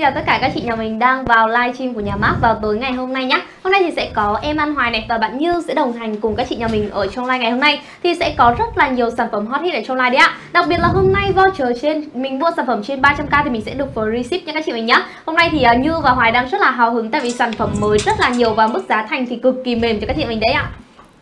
chào tất cả các chị nhà mình đang vào livestream của nhà Mark vào tối ngày hôm nay nhé. Hôm nay thì sẽ có em An Hoài này và bạn Như sẽ đồng hành cùng các chị nhà mình ở trong live ngày hôm nay. Thì sẽ có rất là nhiều sản phẩm hot hit ở trong live đấy ạ. Đặc biệt là hôm nay voucher trên mình mua sản phẩm trên 300k thì mình sẽ được free ship nha các chị mình nhé. Hôm nay thì Như và Hoài đang rất là hào hứng tại vì sản phẩm mới rất là nhiều và mức giá thành thì cực kỳ mềm cho các chị mình đấy ạ.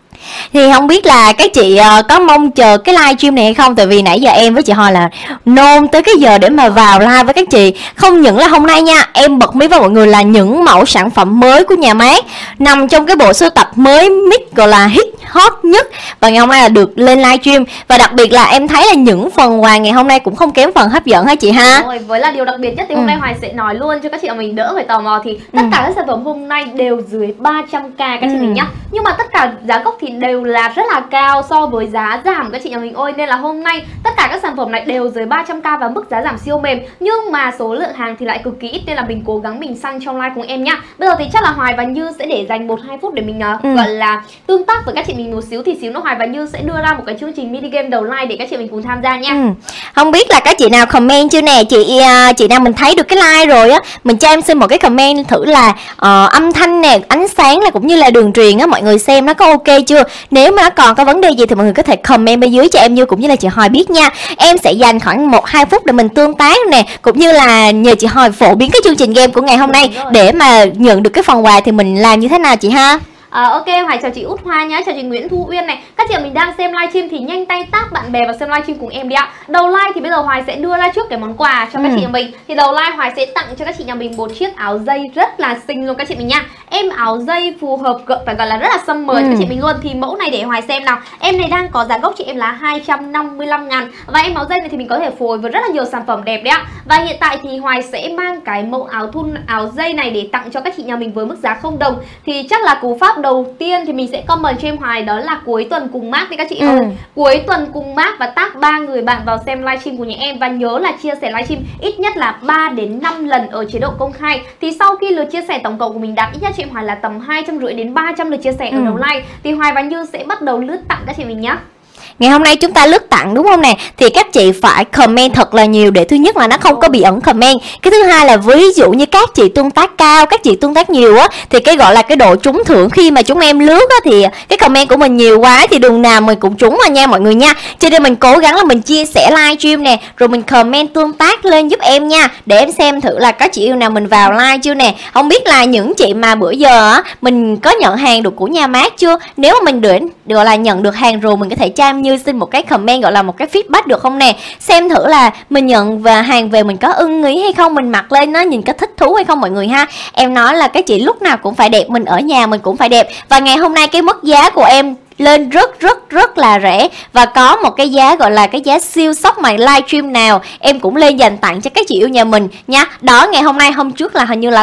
Thì không biết là các chị có mong chờ cái live stream này hay không. Tại vì nãy giờ em với chị Hoài là nôn tới cái giờ để mà vào live với các chị. Không những là hôm nay nha, em bật mí với mọi người là những mẫu sản phẩm mới của nhà Mark nằm trong cái bộ sưu tập mới mix gọi là hit hot nhất. Và ngày hôm nay là được lên live stream. Và đặc biệt là em thấy là những phần quà ngày hôm nay cũng không kém phần hấp dẫn hả chị ha. Rồi, với là điều đặc biệt nhất thì hôm nay Hoài sẽ nói luôn cho các chị mà mình đỡ phải tò mò. Thì tất cả các sản phẩm hôm nay đều dưới 300k các chị mình nhá. Nhưng mà tất cả giá gốc thì đều là rất là cao so với giá giảm các chị nhà mình ơi. Nên là hôm nay tất cả các sản phẩm này đều dưới 300k và mức giá giảm siêu mềm. Nhưng mà số lượng hàng thì lại cực kỳ ít nên là mình cố gắng mình săn trong live cùng em nhá. Bây giờ thì chắc là Hoài và Như sẽ để dành 1-2 phút để mình gọi là tương tác với các chị mình một xíu. Thì xíu nữa Hoài và Như sẽ đưa ra một cái chương trình mini game đầu live để các chị mình cùng tham gia nha. Không biết là các chị nào comment chưa nè. Chị nào mình thấy được cái like rồi á, mình cho em xin một cái comment thử là âm thanh nè, ánh sáng là cũng như là đường truyền á, mọi người xem nó có ok chưa. Nếu mà nó còn có vấn đề gì thì mọi người có thể comment bên dưới cho em Như cũng như là chị Hoài biết nha. Em sẽ dành khoảng 1-2 phút để mình tương tác nè, cũng như là nhờ chị Hoài phổ biến cái chương trình game của ngày hôm nay để mà nhận được cái phần quà thì mình làm như thế nào chị ha. Ok, Hoài chào chị Út Hoa nhá, chào chị Nguyễn Thu Uyên này. Các chị mình đang xem livestream thì nhanh tay tag bạn bè vào xem livestream cùng em đi ạ. Đầu live thì bây giờ Hoài sẽ đưa ra trước cái món quà cho các chị nhà mình. Thì đầu live Hoài sẽ tặng cho các chị nhà mình một chiếc áo dây rất là xinh luôn các chị mình nha. Em áo dây phù hợp phải gọi là rất là summer cho các chị mình luôn. Thì mẫu này để Hoài xem nào. Em này đang có giá gốc chị em là 255.000. Và em áo dây này thì mình có thể phối với rất là nhiều sản phẩm đẹp đấy ạ. Và hiện tại thì Hoài sẽ mang cái mẫu áo thun áo dây này để tặng cho các chị nhà mình với mức giá 0 đồng. Thì chắc là cú pháp đầu tiên thì mình sẽ comment cho em Hoài đó là cuối tuần cùng Mark đi các chị ơi. Cuối tuần cùng Mark và tag 3 người bạn vào xem livestream của nhà em. Và nhớ là chia sẻ livestream ít nhất là 3-5 lần ở chế độ công khai. Thì sau khi lượt chia sẻ tổng cộng của mình đạt ít nhất cho em Hoài là tầm 250-300 lượt chia sẻ ở đầu live thì Hoài và Như sẽ bắt đầu lướt tặng các chị mình nhé. Ngày hôm nay chúng ta lướt tặng đúng không nè. Thì các chị phải comment thật là nhiều để thứ nhất là nó không có bị ẩn comment. Cái thứ hai là ví dụ như các chị tương tác cao, các chị tương tác nhiều á, thì cái gọi là cái độ trúng thưởng khi mà chúng em lướt á, thì cái comment của mình nhiều quá thì đường nào mình cũng trúng mà nha mọi người nha. Cho nên mình cố gắng là mình chia sẻ livestream nè, rồi mình comment tương tác lên giúp em nha, để em xem thử là có chị yêu nào mình vào live chưa nè. Không biết là những chị mà bữa giờ á mình có nhận hàng được của nhà Mark chưa. Nếu mà mình gọi là nhận được hàng rồi, mình có thể cho em Như xin một cái comment gọi là một cái feedback được không nè. Xem thử là mình nhận và hàng về mình có ưng ý hay không, mình mặc lên nó nhìn có thích thú hay không mọi người ha. Em nói là các chị lúc nào cũng phải đẹp, mình ở nhà mình cũng phải đẹp. Và ngày hôm nay cái mức giá của em lên rất là rẻ. Và có một cái giá gọi là cái giá siêu sốc mà livestream nào em cũng lên dành tặng cho các chị yêu nhà mình nha. Đó, ngày hôm nay hôm trước là hình như là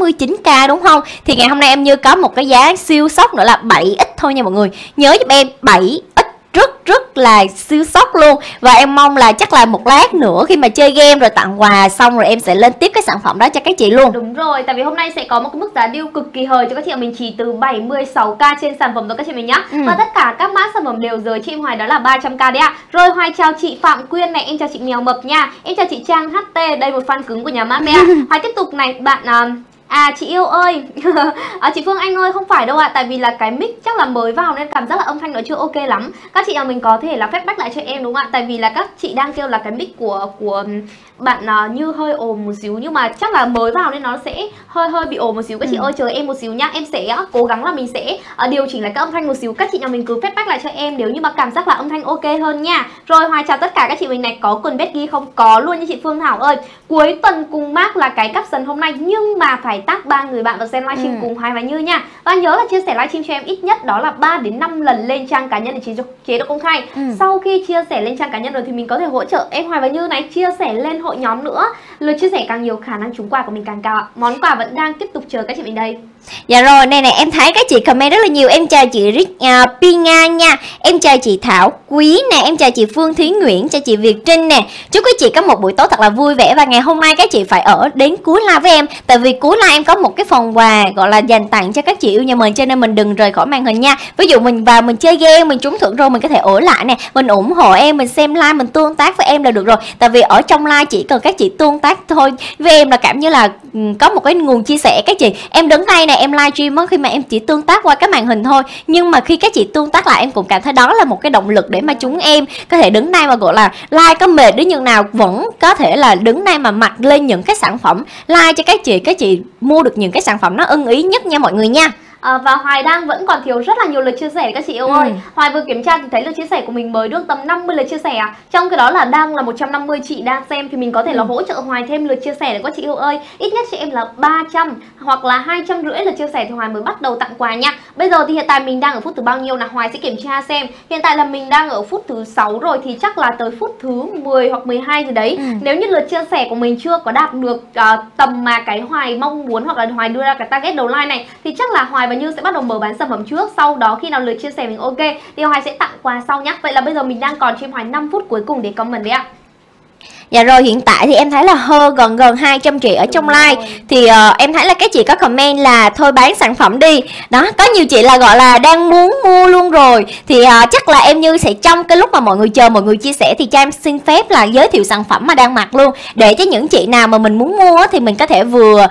89k đúng không. Thì ngày hôm nay em Như có một cái giá siêu sốc nữa là 7x thôi nha mọi người. Nhớ giúp em 7x rất là siêu sốc luôn. Và em mong là chắc là một lát nữa khi mà chơi game rồi tặng quà xong rồi em sẽ lên tiếp cái sản phẩm đó cho các chị luôn. Đúng rồi, tại vì hôm nay sẽ có một cái mức giá deal cực kỳ hời cho các chị mình chỉ từ 76k trên sản phẩm đó các chị mình nhá. Và tất cả các mã sản phẩm đều giới chị Hoài đó là 300k đấy ạ. Rồi Hoài chào chị Phạm Quyên này, em chào chị Mèo Mập nha. Em chào chị Trang HT, đây một fan cứng của nhà Mark đấy ạ. Hoài tiếp tục này, bạn chị yêu ơi chị Phương Anh ơi, không phải đâu ạ. Tại vì là cái mic chắc là mới vào nên cảm giác là âm thanh nó chưa ok lắm. Các chị nào mình có thể là feedback lại cho em đúng không ạ. Tại vì là các chị đang kêu là cái mic của bạn Như hơi ồn một xíu. Nhưng mà chắc là mới vào nên nó sẽ hơi bị ồn một xíu. Các chị ơi chờ em một xíu nhá. Em sẽ cố gắng là mình sẽ điều chỉnh lại cái âm thanh một xíu. Các chị nào mình cứ feedback lại cho em nếu như mà cảm giác là âm thanh ok hơn nha. Rồi Hoài chào tất cả các chị mình này. Có quần Becky không? Có luôn như chị Phương Thảo ơi. Cuối tuần cùng Mark là cái caption hôm nay, nhưng mà phải tag 3 người bạn vào xem livestream cùng Hoài và Như nha. Và nhớ là chia sẻ livestream cho em ít nhất đó là 3-5 lần lên trang cá nhân để chế độ công khai. Sau khi chia sẻ lên trang cá nhân rồi thì mình có thể hỗ trợ em Hoài và Như này chia sẻ lên hội nhóm nữa. Lượt chia sẻ càng nhiều khả năng trúng quà của mình càng cao ạ. Món quà vẫn đang tiếp tục chờ các chị mình đây. Dạ rồi, này em thấy các chị comment rất là nhiều. Em chào chị Pinga nha. Em chào chị Thảo Quý nè. Em chào chị Phương Thúy Nguyễn, chào chị Việt Trinh nè. Chúc các chị có một buổi tối thật là vui vẻ. Và ngày hôm nay các chị phải ở đến cuối live với em. Tại vì cuối live em có một cái phần quà gọi là dành tặng cho các chị yêu nhà mình. Cho nên mình đừng rời khỏi màn hình nha. Ví dụ mình vào mình chơi game, mình trúng thưởng rồi mình có thể ở lại nè. Mình ủng hộ em, mình xem live, mình tương tác với em là được rồi. Tại vì ở trong live chỉ cần các chị tương tác thôi với em là cảm như là có một cái nguồn chia sẻ các chị. Em đứng đây nè, em livestream á, khi mà em chỉ tương tác qua cái màn hình thôi, nhưng mà khi các chị tương tác lại em cũng cảm thấy đó là một cái động lực để mà chúng em có thể đứng đây mà gọi là like có mệt đến nhường nào vẫn có thể là đứng đây mà mặc lên những cái sản phẩm like cho các chị mua được những cái sản phẩm nó ưng ý nhất nha mọi người nha. Và Hoài đang vẫn còn thiếu rất là nhiều lượt chia sẻ các chị yêu ơi. Hoài vừa kiểm tra thì thấy lượt chia sẻ của mình mới được tầm 50 lượt chia sẻ trong cái đó là đang là 150 chị đang xem, thì mình có thể là hỗ trợ Hoài thêm lượt chia sẻ để các chị yêu ơi. Ít nhất chị em là 300 hoặc là 250 lượt chia sẻ thì Hoài mới bắt đầu tặng quà nha. Bây giờ thì hiện tại mình đang ở phút thứ bao nhiêu là Hoài sẽ kiểm tra xem. Hiện tại là mình đang ở phút thứ 6 rồi, thì chắc là tới phút thứ 10 hoặc 12 gì đấy. Nếu như lượt chia sẻ của mình chưa có đạt được tầm mà cái Hoài mong muốn, hoặc là Hoài đưa ra cái target đầu like này, thì chắc là Hoài và Như sẽ bắt đầu mở bán sản phẩm trước. Sau đó khi nào lượt chia sẻ mình ok thì Hoài sẽ tặng quà sau nhé. Vậy là bây giờ mình đang còn cho em Hoài 5 phút cuối cùng để comment đấy ạ. Dạ rồi, hiện tại thì em thấy là gần 200 chị ở trong live. Thì em thấy là các chị có comment là thôi bán sản phẩm đi. Đó, có nhiều chị là gọi là đang muốn mua luôn rồi. Thì chắc là em Như sẽ trong cái lúc mà mọi người chờ mọi người chia sẻ thì cho em xin phép là giới thiệu sản phẩm mà đang mặc luôn, để cho những chị nào mà mình muốn mua thì mình có thể vừa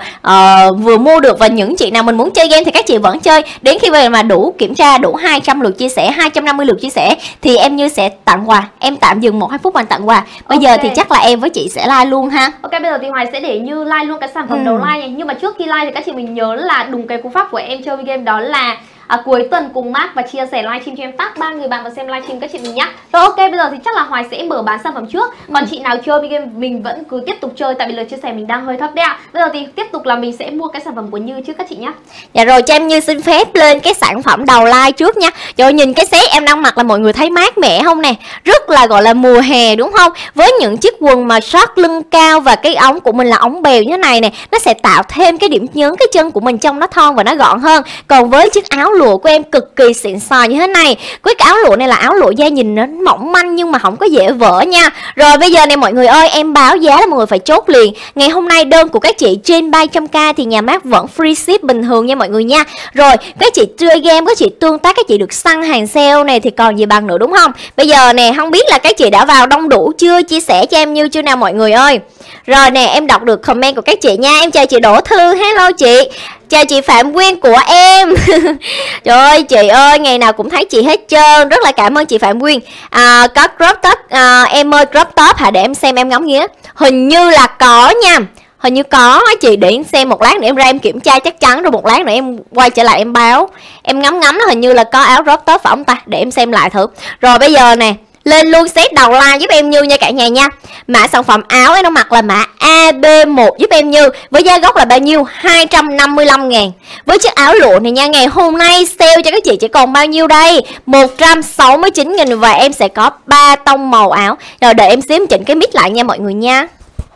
mua được, và những chị nào mình muốn chơi game thì các chị vẫn chơi. Đến khi mà đủ kiểm tra đủ 200 lượt chia sẻ, 250 lượt chia sẻ thì em Như sẽ tặng quà. Em tạm dừng 1-2 phút bằng tặng quà. Bây giờ thì chắc là em với chị sẽ like luôn ha. Ok, bây giờ thì Hoài sẽ để Như like luôn cái sản phẩm đầu like này. Nhưng mà trước khi like thì các chị mình nhớ là đúng cái cú pháp của em chơi game, đó là cuối tuần cùng Mark và chia sẻ livestream cho em tag 3 người bạn vào xem livestream các chị mình nhá. Rồi ok, bây giờ thì chắc là Hoài sẽ mở bán sản phẩm trước. Còn chị nào chơi game mình vẫn cứ tiếp tục chơi, tại vì lượt chia sẻ mình đang hơi thấp đấy ạ. Bây giờ thì tiếp tục là mình sẽ mua cái sản phẩm của Như trước các chị nhá. Dạ rồi, cho em Như xin phép lên cái sản phẩm đầu like trước nha. Rồi nhìn cái set em đang mặc là mọi người thấy mát mẻ không nè, rất là gọi là mùa hè đúng không? Với những chiếc quần mà short lưng cao và cái ống của mình là ống bèo như thế này nè, nó sẽ tạo thêm cái điểm nhấn cái chân của mình trông nó thon và nó gọn hơn. Còn với chiếc áo lụa của em cực kỳ xịn sò như thế này. Cái áo lụa này là áo lụa da nhìn nó mỏng manh nhưng mà không có dễ vỡ nha. Rồi bây giờ này mọi người ơi, em báo giá là mọi người phải chốt liền. Ngày hôm nay đơn của các chị trên 300k thì nhà mác vẫn free ship bình thường nha mọi người nha. Rồi các chị chơi game, các chị tương tác, các chị được săn hàng sale này thì còn gì bằng nữa đúng không? Bây giờ nè, không biết là các chị đã vào đông đủ chưa, chia sẻ cho em Như chưa nào mọi người ơi. Rồi nè, em đọc được comment của các chị nha. Em chào chị Đỗ Thư, hello chị. Chào chị Phạm Quyên của em. Trời ơi chị ơi, ngày nào cũng thấy chị hết trơn. Rất là cảm ơn chị Phạm Quyên. Có crop top, em ơi crop top hả? Để em xem em ngắm nghía. Hình như là có nha. Hình như có á chị, để em xem một lát nữa em ra em kiểm tra chắc chắn, rồi một lát nữa em quay trở lại em báo. Em ngắm nó hình như là có áo crop top phải không ta? Để em xem lại thử. Rồi bây giờ nè, lên luôn set đầu like giúp em Như nha cả nhà nha. Mã sản phẩm áo em nó mặc là mã AB1 giúp em Như. Với giá gốc là bao nhiêu? 255.000. Với chiếc áo lụa này nha, ngày hôm nay sale cho các chị chỉ còn bao nhiêu đây? 169.000 và em sẽ có 3 tông màu áo. Rồi đợi em xíu chỉnh cái mic lại nha mọi người nha.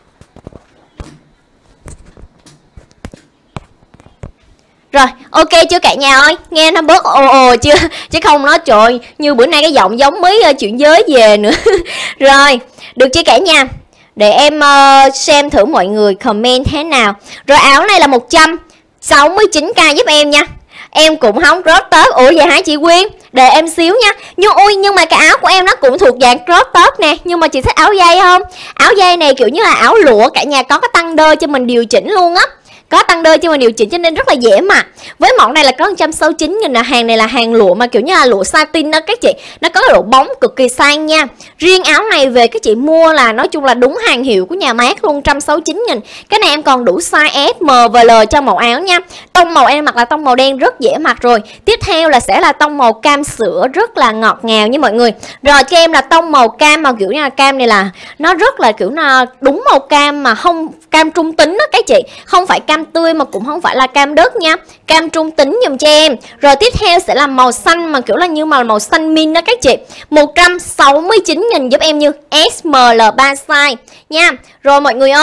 Rồi, ok chưa cả nhà ơi? Nghe nó bớt ồ chưa? Chứ không nói trời, như bữa nay cái giọng giống mấy chuyện giới về nữa. Rồi, được chưa cả nhà? Để em xem thử mọi người comment thế nào. Rồi áo này là 169k giúp em nha. Em cũng không crop top. Ủa vậy hả chị Quyên? Để em xíu nha. Nhưng mà cái áo của em nó cũng thuộc dạng crop top nè. Nhưng mà chị thích áo dây không? Áo dây này kiểu như là áo lụa, cả nhà có cái tăng đơ cho mình điều chỉnh luôn á. Có tăng đơ cho mình điều chỉnh cho nên rất là dễ mặc. Với mẫu này là có 169.000 là hàng này là hàng lụa mà kiểu như là lụa satin đó các chị. Nó có độ bóng cực kỳ sang nha. Riêng áo này về các chị mua là nói chung là đúng hàng hiệu của nhà mác luôn, 169.000. Cái này em còn đủ size S, M và L cho màu áo nha. Tông màu em mặc là tông màu đen rất dễ mặc rồi. Tiếp theo là sẽ là tông màu cam sữa rất là ngọt ngào nha mọi người. Rồi cho em là tông màu cam mà kiểu như là cam này là nó rất là kiểu là đúng màu cam mà không cam trung tính đó các chị. Không phải cam tươi mà cũng không phải là cam đất nha. Cam trung tính dùm cho em. Rồi tiếp theo sẽ là màu xanh mà kiểu là như màu xanh min đó các chị. 169.000 giúp em Như S, M, L 3 size nha. Rồi mọi người ơi,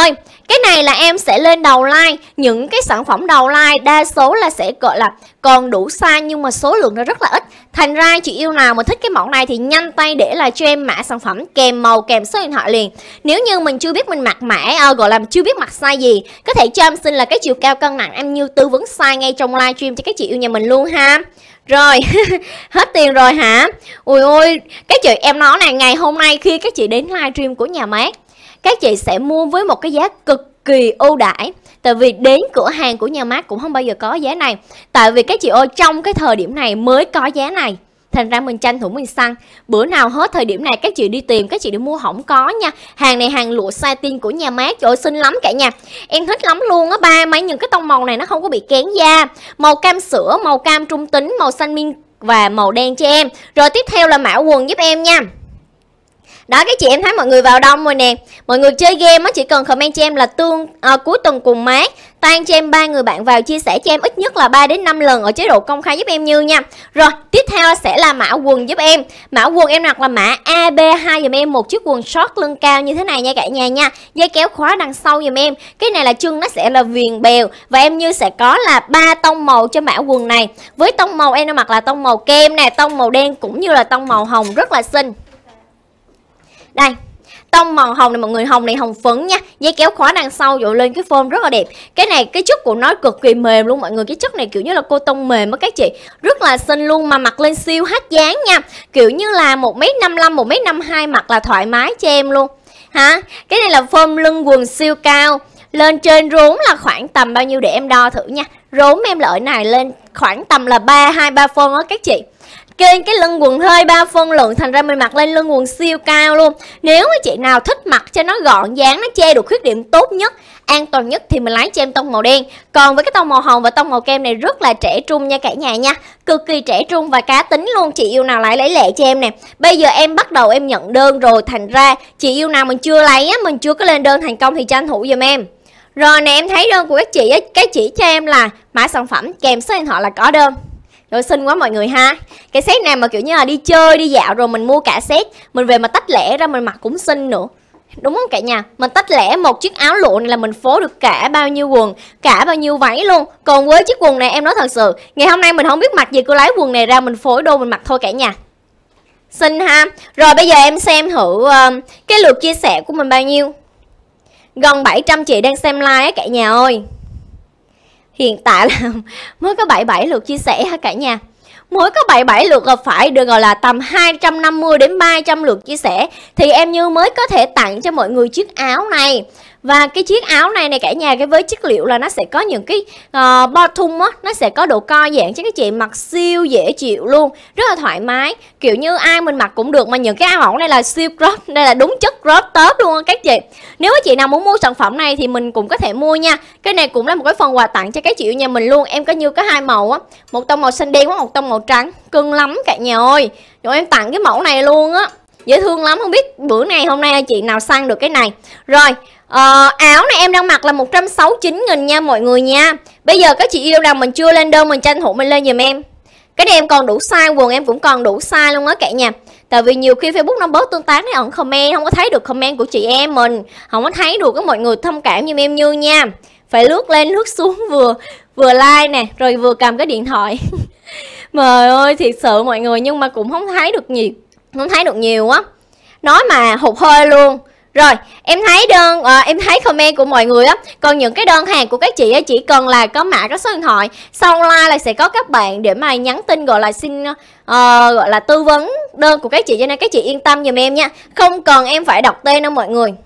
Cái này là em sẽ lên đầu like. Những cái sản phẩm đầu like đa số là sẽ gọi là còn đủ size nhưng mà số lượng nó rất là ít. Thành ra chị yêu nào mà thích cái mẫu này thì nhanh tay để lại cho em mã sản phẩm kèm màu kèm số điện thoại liền. Nếu như mình chưa biết mình mặc mã gọi là chưa biết mặc size gì, có thể cho em xin là cái chiều cao cân nặng, em như tư vấn size ngay trong livestream cho các chị yêu nhà mình luôn ha. Rồi, hết tiền rồi hả? Ui ôi, các chị em nói này, ngày hôm nay khi các chị đến livestream của nhà mát, các chị sẽ mua với một cái giá cực kỳ ưu đãi. Tại vì đến cửa hàng của nhà mát cũng không bao giờ có giá này. Tại vì các chị ơi, trong cái thời điểm này mới có giá này. Thành ra mình tranh thủ mình săn. Bữa nào hết thời điểm này các chị đi tìm, các chị đi mua không có nha. Hàng này hàng lụa satin của nhà mát. Trời ơi xinh lắm cả nhà. Em thích lắm luôn á ba. Mấy những cái tông màu này nó không có bị kén da. Màu cam sữa, màu cam trung tính, màu xanh min và màu đen cho em. Rồi tiếp theo là mã quần giúp em nha. Đó các chị, em thấy mọi người vào đông rồi nè. Mọi người chơi game á, chỉ cần comment cho em là cuối tuần cùng mát, tan cho em 3 người bạn vào, chia sẻ cho em ít nhất là 3 đến 5 lần ở chế độ công khai giúp em Như nha. Rồi tiếp theo sẽ là mã quần giúp em. Mã quần em mặc là mã AB2 dùm em, một chiếc quần short lưng cao như thế này nha cả nhà nha. Dây kéo khóa đằng sau dùm em. Cái này là chân nó sẽ là viền bèo. Và em Như sẽ có là 3 tông màu cho mã quần này. Với tông màu em đang mặc là tông màu kem nè, tông màu đen cũng như là tông màu hồng, rất là xinh. Đây, tông màu hồng này mọi người, hồng này hồng phấn nha. Dây kéo khóa đằng sau dội lên cái form rất là đẹp. Cái này cái chất của nó cực kỳ mềm luôn mọi người. Cái chất này kiểu như là cô tông mềm á các chị. Rất là xinh luôn mà mặc lên siêu hát dáng nha. Kiểu như là 1m55, 1m52 mặc là thoải mái cho em luôn. Hả? Cái này là form lưng quần siêu cao. Lên trên rốn là khoảng tầm bao nhiêu để em đo thử nha. Rốn em lợi này lên khoảng tầm là 2-3 phân á các chị. Kênh cái lưng quần hơi 3 phân lượng, thành ra mình mặc lên lưng quần siêu cao luôn. Nếu mà chị nào thích mặc cho nó gọn dáng, nó che được khuyết điểm tốt nhất, an toàn nhất thì mình lấy cho em tông màu đen. Còn với cái tông màu hồng và tông màu kem này rất là trẻ trung nha cả nhà nha. Cực kỳ trẻ trung và cá tính luôn. Chị yêu nào lấy lẹ cho em nè. Bây giờ em bắt đầu em nhận đơn rồi, thành ra chị yêu nào mình chưa lấy á, mình chưa có lên đơn thành công thì tranh thủ giùm em. Rồi nè, em thấy đơn của các chị á, các chị cho em là mã sản phẩm kèm số điện thoại là có đơn. Rồi xinh quá mọi người ha. Cái set này mà kiểu như là đi chơi đi dạo rồi mình mua cả set, mình về mà tách lẻ ra mình mặc cũng xinh nữa. Đúng không cả nhà? Mình tách lẻ một chiếc áo lụa này là mình phối được cả bao nhiêu quần, cả bao nhiêu váy luôn. Còn với chiếc quần này em nói thật sự, ngày hôm nay mình không biết mặc gì, cứ lấy quần này ra mình phối đôi mình mặc thôi cả nhà. Xinh ha. Rồi bây giờ em xem thử cái lượt chia sẻ của mình bao nhiêu. Gần 700 chị đang xem like á cả nhà ơi. Hiện tại là mới có 77 lượt chia sẻ ha cả nhà. Mới có 77 lượt là phải được gọi là tầm 250 đến 300 lượt chia sẻ thì em Như mới có thể tặng cho mọi người chiếc áo này. Và cái chiếc áo này này cả nhà, cái với chất liệu là nó sẽ có những cái bo thun á, nó sẽ có độ co giãn cho các chị mặc siêu dễ chịu luôn, rất là thoải mái, kiểu như ai mình mặc cũng được. Mà những cái áo mẫu này là siêu crop, đây là đúng chất crop top luôn á các chị. Nếu các chị nào muốn mua sản phẩm này thì mình cũng có thể mua nha. Cái này cũng là một cái phần quà tặng cho các chị yêu nhà mình luôn. Em có Như có 2 màu á, một tông màu xanh đen với một tông màu trắng, cưng lắm cả nhà ơi. Rồi em tặng cái mẫu này luôn á, dễ thương lắm. Không biết bữa này hôm nay chị nào săn được cái này. Rồi áo này em đang mặc là 169.000 nha mọi người nha. Bây giờ các chị yêu nào mình chưa lên đơn mình tranh thủ mình lên giùm em. Cái này em còn đủ size, quần em cũng còn đủ size luôn á cả nhà. Tại vì nhiều khi Facebook nó bớt tương tác nó ẩn comment, không có thấy được comment của chị em mình, không có thấy được các mọi người thông cảm giùm em Như nha. Phải lướt lên lướt xuống vừa like nè, rồi vừa cầm cái điện thoại. Trời ơi thiệt sự mọi người, nhưng mà cũng không thấy được nhiều, không thấy được nhiều á. Nói mà hụt hơi luôn. Rồi, em thấy em thấy comment của mọi người á. Còn những cái đơn hàng của các chị á, chỉ cần là có mã, có số điện thoại, sau like là sẽ có các bạn để mà nhắn tin gọi là xin gọi là tư vấn đơn của các chị, cho nên các chị yên tâm giùm em nha. Không cần em phải đọc tên đâu mọi người.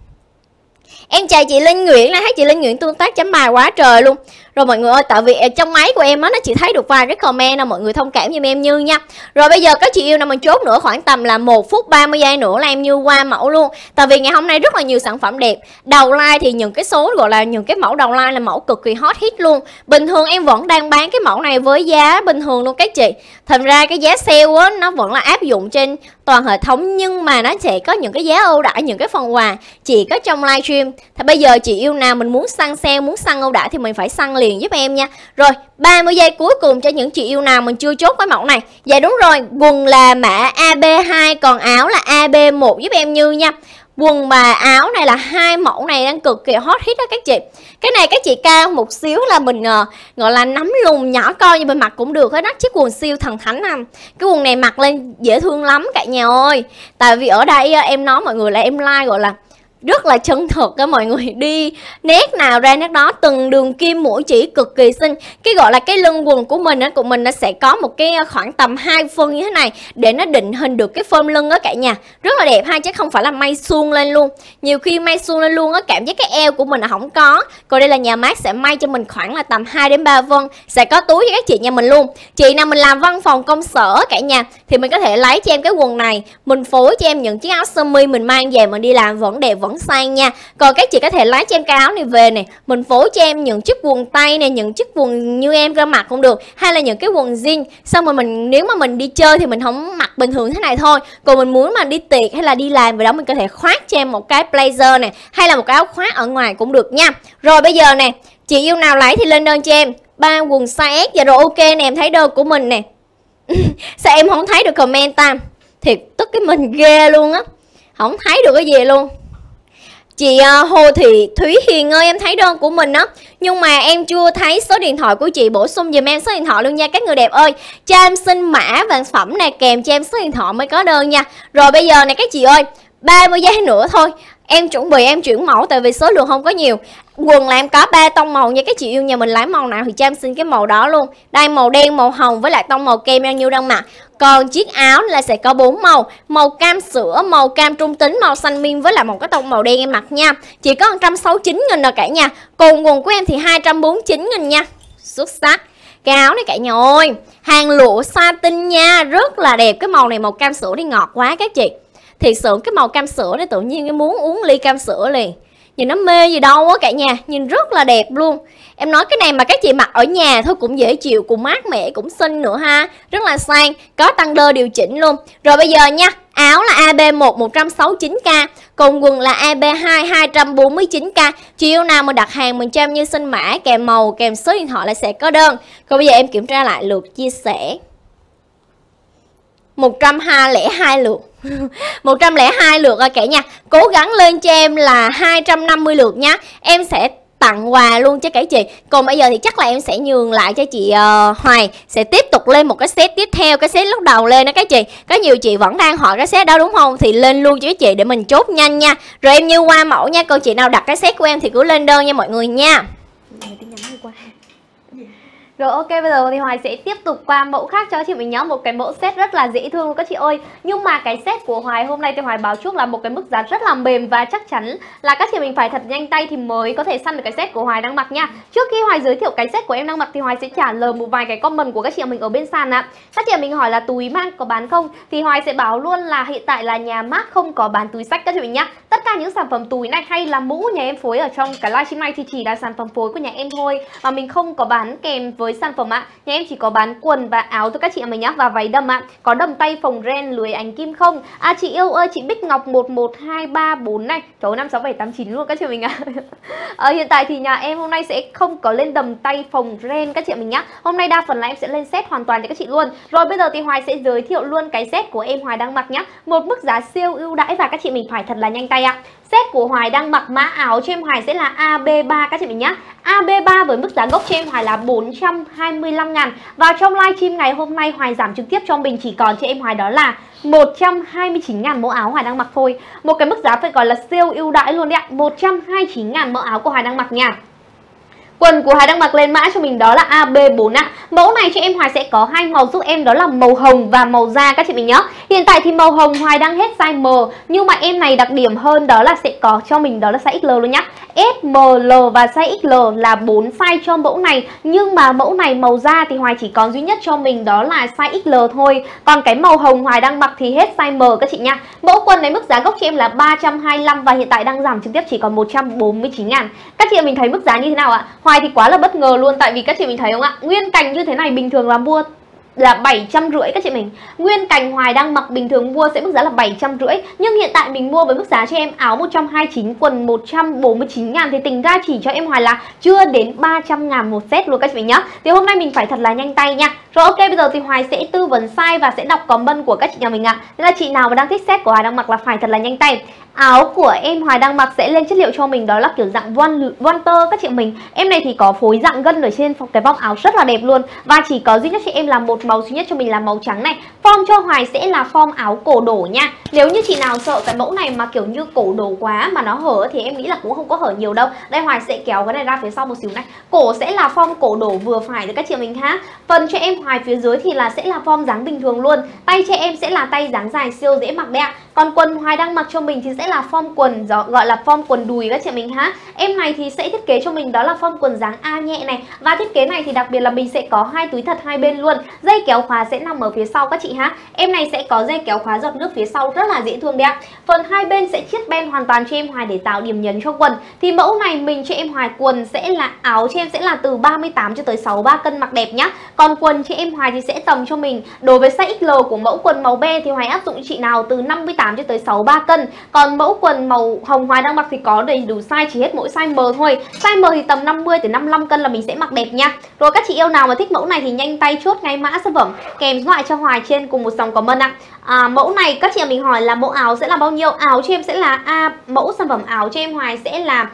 Em chào chị Linh Nguyễn, là thấy chị Linh Nguyễn tương tác chấm bài quá trời luôn. Rồi mọi người ơi, tại vì trong máy của em á, nó chỉ thấy được vài cái comment nào, mọi người thông cảm giùm em Như nha. Rồi bây giờ các chị yêu nào mình chốt nữa khoảng tầm là 1 phút 30 giây nữa là em Như qua mẫu luôn. Tại vì ngày hôm nay rất là nhiều sản phẩm đẹp. Đầu like thì những cái số gọi là những cái mẫu đầu like là mẫu cực kỳ hot hit luôn. Bình thường em vẫn đang bán cái mẫu này với giá bình thường luôn các chị. Thành ra cái giá sale á, nó vẫn là áp dụng trên toàn hệ thống, nhưng mà nó sẽ có những cái giá ưu đãi, những cái phần quà chỉ có trong livestream. Thì bây giờ chị yêu nào mình muốn săn sale, muốn săn ưu đãi thì mình phải săn liền giúp em nha. Rồi 30 giây cuối cùng cho những chị yêu nào mình chưa chốt cái mẫu này. Dạ đúng rồi, quần là mã AB2, còn áo là AB1 giúp em Như nha. Quần và áo này là hai mẫu này đang cực kỳ hot hit đó các chị. Cái này các chị cao một xíu là mình gọi là nắm lùn nhỏ coi như bên mặc cũng được hết đó. Chiếc quần siêu thần thánh nè. Cái quần này mặc lên dễ thương lắm cả nhà ơi. Tại vì ở đây em nói mọi người là em like gọi là rất là chân thực á mọi người, đi nét nào ra nét đó, từng đường kim mũi chỉ cực kỳ xinh. Cái gọi là cái lưng quần của mình nó sẽ có một cái khoảng tầm 2 phân như thế này để nó định hình được cái form lưng á cả nhà. Rất là đẹp ha, chứ không phải là may suông lên luôn. Nhiều khi may suông lên luôn á, cảm giác cái eo của mình là không có. Còn đây là nhà mác sẽ may cho mình khoảng là tầm 2 đến 3 phân, sẽ có túi cho các chị nhà mình luôn. Chị nào mình làm văn phòng công sở cả nhà thì mình có thể lấy cho em cái quần này, mình phối cho em những chiếc áo sơ mi mình mang về mình đi làm vẫn đẹp vẫn sang nha. Còn các chị có thể lấy cho em cái áo này về này, mình phối cho em những chiếc quần tây này, những chiếc quần như em ra mặc cũng được, hay là những cái quần jean. Xong rồi mình nếu mà mình đi chơi thì mình không mặc bình thường thế này thôi, còn mình muốn mà đi tiệc hay là đi làm về đó mình có thể khoác cho em một cái blazer này, hay là một cái áo khoác ở ngoài cũng được nha. Rồi bây giờ nè, chị yêu nào lấy thì lên đơn cho em 3 quần size S. Dạ rồi ok nè, em thấy đơn của mình nè. Sao em không thấy được comment ta? Thiệt tức cái mình ghê luôn á, không thấy được cái gì luôn. Chị Hồ Thị Thúy Hiền ơi, em thấy đơn của mình á, nhưng mà em chưa thấy số điện thoại của chị, bổ sung giùm em số điện thoại luôn nha các người đẹp ơi. Cho em xin mã vàng phẩm này kèm cho em số điện thoại mới có đơn nha. Rồi bây giờ này các chị ơi, 30 giây nữa thôi em chuẩn bị em chuyển mẫu, tại vì số lượng không có nhiều. Quần là em có 3 tông màu nha các chị yêu nhà mình lấy màu nào thì cho em xin cái màu đó luôn. Đây màu đen, màu hồng với lại tông màu kem đang như đang mặc. Còn chiếc áo là sẽ có 4 màu, màu cam sữa, màu cam trung tính, màu xanh miên với lại một cái tông màu đen em mặc nha. Chỉ có 169.000 rồi cả nhà. Còn quần của em thì 249.000 nha. Xuất sắc. Cái áo này cả nhà ơi, hàng lụa satin nha, rất là đẹp. Cái màu này màu cam sữa đi ngọt quá các chị. Thiệt sự cái màu cam sữa này tự nhiên em muốn uống ly cam sữa liền. Nhìn nó mê gì đâu á cả nhà, nhìn rất là đẹp luôn. Em nói cái này mà các chị mặc ở nhà thôi cũng dễ chịu, cũng mát mẻ, cũng xinh nữa ha. Rất là sang, có tăng đơ điều chỉnh luôn. Rồi bây giờ nha, áo là AB1 169k, còn quần là AB2 249k. Chị yêu nào mà đặt hàng mình cho em như xin mã kèm màu kèm số điện thoại là sẽ có đơn. Còn bây giờ em kiểm tra lại lượt chia sẻ. 102 lượt 102 lượt rồi cả nhà. Cố gắng lên cho em là 250 lượt nha. Em sẽ tặng quà luôn cho các chị. Còn bây giờ thì chắc là em sẽ nhường lại cho chị Hoài sẽ tiếp tục lên một cái set tiếp theo. Cái set lúc đầu lên đó các chị. Có nhiều chị vẫn đang hỏi cái set đó đúng không? Thì lên luôn cho các chị để mình chốt nhanh nha. Rồi em như qua mẫu nha. Còn chị nào đặt cái set của em thì cứ lên đơn nha mọi người nha. Rồi ok, bây giờ thì Hoài sẽ tiếp tục qua mẫu khác cho chị mình nhớ. Một cái mẫu set rất là dễ thương luôn các chị ơi. Nhưng mà cái set của Hoài hôm nay thì Hoài báo trước là một cái mức giá rất là mềm, và chắc chắn là các chị mình phải thật nhanh tay thì mới có thể săn được cái set của Hoài đang mặc nha. Trước khi Hoài giới thiệu cái set của em đang mặc thì Hoài sẽ trả lời một vài cái comment của các chị mình ở bên sàn ạ. Các chị mình hỏi là túi mang có bán không, thì Hoài sẽ báo luôn là hiện tại là nhà mác không có bán túi xách các chị mình nhá. Tất cả những sản phẩm túi này hay là mũ nhà em phối ở trong cái livestream này thì chỉ là sản phẩm phối của nhà em thôi, mà mình không có bán kèm với sản phẩm ạ. Nhà em chỉ có bán quần và áo thôi các chị mình nhá, và váy đầm ạ. Có đầm tay phồng ren lưới ánh kim không? Chị yêu ơi, chị Bích Ngọc 11234 này, trời ơi 56789 luôn các chị mình ạ. Hiện tại thì nhà em hôm nay sẽ không có lên đầm tay phồng ren các chị mình nhá. Hôm nay đa phần là em sẽ lên set hoàn toàn cho các chị luôn. Rồi bây giờ thì Hoài sẽ giới thiệu luôn cái set của em Hoài đang mặc nhá. Một mức giá siêu ưu đãi và các chị mình phải thật là nhanh tay ạ. Set của Hoài đang mặc mã áo cho em Hoài sẽ là AB3 các chị mình nhá. AB3 với mức giá gốc cho em Hoài là 425.000. Và trong livestream ngày hôm nay Hoài giảm trực tiếp cho mình chỉ còn cho em Hoài đó là 129.000 mẫu áo Hoài đang mặc thôi. Một cái mức giá phải gọi là siêu ưu đãi luôn đấy ạ. 129.000 mẫu áo của Hoài đang mặc nha. Quần của Hoài đang mặc lên mã cho mình đó là AB4 ạ. Mẫu này cho em Hoài sẽ có hai màu giúp em, đó là màu hồng và màu da các chị mình nhớ. Hiện tại thì màu hồng Hoài đang hết size M, nhưng mà em này đặc điểm hơn đó là sẽ có cho mình đó là size XL luôn nhá. S, M, L và size XL là 4 size cho mẫu này. Nhưng mà mẫu này màu da thì Hoài chỉ có duy nhất cho mình đó là size XL thôi. Còn cái màu hồng Hoài đang mặc thì hết size M các chị nha. Mẫu quần này mức giá gốc cho em là 325 và hiện tại đang giảm trực tiếp chỉ còn 149.000. Các chị mình thấy mức giá như thế nào ạ? Hoài thì quá là bất ngờ luôn, tại vì các chị mình thấy không ạ, nguyên cành như thế này bình thường là mua là 750 các chị mình. Nguyên cành Hoài đang mặc bình thường mua sẽ mức giá là 750, nhưng hiện tại mình mua với mức giá cho em áo 129, quần 149.000 thì tính ra chỉ cho em Hoài là chưa đến 300.000 một set luôn các chị mình nhá. Thì hôm nay mình phải thật là nhanh tay nha. Rồi ok, bây giờ thì Hoài sẽ tư vấn size và sẽ đọc comment của các chị nhà mình ạ. Nên là chị nào mà đang thích set của Hoài đang mặc là phải thật là nhanh tay. Áo của em Hoài đang mặc sẽ lên chất liệu cho mình đó là kiểu dạng voan tơ các chị mình. Em này thì có phối dạng gân ở trên cái vòng áo rất là đẹp luôn. Và chỉ có duy nhất chị em là một màu duy nhất cho mình là màu trắng này. Form cho Hoài sẽ là form áo cổ đổ nha. Nếu như chị nào sợ cái mẫu này mà kiểu như cổ đổ quá mà nó hở thì em nghĩ là cũng không có hở nhiều đâu. Đây Hoài sẽ kéo cái này ra phía sau một xíu này. Cổ sẽ là form cổ đổ vừa phải với các chị mình ha. Phần cho em Hoài phía dưới thì là sẽ là form dáng bình thường luôn. Tay cho em sẽ là tay dáng dài siêu dễ mặc đấy ạ. Còn quần Hoài đang mặc cho mình thì sẽ là form quần gọi là form quần đùi các chị mình ha. Em này thì sẽ thiết kế cho mình đó là form quần dáng A nhẹ này. Và thiết kế này thì đặc biệt là mình sẽ có hai túi thật hai bên luôn. Dây kéo khóa sẽ nằm ở phía sau các chị ha. Em này sẽ có dây kéo khóa giọt nước phía sau rất là dễ thương đấy ạ. Phần hai bên sẽ chiết ben hoàn toàn cho em Hoài để tạo điểm nhấn cho quần. Thì mẫu này mình cho em Hoài quần sẽ là áo cho em sẽ là từ 38 cho tới 63 cân mặc đẹp nhá. Còn quần cho em Hoài thì sẽ tầm cho mình đối với size XL của mẫu quần màu be thì Hoài áp dụng chị nào từ 58 cho tới 63 cân. Còn mẫu quần màu hồng Hoài đang mặc thì có đầy đủ size, chỉ hết mỗi size M thôi. Size M thì tầm 50 tới 55 cân là mình sẽ mặc đẹp nha. Rồi các chị yêu nào mà thích mẫu này thì nhanh tay chốt ngay mã sản phẩm kèm số điện thoại cho Hoài trên cùng một dòng comment ạ. Mẫu này các chị mình hỏi là mẫu áo sẽ là bao nhiêu? Áo cho em sẽ là mẫu sản phẩm áo cho em Hoài sẽ là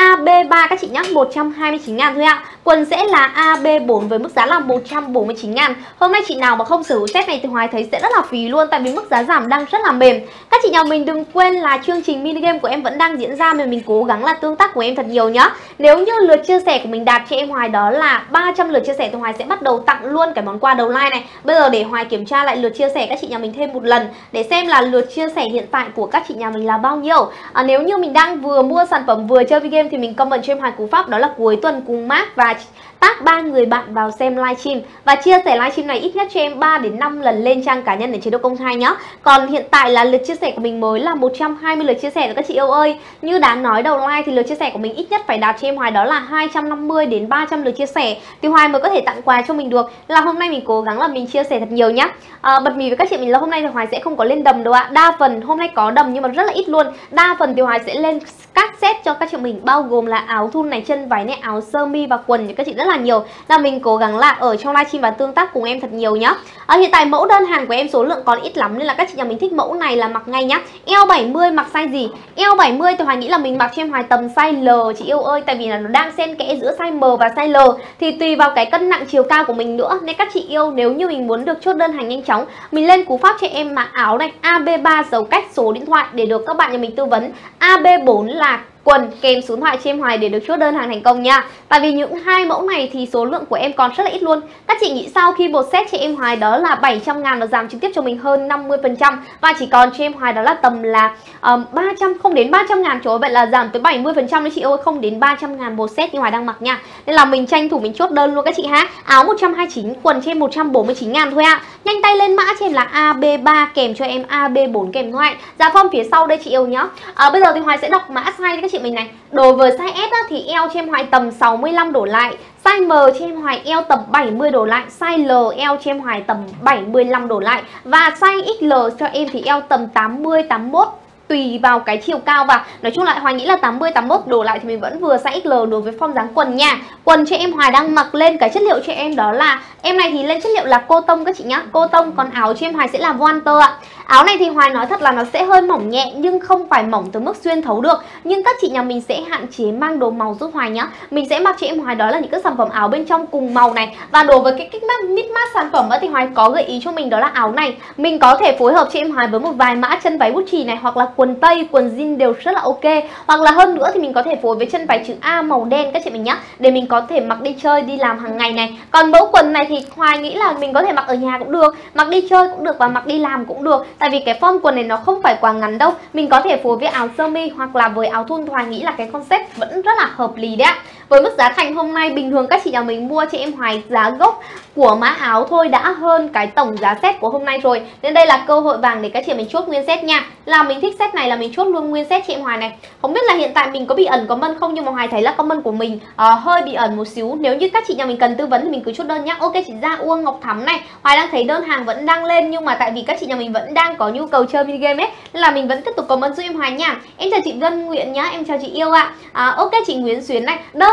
AB3 các chị nhá, 129.000 thôi ạ. Quần sẽ là AB4 với mức giá là 149.000. Hôm nay chị nào mà không sở hữu set này thì Hoài thấy sẽ rất là phí luôn, tại vì mức giá giảm đang rất là mềm. Các chị nhà mình đừng quên là chương trình mini game của em vẫn đang diễn ra, mà mình cố gắng là tương tác của em thật nhiều nhá. Nếu như lượt chia sẻ của mình đạt cho em Hoài đó là 300 lượt chia sẻ thì Hoài sẽ bắt đầu tặng luôn cái món quà đầu like này. Bây giờ để Hoài kiểm tra lại lượt chia sẻ các chị nhà mình thêm một lần để xem là lượt chia sẻ hiện tại của các chị nhà mình là bao nhiêu. Nếu như mình đang vừa mua sản phẩm vừa chơi game thì mình comment cho em Hoài cú pháp đó là cuối tuần cùng mát và tag 3 người bạn vào xem livestream và chia sẻ livestream này ít nhất cho em 3 đến 5 lần lên trang cá nhân để chế độ công khai nhá. Còn hiện tại là lượt chia sẻ của mình mới là 120 lượt chia sẻ rồi các chị yêu ơi. Như đã nói đầu like thì lượt chia sẻ của mình ít nhất phải đạt cho em Hoài đó là 250 đến 300 lượt chia sẻ thì Hoài mới có thể tặng quà cho mình được. Là hôm nay mình cố gắng là mình chia sẻ thật nhiều nhá. Bật mí với các chị mình là hôm nay thì Hoài sẽ không có lên đầm đâu ạ. Đa phần hôm nay có đầm nhưng mà rất là ít luôn. Đa phần thì Hoài sẽ lên các set cho các chị mình bao gồm là áo thun này, chân váy này, áo sơ mi và quần cho các chị rất là nhiều. Là mình cố gắng là ở trong livestream và tương tác cùng em thật nhiều nhá. Hiện tại mẫu đơn hàng của em số lượng còn ít lắm nên là các chị nhà mình thích mẫu này là mặc ngay nhá. Eo 70 mặc size gì? Eo 70 thì Hoài nghĩ là mình mặc cho em Hoài tầm size L chị yêu ơi, tại vì là nó đang xen kẽ giữa size M và size L thì tùy vào cái cân nặng chiều cao của mình nữa. Nên các chị yêu nếu như mình muốn được chốt đơn hàng nhanh chóng, mình lên cú pháp cho em mã áo này AB3 dấu cách số điện thoại để được các bạn nhà mình tư vấn. AB4 là quần kèm số điện thoại cho em Hoài để được chốt đơn hàng thành công nha. Tại vì những hai mẫu này thì số lượng của em còn rất là ít luôn. Các chị nghĩ sao khi một set cho em Hoài đó là 700.000 nó giảm trực tiếp cho mình hơn 50% và chỉ còn cho em Hoài đó là tầm là 300 không đến 300.000 trời ơi, vậy là giảm tới 70% đấy chị ơi, không đến 300.000 một set như Hoài đang mặc nha. Nên là mình tranh thủ mình chốt đơn luôn các chị ha. Áo 129, quần trên 149.000 thôi ạ. Nhanh tay lên mã trên là AB3 kèm cho em AB4 kèm thoại. Giá form phía sau đây chị yêu nhá. Bây giờ thì Hoài sẽ đọc mã size cho các chị mình này. Đối với size S thì eo cho em Hoài tầm 65 đổ lại. Size M cho em Hoài eo tầm 70 đổ lại. Size L eo cho em Hoài tầm 75 đổ lại. Và size XL cho em thì eo tầm 80, 81 tùy vào cái chiều cao. Và nói chung lại Hoài nghĩ là 80, 81 đổ lại thì mình vẫn vừa size XL đối với form dáng quần nha. Quần cho em Hoài đang mặc lên cái chất liệu cho em đó là em này thì lên chất liệu là cô tông các chị nhá, cô tông. Còn áo cho em Hoài sẽ là voan tơ ạ. Áo này thì Hoài nói thật là nó sẽ hơi mỏng nhẹ nhưng không phải mỏng tới mức xuyên thấu được. Nhưng các chị nhà mình sẽ hạn chế mang đồ màu giúp Hoài nhá. Mình sẽ mặc cho em Hoài đó là những cái sản phẩm áo bên trong cùng màu này. Và đối với cái kích mix match sản phẩm thì Hoài có gợi ý cho mình đó là áo này mình có thể phối hợp cho em Hoài với một vài mã chân váy Gucci này, hoặc là quần tây, quần jean đều rất là ok. Hoặc là hơn nữa thì mình có thể phối với chân váy chữ A màu đen các chị mình nhá, để mình có thể mặc đi chơi đi làm hàng ngày này. Còn mẫu quần này thì Hoài nghĩ là mình có thể mặc ở nhà cũng được, mặc đi chơi cũng được và mặc đi làm cũng được. Tại vì cái form quần này nó không phải quá ngắn đâu. Mình có thể phối với áo sơ mi hoặc là với áo thun. Hoài nghĩ là cái concept vẫn rất là hợp lý đấy ạ. Với mức giá thành hôm nay bình thường các chị nhà mình mua cho em Hoài giá gốc của mã áo thôi đã hơn cái tổng giá set của hôm nay rồi. Nên đây là cơ hội vàng để các chị mình chốt nguyên set nha. Là mình thích set này là mình chốt luôn nguyên set chị em Hoài này. Không biết là hiện tại mình có bị ẩn comment không, nhưng mà Hoài thấy là comment của mình hơi bị ẩn một xíu. Nếu như các chị nhà mình cần tư vấn thì mình cứ chốt đơn nhá. Ok chị Gia Uông Ngọc Thắm này, Hoài đang thấy đơn hàng vẫn đang lên, nhưng mà tại vì các chị nhà mình vẫn đang có nhu cầu chơi mini game ấy, nên là mình vẫn tiếp tục comment giúp em Hoài nha. Em chào chị Vân Nguyễn nhá, em chào chị yêu ạ. Ok chị Nguyễn Xuyến này, đơn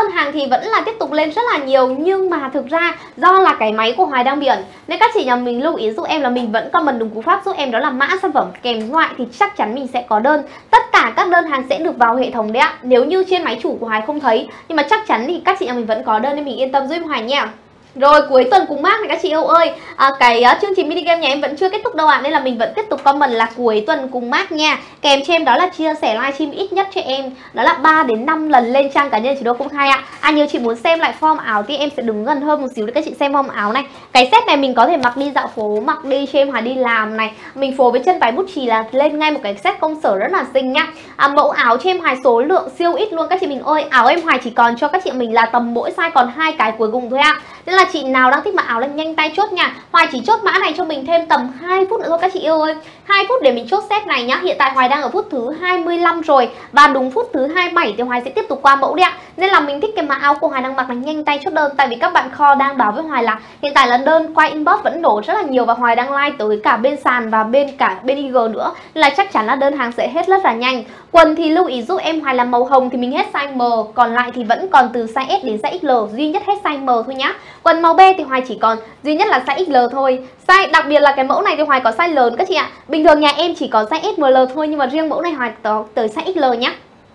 đơn hàng thì vẫn là tiếp tục lên rất là nhiều, nhưng mà thực ra do là cái máy của Hoài đang bị ẩn nên các chị nhà mình lưu ý giúp em là mình vẫn comment đúng cú pháp giúp em, đó là mã sản phẩm kèm loại thì chắc chắn mình sẽ có đơn. Tất cả các đơn hàng sẽ được vào hệ thống đấy ạ. Nếu như trên máy chủ của Hoài không thấy nhưng mà chắc chắn thì các chị nhà mình vẫn có đơn nên mình yên tâm giúp Hoài nha. Rồi cuối tuần cùng mát này các chị yêu ơi, cái chương trình mini game nhà em vẫn chưa kết thúc đâu ạ, nên là mình vẫn tiếp tục comment là cuối tuần cùng mát nha. Kèm cho em đó là chia sẻ livestream ít nhất cho em đó là 3 đến 5 lần lên trang cá nhân Chị Đô công khai ạ. Nếu chị muốn xem lại form áo thì em sẽ đứng gần hơn một xíu để các chị xem form áo này. Cái set này mình có thể mặc đi dạo phố, mặc đi cho em Hoài đi làm này, mình phối với chân váy bút chì là lên ngay một cái set công sở rất là xinh nhá. Mẫu áo cho em Hoài số lượng siêu ít luôn các chị mình ơi. Áo em Hoài chỉ còn cho các chị mình là tầm mỗi size còn 2 cái cuối cùng thôi ạ. Nên là chị nào đang thích mặc áo là nhanh tay chốt nha. Hoài chỉ chốt mã này cho mình thêm tầm 2 phút nữa thôi các chị yêu ơi. 2 phút để mình chốt set này nhá. Hiện tại Hoài đang ở phút thứ 25 rồi, và đúng phút thứ 27 thì Hoài sẽ tiếp tục qua mẫu đi ạ. Nên là mình thích cái mã áo của Hoài đang mặc là nhanh tay chốt đơn. Tại vì các bạn kho đang báo với Hoài là hiện tại là đơn qua inbox vẫn đổ rất là nhiều, và Hoài đang like tới cả bên sàn và bên IG nữa, nên là chắc chắn là đơn hàng sẽ hết rất là nhanh. Quần thì lưu ý giúp em Hoài là màu hồng thì mình hết size M, còn lại thì vẫn còn từ size S đến size XL, duy nhất hết size M thôi nhá. Quần màu B thì Hoài chỉ còn duy nhất là size XL thôi. Size đặc biệt là cái mẫu này thì Hoài có size lớn các chị ạ. Bình thường nhà em chỉ có size SML thôi, nhưng mà riêng mẫu này Hoài có tới size XL nhá.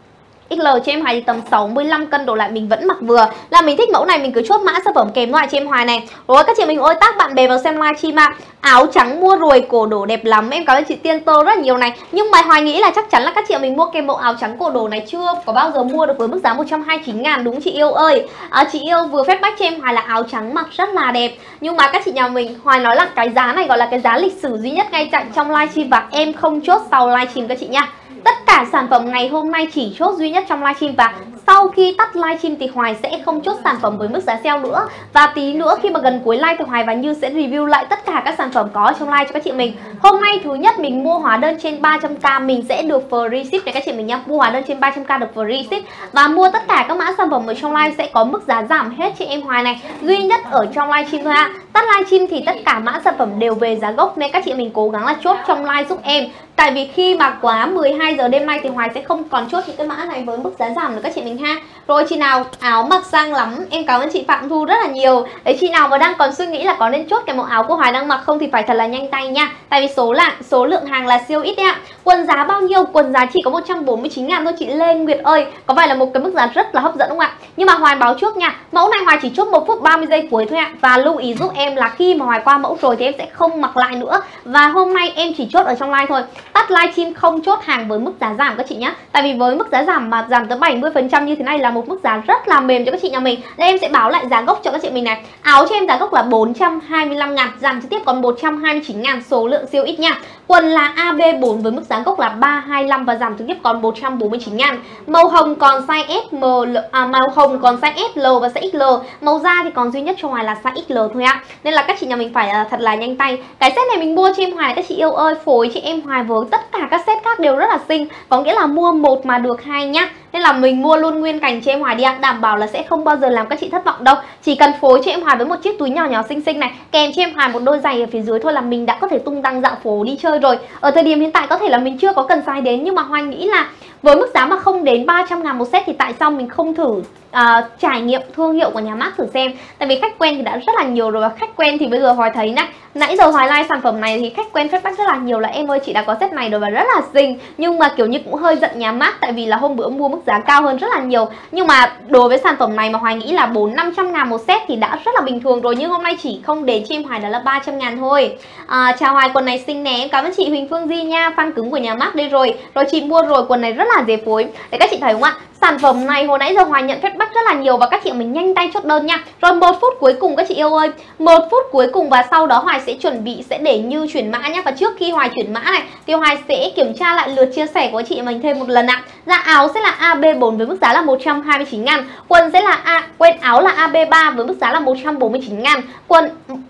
XL cho em Hoài thì tầm 65 cân đổ lại mình vẫn mặc vừa. Là mình thích mẫu này mình cứ chốt mã sản phẩm kèm loại cho em Hoài này. Rồi các chị mình ơi, tác bạn bè vào xem livestream ạ. Áo trắng mua ruồi cổ đổ đẹp lắm. Em cảm ơn chị Tiên Tô rất nhiều này. Nhưng mà Hoài nghĩ là chắc chắn là các chị mình mua cái mẫu áo trắng cổ đổ này chưa có bao giờ mua được với mức giá 129.000 đúng chị yêu ơi. Chị yêu vừa feedback cho em Hoài là áo trắng mặc rất là đẹp. Nhưng mà các chị nhà mình Hoài nói là cái giá này gọi là cái giá lịch sử duy nhất ngay cạnh trong livestream, và em không chốt sau livestream các chị nha. Tất cả sản phẩm ngày hôm nay chỉ chốt duy nhất trong livestream, và sau khi tắt livestream thì Hoài sẽ không chốt sản phẩm với mức giá sale nữa. Và tí nữa khi mà gần cuối live thì Hoài và Như sẽ review lại tất cả các sản phẩm có trong live cho các chị mình. Hôm nay thứ nhất mình mua hóa đơn trên 300k mình sẽ được free ship để các chị mình nhá. Mua hóa đơn trên 300k được free ship, và mua tất cả các mã sản phẩm ở trong live sẽ có mức giá giảm hết chị em Hoài này, duy nhất ở trong livestream thôi ạ. Tắt livestream thì tất cả mã sản phẩm đều về giá gốc, nên các chị mình cố gắng là chốt trong live giúp em. Tại vì khi mà quá 12 giờ đêm nay thì Hoài sẽ không còn chốt những cái mã này với mức giá giảm nữa các chị mình ha. Rồi chị nào áo mặc sang lắm, em cảm ơn chị Phạm Thu rất là nhiều. Đấy, chị nào mà đang còn suy nghĩ là có nên chốt cái mẫu áo của Hoài đang mặc không thì phải thật là nhanh tay nha. Tại vì số lượng hàng là siêu ít đấy ạ. Quần giá bao nhiêu? Quần giá chỉ có 149.000 thôi chị Lê Nguyệt ơi. Có phải là một cái mức giá rất là hấp dẫn không ạ? Nhưng mà Hoài báo trước nha, mẫu này Hoài chỉ chốt 1 phút 30 giây cuối thôi ạ. Và lưu ý giúp em là khi mà Hoài qua mẫu rồi thì em sẽ không mặc lại nữa. Và hôm nay em chỉ chốt ở trong live thôi. Tắt livestream không chốt hàng với mức giá giảm các chị nhá. Tại vì với mức giá giảm mà giảm tới 70% như thế này là một mức giá rất là mềm cho các chị nhà mình. Đây em sẽ báo lại giá gốc cho các chị mình này. Áo cho em giá gốc là 425.000, giảm trực tiếp còn 129.000, số lượng siêu ít nha. Quần là AB4 với mức giá gốc là 325 và giảm trực tiếp còn 149.000. Màu hồng còn size S, màu hồng còn size S, L và size XL. Màu da thì còn duy nhất cho Hoài là size XL thôi ạ. Nên là các chị nhà mình phải thật là nhanh tay. Cái set này mình mua cho em Hoài này các chị yêu ơi, phối chị em Hoài với tất cả các set khác đều rất là xinh. Có nghĩa là mua một mà được hai nhá. Nên là mình mua luôn nguyên cành cho em Hoài đi ạ. Đảm bảo là sẽ không bao giờ làm các chị thất vọng đâu. Chỉ cần phối cho em Hoài với một chiếc túi nhỏ nhỏ xinh xinh này, kèm cho em Hoài một đôi giày ở phía dưới thôi là mình đã có thể tung tăng dạo phố đi chơi rồi. Ở thời điểm hiện tại có thể là mình chưa có cần size đến, nhưng mà Hoài nghĩ là với mức giá mà không đến 300.000 một set thì tại sao mình không thử trải nghiệm thương hiệu của nhà mác thử xem. Tại vì khách quen thì đã rất là nhiều rồi, và khách quen thì bây giờ Hoài thấy này, nãy giờ Hoài like sản phẩm này thì khách quen feedback rất là nhiều là em ơi chị đã có set này rồi và rất là xinh. Nhưng mà kiểu như cũng hơi giận nhà mác, tại vì là hôm bữa mua mức giá cao hơn rất là nhiều. Nhưng mà đối với sản phẩm này mà Hoài nghĩ là 400-500.000 một set thì đã rất là bình thường rồi. Nhưng hôm nay chỉ không để cho em Hoài đó là 300.000 thôi. Chào Hoài, quần này xinh nè, em cảm ơn chị Huỳnh Phương Di nha, fan cứng của nhà mác đây rồi. Rồi chị mua rồi, quần này rất là dễ phối. Để các chị thấy không ạ? Sản phẩm này hồi nãy giờ Hoài nhận feedback rất là nhiều và các chị mình nhanh tay chốt đơn nha. Rồi 1 phút cuối cùng các chị yêu ơi, 1 phút cuối cùng, và sau đó Hoài sẽ chuẩn bị sẽ để Như chuyển mã nhá. Và trước khi Hoài chuyển mã này thì Hoài sẽ kiểm tra lại lượt chia sẻ của chị mình thêm một lần ạ. Dạ, áo sẽ là AB4 với mức giá là 129.000. Quần sẽ là áo là AB3 với mức giá là 149.000. Quần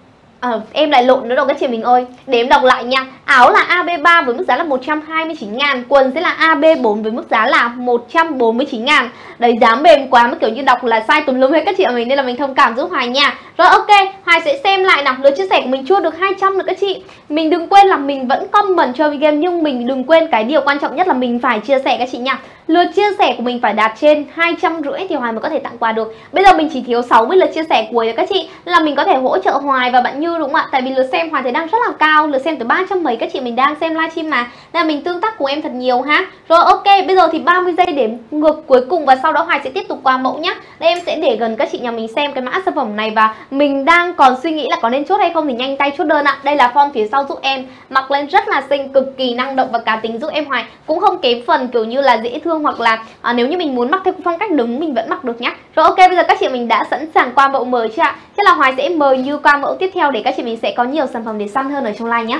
Em lại lộn nữa rồi các chị mình ơi. Để em đọc lại nha. Áo là AB3 với mức giá là 129.000, quần sẽ là AB4 với mức giá là 149.000. Đấy, giá mềm quá mà kiểu như đọc là sai tùm lum hết các chị mình, nên là mình thông cảm giúp Hoài nha. Rồi ok, Hoài sẽ xem lại nào. Lượt chia sẻ của mình chưa được 200 nữa các chị. Mình đừng quên là mình vẫn comment chơi game, nhưng mình đừng quên cái điều quan trọng nhất là mình phải chia sẻ các chị nha. Lượt chia sẻ của mình phải đạt trên 250 thì Hoài mới có thể tặng quà được. Bây giờ mình chỉ thiếu 60 lượt chia sẻ cuối rồi các chị, là mình có thể hỗ trợ Hoài và bạn Như đúng không ạ? Tại vì lượt xem Hoài thấy đang rất là cao, lượt xem từ 300 mấy các chị mình đang xem livestream mà, nên là mình tương tác cùng em thật nhiều ha. Rồi ok, bây giờ thì 30 giây đếm ngược cuối cùng và sau đó Hoài sẽ tiếp tục qua mẫu nhá. Đây em sẽ để gần các chị nhà mình xem cái mã sản phẩm này và mình đang còn suy nghĩ là có nên chốt hay không thì nhanh tay chốt đơn ạ. Đây là form phía sau giúp em, mặc lên rất là xinh, cực kỳ năng động và cá tính giúp em Hoài, cũng không kém phần kiểu như là dễ thương, hoặc là nếu như mình muốn mặc theo phong cách đứng mình vẫn mặc được nhá. Rồi ok, bây giờ các chị mình đã sẵn sàng qua mẫu mới chưa ạ? Chắc là Hoài sẽ mời Như qua mẫu tiếp theo để các chị mình sẽ có nhiều sản phẩm để săn hơn ở trong live nhá.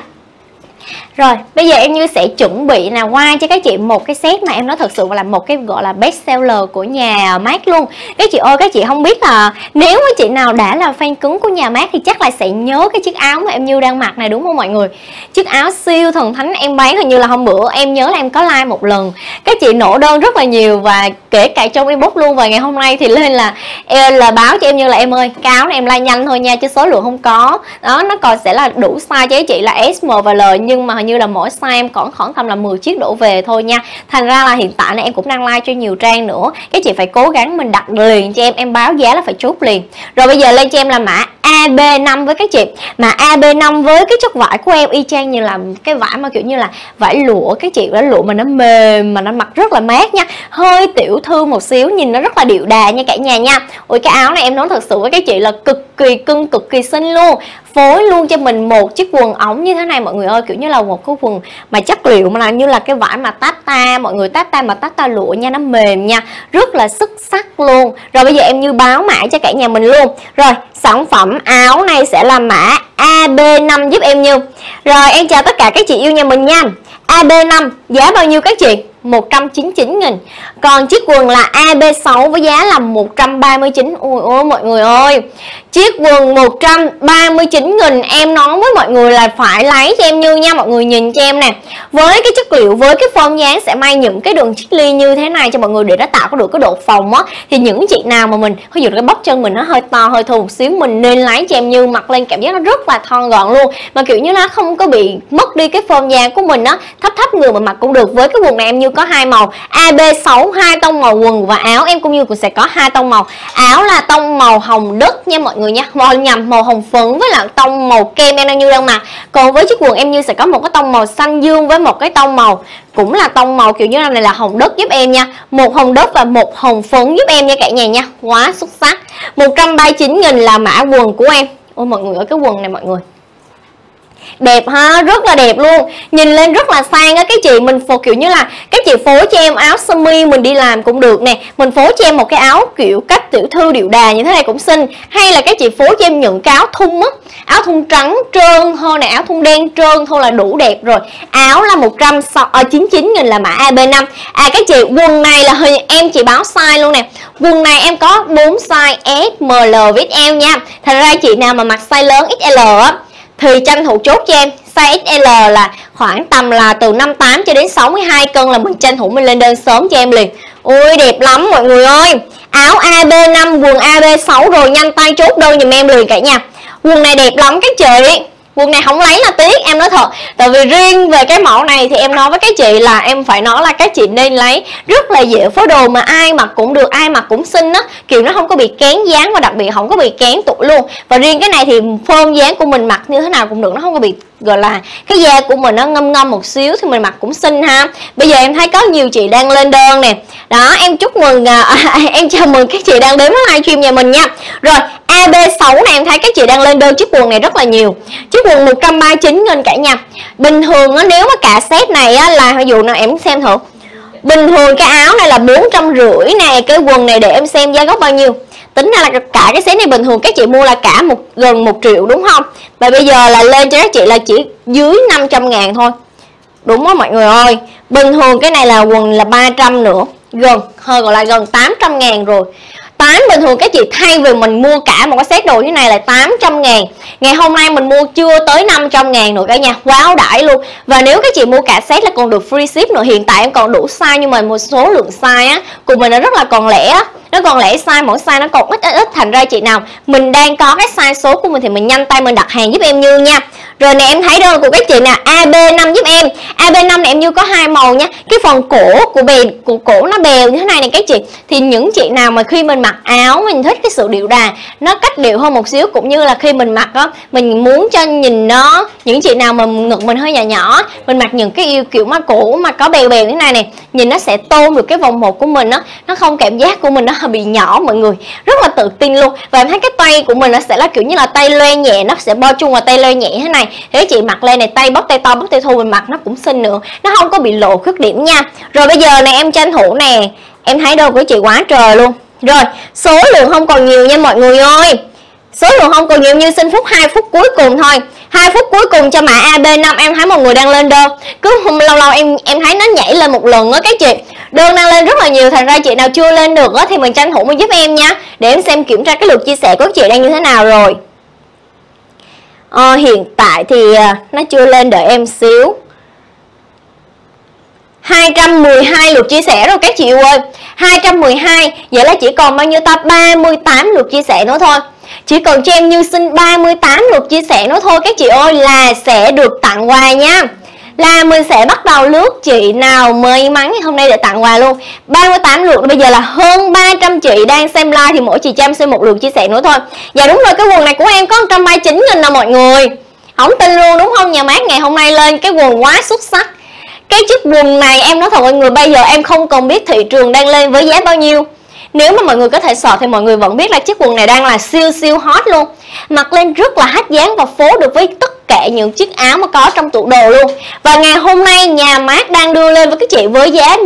Rồi, bây giờ em Như sẽ chuẩn bị qua cho các chị một cái set mà em nói thật sự là một cái gọi là best seller của nhà MAC luôn. Các chị ơi, các chị không biết là nếu mà chị nào đã là fan cứng của nhà MAC thì chắc là sẽ nhớ cái chiếc áo mà em Như đang mặc này đúng không mọi người? Chiếc áo siêu thần thánh em bán hình như là hôm bữa em nhớ là em có like một lần. Các chị nổ đơn rất là nhiều và kể cả trong inbox luôn, và ngày hôm nay thì lên là báo cho em Như là em ơi, cái áo này em like nhanh thôi nha chứ số lượng không có. Đó, nó còn sẽ là đủ size cho các chị là S, M và L, nhưng mà hình như là mỗi size em còn khoảng tầm là 10 chiếc đổ về thôi nha. Thành ra là hiện tại này em cũng đang like cho nhiều trang nữa. Các chị phải cố gắng mình đặt liền cho em báo giá là phải chốt liền. Rồi bây giờ lên cho em là mã AB5 với các chị. Mà AB5 với cái chất vải của em y chang như là cái vải mà kiểu như là vải lụa các chị, vải lụa mà nó mềm mà nó mặc rất là mát nha. Hơi tiểu thư một xíu, nhìn nó rất là điệu đà nha cả nhà nha. Ôi cái áo này em nói thật sự với các chị là cực kỳ cưng, cực kỳ xinh luôn. Phối luôn cho mình một chiếc quần ống như thế này mọi người ơi, kiểu như là một cái quần mà chất liệu mà là như là cái vải mà tata, mọi người tata mà tata lụa nha, nó mềm nha, rất là xuất sắc luôn. Rồi bây giờ em Như báo mã cho cả nhà mình luôn. Rồi sản phẩm áo này sẽ là mã AB5 giúp em Như. Rồi em chào tất cả các chị yêu nhà mình nha. AB5 giá bao nhiêu các chị? 199.000. Còn chiếc quần là AB6 với giá là 139. Ôi ôi mọi người ơi, chiếc quần 139.000 em nói với mọi người là phải lấy cho em Như nha. Mọi người nhìn cho em nè, với cái chất liệu, với cái form dáng sẽ may những cái đường chiếc ly như thế này cho mọi người để nó tạo được cái độ phồng á. Thì những chị nào mà mình ví dụ cái bắp chân mình nó hơi to hơi thô một xíu, mình nên lấy cho em Như mặc lên cảm giác nó rất là thon gọn luôn, mà kiểu như nó không có bị mất đi cái form dáng của mình á, thấp thấp người mà mặc cũng được. Với cái quần này em Như có hai màu AB6, hai tông màu quần và áo em cũng Như cũng sẽ có hai tông màu. Áo là tông màu hồng đất nha mọi người nha, màu hồng phấn với lại tông màu kem em Như đang mặc. Còn với chiếc quần em Như sẽ có một cái tông màu xanh dương với một cái tông màu cũng là tông màu kiểu như này là hồng đất giúp em nha, một hồng đất và một hồng phấn giúp em nha cả nhà nha, quá xuất sắc. 139.000 là mã quần của em. Ôi mọi người ơi, cái quần này mọi người đẹp ha, rất là đẹp luôn, nhìn lên rất là sang á các chị. Mình phối kiểu như là các chị phối cho em áo sơ mi mình đi làm cũng được nè, mình phối cho em một cái áo kiểu cách tiểu thư điệu đà như thế này cũng xinh, hay là các chị phối cho em những cái áo thun á, áo thun trắng trơn thôi này, áo thun đen trơn thôi là đủ đẹp rồi. Áo là 199.000 là mã AB5. Các chị quần này là em chỉ báo size luôn nè, quần này em có 4 size S, M, L với XL nha. Thành ra chị nào mà mặc size lớn XL á thì tranh thủ chốt cho em. Size XL là khoảng tầm là từ 58 cho đến 62 cân là mình tranh thủ mình lên đơn sớm cho em liền. Ôi đẹp lắm mọi người ơi. Áo AB5, quần AB6 rồi, nhanh tay chốt đơn giùm em liền cả nhà. Quần này đẹp lắm các chị. Quần này không lấy là tiếc, em nói thật. Tại vì riêng về cái mẫu này thì em nói với các chị là em phải nói là các chị nên lấy, rất là dễ phối đồ mà ai mặc cũng được, ai mặc cũng xinh á, kiểu nó không có bị kén dáng và đặc biệt không có bị kén tụi luôn. Và riêng cái này thì form dáng của mình mặc như thế nào cũng được, nó không có bị gọi là cái da của mình nó ngâm một xíu thì mình mặc cũng xinh ha. Bây giờ em thấy có nhiều chị đang lên đơn nè. Đó, em chúc mừng em chào mừng các chị đang đến với livestream nhà mình nha. Rồi AB6 này em thấy các chị đang lên đơn chiếc quần này rất là nhiều. Chiếc quần 139.000 cả nhà. Bình thường á, nếu mà cả set này á, là ví dụ nào em xem thử. Bình thường cái áo này là 450 nè, cái quần này để em xem giá gốc bao nhiêu. Tính ra là cả cái set này bình thường các chị mua là cả gần 1 triệu đúng không? Và bây giờ là lên cho các chị là chỉ dưới 500.000 thôi. Đúng không mọi người ơi? Bình thường cái này là quần là 300 nữa, gần hơi gọi là gần 800.000 rồi. 8 bình thường các chị thay vì mình mua cả một cái set đồ như này là 800.000, ngày hôm nay mình mua chưa tới 500.000 nữa cả nhà, quá ưu đãi luôn. Và nếu các chị mua cả set là còn được free ship nữa. Hiện tại em còn đủ size nhưng mà một số lượng size á của mình nó rất là còn lẻ á, nó còn lẻ size, mỗi size nó còn ít, thành ra chị nào mình đang có cái size số của mình thì mình nhanh tay mình đặt hàng giúp em Như nha. Rồi nè, em thấy đơn của các chị nè, AB5 giúp em. AB5 này em Như có 2 màu nha. Cái phần cổ của cổ nó bèo như thế này nè các chị. Thì những chị nào mà khi mình mặc áo mình thích cái sự điệu đà, nó cách điệu hơn một xíu, cũng như là khi mình mặc á, mình muốn cho nhìn nó, những chị nào mà ngực mình hơi nhỏ nhỏ, mình mặc những cái yêu kiểu mà cổ mà có bèo bèo như thế này nè, nhìn nó sẽ tôn được cái vòng một của mình á, nó không cảm giác của mình nó bị nhỏ mọi người, rất là tự tin luôn. Và em thấy cái tay của mình nó sẽ là kiểu như là tay loe nhẹ, nó sẽ bo chung vào tay loe nhẹ thế này. Thế chị mặc lên này, tay bóc tay to bóc tay thô mình mặc nó cũng xinh nữa, nó không có bị lộ khuyết điểm nha. Rồi bây giờ này em tranh thủ nè, em thấy đơn của chị quá trời luôn. Rồi số lượng không còn nhiều nha mọi người ơi, số lượng không còn nhiều, Như xin phút 2 phút cuối cùng thôi, 2 phút cuối cùng cho mã AB5. Em thấy mọi người đang lên đơn, cứ lâu lâu em thấy nó nhảy lên một lần á các chị, đơn đang lên rất là nhiều, thành ra chị nào chưa lên được á thì mình tranh thủ mình giúp em nha, để em xem kiểm tra cái lượt chia sẻ của các chị đang như thế nào rồi. Hiện tại thì nó chưa lên, đợi em xíu. 212 lượt chia sẻ rồi các chị ơi, 212, vậy là chỉ còn bao nhiêu ta, 38 lượt chia sẻ nữa thôi. Chỉ cần cho em Như xin 38 lượt chia sẻ nữa thôi các chị ơi là sẽ được tặng quà nha. Là mình sẽ bắt đầu lướt chị nào may mắn ngày hôm nay để tặng quà luôn. 38 lượt, bây giờ là hơn 300 chị đang xem live thì mỗi chị cho em xin 1 lượt chia sẻ nữa thôi. Dạ đúng rồi, cái quần này của em có 139.000 nè mọi người, không tin luôn đúng không? Nhà mát ngày hôm nay lên cái quần quá xuất sắc. Cái chiếc quần này em nói thật mọi người, bây giờ em không còn biết thị trường đang lên với giá bao nhiêu. Nếu mà mọi người có thể search thì mọi người vẫn biết là chiếc quần này đang là siêu hot luôn. Mặc lên rất là hấp dẫn và phối được với tất cả những chiếc áo mà có trong tủ đồ luôn. Và ngày hôm nay nhà mát đang đưa lên với các chị với giá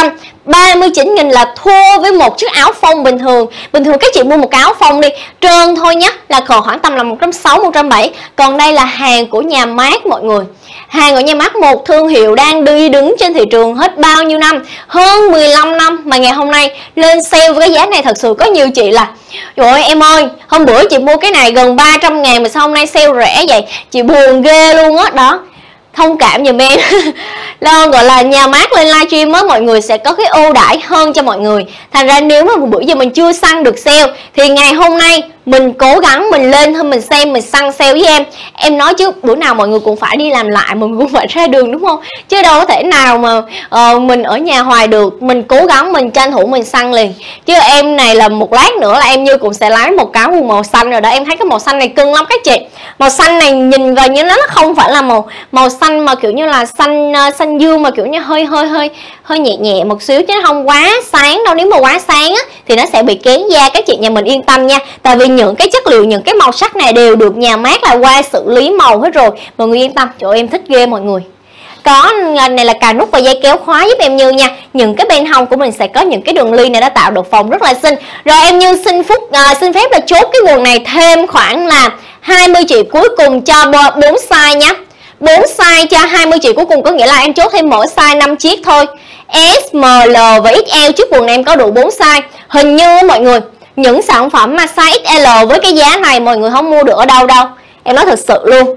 139.000 là thua với một chiếc áo phông bình thường. Bình thường các chị mua một cái áo phông đi trơn thôi nhá là khoảng tầm là 160, 170. Còn đây là hàng của nhà mát mọi người. Hàng của nhà mát, một thương hiệu đang đứng trên thị trường hết bao nhiêu năm, hơn 15 năm, mà ngày hôm nay lên sale với cái giá này thật sự có nhiều chị là trời ơi em ơi, hôm bữa chị mua cái này gần 300.000 mà sao hôm nay sale rẻ vậy, chị buồn ghê luôn á. Đó, thông cảm giùm em. Lo gọi là nhà mát lên livestream á, mọi người sẽ có cái ưu đãi hơn cho mọi người. Thành ra nếu mà bữa giờ mình chưa săn được sale thì ngày hôm nay mình cố gắng mình lên thôi, mình xem mình săn sale với em. Em nói chứ bữa nào mọi người cũng phải đi làm lại, mọi người cũng phải ra đường đúng không? Chứ đâu có thể nào mà mình ở nhà hoài được. Mình cố gắng mình tranh thủ mình săn liền. Chứ em này là một lát nữa là em Như cũng sẽ lấy một cái quần màu xanh rồi đó. Em thấy cái màu xanh này cưng lắm các chị. Màu xanh này nhìn vào như nó không phải là màu xanh mà kiểu như là xanh dương, mà kiểu như hơi nhẹ một xíu chứ không quá sáng đâu. Nếu mà quá sáng á thì nó sẽ bị kén da, các chị nhà mình yên tâm nha. Tại vì những cái chất liệu, những cái màu sắc này đều được nhà mát là qua xử lý màu hết rồi, mọi người yên tâm. Trời ơi, em thích ghê mọi người. Có này là cà nút và dây kéo khóa giúp em Như nha. Những cái bên hông của mình sẽ có những cái đường ly này, đã tạo độ phồng rất là xinh. Rồi em Như xin phép là chốt cái quần này thêm khoảng là 20 chị cuối cùng cho 4 size nhé. 4 size cho 20 chị cuối cùng, có nghĩa là em chốt thêm mỗi size 5 chiếc thôi. S, M, L và XL, chiếc quần này em có đủ 4 size. Hình như mọi người, những sản phẩm mà size XL với cái giá này mọi người không mua được ở đâu đâu, em nói thật sự luôn.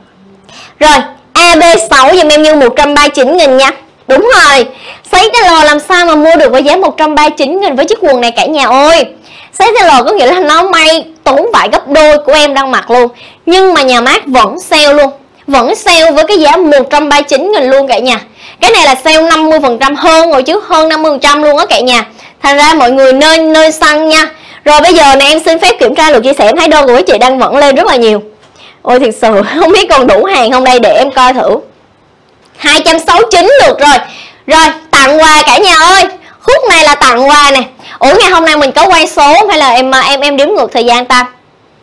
Rồi AB6 giùm em Như 139.000 nha. Đúng rồi, size XL làm sao mà mua được với giá 139.000 với chiếc quần này cả nhà ơi. Size XL có nghĩa là nó may tốn vải gấp đôi của em đang mặc luôn. Nhưng mà nhà mát vẫn sale luôn, vẫn sale với cái giá 139.000 luôn cả nhà. Cái này là sale 50% hơn rồi chứ, hơn 50% luôn á cả nhà. Thành ra mọi người nên săn nha. Rồi bây giờ này em xin phép kiểm tra lượt chia sẻ. Em thấy đơn của các chị đang vẫn lên rất là nhiều. Ôi thiệt sự không biết còn đủ hàng không đây, để em coi thử. 269 lượt rồi. Rồi tặng quà cả nhà ơi. Khúc này là tặng quà nè. Ủa ngày hôm nay mình có quay số hay là em đếm ngược thời gian ta?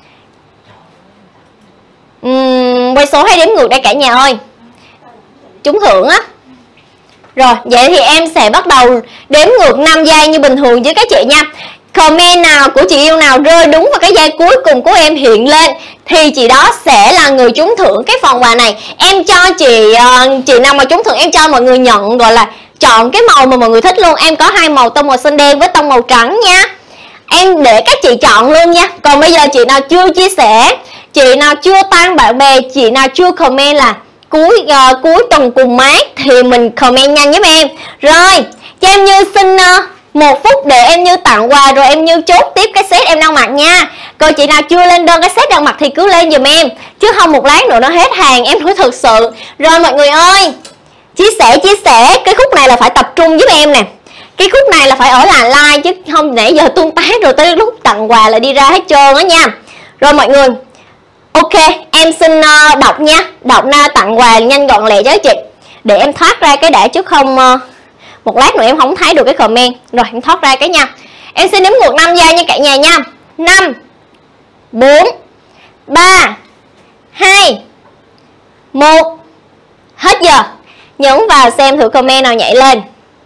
Quay số hay đếm ngược đây cả nhà ơi? Trúng thưởng á. Rồi vậy thì em sẽ bắt đầu đếm ngược 5 giây như bình thường với các chị nha. Comment nào của chị yêu nào rơi đúng vào cái giây cuối cùng của em hiện lên thì chị đó sẽ là người trúng thưởng cái phần quà này. Em cho chị nào mà trúng thưởng em cho mọi người nhận, gọi là chọn cái màu mà mọi người thích luôn. Em có 2 màu, tông màu xanh đen với tông màu trắng nha. em để các chị chọn luôn nha. Còn bây giờ chị nào chưa chia sẻ, chị nào chưa tăng bạn bè, chị nào chưa comment là cuối tuần cùng mát thì mình comment nhanh giúp em. Rồi, cho em Như xin 1 phút để em Như tặng quà rồi em Như chốt tiếp cái set em đang mặc nha. Còn chị nào chưa lên đơn cái set đang mặc thì cứ lên giùm em, chứ không một lát nữa nó hết hàng em nói thật sự. Rồi mọi người ơi, chia sẻ, cái khúc này là phải tập trung giúp em nè. Cái khúc này là phải ở là like chứ không nãy giờ tương tác rồi tới lúc tặng quà là đi ra hết trơn á nha. Rồi mọi người, ok, em xin đọc nha, đọc tặng quà nhanh gọn lẹ cho chị. Để em thoát ra cái đã chứ không một lát nữa em không thấy được cái comment. Rồi em thoát ra cái nha. Em xin đếm ngược 5 giây nha cả nhà nha. 5 4 3 2 1. Hết giờ. Nhấn vào xem thử comment nào nhảy lên.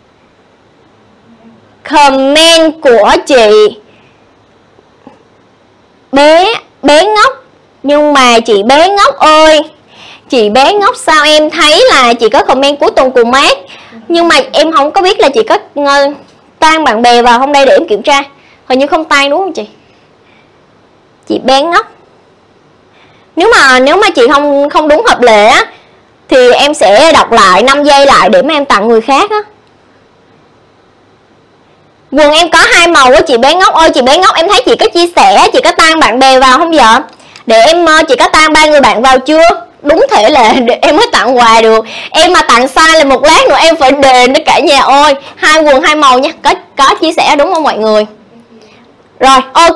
Comment của chị bé ngốc. Nhưng mà chị bé ngốc ơi, chị bé ngốc sao em thấy là chị có comment cuối tuần cùng mát, nhưng mà em không có biết là chị có tan bạn bè vào không đây để em kiểm tra. Hình như không tan đúng không chị? Chị bé ngốc. Nếu mà chị không đúng hợp lệ á thì em sẽ đọc lại 5 giây lại để mà em tặng người khác á. Quần em có 2 màu á chị bé ngốc ơi. Chị bé ngốc em thấy chị có chia sẻ, chị có tan bạn bè vào không vậy? Để em, chị có tan 3 người bạn vào chưa? Đúng thể lệ để em mới tặng quà được. Em mà tặng sai là một lát nữa em phải đền cả nhà ơi. 2 quần 2 màu nha. Có chia sẻ đúng không mọi người? Rồi ok.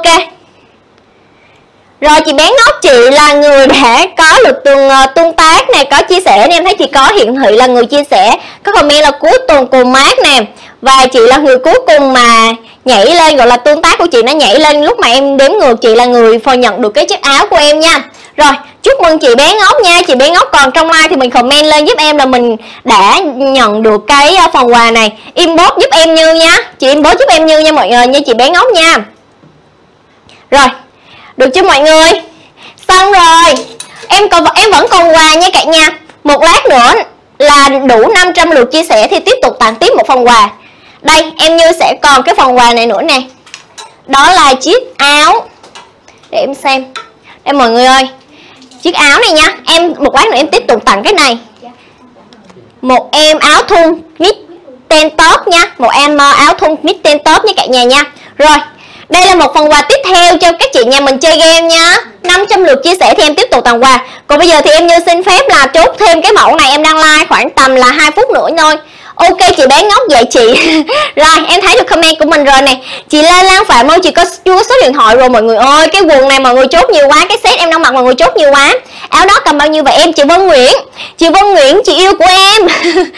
Rồi chị bé ngốc, chị là người đã có lượt tương tác này, có chia sẻ nên em thấy chị có hiển thị là người chia sẻ, có comment là cuối tuần cùng mát nè. Và chị là người cuối cùng mà nhảy lên, gọi là tương tác của chị nó nhảy lên lúc mà em đếm ngược, chị là người phải nhận được cái chiếc áo của em nha. Rồi chúc mừng chị bé ngốc nha. Chị bé ngốc còn trong like thì mình comment lên giúp em là mình đã nhận được cái phần quà này. Inbox giúp em Như nha. Chị inbox giúp em Như nha mọi người, nha chị bé ngốc nha. Rồi được chưa mọi người? Xong rồi. Em vẫn còn quà nha cả nhà. Một lát nữa là đủ 500 lượt chia sẻ thì tiếp tục tặng tiếp một phần quà. Đây em Như sẽ còn cái phần quà này nữa nè. Đó là chiếc áo. Để em xem. Đây mọi người ơi, chiếc áo này nha. Em một lát nữa em tiếp tục tặng cái này. Một em áo thun knit tank top nha. Một em áo thun knit tank top nha cả nhà nha. Rồi đây là một phần quà tiếp theo cho các chị nhà mình chơi game nha. 500 lượt chia sẻ thì em tiếp tục tặng quà. Còn bây giờ thì em Như xin phép là chốt thêm cái mẫu này. Em đang like khoảng tầm là 2 phút nữa thôi. Ok chị bé ngốc vậy chị. Rồi em thấy được comment của mình rồi nè. Chị Lê Lan Phạm ơi, chị có chưa số điện thoại rồi mọi người ơi. Cái quần này mọi người chốt nhiều quá. Cái set em đang mặc mọi người chốt nhiều quá. Áo đó cầm bao nhiêu vậy em? Chị Vân Nguyễn. Chị Vân Nguyễn, chị yêu của em.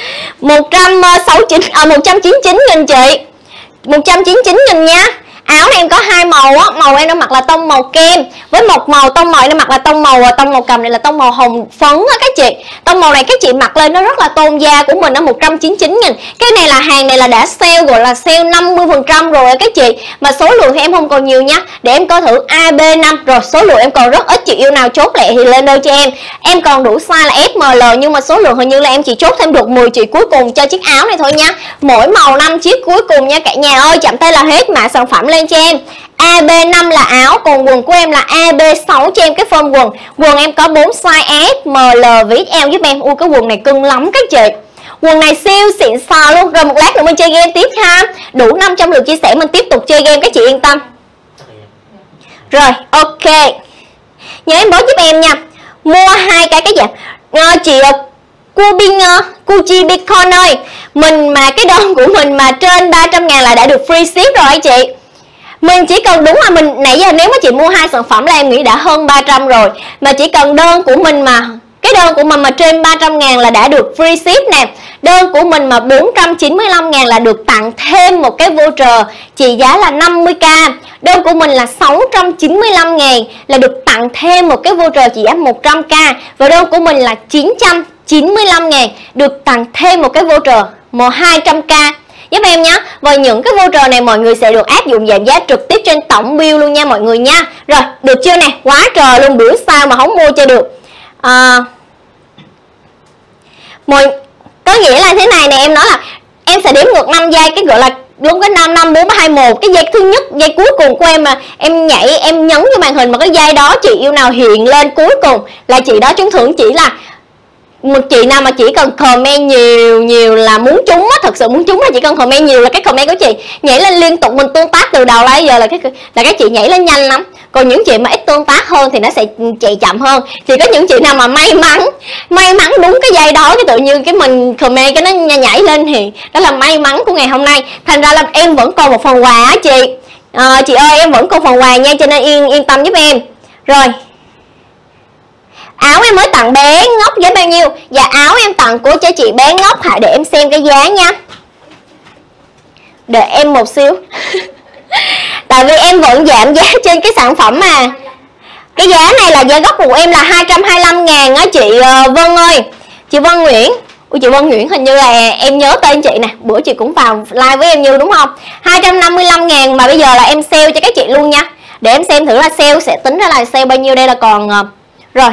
199.000 chị. 199.000 nha. Áo này em có 2 màu á, màu em đang mặc là tông màu kem, với một màu tông màu em đang mặc là tông màu cầm này là tông màu hồng phấn á các chị. Tông màu này các chị mặc lên nó rất là tôn da của mình, nó 199.000. Cái này là hàng này là đã sale, gọi là sale 50% rồi các chị. Mà số lượng thì em không còn nhiều nha. Để em coi thử AB5 rồi, số lượng em còn rất ít, chị yêu nào chốt lẹ thì lên đơn cho em. Em còn đủ size là SML nhưng mà số lượng hình như là em chỉ chốt thêm được 10 chị cuối cùng cho chiếc áo này thôi nha. Mỗi màu 5 chiếc cuối cùng nha cả nhà ơi, chậm tay là hết mã sản phẩm lên cho em. AB5 là áo, còn quần của em là AB6 cho em cái form quần. Quần em có 4 size S, ML, XL giúp em. Ui cái quần này cưng lắm các chị. Quần này siêu xịn sò luôn. Rồi một lát nữa mình chơi game tiếp ha. Đủ 500 lượt chia sẻ mình tiếp tục chơi game các chị yên tâm. Rồi ok. Nhớ em bó giúp em nha. Mua 2 cái gì? Chị Cuchi Bitcoin ơi, mình mà cái đơn của mình mà trên 300.000 là đã được free ship rồi ấy chị. Mình chỉ cần đúng là mình nãy giờ nếu mà chị mua 2 sản phẩm là em nghĩ đã hơn 300 rồi. Mà chỉ cần đơn của mình mà cái đơn của mình mà trên 300.000 là đã được free ship nè. Đơn của mình mà 495.000 là được tặng thêm một cái voucher trị giá là 50k. Đơn của mình là 695.000 là được tặng thêm một cái voucher trị giá 100k. Và đơn của mình là 995.000 được tặng thêm một cái voucher 200k giúp em nhé. Và những cái voucher này mọi người sẽ được áp dụng giảm giá trực tiếp trên tổng bill luôn nha mọi người nha. Rồi được chưa nè, quá trời luôn, bữa sau mà không mua cho được. Có nghĩa là thế này nè, em nói là em sẽ đếm ngược 5 giây, cái gọi là đúng cái 55421, cái giây thứ nhất, giây cuối cùng của em mà em nhảy, em nhấn cái màn hình mà cái giây đó chị yêu nào hiện lên cuối cùng là chị đó trúng thưởng. Chỉ là một chị nào mà chỉ cần comment nhiều là muốn trúng á, thật sự muốn trúng là chỉ cần comment nhiều là cái comment của chị nhảy lên liên tục, mình tương tác từ đầu đến giờ là các chị nhảy lên nhanh lắm. Còn những chị mà ít tương tác hơn thì nó sẽ chạy chậm hơn. Thì có những chị nào mà may mắn đúng cái giây đó, cái tự nhiên cái mình comment cái nó nhảy lên thì đó là may mắn của ngày hôm nay. Thành ra là em vẫn còn một phần quà á chị. Chị ơi em vẫn còn phần quà nha, cho nên yên tâm giúp em. Rồi, áo em mới tặng bé Ngốc với bao nhiêu? Dạ áo em tặng của cho chị bé Ngốc hả, để em xem cái giá nha. Đợi em một xíu. Tại vì em vẫn giảm giá trên cái sản phẩm mà. Cái giá này là giá gốc của em là 225.000 á chị Vân ơi. Chị Vân Nguyễn. Ủa chị Vân Nguyễn hình như là em nhớ tên chị nè, bữa chị cũng vào live với em Như đúng không? 255.000 mà bây giờ là em sale cho các chị luôn nha. Để em xem thử là sale sẽ tính ra là sale bao nhiêu. Đây là còn rồi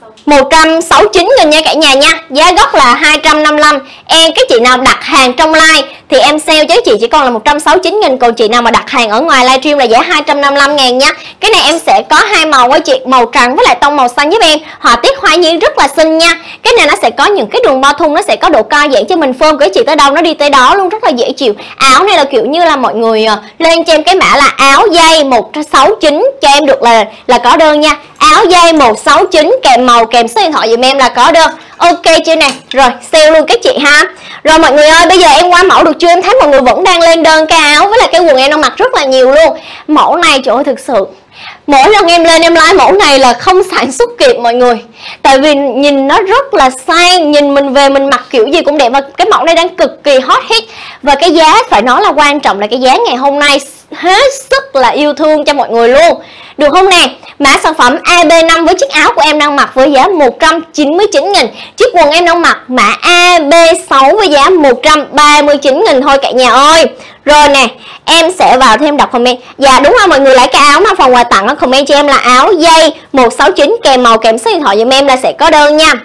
169.000 nha cả nhà nha. Giá gốc là 255. Em cái chị nào đặt hàng trong live thì em sale cho chị chỉ còn là 169.000. Còn chị nào mà đặt hàng ở ngoài livestream là giá 255.000 nha. Cái này em sẽ có hai màu á chị, màu trắng với lại tông màu xanh giúp em. Họa tiết hoa nhiên rất là xinh nha. Cái này nó sẽ có những cái đường bo thun, nó sẽ có độ co giãn cho mình phơm của chị tới đâu nó đi tới đó luôn, rất là dễ chịu. Áo này là kiểu như là mọi người lên cho em cái mã là áo dây 169 cho em được là có đơn nha. Áo dây 169 kèm màu kèm số điện thoại giùm em là có đơn. Ok chưa nè. Rồi sale luôn các chị ha. Rồi mọi người ơi, bây giờ em qua mẫu được chưa? Em thấy mọi người vẫn đang lên đơn cái áo với lại cái quần em đang mặc rất là nhiều luôn. Mẫu này trời ơi thực sự mỗi lần em lên em like mẫu này là không sản xuất kịp mọi người. Tại vì nhìn nó rất là sang, nhìn mình về mình mặc kiểu gì cũng đẹp. Và cái mẫu này đang cực kỳ hot hit. Và cái giá phải nói là quan trọng là cái giá ngày hôm nay hết sức là yêu thương cho mọi người luôn. Được không nè? Mã sản phẩm AB5 với chiếc áo của em đang mặc với giá 199.000. Chiếc quần em đang mặc mã AB6 với giá 139.000 thôi cả nhà ơi. Rồi nè, em sẽ vào thêm đọc comment. Dạ đúng rồi mọi người, lấy cái áo mà phần quà tặng ở comment cho em là áo dây 169 kèm màu kèm số điện thoại giùm em là sẽ có đơn nha.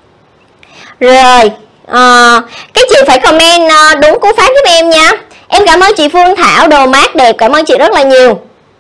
Rồi, cái chị phải comment đúng cú pháp giúp em nha. Em cảm ơn chị Phương Thảo, đồ mát đẹp, cảm ơn chị rất là nhiều.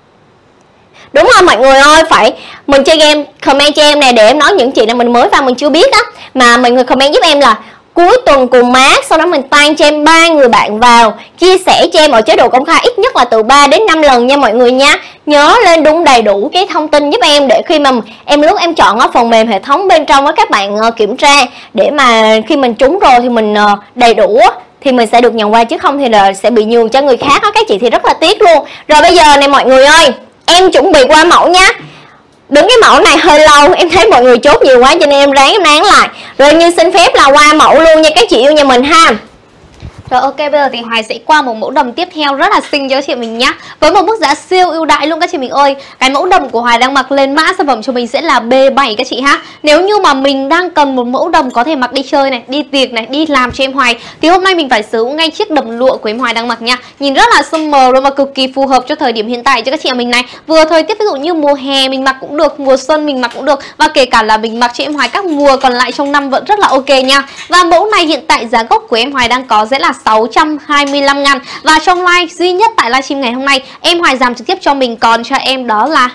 Đúng rồi mọi người ơi, phải mình chơi game comment cho em nè, để em nói những chị nào mình mới vào mình chưa biết á, mà mọi người comment giúp em là cuối tuần cùng mát, sau đó mình tan cho em 3 người bạn vào, chia sẻ cho em ở chế độ công khai ít nhất là từ 3 đến 5 lần nha mọi người nha. Nhớ lên đúng đầy đủ cái thông tin giúp em, để khi mà em lướt em chọn ở phần mềm hệ thống bên trong với các bạn kiểm tra, để mà khi mình trúng rồi thì mình đầy đủ thì mình sẽ được nhận quà, chứ không thì là sẽ bị nhường cho người khác đó các chị, thì rất là tiếc luôn. Rồi bây giờ này mọi người ơi, em chuẩn bị qua mẫu nha. Đứng cái mẫu này hơi lâu, em thấy mọi người chốt nhiều quá cho nên em ráng lại. Rồi Như xin phép là qua mẫu luôn nha các chị yêu nhà mình ha. Rồi ok, bây giờ thì Hoài sẽ qua một mẫu đầm tiếp theo rất là xinh cho chị mình nhá. Với một mức giá siêu ưu đãi luôn các chị mình ơi. Cái mẫu đầm của Hoài đang mặc lên mã sản phẩm cho mình sẽ là B7 các chị ha. Nếu như mà mình đang cần một mẫu đầm có thể mặc đi chơi này, đi tiệc này, đi làm cho em Hoài, thì hôm nay mình phải sử dụng ngay chiếc đầm lụa của em Hoài đang mặc nha. Nhìn rất là summer luôn và cực kỳ phù hợp cho thời điểm hiện tại cho các chị mình này. Vừa thời tiết ví dụ như mùa hè mình mặc cũng được, mùa xuân mình mặc cũng được, và kể cả là mình mặc cho em Hoài các mùa còn lại trong năm vẫn rất là ok nha. Và mẫu này hiện tại giá gốc của em Hoài đang có sẽ là 625.000. Và trong live duy nhất tại livestream ngày hôm nay, em Hoài giảm trực tiếp cho mình còn cho em đó là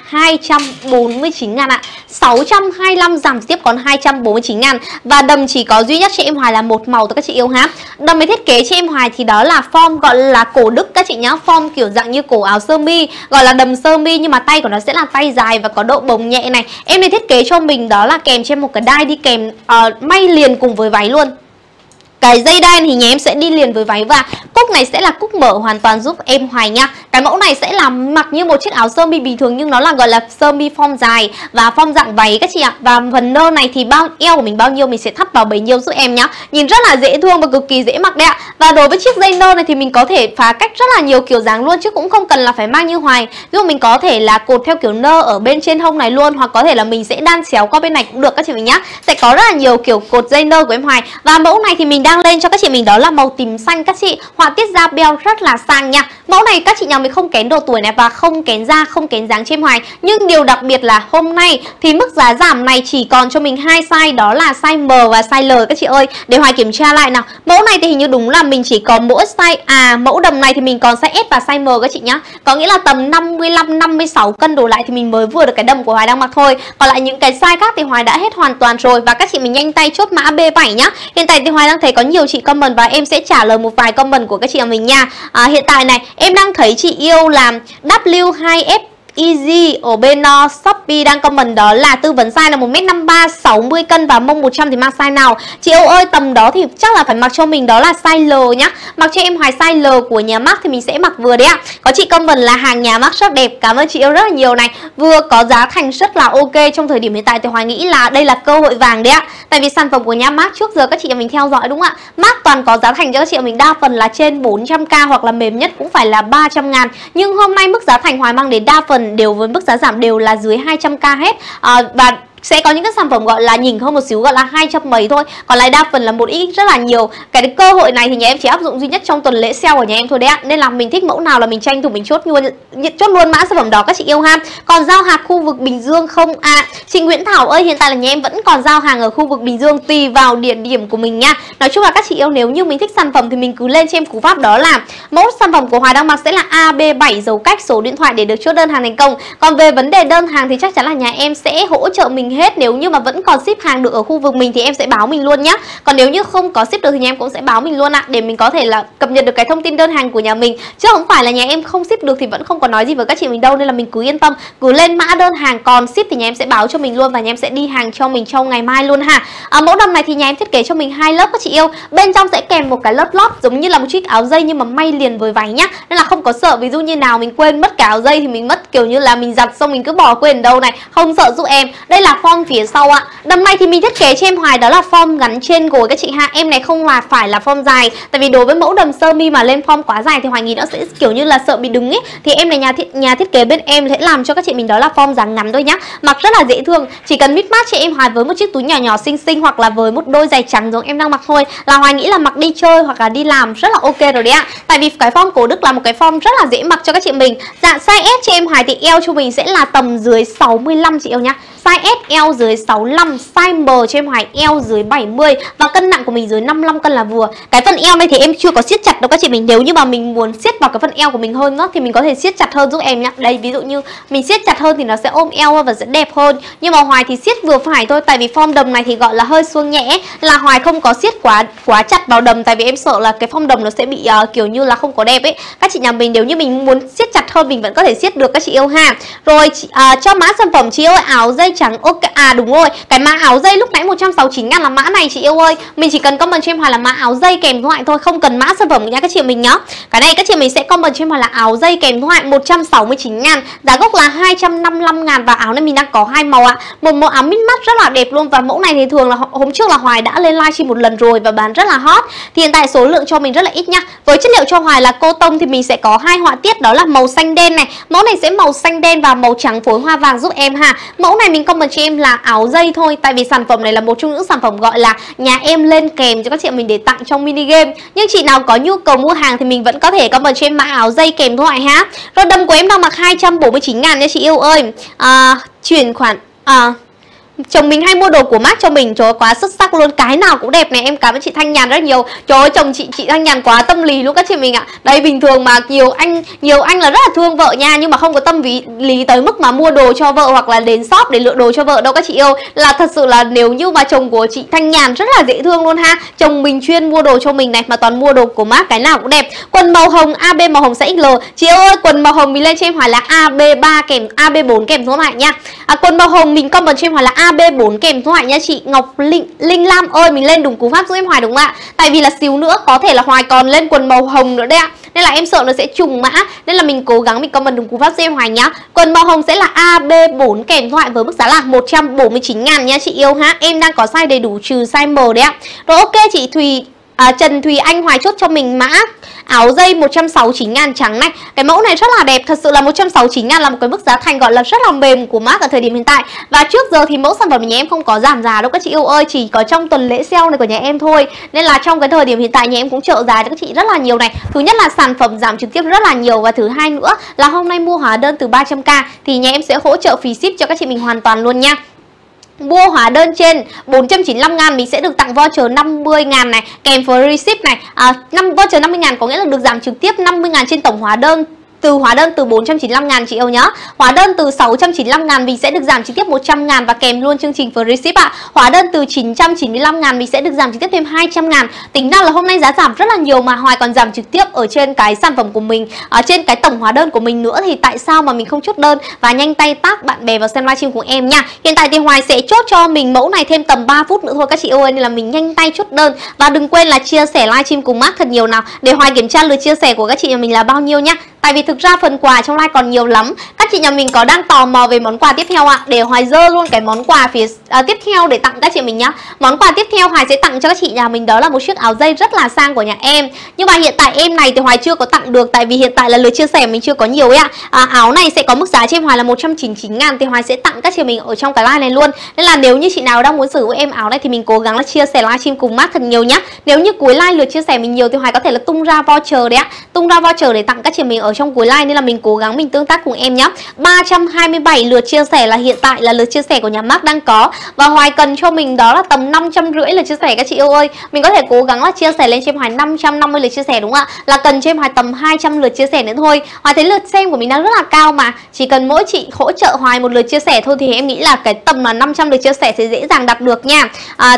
249.000 ạ. 625 giảm trực tiếp còn 249.000. Và đầm chỉ có duy nhất cho em Hoài là một màu từ các chị yêu ha. Đầm này thiết kế cho em Hoài thì đó là form gọi là cổ Đức các chị nhá, form kiểu dạng như cổ áo sơ mi, gọi là đầm sơ mi, nhưng mà tay của nó sẽ là tay dài và có độ bồng nhẹ này. Em này thiết kế cho mình đó là kèm cho em một cái đai đi kèm may liền cùng với váy luôn. Cái dây đai thì nhà em sẽ đi liền với váy, và cúc này sẽ là cúc mở hoàn toàn giúp em Hoài nha. Cái mẫu này sẽ là mặc như một chiếc áo sơ mi bình thường, nhưng nó là gọi là sơ mi form dài và form dạng váy các chị ạ. Và phần nơ này thì eo của mình bao nhiêu mình sẽ thắt vào bấy nhiêu giúp em nhá. Nhìn rất là dễ thương và cực kỳ dễ mặc đấy ạ. Và đối với chiếc dây nơ này thì mình có thể phá cách rất là nhiều kiểu dáng luôn, chứ cũng không cần là phải mang như Hoài. Ví dụ mình có thể là cột theo kiểu nơ ở bên trên hông này luôn, hoặc có thể là mình sẽ đan chéo qua bên này cũng được các chị mình nhá. Sẽ có rất là nhiều kiểu cột dây nơ của em Hoài. Và mẫu này thì mình đang lên cho các chị mình đó là màu tím xanh các chị. Họa tiết da beo rất là sang nha. Mẫu này các chị nhà mình không kén độ tuổi này và không kén da, không kén dáng cho em Hoài. Nhưng điều đặc biệt là hôm nay thì mức giá giảm này chỉ còn cho mình 2 size, đó là size M và size L các chị ơi. Để Hoài kiểm tra lại nào. Mẫu này thì hình như đúng là mình chỉ còn mỗi size mẫu đầm này thì mình còn size S và size M các chị nhá. Có nghĩa là tầm 55-56 cân đổ lại thì mình mới vừa được cái đầm của Hoài đang mặc thôi. Còn lại những cái size khác thì Hoài đã hết hoàn toàn rồi. Và các chị mình nhanh tay chốt mã B7 nhá. Hiện tại thì Hoài đang thấy có nhiều chị comment và em sẽ trả lời một vài comment của các chị mình nha. Hiện tại này em đang thấy chị yêu làm W2F Easy ở bên Shopee đang comment đó là tư vấn size là 1m53, 60 cân và mông 100 thì mang size nào. Chị yêu ơi, tầm đó thì chắc là phải mặc cho mình đó là size L nhá. Mặc cho em Hoài size L của nhà Max thì mình sẽ mặc vừa đấy ạ. Có chị comment là hàng nhà Max rất đẹp. Cảm ơn chị yêu rất là nhiều này. Vừa có giá thành rất là ok trong thời điểm hiện tại thì Hoài nghĩ là đây là cơ hội vàng đấy ạ. Tại vì sản phẩm của nhà Max trước giờ các chị mình theo dõi đúng không ạ? Max toàn có giá thành cho các chị mình đa phần là trên 400k hoặc là mềm nhất cũng phải là 300 ngàn. Nhưng hôm nay mức giá thành Hoài mang đến đa phần đều với mức giá giảm đều là dưới 200k hết. Và sẽ có những cái sản phẩm gọi là nhỉnh hơn một xíu, gọi là 200 mấy thôi. Còn lại đa phần là một ít rất là nhiều. Cái cơ hội này thì nhà em chỉ áp dụng duy nhất trong tuần lễ sale của nhà em thôi đấy ạ. Nên là mình thích mẫu nào là mình tranh thủ mình chốt luôn mã sản phẩm đó các chị yêu ha. Còn giao hàng khu vực Bình Dương không ạ? Chị Nguyễn Thảo ơi, hiện tại là nhà em vẫn còn giao hàng ở khu vực Bình Dương tùy vào địa điểm của mình nha. Nói chung là các chị yêu nếu như mình thích sản phẩm thì mình cứ lên cho em cú pháp đó là mẫu sản phẩm của Hoài đang mặc sẽ là AB7 dấu cách số điện thoại để được chốt đơn hàng thành công. Còn về vấn đề đơn hàng thì chắc chắn là nhà em sẽ hỗ trợ mình hết. Nếu như mà vẫn còn ship hàng được ở khu vực mình thì em sẽ báo mình luôn nhá. Còn nếu như không có ship được thì nhà em cũng sẽ báo mình luôn ạ, để mình có thể là cập nhật được cái thông tin đơn hàng của nhà mình. Chứ không phải là nhà em không ship được thì vẫn không có nói gì với các chị mình đâu. Nên là mình cứ yên tâm, cứ lên mã đơn hàng, còn ship thì nhà em sẽ báo cho mình luôn và nhà em sẽ đi hàng cho mình trong ngày mai luôn ha. Mẫu đầm này thì nhà em thiết kế cho mình 2 lớp các chị yêu. Bên trong sẽ kèm một cái lớp lót giống như là một chiếc áo dây nhưng mà may liền với váy nhá. Nên là không có sợ ví dụ như nào mình quên mất cả áo dây thì mình mất, kiểu như là mình giặt xong mình cứ bỏ quên đâu này, không sợ giúp em. Đây là form phía sau ạ. Đầm này thì mình thiết kế cho em Hoài đó là form gắn trên gối các chị ha. Em này không là phải là form dài. Tại vì đối với mẫu đầm sơ mi mà lên form quá dài thì Hoài nghĩ nó sẽ kiểu như là sợ bị đứng ấy. Thì em này nhà thiết kế bên em sẽ làm cho các chị mình đó là form dáng ngắn thôi nhá. Mặc rất là dễ thương. Chỉ cần mix match cho em Hoài với một chiếc túi nhỏ nhỏ xinh xinh hoặc là với một đôi giày trắng giống em đang mặc thôi là Hoài nghĩ là mặc đi chơi hoặc là đi làm rất là ok rồi đấy ạ. Tại vì cái form cổ Đức là một cái form rất là dễ mặc cho các chị mình. Dạ size S cho em Hoài thì eo cho mình sẽ là tầm dưới 65 chị yêu nhá. Size S eo dưới 65, size M cho em Hoài eo dưới 70 và cân nặng của mình dưới 55 cân là vừa. Cái phần eo này thì em chưa có siết chặt đâu các chị mình. Nếu như mà mình muốn siết vào cái phần eo của mình hơn đó thì mình có thể siết chặt hơn giúp em nhá. Đây ví dụ như mình siết chặt hơn thì nó sẽ ôm eo hơn và sẽ đẹp hơn. Nhưng mà Hoài thì siết vừa phải thôi, tại vì form đầm này thì gọi là hơi suông nhẹ, là Hoài không có siết quá chặt vào đầm, tại vì em sợ là cái form đầm nó sẽ bị kiểu như là không có đẹp ấy. Các chị nhà mình nếu như mình muốn siết chặt hơn mình vẫn có thể siết được các chị yêu ha. Rồi cho mã sản phẩm chị ơi, áo dây trắng ok. Đúng rồi, cái mã áo dây lúc nãy 169.000 là mã này chị yêu ơi. Mình chỉ cần comment cho em Hoài là mã áo dây kèm thoại thôi, không cần mã sản phẩm nha các chị mình nhá. Cái này các chị mình sẽ comment cho em Hoài là áo dây kèm thoại 169.000, giá gốc là 255.000 và áo này mình đang có 2 màu ạ. Một mẫu áo mix match rất là đẹp luôn và mẫu này thì thường là hôm trước là Hoài đã lên livestream một lần rồi và bán rất là hot. Thì hiện tại số lượng cho mình rất là ít nha. Với chất liệu cho Hoài là cô tông thì mình sẽ có 2 họa tiết đó là màu xanh đen này. Mẫu này sẽ màu xanh đen và màu trắng phối hoa vàng giúp em ha. Mẫu này mình comment cho em là áo dây thôi, tại vì sản phẩm này là một trong những sản phẩm gọi là nhà em lên kèm cho các chị mình để tặng trong mini game. Nhưng chị nào có nhu cầu mua hàng thì mình vẫn có thể comment cho em mã áo dây kèm thoại ha. Rồi đầm của em đang mặc 249.000 nha chị yêu ơi. Chuyển khoản chồng mình hay mua đồ của Max cho mình, trời ơi, quá xuất sắc luôn, cái nào cũng đẹp này. Em cảm ơn chị Thanh Nhàn rất nhiều. Trời ơi, chồng chị Thanh Nhàn quá tâm lý luôn các chị mình ạ. Đây bình thường mà nhiều anh là rất là thương vợ nha, nhưng mà không có tâm lý tới mức mà mua đồ cho vợ hoặc là đến shop để lựa đồ cho vợ đâu các chị yêu. Là thật sự là nếu như mà chồng của chị Thanh Nhàn rất là dễ thương luôn ha. Chồng mình chuyên mua đồ cho mình này, mà toàn mua đồ của Max, cái nào cũng đẹp. Quần màu hồng AB màu hồng size XL. Chị ơi, quần màu hồng mình lên cho em Hoài là AB3 kèm AB4 kèm số lại nha. Quần màu hồng mình comment cho em Hoài là AB4 kèm số lại nha chị Ngọc Linh Lam ơi, mình lên đúng cú pháp giúp em Hoài đúng không ạ? Tại vì là xíu nữa có thể là Hoài còn lên quần màu hồng nữa đấy ạ. Nên là em sợ nó sẽ trùng mã, nên là mình cố gắng mình comment đúng cú pháp giúp em Hoài nhá. Quần màu hồng sẽ là AB4 kèm thoại với mức giá là 149.000 nha chị yêu ha. Em đang có size đầy đủ trừ size M đấy ạ. Rồi ok chị Thùy Trần Thùy Anh Hoài chốt cho mình mã áo dây 169.000 trắng này. Cái mẫu này rất là đẹp, thật sự là 169.000 là một cái mức giá thành gọi là rất là mềm của Mac ở thời điểm hiện tại. Và trước giờ thì mẫu sản phẩm của nhà em không có giảm giá đâu các chị yêu ơi, chỉ có trong tuần lễ sale này của nhà em thôi. Nên là trong cái thời điểm hiện tại nhà em cũng trợ giá cho các chị rất là nhiều này. Thứ nhất là sản phẩm giảm trực tiếp rất là nhiều, và thứ hai nữa là hôm nay mua hóa đơn từ 300k thì nhà em sẽ hỗ trợ phí ship cho các chị mình hoàn toàn luôn nha. Mua hóa đơn trên 495.000 mình sẽ được tặng voucher 50.000 này, kèm free ship này. Voucher 50.000 có nghĩa là được giảm trực tiếp 50.000 trên tổng hóa đơn. Hóa đơn từ 495.000 chị yêu nhá. Hóa đơn từ 695.000 mình sẽ được giảm trực tiếp 100.000 và kèm luôn chương trình free ship ạ. Hóa đơn từ 995.000 mình sẽ được giảm trực tiếp thêm 200.000. Tính ra là hôm nay giá giảm rất là nhiều mà Hoài còn giảm trực tiếp ở trên cái sản phẩm của mình, ở trên cái tổng hóa đơn của mình nữa, thì tại sao mà mình không chốt đơn và nhanh tay tag bạn bè vào xem livestream của em nha. Hiện tại thì Hoài sẽ chốt cho mình mẫu này thêm tầm 3 phút nữa thôi các chị ơi, nên là mình nhanh tay chốt đơn. Và đừng quên là chia sẻ livestream cùng Mac thật nhiều nào để Hoài kiểm tra lượt chia sẻ của các chị nhà mình là bao nhiêu nhá. Tại vì thực ra phần quà trong live còn nhiều lắm. Các chị nhà mình có đang tò mò về món quà tiếp theo ạ? Để Hoài dơ luôn cái món quà phía tiếp theo để tặng các chị mình nhá. Món quà tiếp theo Hoài sẽ tặng cho các chị nhà mình đó là một chiếc áo dây rất là sang của nhà em. Nhưng mà hiện tại em này thì Hoài chưa có tặng được, tại vì hiện tại là lượt chia sẻ mình chưa có nhiều ấy ạ. Áo này sẽ có mức giá cho em Hoài là 199.000 thì Hoài sẽ tặng các chị mình ở trong cái live này luôn. Nên là nếu như chị nào đang muốn sở hữu em áo này thì mình cố gắng là chia sẻ livestream cùng Mac thật nhiều nhá. Nếu như cuối live lượt chia sẻ mình nhiều thì Hoài có thể là tung ra voucher đấy ạ. Tung ra voucher để tặng các chị mình ở trong cuối live, nên là mình cố gắng mình tương tác cùng em nhé. 327 lượt chia sẻ là hiện tại là lượt chia sẻ của nhà Mac đang có, và Hoài cần cho mình đó là tầm 550 lượt chia sẻ các chị yêu ơi. Mình có thể cố gắng là chia sẻ lên cho em Hoài 550 lượt chia sẻ đúng không ạ? Là cần cho em Hoài tầm 200 lượt chia sẻ nữa thôi. Hoài thấy lượt xem của mình đang rất là cao mà, chỉ cần mỗi chị hỗ trợ Hoài một lượt chia sẻ thôi thì em nghĩ là cái tầm là 500 lượt chia sẻ thì dễ dàng đạt được nha.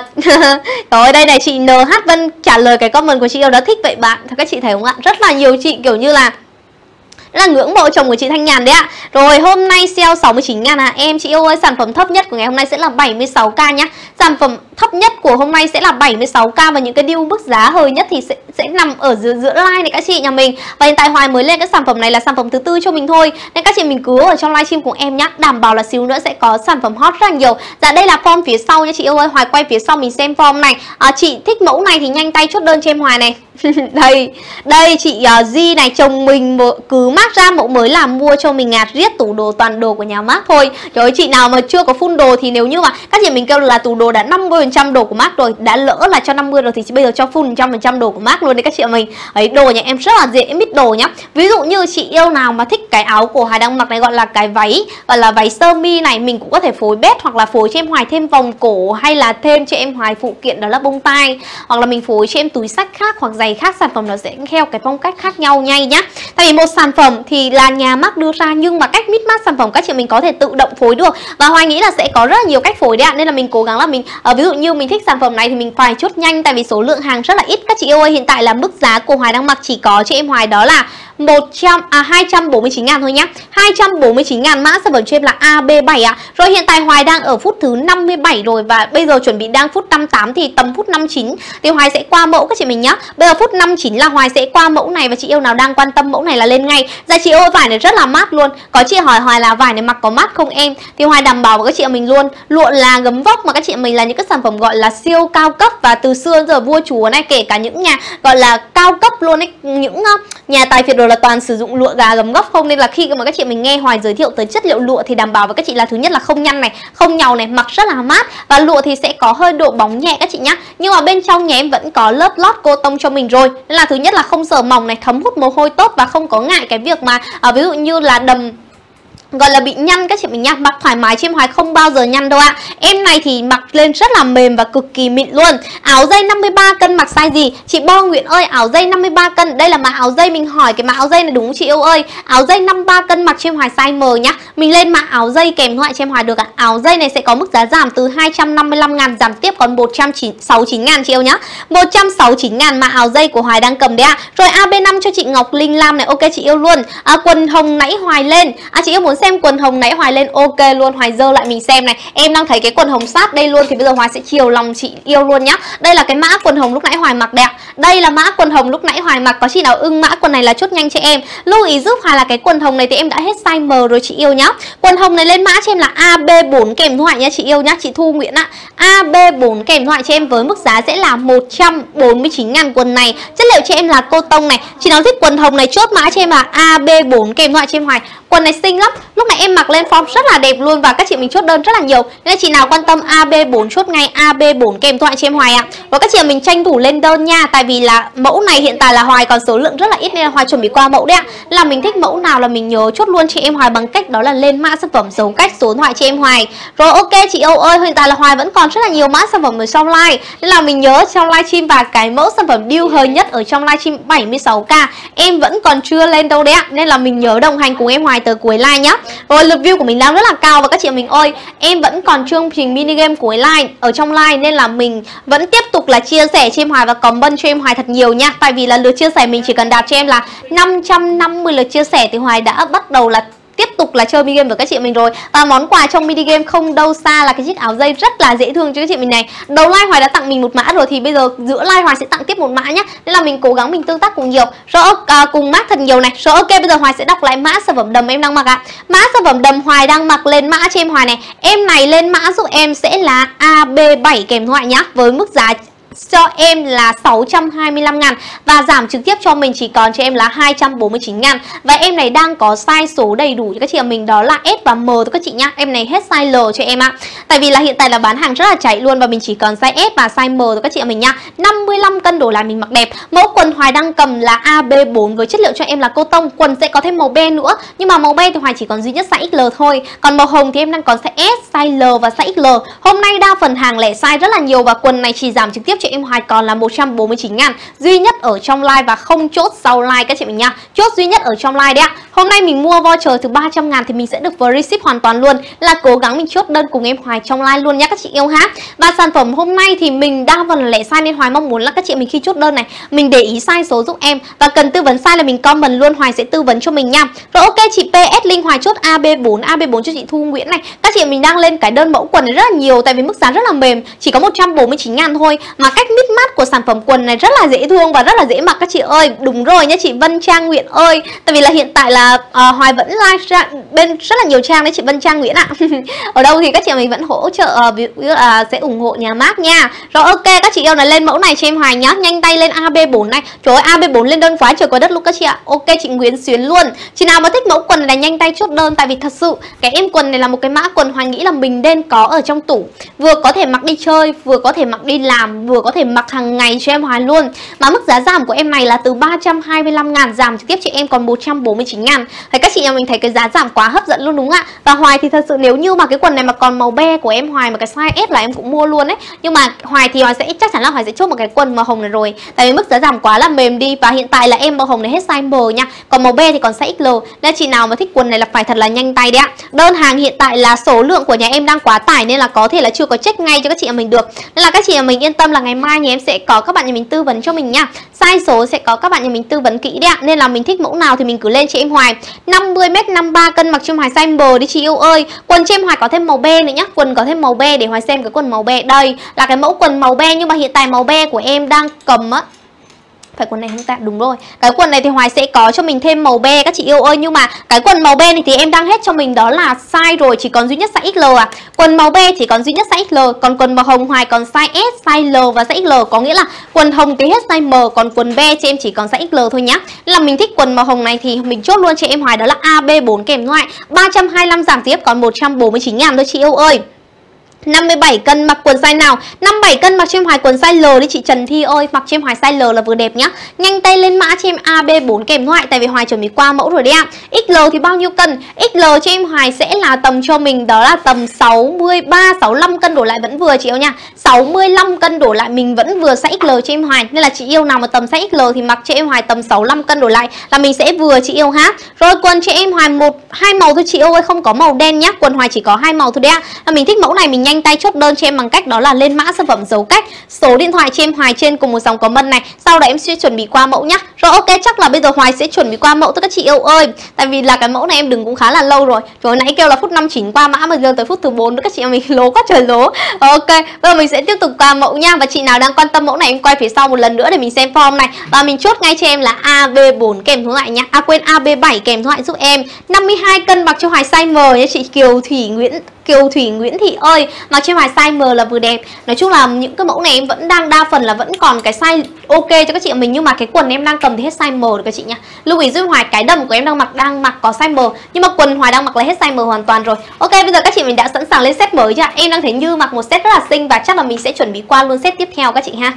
Rồi đây này, chị NH Vân trả lời cái comment của chị yêu đã thích vậy bạn. Các chị thấy không ạ? Rất là nhiều chị kiểu như là ngưỡng mộ chồng của chị Thanh Nhàn đấy ạ. Rồi hôm nay sale 69.000 à em. Chị yêu ơi, sản phẩm thấp nhất của ngày hôm nay sẽ là 76k nhá. Sản phẩm thấp nhất của hôm nay sẽ là 76k, và những cái deal mức giá hời nhất thì sẽ nằm ở giữa live này các chị nhà mình. Và hiện tại Hoài mới lên cái sản phẩm này là sản phẩm thứ tư cho mình thôi, nên các chị mình cứ ở trong livestream của em nhá, đảm bảo là xíu nữa sẽ có sản phẩm hot rất là nhiều. Dạ đây là form phía sau nha chị yêu ơi. Hoài quay phía sau mình xem form này. Chị thích mẫu này thì nhanh tay chốt đơn cho em Hoài này. Đây chị Di này, chồng mình cứ mát ra mẫu mới là mua cho mình ngạt riết tủ đồ toàn đồ của nhà Mac thôi. Trời ơi, chị nào mà chưa có full đồ thì nếu như mà các chị mình kêu là tủ đồ đã 50% đồ của Mac rồi, đã lỡ là cho 50 rồi thì bây giờ cho full 100% đồ của Mac luôn đấy các chị mình. Ấy, đồ nhà em rất là dễ mix đồ nhá. Ví dụ như chị yêu nào mà thích cái áo của Hoài đang mặc này, gọi là cái váy, gọi là váy sơ mi này, mình cũng có thể phối bét hoặc là phối cho em Hoài thêm vòng cổ, hay là thêm cho em Hoài phụ kiện đó là bông tai, hoặc là mình phối cho em túi xách khác hoặc giày khác. Sản phẩm nó sẽ theo cái phong cách khác nhau ngay nhá. Tại vì một sản phẩm thì là nhà Mac đưa ra, nhưng mà cách mix match sản phẩm các chị mình có thể tự động phối được, và Hoài nghĩ là sẽ có rất là nhiều cách phối đấy ạ. Nên là mình cố gắng là mình ví dụ như mình thích sản phẩm này thì mình phải chốt nhanh, tại vì số lượng hàng rất là ít các chị yêu ơi. Hiện tại là mức giá của Hoài đang mặc chỉ có cho em Hoài đó là 249.000 thôi nhá. 249.000 mã sản phẩm cho em là AB7 ạ. Rồi hiện tại Hoài đang ở phút thứ 57 rồi, và bây giờ chuẩn bị đang phút 58 thì tầm phút 59 thì Hoài sẽ qua mẫu các chị mình nhá. Bây giờ phút 59 là Hoài sẽ qua mẫu này, và chị yêu nào đang quan tâm mẫu này là lên ngay. Dạ chị ơi, vải này rất là mát luôn. Có chị hỏi Hoài là vải này mặc có mát không em, thì Hoài đảm bảo với các chị mình luôn, lụa là gấm vóc mà các chị mình là những cái sản phẩm gọi là siêu cao cấp, và từ xưa đến giờ vua chúa này, kể cả những nhà gọi là cao cấp luôn ấy, những nhà tài phiệt rồi là toàn sử dụng lụa gà gấm góc không. Nên là khi mà các chị mình nghe Hoài giới thiệu tới chất liệu lụa thì đảm bảo với các chị là thứ nhất là không nhăn này, không nhàu này, mặc rất là mát, và lụa thì sẽ có hơi độ bóng nhẹ các chị nhá. Nhưng mà bên trong nhà em vẫn có lớp lót cô tông cho mình rồi, nên là thứ nhất là không sờ mỏng này, thấm hút mồ hôi tốt, và không có ngại cái việc mà ví dụ như là đầm gọi là bị nhăn các chị mình nha. Mặc thoải mái, chim Hoài không bao giờ nhăn đâu ạ. Em này thì mặc lên rất là mềm và cực kỳ mịn luôn. Áo dây 53 cân mặc size gì? Chị Bo Nguyễn ơi, áo dây 53 cân. Đây là mã áo dây mình hỏi cái mã áo dây này đúng không chị yêu ơi? Áo dây 53 cân mặc chim Hoài size M nhá. Mình lên mã áo dây kèm thoại chim Hoài được ạ. Áo dây này sẽ có mức giá giảm từ 255.000 giảm tiếp còn 169.000 chị yêu nhá. 169.000 mã áo dây của Hoài đang cầm đấy ạ. Rồi AB5 cho chị Ngọc Linh Lam này, ok chị yêu luôn. Quần hồng nãy Hoài lên. Chị yêu muốn xem quần hồng nãy Hoài lên ok luôn. Hoài dơ lại mình xem này. Em đang thấy cái quần hồng sát đây luôn, thì bây giờ Hoài sẽ chiều lòng chị yêu luôn nhá. Đây là cái mã quần hồng lúc nãy Hoài mặc đẹp. Đây là mã quần hồng lúc nãy Hoài mặc. Có chị nào ưng mã quần này là chốt nhanh cho em. Lưu ý giúp Hoài là cái quần hồng này thì em đã hết size M rồi chị yêu nhá. Quần hồng này lên mã cho em là AB4 kèm thoại nhá chị yêu nhá. Chị Thu Nguyễn ạ, AB4 kèm thoại cho em với mức giá sẽ là 149.000 quần này. Chất liệu cho em là cô tông này. Chị nào thích quần hồng này chốt mã cho em là AB4 kèm thoại cho em Hoài. Quần này xinh lắm. Lúc này em mặc lên form rất là đẹp luôn và các chị mình chốt đơn rất là nhiều. Nên chị nào quan tâm AB4 chốt ngay AB4 kèm thoại cho em Hoài ạ. Và các chị mình tranh thủ lên đơn nha. Tại vì là mẫu này hiện tại là Hoài còn số lượng rất là ít nên là Hoài chuẩn bị qua mẫu đấy ạ. Là mình thích mẫu nào là mình nhớ chốt luôn cho em Hoài bằng cách đó là lên mã sản phẩm dấu cách số điện thoại cho em Hoài. Rồi ok chị yêu ơi, hiện tại là Hoài vẫn còn rất là nhiều mã sản phẩm ở trong live. Nên là mình nhớ trong livestream và cái mẫu sản phẩm deal hời nhất ở trong livestream 76k em vẫn còn chưa lên đâu đấy ạ. Nên là mình nhớ đồng hành cùng em Hoài tới cuối live nhá. Rồi lượt view của mình đang rất là cao và các chị mình ơi, em vẫn còn chương trình mini game cuối live ở trong live nên là mình vẫn tiếp tục là chia sẻ cho em Hoài và comment cho em Hoài thật nhiều nha. Tại vì là lượt chia sẻ mình chỉ cần đạt cho em là 550 lượt chia sẻ thì Hoài đã bắt đầu là tiếp tục là chơi mini game với các chị mình rồi. Và món quà trong mini game không đâu xa là cái chiếc áo dây rất là dễ thương cho các chị mình này. Đầu live Hoài đã tặng mình một mã rồi thì bây giờ giữa live Hoài sẽ tặng tiếp một mã nhá. Nên là mình cố gắng mình tương tác cùng nhiều. Rồi cùng mát thật nhiều này. Rồi ok, bây giờ Hoài sẽ đọc lại mã sản phẩm đầm em đang mặc ạ. Mã sản phẩm đầm Hoài đang mặc lên mã cho em Hoài này. Em này lên mã giúp em sẽ là AB7 kèm thoại nhá. Với mức giá cho em là 625.000 và giảm trực tiếp cho mình chỉ còn cho em là 249.000. Và em này đang có size số đầy đủ cho các chị em mình, đó là S và M thôi các chị nhá. Em này hết size L cho em ạ. Tại vì là hiện tại là bán hàng rất là chạy luôn và mình chỉ còn size S và size M thôi các chị em mình nha. 55 cân đổ lại mình mặc đẹp. Mẫu quần Hoài đang cầm là AB4 với chất liệu cho em là cô tông. Quần sẽ có thêm màu be nữa, nhưng mà màu be thì Hoài chỉ còn duy nhất size XL thôi. Còn màu hồng thì em đang còn size S, size L và size XL. Hôm nay đa phần hàng lẻ size rất là nhiều và quần này chỉ giảm trực tiếp cho em Hoài còn là 149.000 duy nhất ở trong live và không chốt sau live các chị mình nha. Chốt duy nhất ở trong live đấy ạ. Hôm nay mình mua voucher từ 300.000 thì mình sẽ được free ship hoàn toàn luôn. Là cố gắng mình chốt đơn cùng em Hoài trong live luôn nhá các chị yêu ha. Và sản phẩm hôm nay thì mình đa phần là lẻ size nên Hoài mong muốn là các chị mình khi chốt đơn này mình để ý size số giúp em. Và cần tư vấn size là mình comment luôn, Hoài sẽ tư vấn cho mình nha. Rồi ok, chị PS Linh Hoài chốt AB4 cho chị Thu Nguyễn này. Các chị mình đang lên cái đơn mẫu quần này rất là nhiều tại vì mức giá rất là mềm, chỉ có 149.000 thôi. Mà cách mít mắt của sản phẩm quần này rất là dễ thương và rất là dễ mặc các chị ơi. Đúng rồi nhá chị Vân Trang Nguyễn ơi. Tại vì là hiện tại là Hoài vẫn live ra bên rất là nhiều trang đấy chị Vân Trang Nguyễn ạ. Ở đâu thì các chị mình vẫn hỗ trợ, ví dụ là sẽ ủng hộ nhà mác nha. Rồi ok, các chị yêu này lên mẫu này cho em Hoài nhá. Nhanh tay lên AB4 này. Trời ơi AB4 lên đơn quá trời quá đất luôn các chị ạ. Ok chị Nguyễn Xuyến luôn. Chị nào mà thích mẫu quần này là nhanh tay chốt đơn. Tại vì thật sự cái em quần này là một cái mã quần Hoài nghĩ là mình nên có ở trong tủ. Vừa có thể mặc đi chơi, vừa có thể mặc đi làm, vừa có thể mặc hàng ngày cho em Hoài luôn. Mà mức giá giảm của em này là từ 325.000 giảm trực tiếp cho em còn 149.000. Thấy các chị nhà mình thấy cái giá giảm quá hấp dẫn luôn đúng không ạ? Và Hoài thì thật sự nếu như mà cái quần này mà còn màu be của em Hoài mà cái size S là em cũng mua luôn ấy. Nhưng mà Hoài thì Hoài sẽ chắc chắn là Hoài sẽ chốt một cái quần màu hồng này rồi. Tại vì mức giá giảm quá là mềm đi. Và hiện tại là em màu hồng này hết size M nha. Còn màu be thì còn size XL. Nên chị nào mà thích quần này là phải thật là nhanh tay đấy ạ. Đơn hàng hiện tại là số lượng của nhà em đang quá tải nên là có thể là chưa có check ngay cho các chị nhà mình được. Nên là các chị nhà mình yên tâm là ngày mai nhà em sẽ có các bạn nhà mình tư vấn cho mình nha. Size số sẽ có các bạn nhà mình tư vấn kỹ đấy ạ. Nên là mình thích mẫu nào thì mình cứ lên cho em Hoài. 50m 53 cân mặc cho em Hoài size M đi chị yêu ơi. Quần cho em Hoài có thêm màu be nữa nhá. Quần có thêm màu be để Hoài xem cái quần màu be. Đây là cái mẫu quần màu be nhưng mà hiện tại màu be của em đang cầm á. Phải quần này không ta? Đúng rồi. Cái quần này thì Hoài sẽ có cho mình thêm màu be các chị yêu ơi. Nhưng mà cái quần màu be này thì em đang hết cho mình đó là size rồi. Chỉ còn duy nhất size XL à. Quần màu be chỉ còn duy nhất size XL. Còn quần màu hồng Hoài còn size S, size L và size XL. Có nghĩa là quần hồng thì hết size M. Còn quần be cho em chỉ còn size XL thôi nhá. Nên là mình thích quần màu hồng này thì mình chốt luôn cho em Hoài đó là AB4 kèm thoại. 325 giảm tiếp còn 149.000 thôi chị yêu ơi. 57 cân mặc quần size nào? 57 cân mặc cho em Hoài quần size L đi chị Trần Thi ơi. Mặc cho em Hoài size L là vừa đẹp nhá. Nhanh tay lên mã cho em AB4 kèm thoại. Tại vì Hoài chuẩn bị qua mẫu rồi đấy ạ. XL thì bao nhiêu cân? XL cho em Hoài sẽ là tầm cho mình đó là tầm 63, 65 cân đổ lại vẫn vừa chị yêu nha. 65 cân đổ lại mình vẫn vừa size XL cho em Hoài. Nên là chị yêu nào mà tầm size XL thì mặc cho em Hoài tầm 65 cân đổ lại là mình sẽ vừa chị yêu ha. Rồi quần cho em Hoài hai màu thôi chị yêu ơi, không có màu đen nhá. Quần Hoài chỉ có hai màu thôi đấy ạ. Là mình thích mẫu này mình nhanh tay chốt đơn cho em bằng cách đó là lên mã sản phẩm dấu cách, số điện thoại cho em Hoài trên cùng một dòng comment này. Sau đó em sẽ chuẩn bị qua mẫu nhá. Rồi ok, chắc là bây giờ Hoài sẽ chuẩn bị qua mẫu tất các chị yêu ơi. Tại vì là cái mẫu này em đừng cũng khá là lâu rồi. Rồi nãy kêu là phút 59 qua mã mà giờ tới phút thứ 4 nữa các chị em mình lố quá trời lố. Ok, bây giờ mình sẽ tiếp tục qua mẫu nha. Và chị nào đang quan tâm mẫu này em quay phía sau một lần nữa để mình xem form này. Và mình chốt ngay cho em là AB4 kèm số lại nhá. Quên, AB7 kèm số lại giúp em. 52 cân mặc cho Hoài size M nha chị Kiều Thủy Nguyễn Thị ơi. Mặc cho Hoài size M là vừa đẹp. Nói chung là những cái mẫu này em vẫn đang đa phần là vẫn còn cái size ok cho các chị mình, nhưng mà cái quần em đang cầm thì hết size M được các chị nha. Lưu ý giúp Hoài cái đầm của em đang mặc có size M, nhưng mà quần Hoài đang mặc là hết size M hoàn toàn rồi. Ok, bây giờ các chị mình đã sẵn sàng lên set mới chưa? Em đang thấy Như mặc một set rất là xinh và chắc là mình sẽ chuẩn bị qua luôn set tiếp theo các chị ha.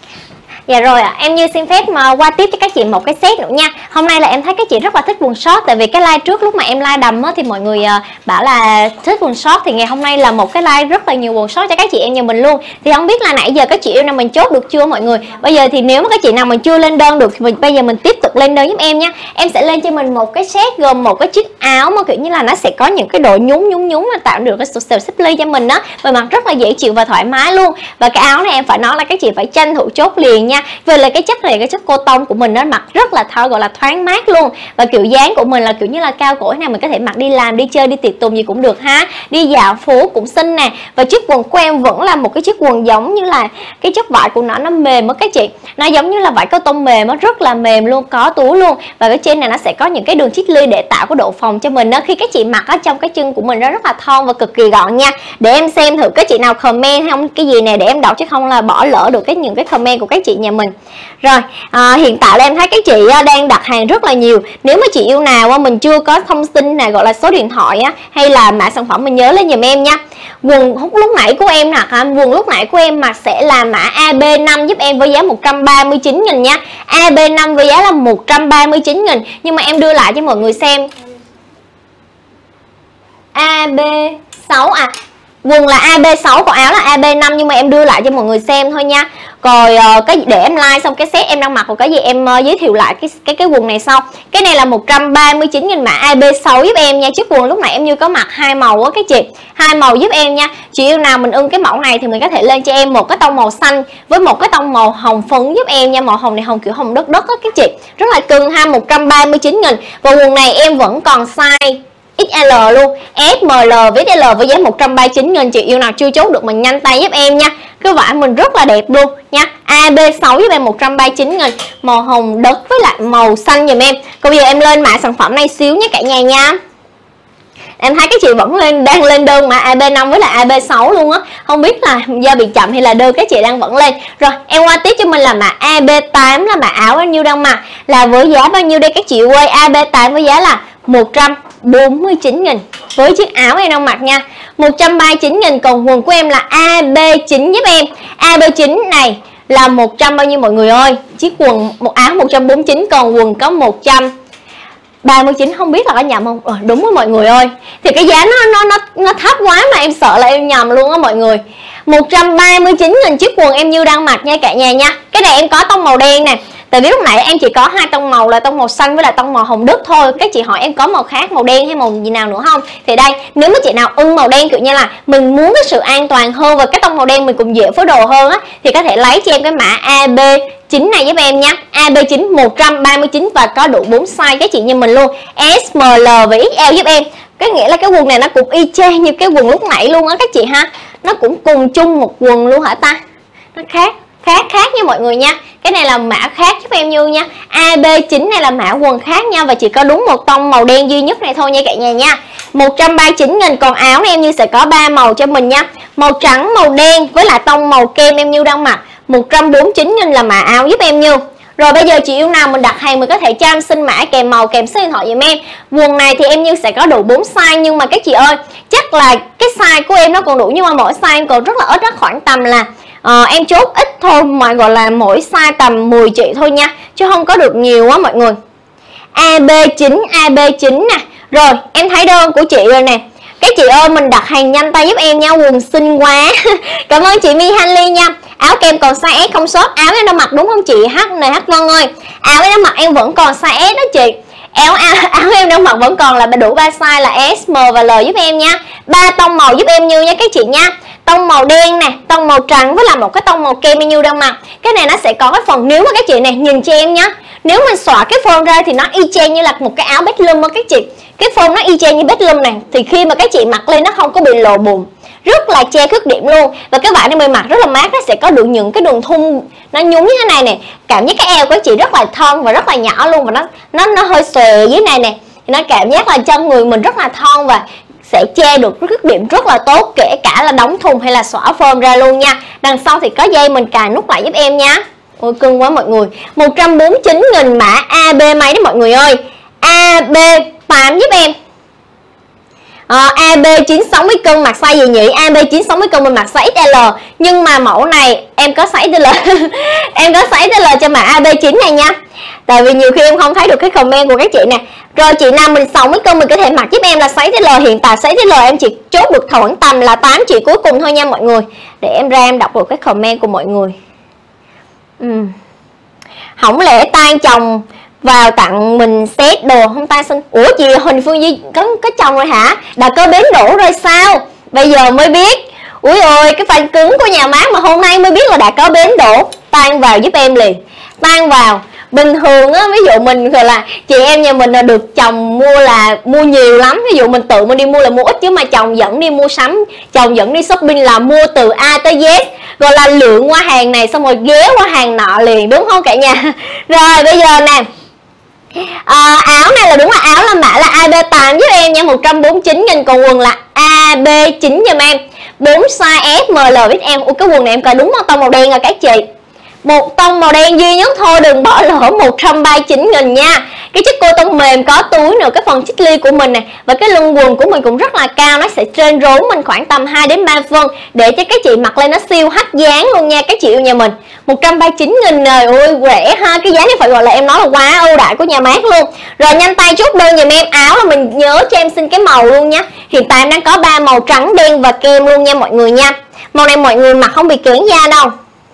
Dạ rồi ạ, em Như xin phép mà qua tiếp cho các chị một cái set nữa nha. Hôm nay là em thấy các chị rất là thích quần short. Tại vì cái like trước lúc mà em like đầm á, thì mọi người bảo là thích quần short. Thì ngày hôm nay là một cái like rất là nhiều quần short cho các chị em nhà mình luôn. Thì không biết là nãy giờ các chị yêu nào mình chốt được chưa mọi người. Bây giờ thì nếu mà các chị nào mình chưa lên đơn được thì bây giờ mình tiếp tục lên đơn giúp em nha. Em sẽ lên cho mình một cái set gồm một cái chiếc áo mà kiểu như là nó sẽ có những cái độ nhún mà tạo được cái sợi xếp ly cho mình đó. Và mặc rất là dễ chịu và thoải mái luôn. Và cái áo này em phải nói là các chị phải tranh thủ chốt liền nha. Về là cái chất này, cái chất cô tông của mình nó mặc rất là gọi là thoáng mát luôn. Và kiểu dáng của mình là kiểu như là cao cổ này, mình có thể mặc đi làm, đi chơi, đi tiệc tùng gì cũng được ha. Đi dạo phố cũng xinh nè. Và chiếc quần của em vẫn là một cái chiếc quần giống như là cái chất vải của nó mềm á các chị. Nó giống như là vải cô tông mềm, nó rất là mềm luôn, có túi luôn. Và cái trên này nó sẽ có những cái đường chít ly để tạo cái độ phồng cho mình đó. Khi các chị mặc ở trong cái chân của mình nó rất là thon và cực kỳ gọn nha. Để em xem thử các chị nào comment không cái gì nè để em đọc chứ không là bỏ lỡ được những cái comment của các chị nhà mình. Rồi, hiện tại là em thấy các chị đang đặt hàng rất là nhiều. Nếu mà chị yêu nào mình chưa có thông tin này gọi là số điện thoại hay là mã sản phẩm mình nhớ lên giùm em nha. Quần lúc nãy của em quần lúc nãy của em mặc sẽ là mã AB5 giúp em với giá 139.000 nha. AB5 với giá là 139.000. Nhưng mà em đưa lại cho mọi người xem AB6 quần là AB6 còn áo là AB5, nhưng mà em đưa lại cho mọi người xem thôi nha. Rồi cái để em like xong cái set em đang mặc, rồi cái gì em giới thiệu lại cái quần này sau. Cái này là 139.000 mã AB6 giúp em nha. Chiếc quần lúc nãy em Như có mặc hai màu á các chị. Hai màu giúp em nha. Chị yêu nào mình ưng cái mẫu này thì mình có thể lên cho em một cái tông màu xanh với một cái tông màu hồng phấn giúp em nha. Màu hồng này hồng kiểu hồng đất á các chị. Rất là cưng ha, 139.000. Và quần này em vẫn còn size XL luôn, SML với DL với giá 139.000. Chị yêu nào chưa chốt được mình nhanh tay giúp em nha. Cái vải mình rất là đẹp luôn nha. AB6 giúp em 139.000, màu hồng đất với lại màu xanh giùm em. Còn bây giờ em lên mã sản phẩm này xíu nhé cả nhà nha. Em thấy các chị vẫn đang lên đơn mã AB5 với lại AB6 luôn á. Không biết là do bị chậm hay là đơn các chị đang vẫn lên. Rồi em qua tiếp cho mình là mã AB8 là mã áo bao nhiêu đang mặc. Là với giá bao nhiêu đây các chị ơi? AB8 với giá là 149.000 với chiếc áo em đang mặc nha. 139.000. Còn quần của em là AB9 giúp em. AB9 này là 100 bao nhiêu mọi người ơi? Chiếc quần một áo 149, còn quần có 139, không biết là có nhầm không? Đúng rồi mọi người ơi. Thì cái giá nó thấp quá mà em sợ là em nhầm luôn á mọi người. 139.000 chiếc quần em Như đang mặc nha cả nhà nha. Cái này em có tông màu đen nè. Tại vì lúc nãy em chỉ có hai tông màu là tông màu xanh với lại tông màu hồng đất thôi. Các chị hỏi em có màu khác, màu đen hay màu gì nào nữa không? Thì đây, nếu mà chị nào ưng màu đen kiểu như là mình muốn cái sự an toàn hơn và cái tông màu đen mình cũng dễ phối đồ hơn á, thì có thể lấy cho em cái mã AB9 này giúp em nha. AB9 139 và có đủ 4 size các chị như mình luôn. S, M, L và XL giúp em. Cái nghĩa là cái quần này nó cũng y chang như cái quần lúc nãy luôn á các chị ha. Nó cũng cùng chung một quần luôn hả ta? Nó khác nha mọi người nha. Cái này là mã khác giúp em Như nha. AB9 này là mã quần khác nha. Và chỉ có đúng một tông màu đen duy nhất này thôi nha cả nhà nha. 139.000. Còn áo này em Như sẽ có 3 màu cho mình nha. Màu trắng, màu đen với lại tông màu kem em Như đang mặc. 149.000 là mã áo giúp em Như. Rồi bây giờ chị yêu nào mình đặt hàng mình có thể cho em xin mã kèm màu kèm số điện thoại giùm em. Quần này thì em Như sẽ có đủ 4 size, nhưng mà các chị ơi chắc là cái size của em nó còn đủ, nhưng mà mỗi size em còn rất là ít đó, khoảng tầm là em chốt ít thôi, mà gọi là mỗi size tầm 10 chị thôi nha, chứ không có được nhiều á mọi người. AB9 nè. Rồi em thấy đơn của chị rồi nè. Các chị ơi mình đặt hàng nhanh tay giúp em nha, quần xinh quá. Cảm ơn chị My Hanley nha. Áo kem còn size S không shop. Áo em đang mặc đúng không chị HNH Vân ơi? Áo em đang mặc em vẫn còn size S đó chị. Áo em đang mặc vẫn còn là đủ 3 size là S, M và L giúp em nha. 3 tông màu giúp em Như nha các chị nha. tông màu đen nè, tông màu trắng với là một cái tông màu kem như đang mặc. Cái này nó sẽ có cái phần, nếu mà các chị này nhìn cho em nhá, nếu mình xõa cái form ra thì nó y chang như là một cái áo bedroom á các chị. Cái form nó y chang như bedroom này, thì khi mà các chị mặc lên nó không có bị lộ bùn, rất là che khuyết điểm luôn. Và các bạn em mặc rất là mát, nó sẽ có được những cái đường thun nó nhún như thế này nè. Cảm giác cái eo của các chị rất là thon và rất là nhỏ luôn, và nó hơi xòe dưới này nè. Thì nó cảm giác là chân người mình rất là thon và sẽ che được cái khuyết điểm rất là tốt, kể cả là đóng thùng hay là xõa form ra luôn nha. Đằng sau thì có dây mình cài nút lại giúp em nha. Ôi cưng quá mọi người. 149.000 mã AB mấy đấy mọi người ơi. AB8 giúp em. AB 960 cân mặc size gì nhỉ? AB 960 cân mình mặc size XL. Nhưng mà mẫu này em có size XL. Em có size XL cho mã AB9 này nha. Tại vì nhiều khi em không thấy được cái comment của các chị nè. Rồi chị nào mình 60 cân mình có thể mặc giúp em là size XL. Hiện tại size XL em chỉ chốt được khoảng tầm là 8 chị cuối cùng thôi nha mọi người. Để em ra em đọc được cái comment của mọi người. Không lẽ tan chồng vào tặng mình set đồ không ta xin? Ủa chị Huỳnh Phương Di có chồng rồi hả? Đã có bến đỗ rồi sao? Bây giờ mới biết. Ui ơi, cái fan cứng của nhà mát mà hôm nay mới biết là đã có bến đỗ. Tan vào giúp em liền. Tan vào. Bình thường á, ví dụ mình gọi là chị em nhà mình là được chồng mua là mua nhiều lắm. Ví dụ mình tự mình đi mua là mua ít, chứ mà chồng dẫn đi mua sắm, chồng dẫn đi shopping là mua từ A tới Z, gọi là lượn qua hàng này xong rồi ghé qua hàng nọ liền, đúng không cả nhà? Rồi bây giờ nè, áo này là đúng là áo là mã là AB8 giúp em nha, 149.000. Còn quần là AB9 giùm em, 4 size S, ML với em. Ủa cái quần này em coi đúng tông màu đen rồi các chị. Một tông màu đen duy nhất thôi, đừng bỏ lỡ. 139.000 nha. Cái chất cô tông mềm, có túi nữa, cái phần chích ly của mình này và cái lưng quần của mình cũng rất là cao, nó sẽ trên rốn mình khoảng tầm 2 đến 3 phân để cho các chị mặc lên nó siêu hắt dáng luôn nha các chị yêu nhà mình. 139.000 rồi, ôi rẻ ha. Cái giá này phải gọi là em nói là quá ưu đãi của nhà mát luôn. Rồi nhanh tay chốt đơn giùm em. Áo là mình nhớ cho em xin cái màu luôn nha. Hiện tại em đang có 3 màu trắng, đen và kem luôn nha mọi người nha. Màu này mọi người mặc không bị kén da đâu.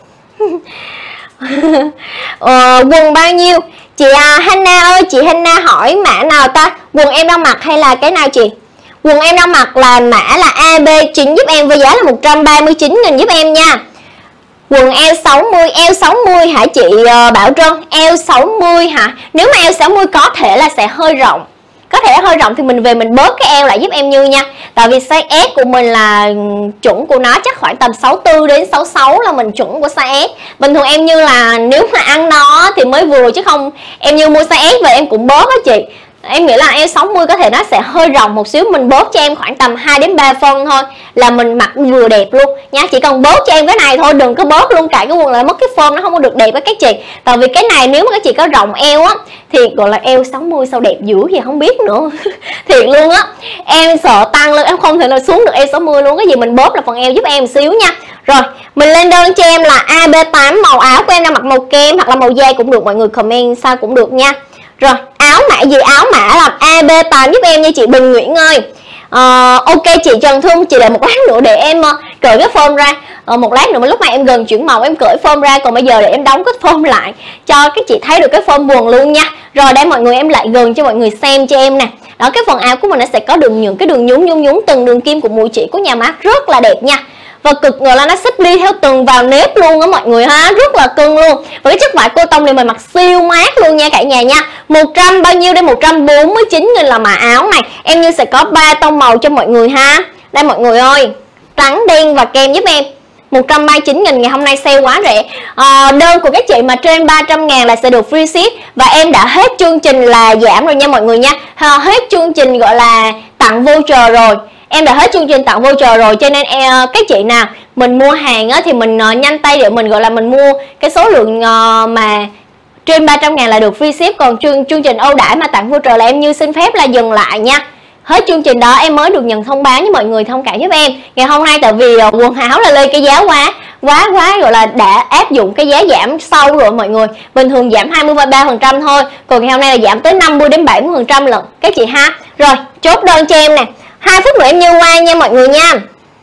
Quần bao nhiêu? Chị Hanna ơi, chị Hanna hỏi mã nào ta? Quần em đang mặc hay là cái nào chị? Quần em đang mặc là mã là AB9 giúp em với giá là 139.000 giúp em nha. Quần L60, L60 hả chị Bảo Trân? L60 hả? Nếu mà L60 có thể là sẽ hơi rộng. Có thể hơi rộng thì mình về mình bớt cái eo lại giúp em Như nha. Tại vì size S của mình là chuẩn của nó chắc khoảng tầm 64 đến 66 là mình chuẩn của size S. Bình thường em Như là nếu mà ăn no thì mới vừa, chứ không em Như mua size S và em cũng bớt đó chị. Em nghĩ là L60 có thể nó sẽ hơi rộng một xíu, mình bớt cho em khoảng tầm 2 đến 3 phân thôi là mình mặc vừa đẹp luôn nha. Chỉ cần bớt cho em cái này thôi, đừng có bớt luôn cả cái quần là mất cái form, nó không có được đẹp với các chị. Tại vì cái này nếu mà các chị có rộng eo á thì gọi là L60 sao đẹp dữ gì không biết nữa. Thiệt luôn á, em sợ tăng lên, em không thể nào xuống được L60 luôn. Cái gì mình bớt là phần eo giúp em một xíu nha. Rồi mình lên đơn cho em là AB8, màu áo của em đang mặc màu kem hoặc là màu da cũng được, mọi người comment sao cũng được nha. Rồi áo mã gì? Áo mã là AB8 giúp em nha chị Bình Nguyễn ơi. Ok chị Trần Thương, chị đợi một lát nữa để em cởi cái form ra. Một lát nữa mà lúc này em gần chuyển màu em cởi form ra, còn bây giờ để em đóng cái form lại cho các chị thấy được cái form quần luôn nha. Rồi đây mọi người, em lại gần cho mọi người xem cho em nè. Đó, cái phần áo của mình nó sẽ có những cái đường nhún từng đường kim của mũi chỉ của nhà mát rất là đẹp nha. Và cực ngờ là nó xích đi theo từng vào nếp luôn á mọi người ha, rất là cưng luôn. Và cái chất vải cô tông này mình mặc siêu mát luôn nha cả nhà nha. 100 bao nhiêu đây? 149.000 là mã áo này. Em Như sẽ có 3 tông màu cho mọi người ha. Đây mọi người ơi, trắng, đen và kem giúp em. 139.000 ngày hôm nay sale quá rẻ. Đơn của các chị mà trên 300.000 là sẽ được free ship. Và em đã hết chương trình là giảm rồi nha mọi người nha. Hết chương trình gọi là tặng voucher rồi. Em đã hết chương trình tặng voucher rồi, cho nên các chị nào mình mua hàng á, thì mình nhanh tay để mình gọi là mình mua cái số lượng mà trên 300.000 là được free ship. Còn chương trình ưu đãi mà tặng voucher là em Như xin phép là dừng lại nha. Hết chương trình đó em mới được nhận thông báo với mọi người thông cảm giúp em. Ngày hôm nay tại vì quần áo là lên cái giá quá gọi là đã áp dụng cái giá giảm sâu rồi mọi người. Bình thường giảm 23% thôi, còn ngày hôm nay là giảm tới 50 đến 70% lận các chị ha. Rồi chốt đơn cho em nè. 2 phút nữa em Như qua nha mọi người nha.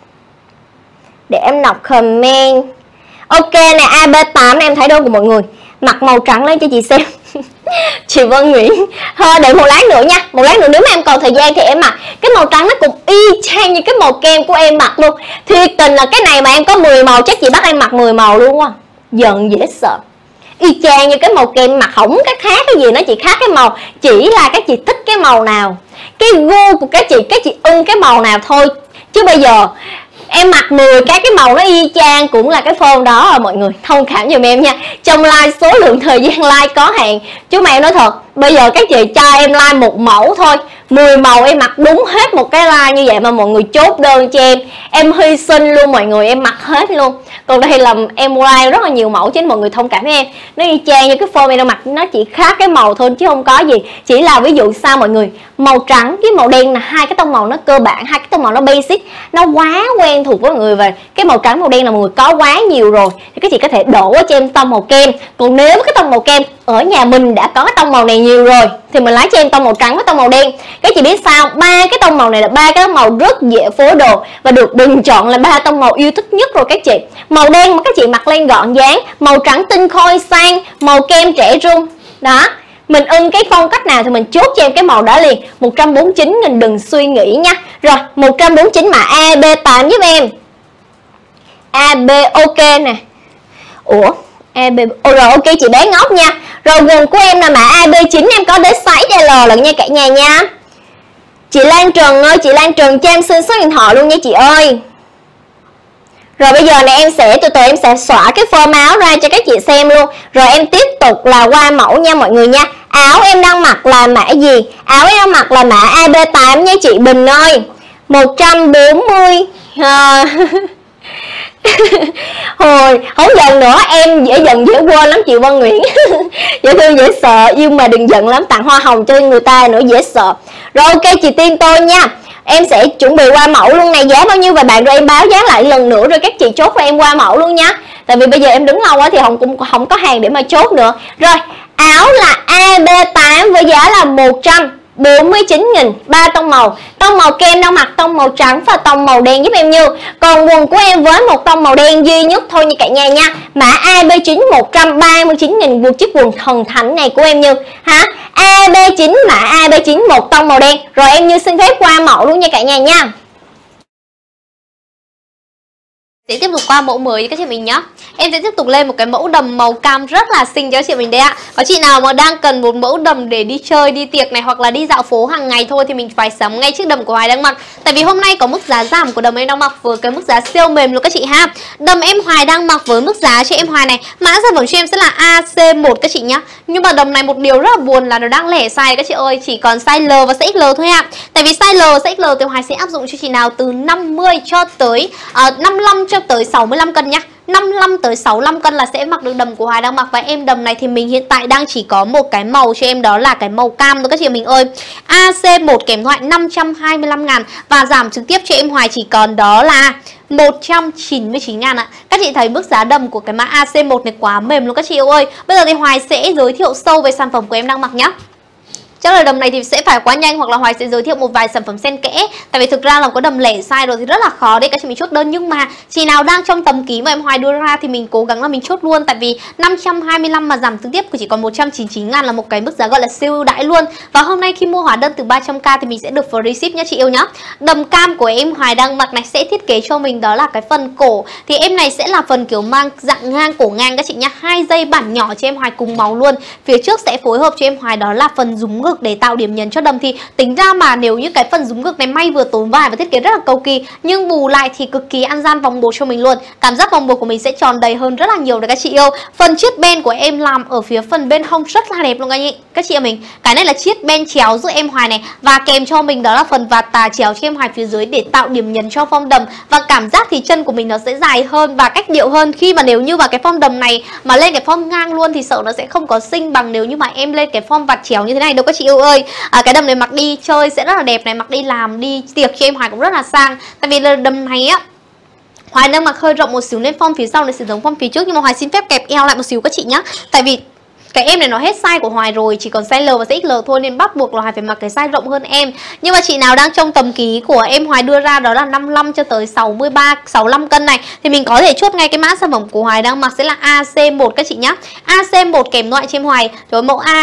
Để em đọc comment. Ok nè, AB8 này em thấy đơn của mọi người. Mặc màu trắng lên cho chị xem. Chị Vân Nguyễn, thôi đợi một lát nữa nha. Một lát nữa nếu mà em còn thời gian thì em mặc cái màu trắng nó cũng y chang như cái màu kem của em mặc luôn. Thiệt tình là cái này mà em có 10 màu chắc chị bắt em mặc 10 màu luôn á. Giận dễ sợ. Y chang như cái màu kem, mặc không cái khác cái gì, nó chỉ khác cái màu. Chỉ là các chị thích cái màu nào, cái gu của các chị ưng cái màu nào thôi. Chứ bây giờ em mặc 10 cái màu nó y chang cũng là cái phone đó rồi mọi người. Thông cảm giùm em nha. Trong like số lượng thời gian like có hạn. Chứ mà em nói thật, bây giờ các chị cho em like một mẫu thôi, 10 màu em mặc đúng hết một cái like như vậy mà mọi người chốt đơn cho em hy sinh luôn mọi người, em mặc hết luôn. Còn đây là em like rất là nhiều mẫu chứ mọi người thông cảm với em. Nó y chang như cái form em đang mặc, nó chỉ khác cái màu thôi chứ không có gì. Chỉ là ví dụ sao mọi người, màu trắng với màu đen là hai cái tông màu nó cơ bản, hai cái tông màu nó basic, nó quá quen thuộc với mọi người. Và cái màu trắng màu đen là mọi người có quá nhiều rồi thì các chị có thể đổ cho em tông màu kem. Còn nếu cái tông màu kem ở nhà mình đã có cái tông màu này nhiều rồi thì mình lấy cho em tông màu trắng với tông màu đen. Các chị biết sao, ba cái tông màu này là ba cái màu rất dễ phối đồ và được bình chọn là ba tông màu yêu thích nhất rồi các chị. Màu đen mà các chị mặc lên gọn dáng, màu trắng tinh khôi sang, màu kem trẻ trung. Đó, mình ưng cái phong cách nào thì mình chốt cho em cái màu đó liền. 149.000 đừng suy nghĩ nha. Rồi 149 mã AB8 giúp em. AB ok nè. Ủa AB rồi ok chị bé ngốc nha. Rồi quần của em là mã AB9, em có đến size L lận nha cả nhà nha. Chị Lan Trần ơi, chị Lan Trần cho em xin số điện thoại luôn nha chị ơi. Rồi bây giờ này em sẽ từ từ em sẽ xõa cái form áo ra cho các chị xem luôn. Rồi em tiếp tục là qua mẫu nha mọi người nha. Áo em đang mặc là mã gì? Áo em đang mặc là mã AB8 nha chị Bình ơi. 140 Hồi không giận nữa, em dễ giận dễ quên lắm chị Vân Nguyễn. Dễ thương dễ sợ, yêu mà đừng giận lắm, tặng hoa hồng cho người ta nữa dễ sợ. Rồi ok chị Tiên tôi nha. Em sẽ chuẩn bị qua mẫu luôn này, giá bao nhiêu và bạn rồi em báo giá lại lần nữa rồi các chị chốt và em qua mẫu luôn nha. Tại vì bây giờ em đứng lâu quá thì không có hàng để mà chốt nữa. Rồi, áo là AB8 với giá là 149.000, 3 tông màu. Tông màu kem đang mặc tông màu trắng và tông màu đen giúp em Như. Còn quần của em với một tông màu đen duy nhất thôi như cả nhà nha. Mã AB9 139.000 một chiếc quần thần thánh này của em Như hả? AB9 mã AB9 một tông màu đen. Rồi em Như xin phép qua mẫu luôn nha cả nhà nha. Sẽ tiếp tục qua mẫu mới cho các chị mình nhá. Em sẽ tiếp tục lên một cái mẫu đầm màu cam rất là xinh cho chị mình đấy ạ. Có chị nào mà đang cần một mẫu đầm để đi chơi, đi tiệc này hoặc là đi dạo phố hàng ngày thôi thì mình phải sắm ngay chiếc đầm của Hoài đang mặc. Tại vì hôm nay có mức giá giảm của đầm em đang mặc với cái mức giá siêu mềm luôn các chị ha. Đầm em Hoài đang mặc với mức giá cho em Hoài này, mã sản phẩm cho em sẽ là AC1 các chị nhá. Nhưng mà đầm này một điều rất là buồn là nó đang lẻ size các chị ơi, chỉ còn size L và size XL thôi ạ. Tại vì size L, size XL thì Hoài sẽ áp dụng cho chị nào từ 50 cho tới 55 cho tới 65 cân nhá. 55 tới 65 cân là sẽ mặc được đầm của Hoài đang mặc. Và em đầm này thì mình hiện tại đang chỉ có một cái màu cho em, đó là cái màu cam thôi các chị mình ơi. AC1 kèm thoại 525.000 và giảm trực tiếp cho em Hoài chỉ còn đó là 199.000 ạ. Các chị thấy mức giá đầm của cái mã AC1 này quá mềm luôn các chị ơi. Bây giờ thì Hoài sẽ giới thiệu sâu về sản phẩm của em đang mặc nhá. Chắc là đầm này thì sẽ phải quá nhanh hoặc là Hoài sẽ giới thiệu một vài sản phẩm xen kẽ. Tại vì thực ra là có đầm lẻ size rồi thì rất là khó để các chị mình chốt đơn. Nhưng mà chị nào đang trong tầm ký mà em Hoài đưa ra thì mình cố gắng là mình chốt luôn. Tại vì 525 mà giảm trực tiếp của chỉ còn 199.000 là một cái mức giá gọi là siêu ưu đãi luôn. Và hôm nay khi mua hóa đơn từ 300k thì mình sẽ được free ship nhá chị yêu nhá. Đầm cam của em Hoài đang mặc này sẽ thiết kế cho mình đó là cái phần cổ. Thì em này sẽ là phần kiểu mang dạng ngang, cổ ngang các chị nhá. 2 dây bản nhỏ cho em Hoài cùng màu luôn. Phía trước sẽ phối hợp cho em Hoài đó là phần rúng ngực để tạo điểm nhấn cho đầm. Thì tính ra mà nếu như cái phần rúng ngực này may vừa tốn vải và thiết kế rất là cầu kỳ, nhưng bù lại thì cực kỳ ăn gian vòng buộc cho mình luôn. Cảm giác vòng buộc của mình sẽ tròn đầy hơn rất là nhiều đấy các chị yêu. Phần chiết ben của em làm ở phía phần bên hông rất là đẹp luôn các chị mình. Cái này là chiết ben chéo giữa em Hoài này và kèm cho mình đó là phần vạt tà chéo cho em Hoài phía dưới để tạo điểm nhấn cho form đầm. Và cảm giác thì chân của mình nó sẽ dài hơn và cách điệu hơn. Khi mà nếu như mà cái form đầm này mà lên cái form ngang luôn thì sợ nó sẽ không có xinh bằng nếu như mà em lên cái form vạt chéo như thế này đâu các chị yêu ơi. Cái đầm này mặc đi chơi sẽ rất là đẹp này, mặc đi làm, đi tiệc cho em Hoài cũng rất là sang. Tại vì là đầm này á Hoài đang mặc hơi rộng một xíu nên form phía sau này sẽ giống form phía trước, nhưng mà Hoài xin phép kẹp eo lại một xíu các chị nhá. Tại vì cái em này nó hết size của Hoài rồi, chỉ còn size L và size XL thôi nên bắt buộc là Hoài phải mặc cái size rộng hơn em. Nhưng mà chị nào đang trong tầm ký của em Hoài đưa ra đó là 55 cho tới 63, 65 cân này thì mình có thể chốt ngay cái mã sản phẩm của Hoài đang mặc sẽ là AC1 các chị nhá. AC1 kèm loại cho em Hoài rồi mẫu A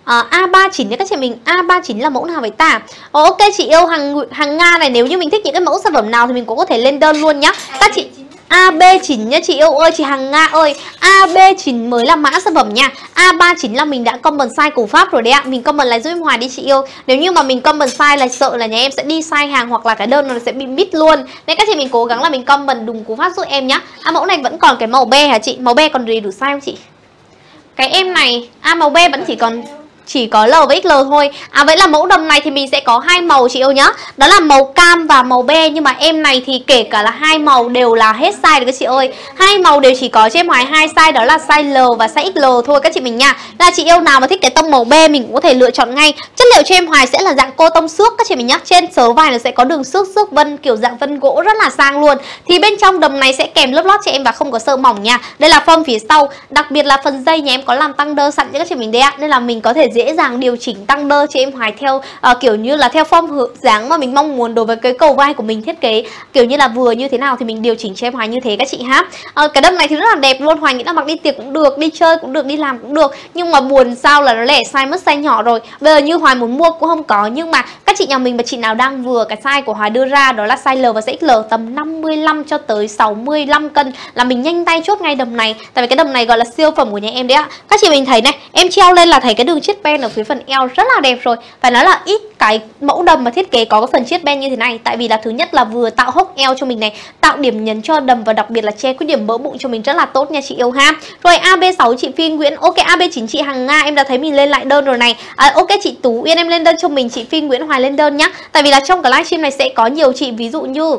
A39 nha các chị mình. A39 là mẫu nào vậy ta? Ok chị yêu hàng Nga này, nếu như mình thích những cái mẫu sản phẩm nào thì mình cũng có thể lên đơn luôn nhá. Các chị AB9 nhá chị yêu ơi, chị Hằng Nga ơi, AB9 mới là mã sản phẩm nha. A39 là mình đã comment size của Pháp rồi đấy ạ. Mình comment lại giúp em Hoài đi chị yêu. Nếu như mà mình comment size là sợ là nhà em sẽ đi sai hàng hoặc là cái đơn nó sẽ bị mít luôn. Nên các chị mình cố gắng là mình comment đúng cú pháp giúp em nhá. Mẫu này vẫn còn cái màu be hả chị? Màu be còn gì đủ size không chị? Cái em này, màu be vẫn chỉ có L với XL thôi. Vậy là mẫu đầm này thì mình sẽ có hai màu chị yêu nhá. Đó là màu cam và màu be. Nhưng mà em này thì kể cả là hai màu đều là hết size được các chị ơi. Hai màu đều chỉ có cho em Hoài hai size, đó là size L và size XL thôi các chị mình nha. Là chị yêu nào mà thích cái tông màu be mình cũng có thể lựa chọn ngay. Chất liệu cho em Hoài sẽ là dạng cô tông xước các chị mình nhá. Trên sớ vai nó sẽ có đường xước vân kiểu dạng vân gỗ rất là sang luôn. Thì bên trong đầm này sẽ kèm lớp lót cho em và không có sơ mỏng nha. Đây là form phía sau. Đặc biệt là phần dây nhà em có làm tăng đơ sẵn cho các chị mình đấy ạ. Nên là mình có thể dễ dàng điều chỉnh tăng đơ cho em Hoài theo kiểu như là theo form dáng mà mình mong muốn đối với cái cầu vai của mình thiết kế kiểu như là vừa như thế nào thì mình điều chỉnh cho em Hoài như thế các chị ha. Cái đầm này thì rất là đẹp luôn. Hoài nghĩ là mặc đi tiệc cũng được, đi chơi cũng được, đi làm cũng được. Nhưng mà buồn sao là nó lẻ size mất size nhỏ rồi. Bây giờ như Hoài muốn mua cũng không có. Nhưng mà các chị nhà mình mà chị nào đang vừa cái size của Hoài đưa ra đó là size L và size XL tầm 55 cho tới 65 cân là mình nhanh tay chốt ngay đầm này. Tại vì cái đầm này gọi là siêu phẩm của nhà em đấy ạ. Các chị mình thấy này, em treo lên là thấy cái đường chiết ben ở phía phần eo rất là đẹp rồi. Phải nói là ít cái mẫu đầm mà thiết kế có cái phần chiết ben như thế này. Tại vì là thứ nhất là vừa tạo hốc eo cho mình này, tạo điểm nhấn cho đầm và đặc biệt là che cái điểm mỡ bụng cho mình rất là tốt nha chị yêu ha. Rồi AB6 chị Phi Nguyễn, ok AB9 chị Hằng Nga em đã thấy mình lên lại đơn rồi này. Ok chị Tú Uyên em lên đơn cho mình, chị Phi Nguyễn Hoài lên đơn nhá. Tại vì là trong cái livestream này sẽ có nhiều chị, ví dụ như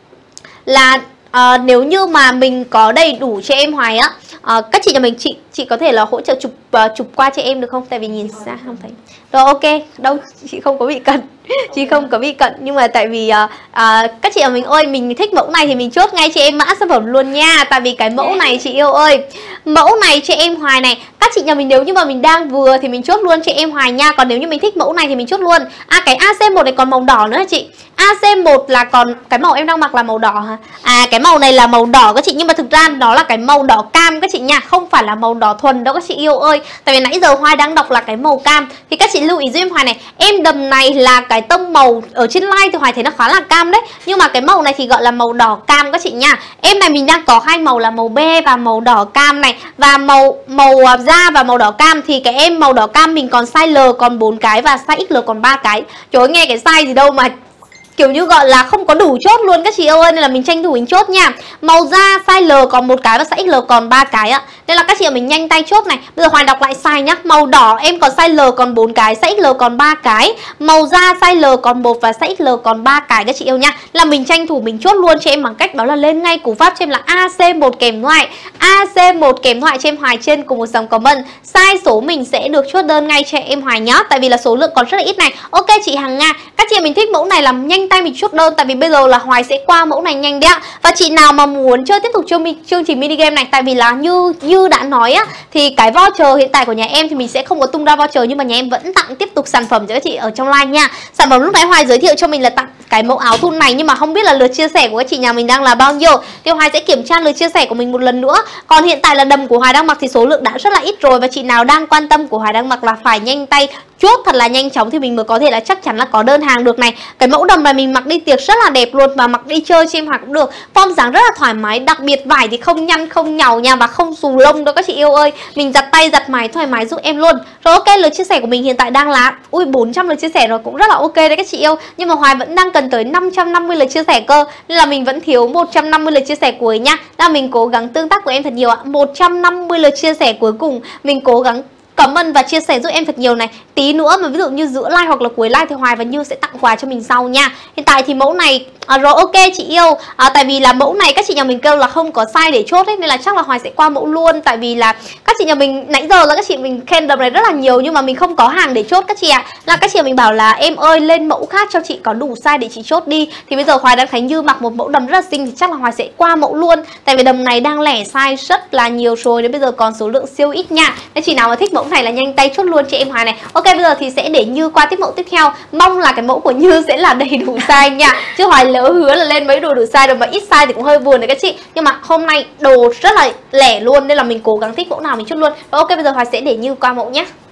là nếu như mà mình có đầy đủ cho em Hoài á, các chị nhà mình chị có thể là hỗ trợ chụp qua cho em được không? Tại vì nhìn xa không thấy. Rồi ok, đâu chị không có bị cận. Chị không có bị cận nhưng mà tại vì các chị nhà mình ơi, mình thích mẫu này thì mình chốt ngay cho em mã sản phẩm luôn nha. Tại vì cái mẫu này chị yêu ơi, mẫu này cho em Hoài này, các chị nhà mình nếu như mà mình đang vừa thì mình chốt luôn cho em Hoài nha. Còn nếu như mình thích mẫu này thì mình chốt luôn. Cái AC1 này còn màu đỏ nữa hả chị? AC1 là còn cái màu em đang mặc là màu đỏ hả? Cái màu này là màu đỏ các chị, nhưng mà thực ra nó là cái màu đỏ cam các chị nha, không phải là màu đỏ thuần đâu các chị yêu ơi. Tại vì nãy giờ Hoài đang đọc là cái màu cam thì các chị lưu ý giúp em Hoài này, em đầm này là cái tông màu ở trên live thì Hoài thấy nó khá là cam đấy, nhưng mà cái màu này thì gọi là màu đỏ cam các chị nha. Em này mình đang có hai màu là màu be và màu đỏ cam này, và màu da và màu đỏ cam thì cái em màu đỏ cam mình còn size L còn 4 cái và size XL còn 3 cái. Trời ơi, nghe cái size gì đâu mà kiểu như gọi là không có đủ chốt luôn các chị ơi, nên là mình tranh thủ mình chốt nha. Màu da size L còn 1 cái và size XL còn 3 cái ạ. Nên là các chị ơi, mình nhanh tay chốt này. Bây giờ Hoài đọc lại size nhá. Màu đỏ em còn size L còn 4 cái, size XL còn 3 cái. Màu da size L còn 1 và size XL còn 3 cái các chị yêu nha. Là mình tranh thủ mình chốt luôn cho em bằng cách đó là lên ngay cú pháp cho em là AC1 kèm thoại. AC1 kèm thoại cho em Hoài trên cùng một dòng comment. Size số mình sẽ được chốt đơn ngay cho em Hoài nhá. Tại vì là số lượng còn rất là ít này. Ok chị Hằng Nga, các chị mình thích mẫu này là nhanh tay mình chốt đơn. Tại vì bây giờ là Hoài sẽ qua mẫu này nhanh đấy ạ. Và chị nào mà muốn chơi tiếp tục chương trình mini game này, tại vì là như đã nói á, thì cái voucher hiện tại của nhà em thì mình sẽ không có tung ra voucher, nhưng mà nhà em vẫn tặng tiếp tục sản phẩm cho các chị ở trong live nha. Sản phẩm lúc nãy Hoài giới thiệu cho mình là tặng cái mẫu áo thun này, nhưng mà không biết là lượt chia sẻ của các chị nhà mình đang là bao nhiêu thì Hoài sẽ kiểm tra lượt chia sẻ của mình một lần nữa. Còn hiện tại là đầm của Hoài đang mặc thì số lượng đã rất là ít rồi, và chị nào đang quan tâm của Hoài đang mặc là phải nhanh tay chốt thật là nhanh chóng thì mình mới có thể là chắc chắn là có đơn hàng được này. Cái mẫu đầm này mình mặc đi tiệc rất là đẹp luôn, và mặc đi chơi trên Hoài cũng được. Form dáng rất là thoải mái, đặc biệt vải thì không nhăn không nhàu nha, và không xù lông đâu các chị yêu ơi. Mình giặt tay giặt máy thoải mái giúp em luôn. Rồi ok, lượt chia sẻ của mình hiện tại đang là 400 lượt chia sẻ rồi, cũng rất là ok đấy các chị yêu. Nhưng mà Hoài vẫn đang cần tới 550 lượt chia sẻ cơ, nên là mình vẫn thiếu 150 lượt chia sẻ cuối nha. Là mình cố gắng tương tác của em thật nhiều ạ. 150 lượt chia sẻ cuối cùng mình cố gắng comment và chia sẻ giúp em thật nhiều này. Tí nữa mà ví dụ như giữa live hoặc là cuối live thì Hoài và Như sẽ tặng quà cho mình sau nha. Hiện tại thì mẫu này rồi ok chị yêu, tại vì là mẫu này các chị nhà mình kêu là không có size để chốt ấy, nên là chắc là Hoài sẽ qua mẫu luôn. Tại vì là các chị nhà mình nãy giờ là các chị mình khen đầm này rất là nhiều, nhưng mà mình không có hàng để chốt các chị ạ. Là các chị nhà mình bảo là em ơi lên mẫu khác cho chị có đủ size để chị chốt đi. Thì bây giờ Hoài đang thấy Như mặc một mẫu đầm rất là xinh thì chắc là Hoài sẽ qua mẫu luôn. Tại vì đầm này đang lẻ size rất là nhiều rồi, đến bây giờ còn số lượng siêu ít nha. Nên chị nào mà thích mẫu này là nhanh tay chốt luôn cho em Hoài này. Ok, bây giờ thì sẽ để Như qua tiếp mẫu tiếp theo. Mong là cái mẫu của Như sẽ là đầy đủ size nha, chứ Hoài lỡ hứa là lên mấy đồ đủ size rồi mà ít size thì cũng hơi buồn đấy các chị. Nhưng mà hôm nay đồ rất là lẻ luôn, nên là mình cố gắng thích mẫu nào mình chốt luôn. Rồi ok, bây giờ Hoài sẽ để Như qua mẫu nhé.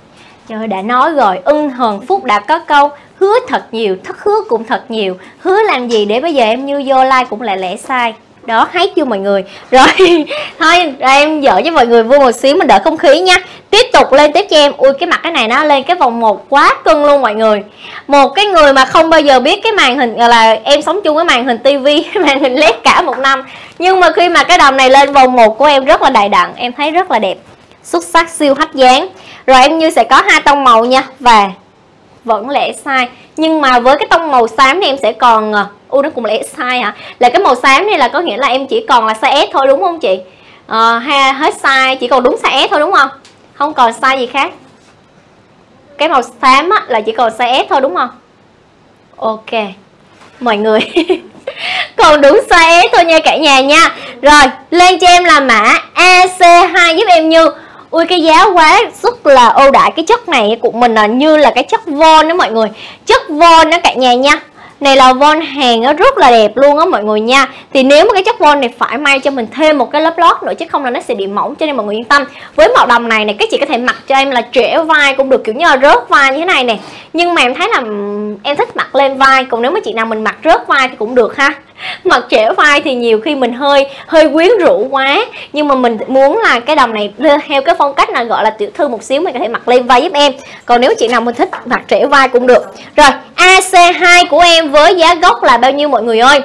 Trời, đã nói rồi, ưng hờn phúc đã có câu hứa thật nhiều, thất hứa cũng thật nhiều. Hứa làm gì để bây giờ em như vô like cũng lại lẽ sai. Đó, hay chưa mọi người. Rồi, thôi em dở cho mọi người vui một xíu, mình đợi không khí nha. Tiếp tục lên tiếp cho em. Ui, cái mặt cái này nó lên cái vòng 1 quá cưng luôn mọi người. Một cái người mà không bao giờ biết cái màn hình, gọi là em sống chung với màn hình tivi, màn hình LED cả một năm. Nhưng mà khi mà cái đầm này lên vòng 1 của em rất là đầy đặn, em thấy rất là đẹp, xuất sắc, siêu hấp dáng. Rồi em Như sẽ có 2 tông màu nha, và vẫn lẻ size. Nhưng mà với cái tông màu xám này em sẽ còn nó cũng lẻ size hả? Là cái màu xám này là có nghĩa là em chỉ còn là size S thôi đúng không chị? Hết size, chỉ còn đúng size S thôi đúng không? Không còn size gì khác. Cái màu xám á, là chỉ còn size S thôi đúng không? Ok mọi người. Còn đúng size S thôi nha cả nhà nha. Rồi lên cho em là mã AC2 giúp em Như. Ui, cái giá quá rất là ưu đãi. Cái chất này của mình là như là cái chất von đó mọi người. Chất von đó cả nhà nha. Này là von hàng nó rất là đẹp luôn á mọi người nha. Thì nếu mà cái chất von này phải may cho mình thêm một cái lớp lót nữa, chứ không là nó sẽ bị mỏng, cho nên mọi người yên tâm. Với màu đầm này các chị có thể mặc cho em là trễ vai cũng được, kiểu như là rớt vai như thế này nè. Nhưng mà em thấy là em thích mặc lên vai. Còn nếu mà chị nào mình mặc rớt vai thì cũng được ha. Mặc trễ vai thì nhiều khi mình hơi quyến rũ quá. Nhưng mà mình muốn là cái đầm này theo cái phong cách là gọi là tiểu thư một xíu, mình có thể mặc lên vai giúp em. Còn nếu chị nào mình thích mặc trễ vai cũng được. Rồi AC2 của em với giá gốc là bao nhiêu mọi người ơi?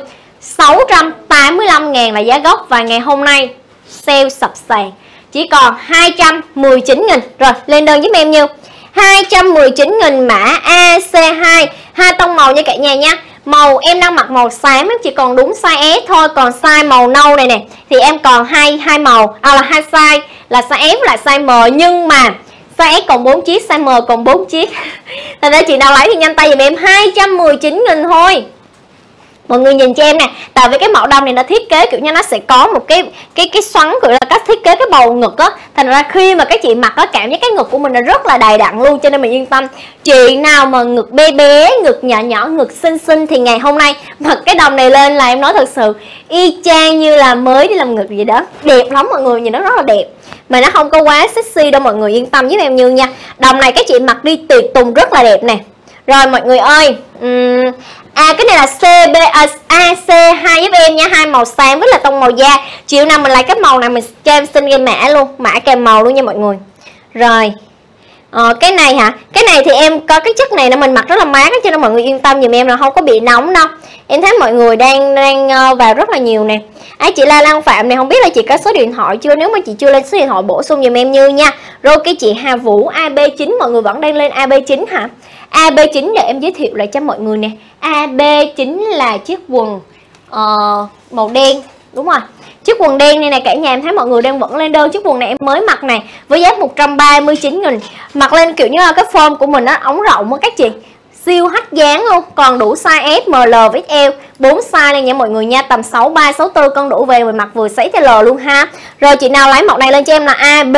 685.000 là giá gốc. Và ngày hôm nay sale sập sàn chỉ còn 219.000. Rồi lên đơn giúp em Như. 219.000 mã AC2, 2 tông màu nha cả nhà nha. Màu em đang mặc màu xám em chỉ còn đúng size S thôi. Còn size màu nâu này nè thì em còn hai màu, là 2 size, là size S và size M. Nhưng mà size S còn 4 chiếc, size M còn 4 chiếc. Thành ra chị nào lấy thì nhanh tay giùm em, 219.000 thôi. Mọi người nhìn cho em nè, tại vì cái mẫu đầm này nó thiết kế kiểu như nó sẽ có một cái xoắn, gọi là cách thiết kế cái bầu ngực á. Thành ra khi mà các chị mặc á, cảm giác cái ngực của mình là rất là đầy đặn luôn, cho nên mình yên tâm. Chị nào mà ngực bé bé, ngực nhỏ nhỏ, ngực xinh xinh thì ngày hôm nay mặc cái đầm này lên là em nói thật sự y chang như là mới đi làm ngực vậy đó. Đẹp lắm mọi người, nhìn nó rất là đẹp. Mà nó không có quá sexy đâu mọi người, yên tâm giúp em Như nha. Đầm này các chị mặc đi tiệc tùng rất là đẹp nè. Rồi mọi người ơi, cái này là AC2 giúp em nha, 2 màu xám với là tông màu da. Chiều nào mình lấy cái màu này mình cho em xin cái mã luôn, mã kèm màu luôn nha mọi người. Rồi cái này hả? Cái này thì em có cái chất này là mình mặc rất là mát, cho nên mọi người yên tâm giùm em là không có bị nóng đâu. Em thấy mọi người đang vào rất là nhiều nè. Chị La Lan Phạm này, không biết là chị có số điện thoại chưa? Nếu mà chị chưa lên số điện thoại bổ sung giùm em Như nha. Rồi cái chị Hà Vũ AB9, mọi người vẫn đang lên AB9 hả? AB9 để em giới thiệu lại cho mọi người nè. AB9 là chiếc quần màu đen, đúng rồi. Chiếc quần đen này nè cả nhà, em thấy mọi người đang vẫn lên đơn chiếc quần này, em mới mặc này với giá 139.000. Mặc lên kiểu như là cái form của mình nó ống rộng á các chị, siêu hắt dáng luôn. Còn đủ size S, ML với XL, 4 size này nha mọi người nha, tầm 63, 64 cân đủ về mình mặc vừa sấy theo L luôn ha. Rồi chị nào lấy màu này lên cho em là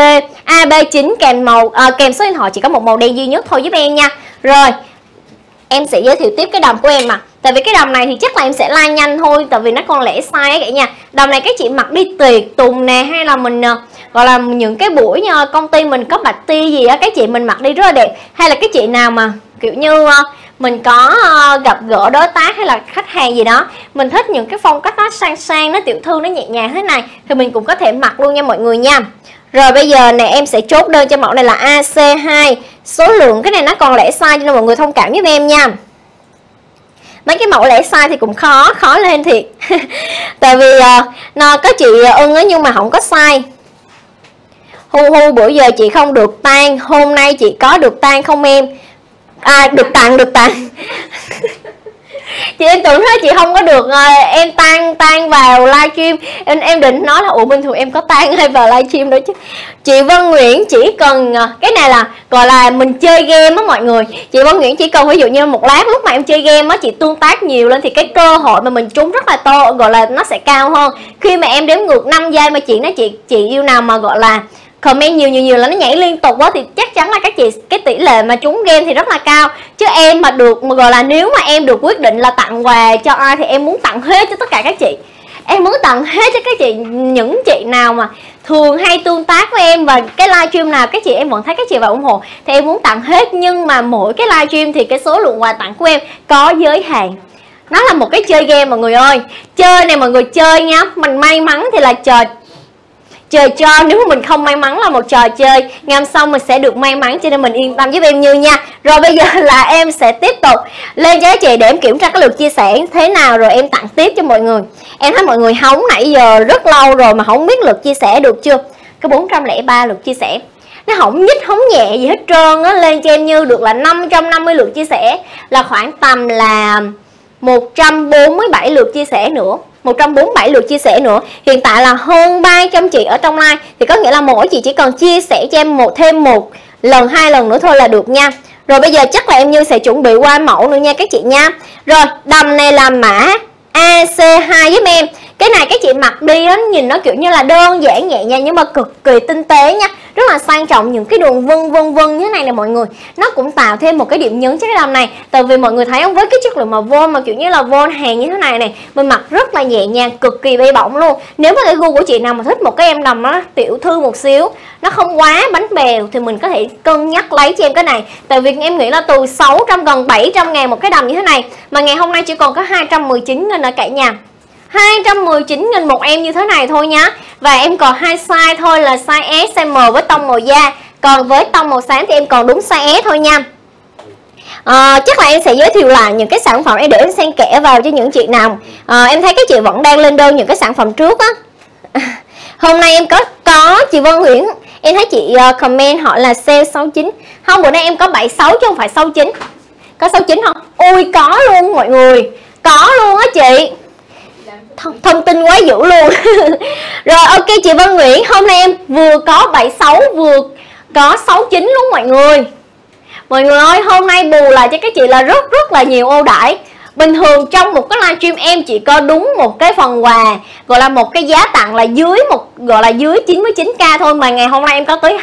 AB9 kèm màu kèm số điện thoại chỉ có một màu đen duy nhất thôi giúp em nha. Rồi em sẽ giới thiệu tiếp cái đầm của em mà. Tại vì cái đầm này thì chắc là em sẽ like nhanh thôi, tại vì nó còn lẻ size cả nhà. Đầm này các chị mặc đi tiệc tùng nè, hay là mình gọi là những cái buổi công ty mình có party gì á, các chị mình mặc đi rất là đẹp. Hay là các chị nào mà kiểu như mình có gặp gỡ đối tác hay là khách hàng gì đó, mình thích những cái phong cách nó sang sang, nó tiểu thư, nó nhẹ nhàng thế này thì mình cũng có thể mặc luôn nha mọi người nha. Rồi bây giờ nè em sẽ chốt đơn cho mẫu này là AC2. Số lượng cái này nó còn lẻ size cho nên mọi người thông cảm giúp em nha. Mấy cái mẫu lẻ size thì cũng khó lên thiệt. Tại vì nó có chị ưng á nhưng mà không có size. Hu bữa giờ chị không được tan, hôm nay chị có được tan không em? Được tặng. Chị em tưởng nói chị không có được em tan vào livestream. Em định nói là ủa bình thường em có tan hay vào livestream đó chứ. Chị Vân Nguyễn chỉ cần cái này là gọi là mình chơi game á mọi người. Chị Vân Nguyễn chỉ cần ví dụ như một lát lúc mà em chơi game á, chị tương tác nhiều lên thì cái cơ hội mà mình trúng rất là to, gọi là nó sẽ cao hơn. Khi mà em đếm ngược 5 giây mà chị nói chị yêu nào mà gọi là comment nhiều là nó nhảy liên tục quá thì chắc chắn là các chị cái tỷ lệ mà trúng game thì rất là cao. Chứ em mà được mà gọi là nếu mà em được quyết định là tặng quà cho ai thì em muốn tặng hết cho tất cả các chị. Em muốn tặng hết cho các chị, những chị nào mà thường hay tương tác với em và cái livestream nào các chị em vẫn thấy các chị vào ủng hộ thì em muốn tặng hết. Nhưng mà mỗi cái livestream thì cái số lượng quà tặng của em có giới hạn. Nó là một cái chơi game mọi người ơi. Chơi này mọi người chơi nha. Mình may mắn thì là trời cho, nếu mà mình không may mắn là một trò chơi. Ngày hôm sau mình sẽ được may mắn, cho nên mình yên tâm giúp em Như nha. Rồi bây giờ là em sẽ tiếp tục lên cho các chị để em kiểm tra cái lượt chia sẻ thế nào rồi em tặng tiếp cho mọi người. Em thấy mọi người hóng nãy giờ rất lâu rồi mà không biết lượt chia sẻ được chưa. Cái 403 lượt chia sẻ nó không nhích không nhẹ gì hết trơn á. Lên cho em Như được là 550 lượt chia sẻ, là khoảng tầm là 147 lượt chia sẻ nữa. 147 lượt chia sẻ nữa. Hiện tại là hơn 300 chị ở trong live. Thì có nghĩa là mỗi chị chỉ cần chia sẻ cho em thêm một lần, 2 lần nữa thôi là được nha. Rồi bây giờ chắc là em Như sẽ chuẩn bị qua mẫu nữa nha các chị nha. Rồi đầm này là mã AC2 giúp em. Cái này các chị mặc đi đó, nhìn nó kiểu như là đơn giản nhẹ nhàng nhưng mà cực kỳ tinh tế nha. Rất là sang trọng, những cái đường vân như thế này nè mọi người. Nó cũng tạo thêm một cái điểm nhấn cho cái đầm này. Tại vì mọi người thấy không, với cái chất lượng mà voan mà kiểu như là voan hàng như thế này này, mình mặc rất là nhẹ nhàng, cực kỳ bay bổng luôn. Nếu mà cái gu của chị nào mà thích một cái em đầm nó tiểu thư một xíu, nó không quá bánh bèo thì mình có thể cân nhắc lấy cho em cái này. Tại vì em nghĩ là từ 600 gần 700 ngàn một cái đầm như thế này, mà ngày hôm nay chỉ còn có 219.000 ở cả nhà. 219.000 một em như thế này thôi nhá. Và em còn 2 size thôi, là size S, size M với tông màu da. Còn với tông màu xám thì em còn đúng size S thôi nha. Chắc là em sẽ giới thiệu lại những cái sản phẩm em để em xen kẽ vào cho những chị nào. Em thấy các chị vẫn đang lên đơn những cái sản phẩm trước á. Hôm nay em có chị Vân Nguyễn, em thấy chị comment họ là sale 69. Không, bữa nay em có 76 chứ không phải 69. Có 69 không? Ui có luôn mọi người. Có luôn á chị. Thông tin quá dữ luôn. Rồi ok chị Vân Nguyễn, hôm nay em vừa có 76 vừa có 69 luôn mọi người. Mọi người ơi, hôm nay bù lại cho các chị là rất là nhiều ưu đãi. Bình thường trong một cái livestream em chỉ có đúng một cái phần quà, gọi là một cái giá tặng là dưới 99k thôi, mà ngày hôm nay em có tới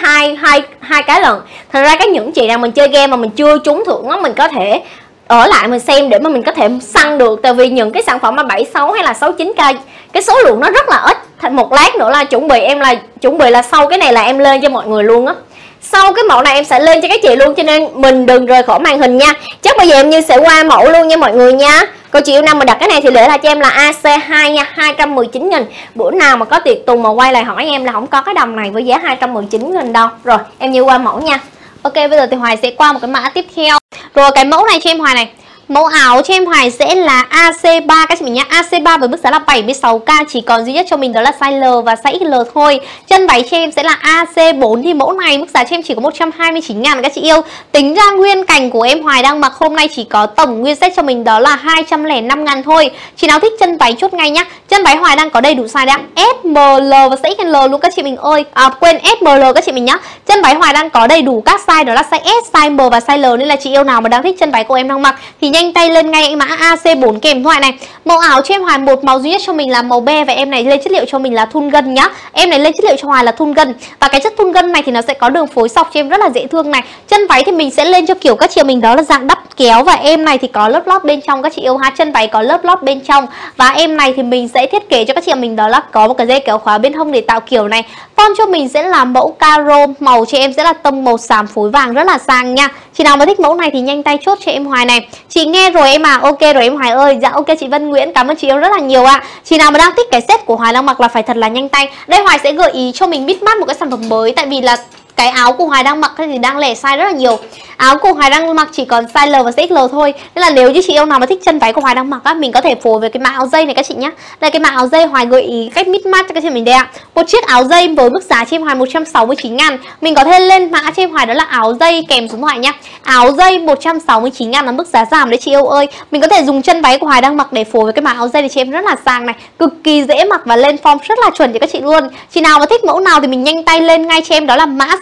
hai cái lần. Thật ra những chị nào mình chơi game mà mình chưa trúng thưởng á, mình có thể ở lại mình xem để mà mình có thể săn được. Tại vì những cái sản phẩm mà 76 hay là 69k cái số lượng nó rất là ít. Một lát nữa là chuẩn bị là sau cái này là em lên cho mọi người luôn á. Sau cái mẫu này em sẽ lên cho các chị luôn, cho nên mình đừng rời khỏi màn hình nha. Chắc bây giờ em Như sẽ qua mẫu luôn nha mọi người nha. Cô chị yêu nào mà đặt cái này thì để lại cho em là AC2 nha, 219.000. Bữa nào mà có tiệc tùng mà quay lại hỏi em là không có cái đầm này với giá 219.000 đâu. Rồi em Như qua mẫu nha. Ok, bây giờ thì Hoài sẽ qua một cái mã tiếp theo. Rồi cái mẫu này cho em Hoài này. Mẫu áo cho em Hoài sẽ là AC3 các chị mình nhá. AC3 với mức giá là 76k, chỉ còn duy nhất cho mình đó là size L và size XL thôi. Chân váy cho em sẽ là AC4, thì mẫu này mức giá cho em chỉ có 129.000 các chị yêu. Tính ra nguyên cảnh của em Hoài đang mặc hôm nay chỉ có tổng nguyên set cho mình đó là 205.000 thôi. Chị nào thích chân váy chốt ngay nhá. Chân váy Hoài đang có đầy đủ size đấy, S, M, L và size XL luôn các chị mình ơi. Quên S, M, L các chị mình nhá. Chân váy Hoài đang có đầy đủ các size đó là size S, size M và size L, nên là chị yêu nào mà đang thích chân váy của em đang mặc thì nhanh tay lên ngay mã AC4 kèm thoại này. Màu áo cho em Hoài một màu duy nhất cho mình là màu be, và em này lên chất liệu cho mình là thun gân nhá. Em này lên chất liệu cho Hoài là thun gân, và cái chất thun gân này thì nó sẽ có đường phối sọc cho em rất là dễ thương này. Chân váy thì mình sẽ lên cho kiểu các chị mình đó là dạng đắp kéo, và em này thì có lớp lót bên trong các chị yêu ha. Chân váy có lớp lót bên trong, và em này thì mình sẽ thiết kế cho các chị mình đó là có một cái dây kéo khóa bên hông để tạo kiểu này. Form cho mình sẽ là mẫu caro, màu cho em sẽ là tông màu xám phối vàng rất là sang nha. Chị nào mà thích mẫu này thì nhanh tay chốt cho em Hoài này. Chị nghe rồi em à, ok rồi em Hoài ơi. Dạ ok chị Vân Nguyễn, cảm ơn chị yêu rất là nhiều ạ. Chị nào mà đang thích cái set của Hoài đang mặc là phải thật là nhanh tay. Đây Hoài sẽ gợi ý cho mình mix match một cái sản phẩm mới, tại vì là cái áo của Hoài đang mặc thì đang lẻ size rất là nhiều. Áo của Hoài đang mặc chỉ còn size L và size XL thôi. Nên là nếu như chị yêu nào mà thích chân váy của Hoài đang mặc á, mình có thể phối với cái mã áo dây này các chị nhá. Đây cái mã áo dây Hoài gợi ý cách mix match cho các chị mình đây ạ. Một chiếc áo dây với mức giá cho em Hoài 169.000. Mình có thể lên mã cho em Hoài đó là áo dây kèm số điện thoại nhá. Áo dây 169.000 là mức giá giảm đấy chị yêu ơi. Mình có thể dùng chân váy của Hoài đang mặc để phối với cái mã áo dây để chị em rất là sang này, cực kỳ dễ mặc và lên form rất là chuẩn cho các chị luôn. Chị nào mà thích mẫu nào thì mình nhanh tay lên ngay cho em đó là mã sản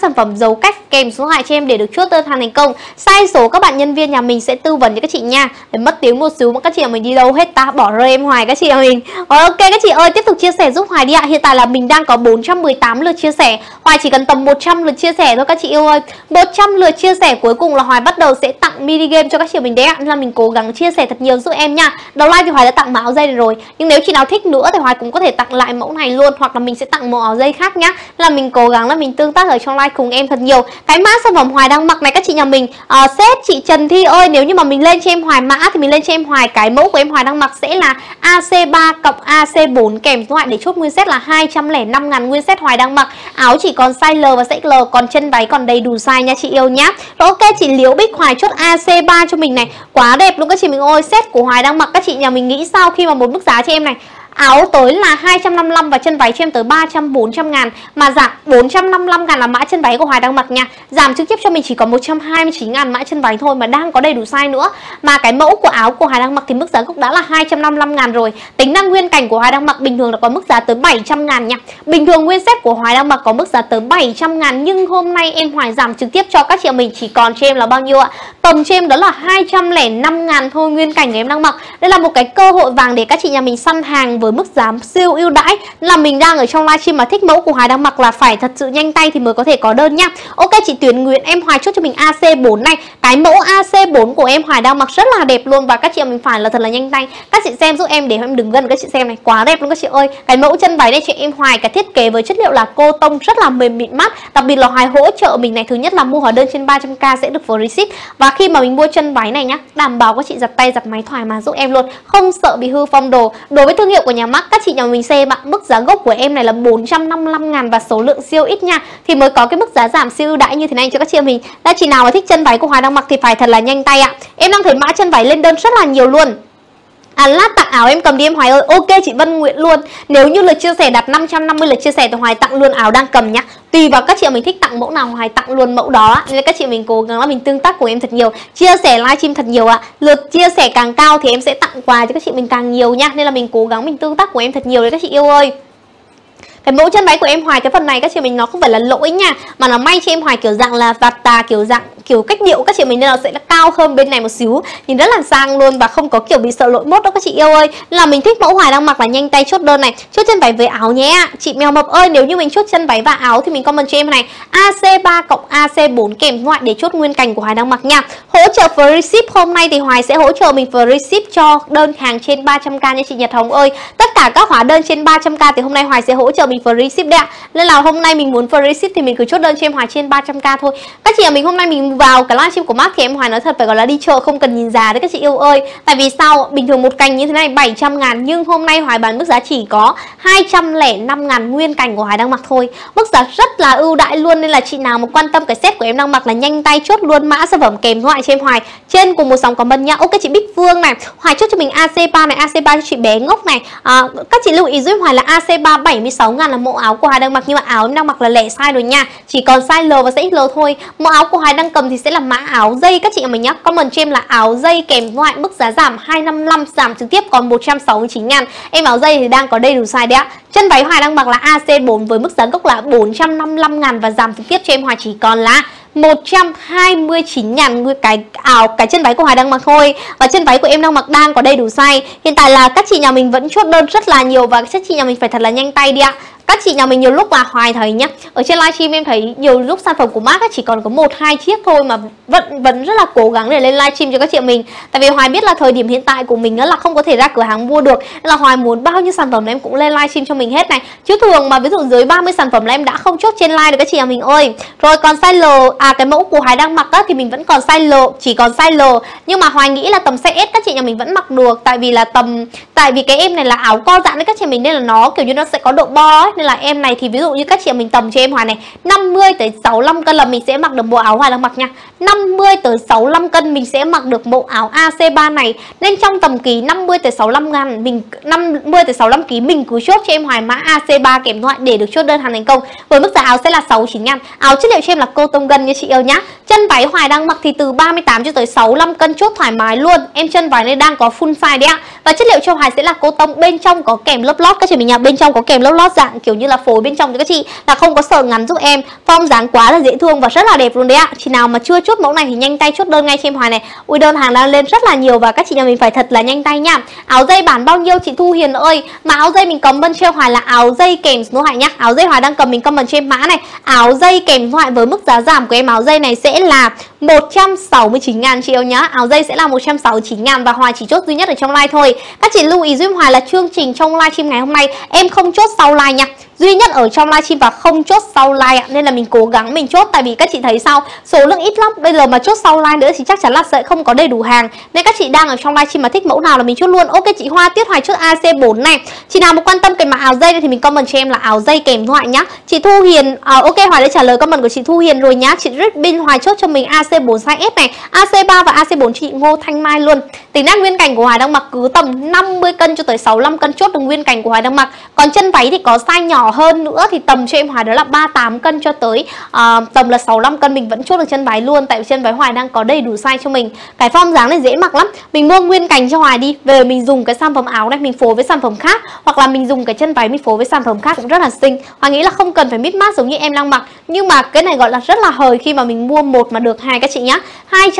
sản phẩm, dấu cách kèm số điện thoại cho em để được chốt đơn hàng thành công. Sai số các bạn nhân viên nhà mình sẽ tư vấn cho các chị nha. Để mất tiếng một xíu mà các chị nhà mình đi đâu hết ta, bỏ rơi em Hoài các chị nhà mình. Ok các chị ơi, tiếp tục chia sẻ giúp Hoài đi ạ. Hiện tại là mình đang có 418 lượt chia sẻ. Hoài chỉ cần tầm 100 lượt chia sẻ thôi các chị yêu ơi. 100 lượt chia sẻ cuối cùng là Hoài bắt đầu sẽ tặng mini game cho các chị mình đấy ạ. Nên là mình cố gắng chia sẻ thật nhiều giúp em nha. Đầu like thì Hoài đã tặng mẫu áo dây này rồi, nhưng nếu chị nào thích nữa thì Hoài cũng có thể tặng lại mẫu này luôn, hoặc là mình sẽ tặng mẫu áo dây khác nhá. Nên là mình cố gắng là mình tương tác ở trong live cùng em thật nhiều. Cái mã sản phẩm Hoài đang mặc này các chị nhà mình, sếp chị Trần Thi ơi, nếu như mà mình lên cho em Hoài mã thì mình lên cho em Hoài cái mẫu của em Hoài đang mặc sẽ là AC3 cộng AC4 kèm số điện để chốt nguyên set là 205.000 nguyên set Hoài đang mặc. Áo chỉ còn size L và size L, còn chân váy còn đầy đủ size nha chị yêu nhá. Rồi ok, chị Liễu Bích Hoài chốt AC3 cho mình này, quá đẹp luôn các chị mình ơi. Set của Hoài đang mặc các chị nhà mình nghĩ sao khi mà một mức giá cho em này, áo tới là 255 và chân váy cho em tới 300-400 ngàn, mà giảm 455 ngàn là mã chân váy của Hoài đang mặc nha. Giảm trực tiếp cho mình chỉ có 129 ngàn mã chân váy thôi mà đang có đầy đủ size nữa. Mà cái mẫu của áo của Hoài đang mặc thì mức giá gốc đã là 255 ngàn rồi. Tính năng nguyên cảnh của Hoài đang mặc bình thường là có mức giá tới 700 ngàn nha. Bình thường nguyên set của Hoài đang mặc có mức giá tới 700 ngàn, nhưng hôm nay em Hoài giảm trực tiếp cho các chị mình chỉ còn cho em là bao nhiêu ạ? Tầm cho em đó là 205 ngàn thôi nguyên cảnh của em đang mặc. Đây là một cái cơ hội vàng để các chị nhà mình săn hàng với mức giá siêu ưu đãi. Là mình đang ở trong livestream mà thích mẫu của Hoài đang mặc là phải thật sự nhanh tay thì mới có thể có đơn nha. Ok chị Tuyến Nguyễn, em Hoài chốt cho mình AC4 này. Cái mẫu AC4 của em Hoài đang mặc rất là đẹp luôn, và các chị mình phải là thật là nhanh tay. Các chị xem giúp em để em đừng gần các chị xem này, quá đẹp luôn các chị ơi. Cái mẫu chân váy này cho em Hoài cái thiết kế với chất liệu là cô tông rất là mềm mịn mát. Đặc biệt là Hoài hỗ trợ mình này, thứ nhất là mua hóa đơn trên 300k sẽ được free ship. Và khi mà mình mua chân váy này nhá, đảm bảo các chị giặt tay giặt máy thoải mái giúp em luôn, không sợ bị hư phong đồ. Đối với thương hiệu của nhà Max, các chị nhà mình xem ạ, mức giá gốc của em này là 455 ngàn và số lượng siêu ít nha, thì mới có cái mức giá giảm siêu ưu đãi như thế này cho các chị mình. Là chị nào mà thích chân váy của Hoài đang mặc thì phải thật là nhanh tay ạ. Em đang thấy mã chân váy lên đơn rất là nhiều luôn. Lát tặng áo em cầm đi em Hoài ơi. Ok chị Vân Nguyễn luôn. Nếu như lượt chia sẻ đạt 550 lượt chia sẻ thì Hoài tặng luôn áo đang cầm nhá. Tùy vào các chị mình thích tặng mẫu nào Hoài tặng luôn mẫu đó. Nên các chị mình cố gắng là mình tương tác của em thật nhiều, chia sẻ livestream thật nhiều ạ. Lượt chia sẻ càng cao thì em sẽ tặng quà cho các chị mình càng nhiều nha. Nên là mình cố gắng mình tương tác của em thật nhiều đấy các chị yêu ơi. Cái mẫu chân váy của em Hoài cái phần này các chị mình nó không phải là lỗi nha, mà nó may cho em Hoài kiểu dạng là vạt tà, kiểu dạng kiểu cách điệu các chị mình, nên là sẽ là cao hơn bên này một xíu, nhìn rất là sang luôn và không có kiểu bị sợ lỗi mốt đâu các chị yêu ơi. Là mình thích mẫu Hoài đang mặc là nhanh tay chốt đơn này, chốt chân váy với áo nhé. Chị Mèo Mập ơi, nếu như mình chốt chân váy và áo thì mình comment cho em này AC3 cộng AC4 kèm ngoại để chốt nguyên cảnh của Hoài đang mặc nha. Hỗ trợ free ship hôm nay thì Hoài sẽ hỗ trợ mình free ship cho đơn hàng trên 300k nha chị Nhật Hồng ơi. Tất cả các hóa đơn trên 300k thì hôm nay Hoài sẽ hỗ trợ mình free ship đấy ạ. Nên là hôm nay mình muốn free ship thì mình cứ chốt đơn cho em Hoài trên 300k thôi. Các chị mình hôm nay mình vào cái livestream của Max thì em Hoài nói thật phải gọi là đi chợ không cần nhìn giá đấy các chị yêu ơi. Tại vì sao? Bình thường một cành như thế này 700 ngàn, nhưng hôm nay Hoài bán mức giá chỉ có 205 ngàn nguyên cảnh của Hoài đang mặc thôi. Mức giá rất là ưu đãi luôn, nên là chị nào mà quan tâm cái set của em đang mặc là nhanh tay chốt luôn mã sản phẩm kèm ngoại cho em Hoài trên cùng một sóng comment nhá. Ok chị Bích Phương này, Hoài chốt cho mình AC3 này, AC3 cho chị bé ngốc này. Các chị lưu ý giúp Hoài là AC3 76 ngàn là mẫu áo của Hoài đang mặc, nhưng mà áo em đang mặc là lẻ size rồi nha, chỉ còn size L và size XL thôi. Mẫu áo của Hoài đang cầm thì sẽ là mã áo dây các chị mình nhá. Comment cho em là áo dây kèm ngoại, mức giá giảm 255, giảm trực tiếp còn 169 ngàn. Em áo dây thì đang có đầy đủ size đấy ạ. Chân váy Hoài đang mặc là AC4 với mức giá gốc là 455 ngàn và giảm trực tiếp cho em Hoài chỉ còn là 129 ngàn cái chân váy của Hoài đang mặc thôi. Và chân váy của em đang mặc đang có đầy đủ size. Hiện tại là các chị nhà mình vẫn chốt đơn rất là nhiều và các chị nhà mình phải thật là nhanh tay đi ạ. Các chị nhà mình nhiều lúc là Hoài thấy nhá, ở trên livestream em thấy nhiều lúc sản phẩm của Max chỉ còn có 1-2 chiếc thôi mà vẫn rất là cố gắng để lên livestream cho các chị mình. Tại vì Hoài biết là thời điểm hiện tại của mình là không có thể ra cửa hàng mua được, nên là Hoài muốn bao nhiêu sản phẩm là em cũng lên livestream cho mình hết này. Chứ thường mà ví dụ dưới 30 sản phẩm là em đã không chốt trên live được các chị nhà mình ơi. Rồi còn size L, cái mẫu của Hoài đang mặc á, thì mình vẫn còn size L, chỉ còn size L. Nhưng mà Hoài nghĩ là tầm size S các chị nhà mình vẫn mặc được, tại vì cái em này là áo co giãn đấy các chị mình, nên là nó kiểu như nó sẽ có độ bo ấy. Nên là em này thì ví dụ như các chị mình tầm cho em Hoài này 50 tới 65 cân là mình sẽ mặc được bộ áo Hoài đang mặc nha. 50 tới 65 cân mình sẽ mặc được mẫu áo AC3 này. Nên trong tầm ký 50 tới 65 ngàn mình 50 tới 65 kg mình cứ chốt cho em Hoài mã AC3 kèm thoại để được chốt đơn hàng thành công. Với mức giá áo sẽ là 69 ngàn. Áo chất liệu cho em là cotton gân nha chị yêu nhá. Chân váy Hoài đang mặc thì từ 38 cho tới 65 cân chốt thoải mái luôn. Em chân váy này đang có full size đấy ạ. Và chất liệu cho Hoài sẽ là cotton, bên trong có kèm lớp lót các chị mình nha. Bên trong có kèm lớp lót dạng kiểu như là phối bên trong cho các chị, là không có sờ ngắn giúp em. Form dáng quá là dễ thương và rất là đẹp luôn đấy ạ. Chị nào mà chưa chốt mẫu này thì nhanh tay chốt đơn ngay cho em Hoài này. Ui đơn hàng đang lên rất là nhiều và các chị nhà mình phải thật là nhanh tay nha. Áo dây bán bao nhiêu chị Thu Hiền ơi? Mà áo dây mình comment cho Hoài là áo dây kèm số thoại nhá. Áo dây Hoài đang cầm mình comment cho em mã này. Áo dây kèm thoại với mức giá giảm của em áo dây này sẽ là 169 ngàn chị yêu nhá. Áo dây sẽ là 169 ngàn và Hoài chỉ chốt duy nhất ở trong live thôi. Các chị lưu ý giúp Hoài là chương trình trong livestream ngày hôm nay em không chốt sau live nha. Duy nhất ở trong livestream và không chốt sau live ạ. Nên là mình cố gắng mình chốt, tại vì các chị thấy sao, số lượng ít lắm. Bây giờ mà chốt sau live nữa thì chắc chắn là sẽ không có đầy đủ hàng. Nên các chị đang ở trong livestream mà thích mẫu nào là mình chốt luôn. Ok chị Hoa Tiết Hoài chốt AC4 này. Chị nào mà quan tâm cái mã áo dây này thì mình comment cho em là áo dây kèm thoại nhá. Chị Thu Hiền ok Hoài đã trả lời comment của chị Thu Hiền rồi nhá. Chị Bin Hoài chốt cho mình AC4 size S này, AC3 và AC4 chị Ngô Thanh Mai luôn. Tính ra nguyên cảnh của Hoài đang mặc cứ tầm 50 cân cho tới 65 cân chốt được nguyên cảnh của Hoài đang mặc. Còn chân váy thì có size nhỏ hơn nữa thì tầm cho em Hoài đó là 38 cân cho tới tầm là 65 cân mình vẫn chốt được chân váy luôn. Tại vì chân váy Hoài đang có đầy đủ size cho mình. Cái form dáng này dễ mặc lắm. Mình mua nguyên cành cho Hoài đi, về mình dùng cái sản phẩm áo này mình phối với sản phẩm khác, hoặc là mình dùng cái chân váy mình phối với sản phẩm khác cũng rất là xinh. Hoài nghĩ là không cần phải mix match giống như em đang mặc. Nhưng mà cái này gọi là rất là hời khi mà mình mua một mà được hai các chị nhá.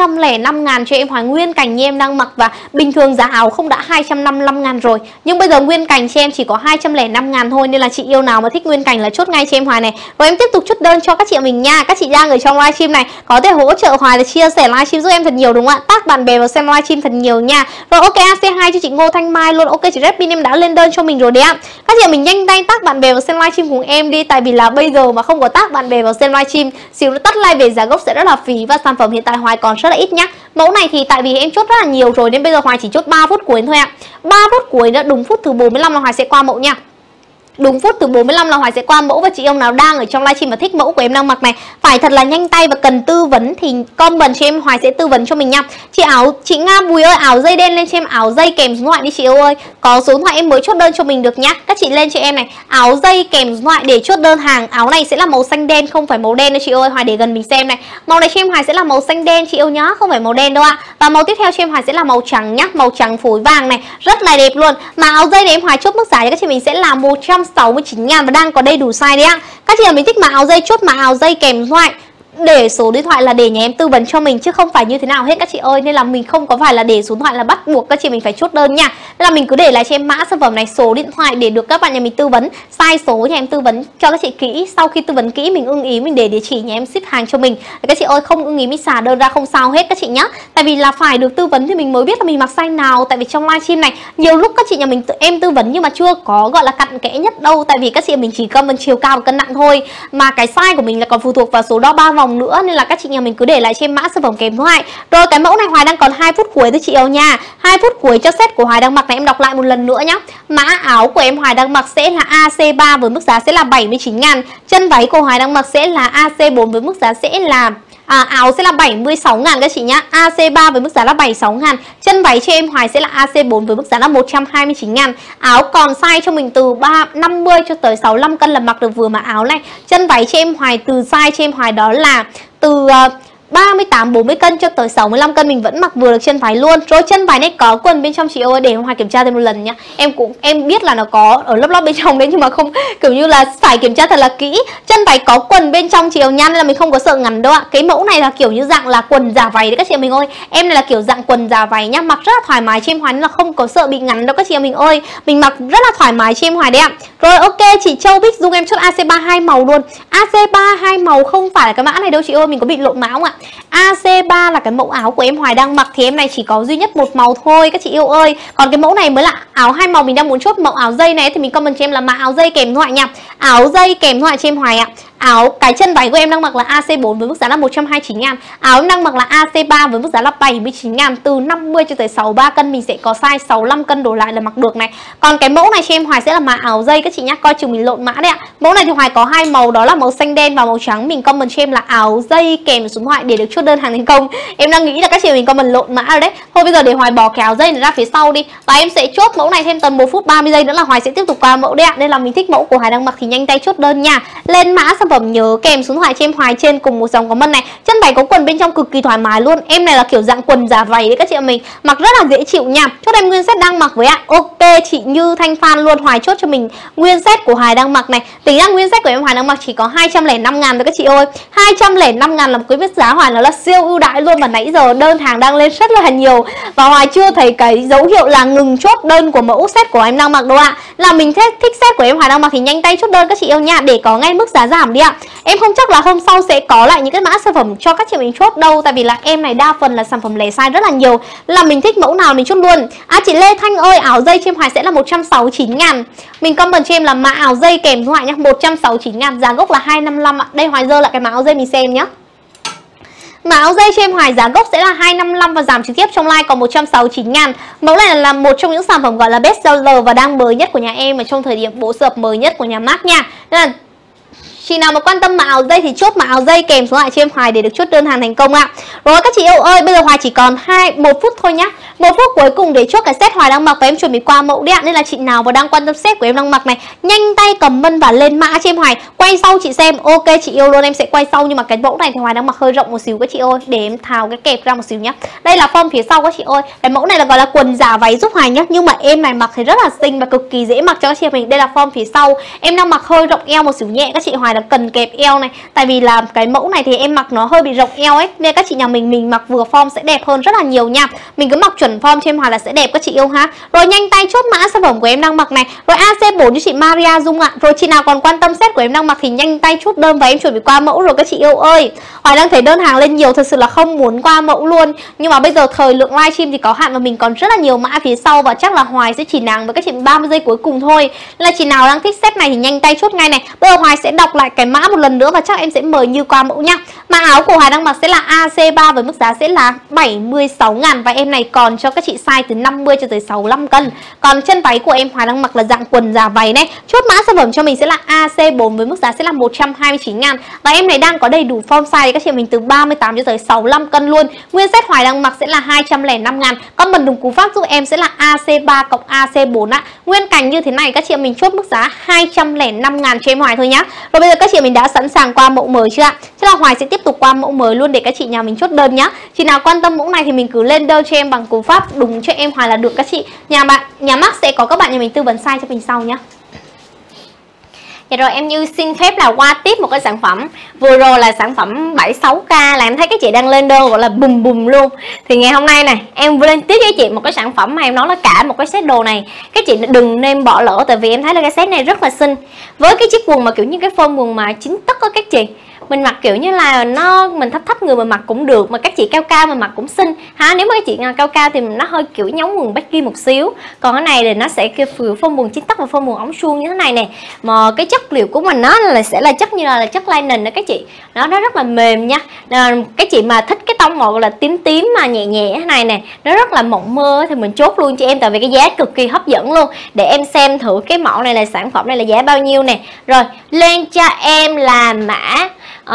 205 ngàn cho em Hoài nguyên cành như em đang mặc. Và bình thường giá áo không đã 255 ngàn rồi, nhưng bây giờ nguyên cành cho em chỉ có 205 ngàn thôi. Nên là chị yêu nào mà thích nguyên cành là chốt ngay cho em Hoài này. Rồi em tiếp tục chốt đơn cho các chị mình nha. Các chị đang ở trong livestream này có thể hỗ trợ Hoài là chia sẻ livestream giúp em thật nhiều đúng không ạ? Tag bạn bè vào xem livestream thật nhiều nha. Rồi ok AC2 cho chị Ngô Thanh Mai luôn. Ok chị Redpin em đã lên đơn cho mình rồi đấy ạ. Các chị mình nhanh tay tag bạn bè vào xem livestream cùng em đi. Tại vì là bây giờ mà không có tag bạn bè vào xem livestream, xíu nữa tắt live về giá gốc sẽ rất là phí. Và sản phẩm hiện tại Hoài còn rất là ít nhá. Mẫu này thì tại vì em chốt rất là nhiều rồi nên bây giờ Hoài chỉ chốt 3 phút cuối thôi ạ. 3 phút cuối nữa, đúng phút thứ 45 là Hoài sẽ qua mẫu nha. Đúng phút từ 45 là Hoài sẽ qua mẫu. Và chị ông nào đang ở trong livestream mà thích mẫu của em đang mặc này phải thật là nhanh tay và cần tư vấn thì comment cho em, Hoài sẽ tư vấn cho mình nha. Chị Nga Bùi ơi, áo dây đen lên cho em áo dây kèm số điện thoại đi chị ơi. Có số điện thoại em mới chốt đơn cho mình được nhá. Các chị lên cho em này, áo dây kèm số điện thoại để chốt đơn hàng. Áo này sẽ là màu xanh đen không phải màu đen đâu chị ơi. Hoài để gần mình xem này. Màu này cho em Hoài sẽ là màu xanh đen chị yêu nhá, không phải màu đen đâu ạ. Và màu tiếp theo cho em Hoài sẽ là màu trắng nhá, màu trắng phối vàng này, rất là đẹp luôn. Mà áo dây này em Hoài chốt mức giá cho các chị mình sẽ là 169 ngàn và đang có đầy đủ size đấy ạ. Các chị nào mình thích mã áo dây chốt mã áo dây kèm điện thoại, để số điện thoại là để nhà em tư vấn cho mình chứ không phải như thế nào hết các chị ơi. Nên là mình không có phải là để số điện thoại là bắt buộc các chị mình phải chốt đơn nha. Nên là mình cứ để lại cho em mã sản phẩm này, số điện thoại để được các bạn nhà mình tư vấn, sai số nhà em tư vấn cho các chị kỹ. Sau khi tư vấn kỹ mình ưng ý mình để địa chỉ nhà em ship hàng cho mình. Các chị ơi không ưng ý mình xả đơn ra không sao hết các chị nhá. Tại vì là phải được tư vấn thì mình mới biết là mình mặc size nào. Tại vì trong livestream này nhiều lúc các chị nhà mình em tư vấn nhưng mà chưa có gọi là cặn kẽ nhất đâu. Tại vì các chị mình chỉ comment chiều cao và cân nặng thôi, mà cái size của mình là còn phụ thuộc vào số đo 3 vòng nữa. Nên là các chị nhà mình cứ để lại cho em mã sản phẩm kèm thoại. Rồi cái mẫu này Hoài đang còn 2 phút cuối thôi chị yêu nha. 2 phút cuối cho set của Hoài đang mặc này, em đọc lại một lần nữa nhá. Mã áo của em Hoài đang mặc sẽ là AC3 với mức giá sẽ là 79 ngàn. Chân váy của Hoài đang mặc sẽ là AC4 với mức giá sẽ là áo sẽ là 76 ngàn các chị nhá. AC3 với mức giá là 76 ngàn. Chân váy cho em Hoài sẽ là AC4 với mức giá là 129 ngàn. Áo còn size cho mình từ 50 cho tới 65 cân là mặc được vừa mà áo này. Chân váy cho em Hoài từ size cho em Hoài đó là từ 38-40 cân cho tới 65 cân mình vẫn mặc vừa được chân váy luôn. Rồi chân váy này có quần bên trong chị ơi, để Hoài kiểm tra thêm một lần nhá. Em biết là nó có ở lớp lót bên trong đấy nhưng mà không kiểu như là phải kiểm tra thật là kỹ. Chân váy có quần bên trong chị ơi nha, nên là mình không có sợ ngắn đâu ạ. Cái mẫu này là kiểu như dạng là quần giả váy đấy các chị mình ơi. Em này là kiểu dạng quần giả váy nhá, mặc rất là thoải mái cho em Hoài nên là không có sợ bị ngắn đâu các chị mình ơi. Mình mặc rất là thoải mái cho em Hoài đấy ạ. Rồi ok chị Châu Bích Dung em chốt AC3 2 màu luôn. AC3 2 màu không phải là cái mã này đâu chị ơi, mình có bị lộn mã không ạ? AC3 là cái mẫu áo của em Hoài đang mặc thì em này chỉ có duy nhất một màu thôi các chị yêu ơi. Còn cái mẫu này mới là áo 2 màu mình đang muốn chốt. Mẫu áo dây này thì mình comment cho em là mã áo dây kèm thoại nha. Áo dây kèm thoại cho em Hoài ạ. Áo cái chân váy của em đang mặc là AC4 với mức giá là 129.000. Áo em đang mặc là AC3 với mức giá là 79.000. Từ 50 cho tới 63 cân mình sẽ có size 65 cân đổ lại là mặc được này. Còn cái mẫu này cho em Hoài sẽ là mã áo dây các chị nhá, coi chừng mình lộn mã đấy ạ. Mẫu này thì Hoài có hai màu, đó là màu xanh đen và màu trắng. Mình comment cho em là áo dây kèm số điện thoại để được chốt đơn hàng thành công. Em đang nghĩ là các chị mình comment lộn mã rồi đấy. Thôi bây giờ để Hoài bỏ cái áo dây này ra phía sau đi, và em sẽ chốt mẫu này thêm tầm 1 phút 30 giây nữa là Hoài sẽ tiếp tục qua mẫu đấy ạ. Nên là mình thích mẫu của Hoài đang mặc thì nhanh tay chốt đơn nha. Lên mã sản phẩm nhớ kèm số điện thoại cho em Hoài trên cùng một dòng comment này. Chân váy có quần bên trong cực kỳ thoải mái luôn. Em này là kiểu dạng quần giả váy đấy các chị em mình, mặc rất là dễ chịu nha. Chốt em nguyên set đang mặc với ạ. Ok chị Như Thanh Phan luôn, Hoài chốt cho mình nguyên set của Hoài đang mặc này. Tính ra nguyên set của em Hoài đang mặc chỉ có 205.000 thôi các chị ơi. 205.000 là một cái mức giá Hoài nó là siêu ưu đãi luôn, và nãy giờ đơn hàng đang lên rất là nhiều và Hoài chưa thấy cái dấu hiệu là ngừng chốt đơn của mẫu set của em đang mặc đâu ạ. Là mình thích set của em Hoài đang mặc thì nhanh tay chốt đơn các chị yêu nha, để có ngay mức giá giảm đi ạ. Em không chắc là hôm sau sẽ có lại những cái mã sản phẩm cho các chị mình chốt đâu, tại vì là em này đa phần là sản phẩm lẻ size rất là nhiều, là mình thích mẫu nào mình chốt luôn. Chị Lê Thanh ơi, áo dây cho em Hoài sẽ là 169.000. Mình comment cho em là mã áo dây kèm số điện thoại nhá, 169.000, giá gốc là 255 ạ. Đây Hoài dơ lại cái mã áo dây mình xem nhá. Mã áo dây cho em Hoài giá gốc sẽ là 255 và giảm trực tiếp trong live còn 169.000. Mẫu này là một trong những sản phẩm gọi là best seller và đang mới nhất của nhà em ở trong thời điểm bộ sập mới nhất của nhà Mac nha. Nên là chị nào mà quan tâm mã áo dây thì chốt mã áo dây kèm số điện thoại cho em Hoài để được chốt đơn hàng thành công ạ. Rồi các chị yêu ơi, bây giờ Hoài chỉ còn 1 phút thôi nhá. 1 phút cuối cùng để chốt cái set Hoài đang mặc và em chuẩn bị qua mẫu đấy ạ. Nên là chị nào mà đang quan tâm set của em đang mặc này, nhanh tay comment và lên mã cho em Hoài. Quay sau chị xem. Ok chị yêu luôn, em sẽ quay sau, nhưng mà cái mẫu này thì Hoài đang mặc hơi rộng một xíu các chị ơi, để em tháo cái kẹp ra một xíu nhá. Đây là form phía sau các chị ơi. Cái mẫu này là gọi là quần giả váy giúp Hoài nhá, nhưng mà em này mặc thì rất là xinh và cực kỳ dễ mặc cho các chị mình. Đây là form phía sau. Em đang mặc hơi rộng eo một xíu nhẹ các chị Hoài là cần kẹp eo này, tại vì là cái mẫu này thì em mặc nó hơi bị rộng eo ấy, nên các chị nhà mình mặc vừa form sẽ đẹp hơn rất là nhiều nha. Mình cứ mặc chuẩn form cho em Hoài là sẽ đẹp các chị yêu ha. Rồi nhanh tay chốt mã sản phẩm của em đang mặc này. Rồi AC4 cho chị Maria Dung ạ. Rồi chị nào còn quan tâm set của em đang mặc thì nhanh tay chốt đơn và em chuẩn bị qua mẫu rồi các chị yêu ơi. Hoài đang thấy đơn hàng lên nhiều, thật sự là không muốn qua mẫu luôn, nhưng mà bây giờ thời lượng livestream thì có hạn và mình còn rất là nhiều mã phía sau, và chắc là Hoài sẽ chỉ nắng với các chị 30 giây cuối cùng thôi. Là chị nào đang thích set này thì nhanh tay chốt ngay này. Bây giờ Hoài sẽ đọc lại cái mã một lần nữa và chắc em sẽ mời Như qua mẫu nha. Mã áo của Hoài đang mặc sẽ là AC3 với mức giá sẽ là 76.000 và em này còn cho các chị size từ 50 cho tới 65 cân. Còn chân váy của em Hoài đang mặc là dạng quần giả váy này. Chốt mã sản phẩm cho mình sẽ là AC4 với mức giá sẽ là 129.000 và em này đang có đầy đủ form size các chị mình từ 38 cho tới 65 cân luôn. Nguyên set Hoài đang mặc sẽ là 205.000. Comment đúng cú pháp giúp em sẽ là AC3 cộng AC4 ạ. Nguyên cành như thế này các chị mình chốt mức giá 205.000 cho em Hoài thôi nhá. Rồi bây giờ các chị mình đã sẵn sàng qua mẫu mới chưa ạ? Thế là Hoài sẽ tiếp tục qua mẫu mới luôn để các chị nhà mình chốt đơn nhá. Chị nào quan tâm mẫu này thì mình cứ lên đơn cho em bằng cú pháp đúng cho em Hoài là được các chị. Nhà Mac sẽ có các bạn nhà mình tư vấn size cho mình sau nhá. Dạ rồi em Như xin phép là qua tiếp một cái sản phẩm. Vừa rồi là sản phẩm 76k là em thấy các chị đang lên đơn gọi là bùm bùm luôn. Thì ngày hôm nay này em lên tiếp với chị một cái sản phẩm mà em nói là cả một cái set đồ này các chị đừng nên bỏ lỡ, tại vì em thấy là cái set này rất là xinh. Với cái chiếc quần mà kiểu như cái form quần mà chính tấc á các chị, mình mặc kiểu như là mình thấp người mình mặc cũng được, mà các chị cao cao mình mặc cũng xinh ha. Nếu mà các chị cao cao thì nó hơi kiểu nhóng quần baggy một xíu, còn cái này thì nó sẽ kêu form quần chính tấc và form quần ống suông như thế này nè. Mà cái chất liệu của mình nó sẽ là chất như là chất lining đó các chị, nó rất là mềm nha. Các chị mà thích cái tông màu là tím tím mà nhẹ nhẹ thế này nè, nó rất là mộng mơ thì mình chốt luôn cho em, tại vì cái giá cực kỳ hấp dẫn luôn. Để em xem thử cái mẫu này là sản phẩm này là giá bao nhiêu nè. Rồi lên cho em là mã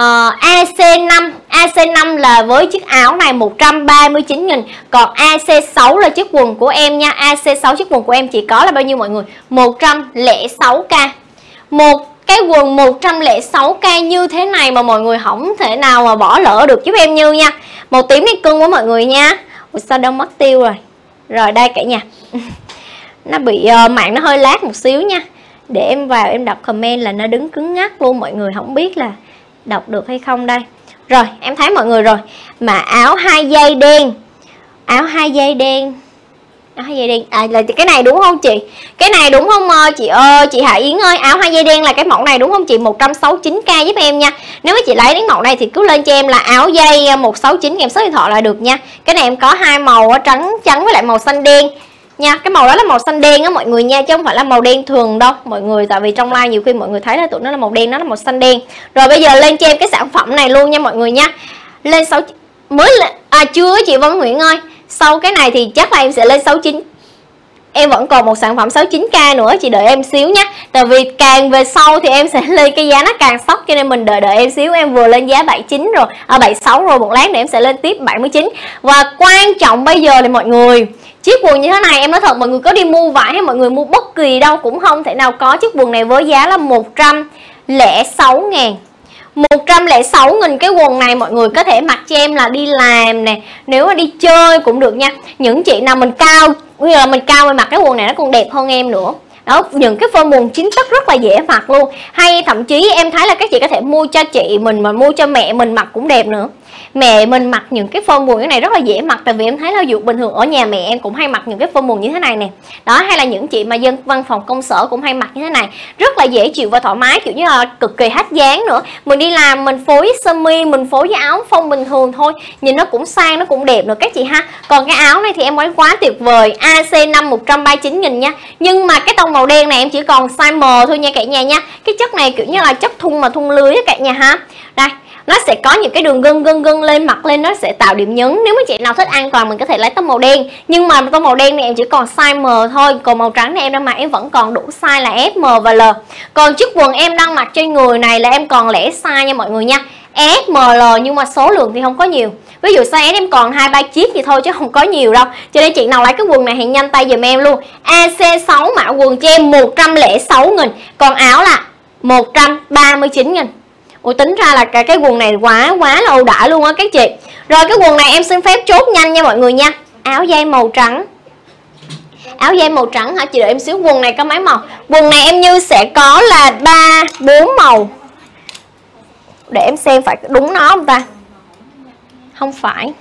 AC5 là với chiếc áo này 139.000. Còn AC6 là chiếc quần của em nha. AC6 chiếc quần của em chỉ có là bao nhiêu mọi người? 106k. Một cái quần 106k như thế này mà mọi người không thể nào mà bỏ lỡ được giúp em Như nha. Màu tím này cưng quá mọi người nha. Ủa sao đâu mất tiêu rồi. Rồi đây cả nhà. Nó bị mạng nó hơi lag một xíu nha. Để em vào em đọc comment là nó đứng cứng ngắc luôn, mọi người không biết là đọc được hay không đây. Rồi em thấy mọi người rồi. Mà áo 2 dây đen. Áo 2 dây đen. Áo 2 dây đen. Là cái này đúng không chị? Cái này đúng không chị ơi, chị Hạ Yến ơi? Áo 2 dây đen là cái mẫu này đúng không chị? 169k giúp em nha. Nếu mà chị lấy đến mẫu này thì cứ lên cho em là áo dây 169 kèm số điện thoại là được nha. Cái này em có hai màu trắng trắng với lại màu xanh đen nha. Cái màu đó là màu xanh đen á mọi người nha, chứ không phải là màu đen thường đâu mọi người, tại vì trong live nhiều khi mọi người thấy là tụi nó là màu đen, nó là màu xanh đen. Rồi bây giờ lên cho em cái sản phẩm này luôn nha mọi người nha. Lên 6 mới lên chưa chị Vân Nguyễn ơi. Sau cái này thì chắc là em sẽ lên 69. Em vẫn còn một sản phẩm 69k nữa, chị đợi em xíu nhé. Tại vì càng về sau thì em sẽ lên cái giá nó càng sốc, cho nên mình đợi em xíu. Em vừa lên giá 79 rồi, 76 rồi, một lát nữa em sẽ lên tiếp 79. Và quan trọng bây giờ thì mọi người, chiếc quần như thế này em nói thật, mọi người có đi mua vải hay mọi người mua bất kỳ đâu cũng không thể nào có chiếc quần này với giá là 106.000. 106.000 cái quần này mọi người có thể mặc cho em là đi làm nè, nếu mà đi chơi cũng được nha. Những chị nào mình cao, bây giờ mình cao mình mặc cái quần này nó còn đẹp hơn em nữa. Đó, những cái form quần 9 tấc rất là dễ mặc luôn. Hay thậm chí em thấy là các chị có thể mua cho chị mình mà mua cho mẹ mình mặc cũng đẹp nữa. Mẹ mình mặc những cái form quần cái này rất là dễ mặc, tại vì em thấy là dù bình thường ở nhà mẹ em cũng hay mặc những cái form quần như thế này nè. Đó, hay là những chị mà dân văn phòng công sở cũng hay mặc như thế này, rất là dễ chịu và thoải mái, kiểu như là cực kỳ hát dáng nữa. Mình đi làm mình phối sơ mi, mình phối với áo phông bình thường thôi, nhìn nó cũng sang, nó cũng đẹp nữa các chị ha. Còn cái áo này thì em thấy quá tuyệt vời, AC5 139.000 nha. Nhưng mà cái tông màu đen này em chỉ còn size M thôi nha cả nhà nha. Cái chất này kiểu như là chất thun mà thun lưới cả nhà ha. Đây, nó sẽ có những cái đường gân lên mặt lên, nó sẽ tạo điểm nhấn. Nếu mà chị nào thích an toàn mình có thể lấy tông màu đen, nhưng mà tông màu đen này em chỉ còn size M thôi. Còn màu trắng này em đang mặc em vẫn còn đủ size là S, M và L. Còn chiếc quần em đang mặc trên người này là em còn lẻ size nha mọi người nha, S, M, L, nhưng mà số lượng thì không có nhiều. Ví dụ size S em còn 2-3 chiếc gì thôi chứ không có nhiều đâu. Cho nên chị nào lấy cái quần này hãy nhanh tay giùm em luôn. AC6 mã quần cho em 106.000, còn áo là 139.000. Ủa tính ra là cái quần này quá là ưu đãi luôn á các chị. Rồi cái quần này em xin phép chốt nhanh nha mọi người nha. Áo dây màu trắng. Áo dây màu trắng hả chị, đợi em xíu. Quần này có mấy màu? Quần này em như sẽ có là 3-4 màu. Để em xem phải đúng nó không ta? Không phải.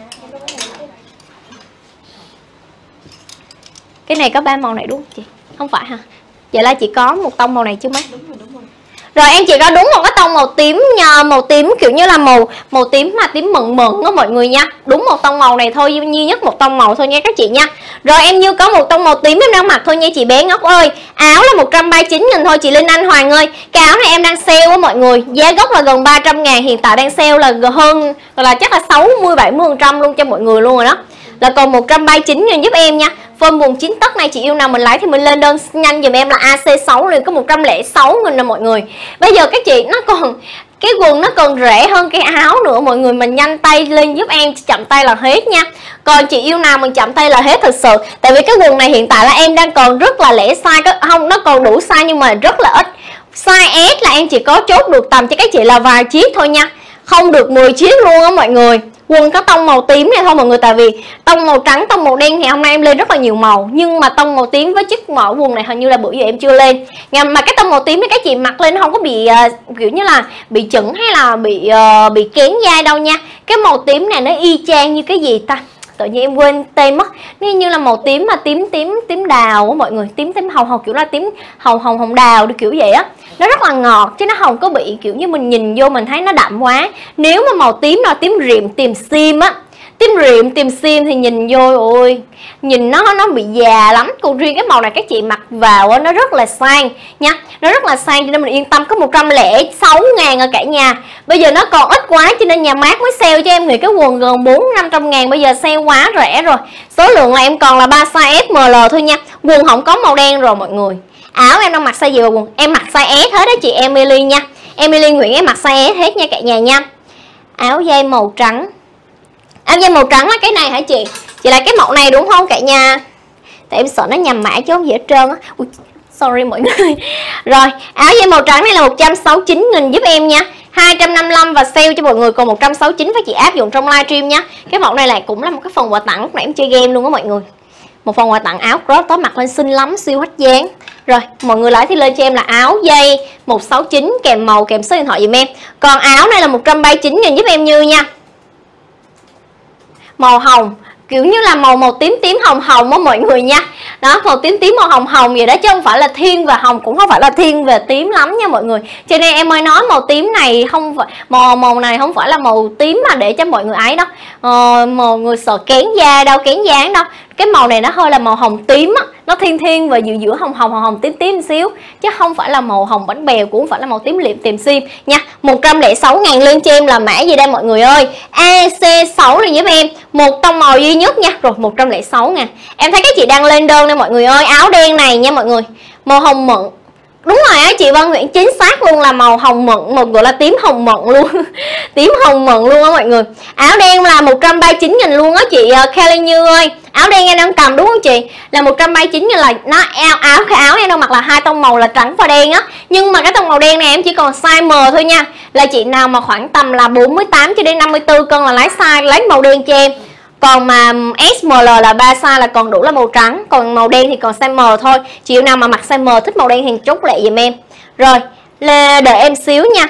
Cái này có 3 màu này đúng không chị? Không phải hả? Vậy là chỉ có một tông màu này chứ mấy? Đúng rồi. Rồi em chỉ có đúng một cái tông màu tím nha, màu tím kiểu như là màu tím mà tím mận đó mọi người nha. Đúng một tông màu này thôi, duy nhất một tông màu thôi nha các chị nha. Rồi em như có một tông màu tím em đang mặc thôi nha chị bé ngốc ơi. Áo là 139.000 thôi chị Linh Anh Hoàng ơi. Cái áo này em đang sale á mọi người, giá gốc là gần 300.000, hiện tại đang sale là hơn là chắc là 60-70% luôn cho mọi người luôn rồi đó. Là còn 139.000 giúp em nha. Form quần 9 tấc này chị yêu nào mình lấy thì mình lên đơn nhanh dùm em là AC6 liền, có 106.000 nè mọi người. Bây giờ các chị nó còn cái quần nó còn rẻ hơn cái áo nữa mọi người, mình nhanh tay lên giúp em, chậm tay là hết nha. Còn chị yêu nào mình chậm tay là hết thật sự. Tại vì cái quần này hiện tại là em đang còn rất là lẻ size, không nó còn đủ size nhưng mà rất là ít. Size S là em chỉ có chốt được tầm cho các chị là vài chiếc thôi nha, không được 10 chiếc luôn á mọi người. Quần có tông màu tím này thôi mọi người, tại vì tông màu trắng, tông màu đen thì hôm nay em lên rất là nhiều màu, nhưng mà tông màu tím với chiếc mẫu quần này hình như là bữa giờ em chưa lên. Mà cái tông màu tím thì các chị mặc lên nó không có bị kiểu như là bị chững hay là bị kén dai đâu nha. Cái màu tím này nó y chang như cái gì ta, tự nhiên em quên tên mất. Nó như là màu tím mà tím đào á mọi người, tím hồng kiểu là tím hồng đào kiểu vậy á. Nó rất là ngọt chứ nó không có bị kiểu như mình nhìn vô mình thấy nó đậm quá. Nếu mà màu tím là tím rịm tìm sim á, tím rịm tìm sim thì nhìn vô ôi nhìn nó bị già lắm. Còn riêng cái màu này các chị mặc vào á, nó rất là sang nha, nó rất là sang cho nên mình yên tâm. Có 106.000 ở cả nhà. Bây giờ nó còn ít quá cho nên nhà mát mới sale cho em nghĩ cái quần gần 400-500.000, bây giờ sale quá rẻ rồi. Số lượng là em còn là 3 size S, M, L thôi nha. Quần không có màu đen rồi mọi người. Áo em đang mặc size gì vào quần? Em mặc size S hết đó chị Emily nha. Emily Nguyễn em mặc size S hết nha cả nhà nha. Áo dây màu trắng. Áo dây màu trắng là cái này hả chị? Chị là cái mẫu này đúng không cả nhà? Tại em sợ nó nhầm mã chứ không gì hết trơn á. Sorry mọi người. Rồi, áo dây màu trắng này là 169.000 giúp em nha. 255 và sale cho mọi người còn 169 và chị áp dụng trong livestream nha. Cái mẫu này lại cũng là một cái phần quà tặng lúc nãy em chơi game luôn á mọi người. Một phần quà tặng áo crop top mặc lên xinh lắm, siêu hết dáng. Rồi, mọi người lấy thì lên cho em là áo dây 169 kèm màu kèm số điện thoại dùm em. Còn áo này là 139.000 giúp em Như nha. Màu hồng, kiểu như là màu tím hồng á mọi người nha. Đó, màu tím màu hồng vậy đó, chứ không phải là thiên về hồng, cũng không phải là thiên về tím lắm nha mọi người. Cho nên em mới nói màu tím này không phải màu này không phải là màu tím mà để cho mọi người ấy đâu. Mọi người sợ kén da đâu, kén dáng đâu. Cái màu này nó hơi là màu hồng tím á, nó thiên về giữa hồng tím xíu, chứ không phải là màu hồng bánh bèo, cũng không phải là màu tím liệm tìm sim nha. 106.000 lên cho em là mã gì đây mọi người ơi? AC6 này giúp em, một tông màu duy nhất nha. Rồi 106.000. Em thấy các chị đang lên đơn đây mọi người ơi, áo đen này nha mọi người, màu hồng mận. Đúng rồi á chị Vân Nguyễn, chính xác luôn là màu hồng mận, một gọi là tím hồng mận luôn. Tím hồng mận luôn á mọi người. Áo đen là 139.000 luôn á chị Kelly Như ơi. Áo đen em đang cầm đúng không chị? Là 139.000 là nó áo em đang mặc là hai tông màu là trắng và đen á. Nhưng mà cái tông màu đen này em chỉ còn size M thôi nha. Là chị nào mà khoảng tầm là 48 cho đến 54 cân là lấy size, lấy màu đen cho em. Còn mà SML là 3 size là còn đủ là màu trắng, còn màu đen thì còn size M thôi. Chị yêu nào mà mặc size M thích màu đen thì chốt lẹ giùm em. Rồi, đợi em xíu nha.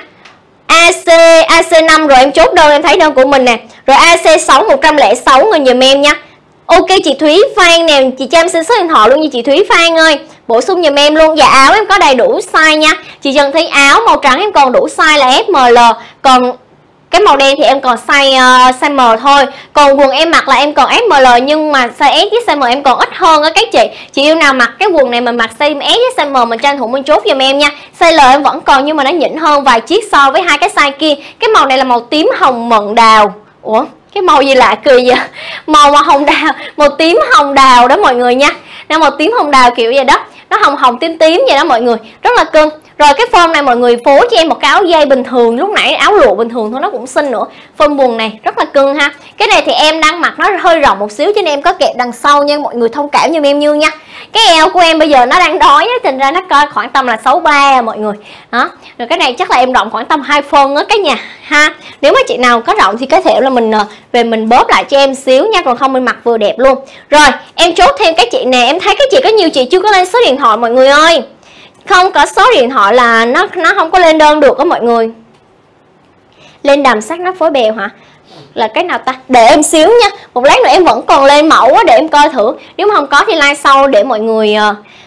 AC5 rồi em chốt đơn, em thấy đơn của mình nè. Rồi AC6 106.000 giùm em nha. Ok chị Thúy Phan nè, chị cho em xin số điện thoại luôn nha chị Thúy Phan ơi. Bổ sung giùm em luôn. Dạ áo em có đầy đủ size nha. Chị Trần thấy áo màu trắng em còn đủ size là SML, còn cái màu đen thì em còn size M thôi. Còn quần em mặc là em còn SML, nhưng mà size S với size M em còn ít hơn á các chị. Chị yêu nào mặc cái quần này mà mặc size S với size M mình tranh thủ mình chốt giùm em nha. Size L em vẫn còn nhưng mà nó nhỉnh hơn vài chiếc so với hai cái size kia. Cái màu này là màu tím hồng mận đào. Ủa cái màu gì lạ cười vậy? Màu mà hồng đào, màu tím hồng đào đó mọi người nha. Nó màu tím hồng đào kiểu vậy đó, nó hồng tím vậy đó mọi người, rất là cưng. Rồi cái form này mọi người phối cho em một cái áo dây bình thường, lúc nãy áo lụa bình thường thôi nó cũng xinh nữa. Form quần này rất là cưng ha. Cái này thì em đang mặc nó hơi rộng một xíu cho nên em có kẹp đằng sau nha, mọi người thông cảm giùm em Như nha. Cái eo của em bây giờ nó đang đói á, thành ra nó coi khoảng tầm là 63 mọi người. Đó. Rồi cái này chắc là em rộng khoảng tầm 2 phân á cả nhà ha. Nếu mà chị nào có rộng thì có thể là mình về mình bóp lại cho em xíu nha, còn không mình mặc vừa đẹp luôn. Rồi, em chốt thêm các chị nè, em thấy các chị có nhiều chị chưa có lên số điện thoại mọi người ơi. Không có số điện thoại là nó không có lên đơn được đó mọi người. Lên đầm sắc nắp phối bèo hả? Là cái nào ta? Để em xíu nha. Một lát nữa em vẫn còn lên mẫu á, để em coi thử. Nếu mà không có thì like sau để mọi người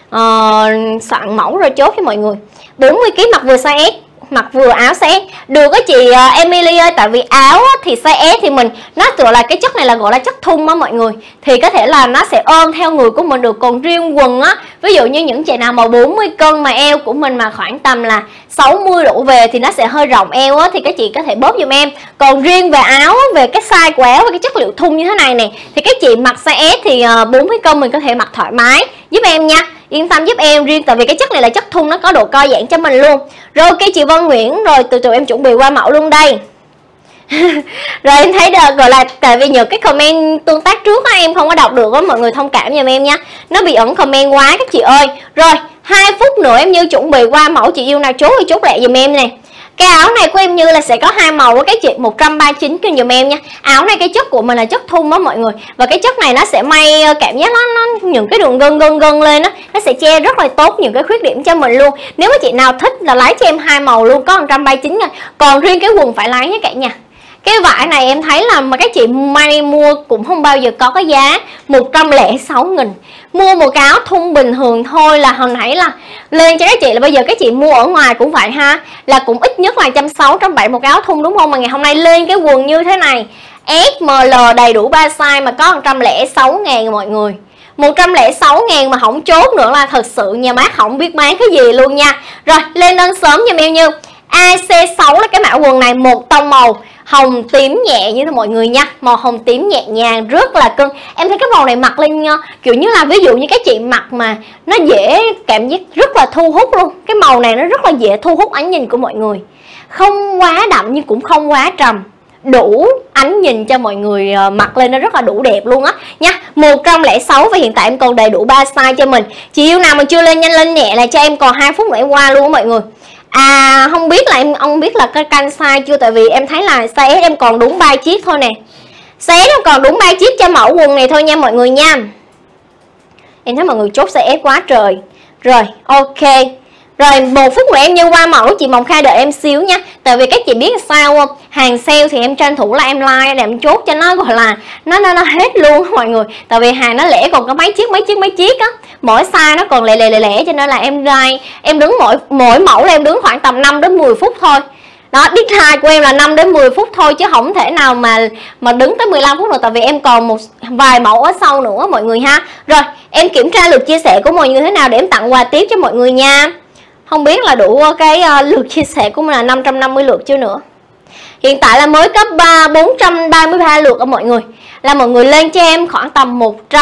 soạn mẫu rồi chốt cho mọi người. 40kg mặc vừa size S, mặc vừa áo size S. Được á chị Emily ơi, tại vì áo thì size S thì mình nó gọi là cái chất này là gọi là chất thun á mọi người, thì có thể là nó sẽ ôm theo người của mình được. Còn riêng quần á, ví dụ như những chị nào mà 40 cân mà eo của mình mà khoảng tầm là 60 độ về thì nó sẽ hơi rộng eo á, thì các chị có thể bóp giùm em. Còn riêng về áo, về cái size của áo và cái chất liệu thun như thế này nè, thì các chị mặc size S thì 40 cân mình có thể mặc thoải mái giúp em nha. Yên tâm giúp em, riêng tại vì cái chất này là chất thun, nó có độ co giãn cho mình luôn. Rồi ok chị Vân Nguyễn, rồi từ từ em chuẩn bị qua mẫu luôn đây. Rồi em thấy được, gọi là tại vì nhờ cái comment tương tác trước á, em không có đọc được á, mọi người thông cảm giùm em nha. Nó bị ẩn comment quá các chị ơi. Rồi 2 phút nữa em Như chuẩn bị qua mẫu, chị yêu nào chốt thì chốt lại giùm em nè. Cái áo này của em Như là sẽ có 2 màu của các chị, 139 kg giùm em nha. Áo này cái chất của mình là chất thun đó mọi người. Và cái chất này nó sẽ may cảm giác nó những cái đường gân lên á, nó sẽ che rất là tốt những cái khuyết điểm cho mình luôn. Nếu mà chị nào thích là lấy cho em 2 màu luôn, có 139 000. Còn riêng cái quần phải lấy nha cả nhà. Cái vải này em thấy là mà các chị may mua cũng không bao giờ có cái giá 106.000. Mua một cái áo thun bình thường thôi là hồi nãy là lên cho các chị, là bây giờ các chị mua ở ngoài cũng vậy ha, là cũng ít nhất là 160, 170 một cái áo thun đúng không? Mà ngày hôm nay lên cái quần như thế này SML đầy đủ 3 size mà có 106.000 mọi người. 106.000 mà không chốt nữa là thật sự nhà mát không biết bán cái gì luôn nha. Rồi lên đơn sớm giùm em Như. AC6 là cái mã quần này, một tông màu hồng tím nhẹ như thế mọi người nha, màu hồng tím nhẹ nhàng rất là cưng. Em thấy cái màu này mặc lên kiểu như là ví dụ như các chị mặc mà nó dễ, cảm giác rất là thu hút luôn. Cái màu này nó rất là dễ thu hút ánh nhìn của mọi người, không quá đậm nhưng cũng không quá trầm, đủ ánh nhìn cho mọi người mặc lên nó rất là đủ đẹp luôn á nha. 106 và hiện tại em còn đầy đủ 3 size cho mình. Chị yêu nào mà chưa lên nhanh lên nhẹ là cho em còn 2 phút nữa em qua luôn á mọi người. À không biết là ông biết là cái canh size chưa, tại vì em thấy là size S em còn đúng 3 chiếc thôi nè. Size S em còn đúng 3 chiếc cho mẫu quần này thôi nha mọi người nha. Em thấy mọi người chốt size S quá trời. Rồi ok. Rồi 1 phút nữa em Như qua mẫu, chị Mộng Khai đợi em xíu nha. Tại vì các chị biết sao không, hàng sale thì em tranh thủ là em like để em chốt cho nó gọi là nó hết luôn mọi người. Tại vì hàng nó lẻ còn có mấy chiếc á, mỗi size nó còn lẻ cho nên là em like, em đứng mỗi mẫu là em đứng khoảng tầm 5 đến 10 phút thôi. Đó, deadline của em là 5 đến 10 phút thôi chứ không thể nào mà đứng tới 15 phút được, tại vì em còn một vài mẫu ở sau nữa mọi người ha. Rồi, em kiểm tra lượt chia sẻ của mọi người thế nào để em tặng quà tiếp cho mọi người nha. Không biết là đủ cái lượt chia sẻ của mình là 550 lượt chưa nữa. Hiện tại là mới cấp 433 lượt ở mọi người. Là mọi người lên cho em khoảng tầm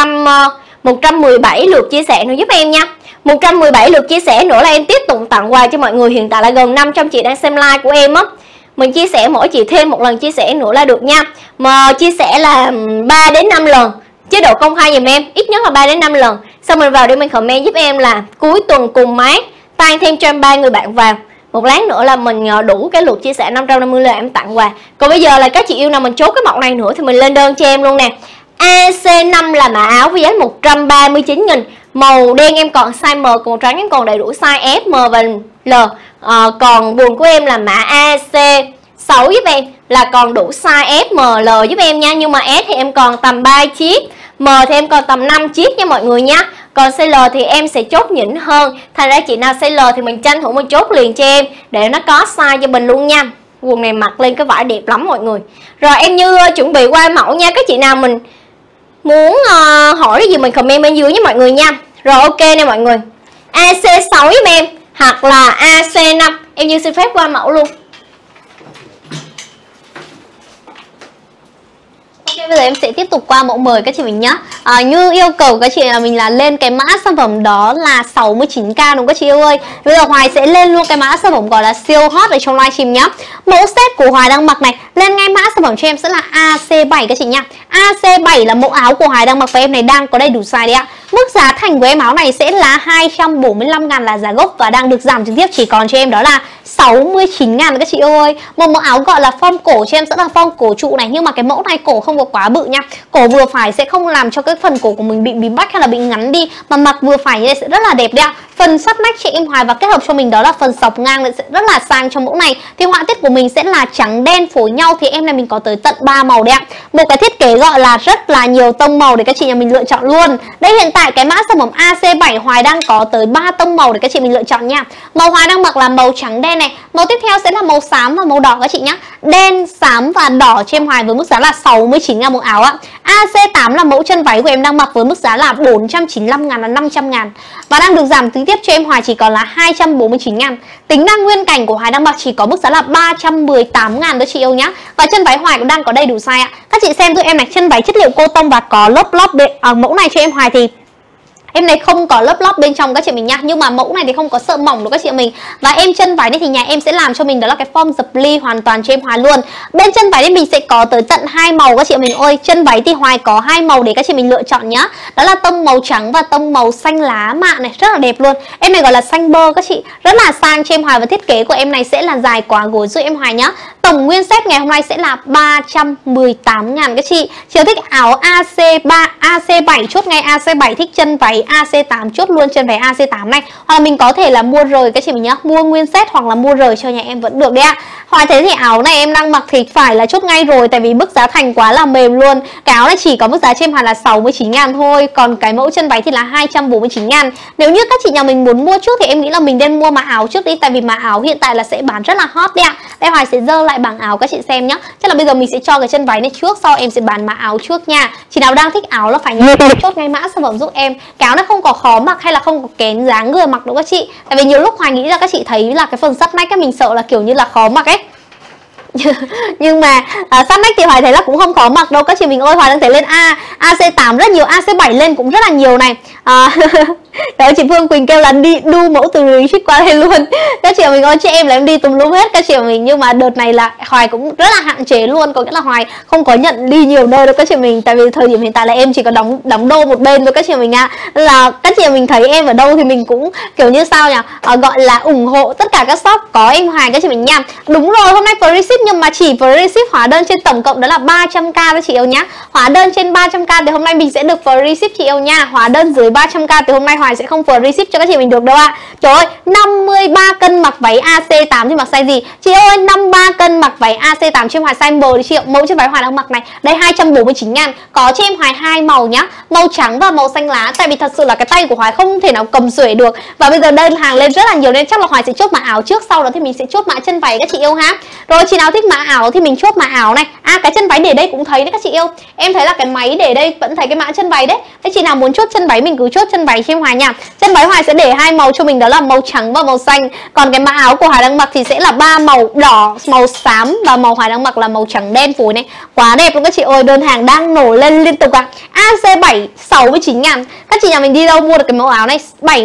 117 lượt chia sẻ nữa giúp em nha. 117 lượt chia sẻ nữa là em tiếp tục tặng quà cho mọi người. Hiện tại là gần 500 chị đang xem live của em á. Mình chia sẻ mỗi chị thêm một lần chia sẻ nữa là được nha. Mà chia sẻ là 3 đến 5 lần. Chế độ công khai dùm em, ít nhất là 3 đến 5 lần. Xong mình vào đây mình comment giúp em là cuối tuần cùng mát tăng thêm cho em 3 người bạn vào. Một lát nữa là mình đủ cái lượt chia sẻ 550 là em tặng quà. Còn bây giờ là các chị yêu nào mình chốt cái mẫu này nữa thì mình lên đơn cho em luôn nè. AC5 là mã áo với giá 139.000. Màu đen em còn size M, còn màu trắng em còn đầy đủ size S, M và L. Còn quần của em là mã AC6 giúp em là còn đủ size S, M, L giúp em nha. Nhưng mà S thì em còn tầm 3 chiếc, M thì em còn tầm 5 chiếc nha mọi người nha. Còn size L thì em sẽ chốt nhỉnh hơn. Thành ra chị nào size L thì mình tranh thủ mình chốt liền cho em để nó có size cho mình luôn nha. Quần này mặc lên cái vải đẹp lắm mọi người. Rồi em Như chuẩn bị qua mẫu nha. Các chị nào mình muốn hỏi cái gì mình comment bên dưới với mọi người nha. Rồi ok nè mọi người, AC6 giúp em hoặc là AC5. Em Như xin phép qua mẫu luôn. Ok, bây giờ em sẽ tiếp tục qua mẫu 10 các chị mình nhé. Như yêu cầu các chị là mình là lên cái mã sản phẩm đó là 69k đúng không các chị yêu ơi. Bây giờ Hoài sẽ lên luôn cái mã sản phẩm gọi là siêu hot ở trong livestream nhá. Mẫu set của Hoài đang mặc này, lên ngay mã sản phẩm cho em sẽ là AC7 các chị nha. AC7 là mẫu áo của Hoài đang mặc và em này đang có đầy đủ size đấy ạ. Mức giá thành của em áo này sẽ là 245.000 là giá gốc và đang được giảm trực tiếp chỉ còn cho em đó là 69.000 các chị ơi. Một mẫu áo gọi là form cổ cho em sẽ là form cổ trụ này, nhưng mà cái mẫu này cổ không có quá bự nha. Cổ vừa phải sẽ không làm cho cái phần cổ của mình bị bách hay là bị ngắn đi, mà mặc vừa phải như đây sẽ rất là đẹp đấy ạ. Phần sát nách chị em Hoài và kết hợp cho mình đó là phần sọc ngang sẽ rất là sang trong mẫu này. Thì họa tiết của mình sẽ là trắng đen phối nhau, thì em này mình có tới tận 3 màu đấy ạ. Một cái thiết kế gọi là rất là nhiều tông màu để các chị nhà mình lựa chọn luôn. Đây hiện tại cái mã sản phẩm AC7 Hoài đang có tới 3 tông màu để các chị mình lựa chọn nha. Màu Hoài đang mặc là màu trắng đen này. Màu tiếp theo sẽ là màu xám và màu đỏ các chị nhá. Đen, xám và đỏ cho em Hoài với mức giá là 69.000 một áo ạ. AC8 là mẫu chân váy của em đang mặc với mức giá là 495.000 là 500.000 và đang được giảm trực tiếp cho em Hoài chỉ còn là 249.000. Tính năng nguyên cảnh của Hoài đang mặc chỉ có mức giá là 318.000 đó chị yêu nhá. Và chân váy Hoài cũng đang có đầy đủ size ạ. Các chị xem giúp em này, chân váy chất liệu cô tông và có lớp lót mẫu này cho em Hoài thì em này không có lớp lót bên trong các chị mình nha, nhưng mà mẫu này thì không có sợ mỏng đâu các chị mình. Và em chân váy này thì nhà em sẽ làm cho mình đó là cái form dập ly hoàn toàn cho em Hoài luôn. Bên chân váy này mình sẽ có tới tận 2 màu các chị mình ơi. Chân váy thì Hoài có 2 màu để các chị mình lựa chọn nhá. Đó là tông màu trắng và tông màu xanh lá mạ này, rất là đẹp luôn. Em này gọi là xanh bơ các chị, rất là sang cho em Hoài và thiết kế của em này sẽ là dài quá gối giúp em Hoài nhá. Tổng nguyên set ngày hôm nay sẽ là 318.000 các chị. Chiều thích áo AC7 chốt ngay AC7, thích chân váy AC8 chốt luôn chân váy AC8 này. Hoặc là mình có thể là mua rời các chị mình nhá, mua nguyên set hoặc là mua rời cho nhà em vẫn được đấy ạ. Hoài thấy thì áo này em đang mặc thì phải là chốt ngay rồi, tại vì mức giá thành quá là mềm luôn. Cái áo này chỉ có mức giá trên Hoài là 69.000 thôi, còn cái mẫu chân váy thì là 249.000. Nếu như các chị nhà mình muốn mua trước thì em nghĩ là mình nên mua mã áo trước đi, tại vì mã áo hiện tại là sẽ bán rất là hot đấy ạ. Đây Hoài sẽ dơ lại bảng áo các chị xem nhá. Chắc là bây giờ mình sẽ cho cái chân váy này trước, sau em sẽ bán mã áo trước nha. Chị nào đang thích áo là phải nhớ chốt ngay mã sản phẩm giúp em. Cái áo nó không có khó mặc hay là không có kén dáng người mặc đâu các chị. Tại vì nhiều lúc Hoài nghĩ là các chị thấy là cái phần sắt nách các mình sợ là kiểu như là khó mặc ấy. Nhưng mà sát nách thì Hoài thấy là cũng không khó mặc đâu các chị mình ơi. Hoài đang thấy lên AC8 rất nhiều, AC7 lên cũng rất là nhiều này. Đó, chị Phương Quỳnh kêu là đi đu mẫu từ lý trích qua đây luôn. Các chị mình ơi, chị em là em đi tùm lum hết các chị mình. Nhưng mà đợt này là Hoài cũng rất là hạn chế luôn, có nghĩa là Hoài không có nhận đi nhiều nơi đâu các chị mình. Tại vì thời điểm hiện tại là em chỉ có đóng đô một bên thôi các chị mình nha. Là các chị mình thấy em ở đâu thì mình cũng kiểu như sao nhỉ, gọi là ủng hộ tất cả các shop có em Hoài các chị mình nha. Đúng rồi, hôm nay free ship nhưng mà chỉ free ship hóa đơn trên tổng cộng đó là 300k đó chị yêu nhá. Hóa đơn trên 300k thì hôm nay mình sẽ được free ship chị yêu nha. Hóa đơn dưới 300k thì hôm nay Hoài sẽ không free ship cho các chị mình được đâu ạ. Trời ơi, 53 cân mặc váy AC8 thì mặc size gì? Chị ơi, 53 cân mặc váy AC8 cho em Hoài size M đi chị ạ. Mẫu trên váy Hoài đang mặc này. Đây 249.000. Có cho em Hoài hai màu nhá, màu trắng và màu xanh lá. Tại vì thật sự là cái tay của Hoài không thể nào cầm xuể được. Và bây giờ đơn hàng lên rất là nhiều nên chắc là Hoài sẽ chốt mã áo trước, sau đó thì mình sẽ chốt mã chân váy các chị yêu ha. Rồi chị nào thích mã áo thì mình chốt mã áo này. Cái chân váy để đây cũng thấy đấy các chị yêu. Em thấy là cái máy để đây vẫn thấy cái mã chân váy đấy. Thế chị nào muốn chốt chân váy mình cứ chốt chân váy cho em Hoài nha. Chân váy Hoài sẽ để hai màu cho mình đó là màu trắng và màu xanh. Còn cái mã áo của Hoài đang mặc thì sẽ là ba màu đỏ, màu xám và màu Hoài đang mặc là màu trắng đen phối này. Quá đẹp luôn các chị ơi, đơn hàng đang nổi lên liên tục AC7 69.000. Các chị nhà mình đi đâu mua được cái mẫu áo này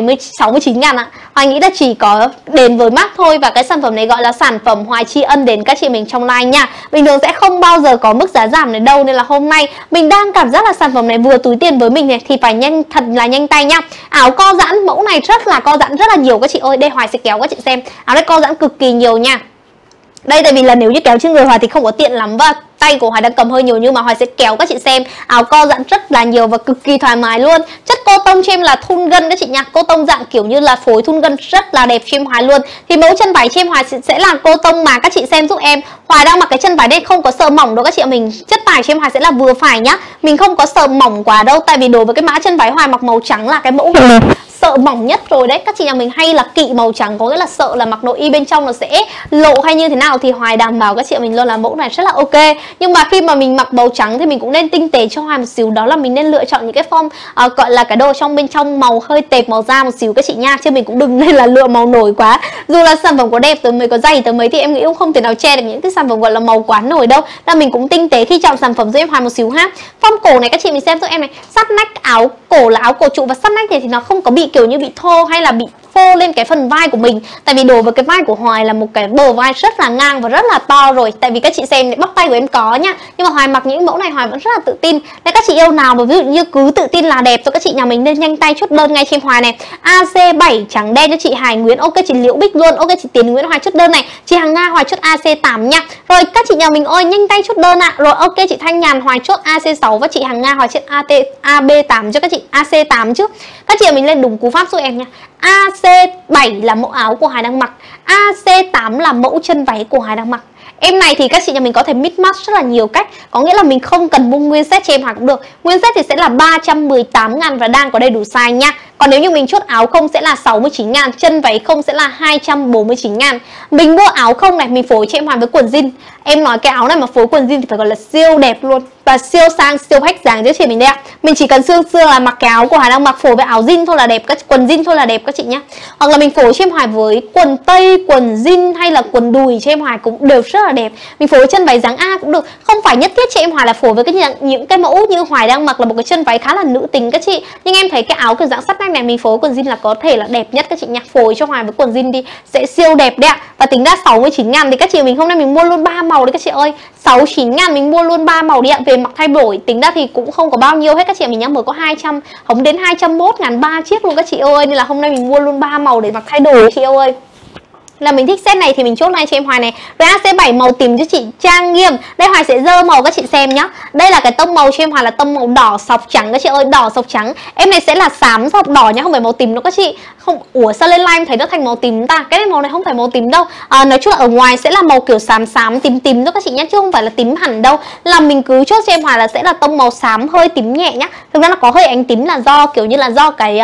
69.000 ạ. Hoài nghĩ là chỉ có đến với Mac thôi. Và cái sản phẩm này gọi là sản phẩm Hoài tri ân đến các chị mình trong live nha. Bình thường sẽ không bao giờ có mức giá giảm này đâu. Nên là hôm nay mình đang cảm giác là sản phẩm này vừa túi tiền với mình này thì phải nhanh, thật là nhanh tay nha. Áo co giãn, mẫu này rất là co giãn rất là nhiều các chị ơi. Đây Hoài sẽ kéo các chị xem. Áo này co giãn cực kỳ nhiều nha. Đây tại vì là nếu như kéo trên người Hoài thì không có tiện lắm và tay của Hoài đang cầm hơi nhiều, nhưng mà Hoài sẽ kéo các chị xem. Áo co giãn rất là nhiều và cực kỳ thoải mái luôn. Chất cô tông cho em là thun gân các chị nha. Cô tông dạng kiểu như là phối thun gân rất là đẹp cho em Hoài luôn. Thì mẫu chân váy cho em Hoài sẽ là cô tông mà các chị xem giúp em. Hoài đang mặc cái chân váy đây không có sợ mỏng đâu các chị ạ. Mình chất tải cho em Hoài sẽ là vừa phải nhá. Mình không có sợ mỏng quá đâu. Tại vì đối với cái mã chân váy Hoài mặc màu trắng là cái mẫu sợ mỏng nhất rồi đấy. Các chị nhà mình hay là kỵ màu trắng, có nghĩa là sợ là mặc nội y bên trong nó sẽ lộ hay như thế nào. Thì Hoài đảm bảo các chị mình luôn là mẫu này rất là ok. Nhưng mà khi mà mình mặc màu trắng thì mình cũng nên tinh tế cho Hoài một xíu. Đó là mình nên lựa chọn những cái form gọi là cái đồ trong bên trong màu hơi tệp màu da một xíu các chị nha. Chứ mình cũng đừng nên là lựa màu nổi quá. Dù là sản phẩm có đẹp tới mấy, có dày tới mấy thì em nghĩ cũng không thể nào che được những cái sản phẩm gọi là màu quá nổi đâu. Nên mình cũng tinh tế khi chọn sản phẩm giúp em Hoài một xíu ha. Form cổ này các chị mình xem giúp em này. Sát nách áo cổ là áo cổ trụ và sát nách này thì nó không có bị kiểu như bị thô hay là bị phô lên cái phần vai của mình. Tại vì đối với cái vai của Hoài là một cái bờ vai rất là ngang và rất là to rồi. Tại vì các chị xem bắp tay của em có nhá. Nhưng mà Hoài mặc những mẫu này Hoài vẫn rất là tự tin. Nên các chị yêu nào mà ví dụ như cứ tự tin là đẹp, cho các chị nhà mình nên nhanh tay chốt đơn ngay trên Hoài này. AC7 trắng đen cho chị Hải Nguyễn. Ok chị Liễu Bích luôn. Ok chị Tiến Nguyễn Hoài chốt đơn này. Chị Hằng Nga Hoài chốt AC8 nha. Rồi các chị nhà mình ơi nhanh tay chốt đơn ạ. Rồi ok chị Thanh Nhàn Hoài chốt AC6 và chị Hằng Nga Hoài chốt AB8 cho các chị AC8 trước. Các chị nhà mình lên đúng cú pháp giúp em nha. AC7 là mẫu áo của Hoài đang mặc, AC8 là mẫu chân váy của Hoài đang mặc. Em này thì các chị nhà mình có thể mix match rất là nhiều cách. Có nghĩa là mình không cần mua nguyên set cho em Hoài cũng được. Nguyên set thì sẽ là 318.000 và đang có đầy đủ size nha. Còn nếu như mình chốt áo không sẽ là 69.000, chân váy không sẽ là 249.000. Mình mua áo không này, mình phối cho em Hoài với quần jean. Em nói cái áo này mà phối quần jean thì phải gọi là siêu đẹp luôn. Và siêu sang, siêu hách dáng cho chị mình đây ạ. Mình chỉ cần xương là mặc cái áo của Hoài đang mặc phối với áo jean thôi là đẹp, quần jean thôi là đẹp các chị nhá. Hoặc là mình phối cho em Hoài với quần tây, quần jean hay là quần đùi cho em Hoài cũng đều rất là đẹp. Mình phối chân váy dáng A cũng được. Không phải nhất thiết cho em Hoài là phối với những cái mẫu như Hoài đang mặc là một cái chân váy khá là nữ tính các chị. Nhưng em thấy cái áo kiểu dạng sắt nách này mình phối quần jean là có thể là đẹp nhất các chị nhá. Phối cho Hoài với quần jean đi sẽ siêu đẹp đấy ạ. Và tính ra 69.000 thì các chị mình hôm nay mình mua luôn 3 màu đấy các chị ơi. 69.000 mình mua luôn 3 màu đi ạ. Về mặc thay đổi tính ra thì cũng không có bao nhiêu hết các chị mình nhá. Mới có 200, không đến 201.000 3 chiếc luôn các chị ơi. Nên là hôm nay mình mua luôn 3 màu để mặc thay đổi các chị ơi. Là mình thích set này thì mình chốt like cho em Hoài này. Rồi AC7 màu tím cho chị Trang Nghiêm. Đây Hoài sẽ dơ màu các chị xem nhá. Đây là cái tông màu cho em Hoài là tông màu đỏ sọc trắng các chị ơi, đỏ sọc trắng. Em này sẽ là xám sọc đỏ nhá, không phải màu tím đâu các chị. Không, ủa sao lên live em thấy nó thành màu tím ta? Cái này màu này không phải màu tím đâu. Nói chung là ở ngoài sẽ là màu kiểu xám xám tím tím đó các chị nhá, chứ không phải là tím hẳn đâu. Là mình cứ chốt cho em Hoài là sẽ là tông màu xám hơi tím nhẹ nhá. Thực ra nó có hơi ánh tím là do kiểu như là do cái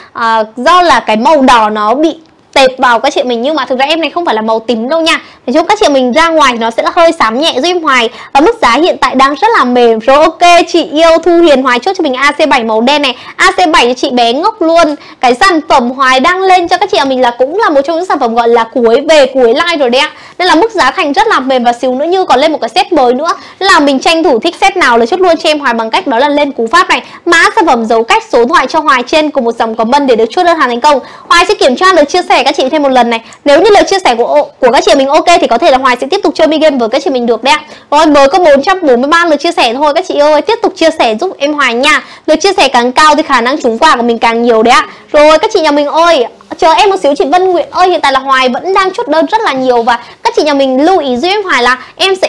do là cái màu đỏ nó bị tệp vào các chị mình, nhưng mà thực ra em này không phải là màu tím đâu nha. Nói chung các chị mình ra ngoài thì nó sẽ là hơi xám nhẹ giúp em Hoài. Và mức giá hiện tại đang rất là mềm. Rồi ok chị yêu Thu Hiền Hoài chốt cho mình AC7 màu đen này. AC7 cho chị bé ngốc luôn. Cái sản phẩm Hoài đăng lên cho các chị mình là cũng là một trong những sản phẩm gọi là cuối live rồi đấy ạ. Nên là mức giá thành rất là mềm và xíu nữa như còn lên một cái set mới nữa là mình tranh thủ thích set nào là chốt luôn cho em Hoài bằng cách đó là lên cú pháp này. Mã sản phẩm dấu cách số điện thoại cho Hoài trên cùng một dòng comment để được chốt đơn hàng thành công. Hoài sẽ kiểm tra được chia sẻ các chị thêm một lần này. Nếu như lời chia sẻ của các chị mình ok thì có thể là Hoài sẽ tiếp tục chơi mini game với các chị mình được đấy ạ. Rồi mới có 443 lượt chia sẻ thôi các chị ơi, tiếp tục chia sẻ giúp em Hoài nha. Lượt chia sẻ càng cao thì khả năng trúng quà của mình càng nhiều đấy ạ. Rồi các chị nhà mình ơi, chờ em một xíu chị Vân Nguyện ơi, hiện tại là Hoài vẫn đang chốt đơn rất là nhiều. Và các chị nhà mình lưu ý giúp em Hoài là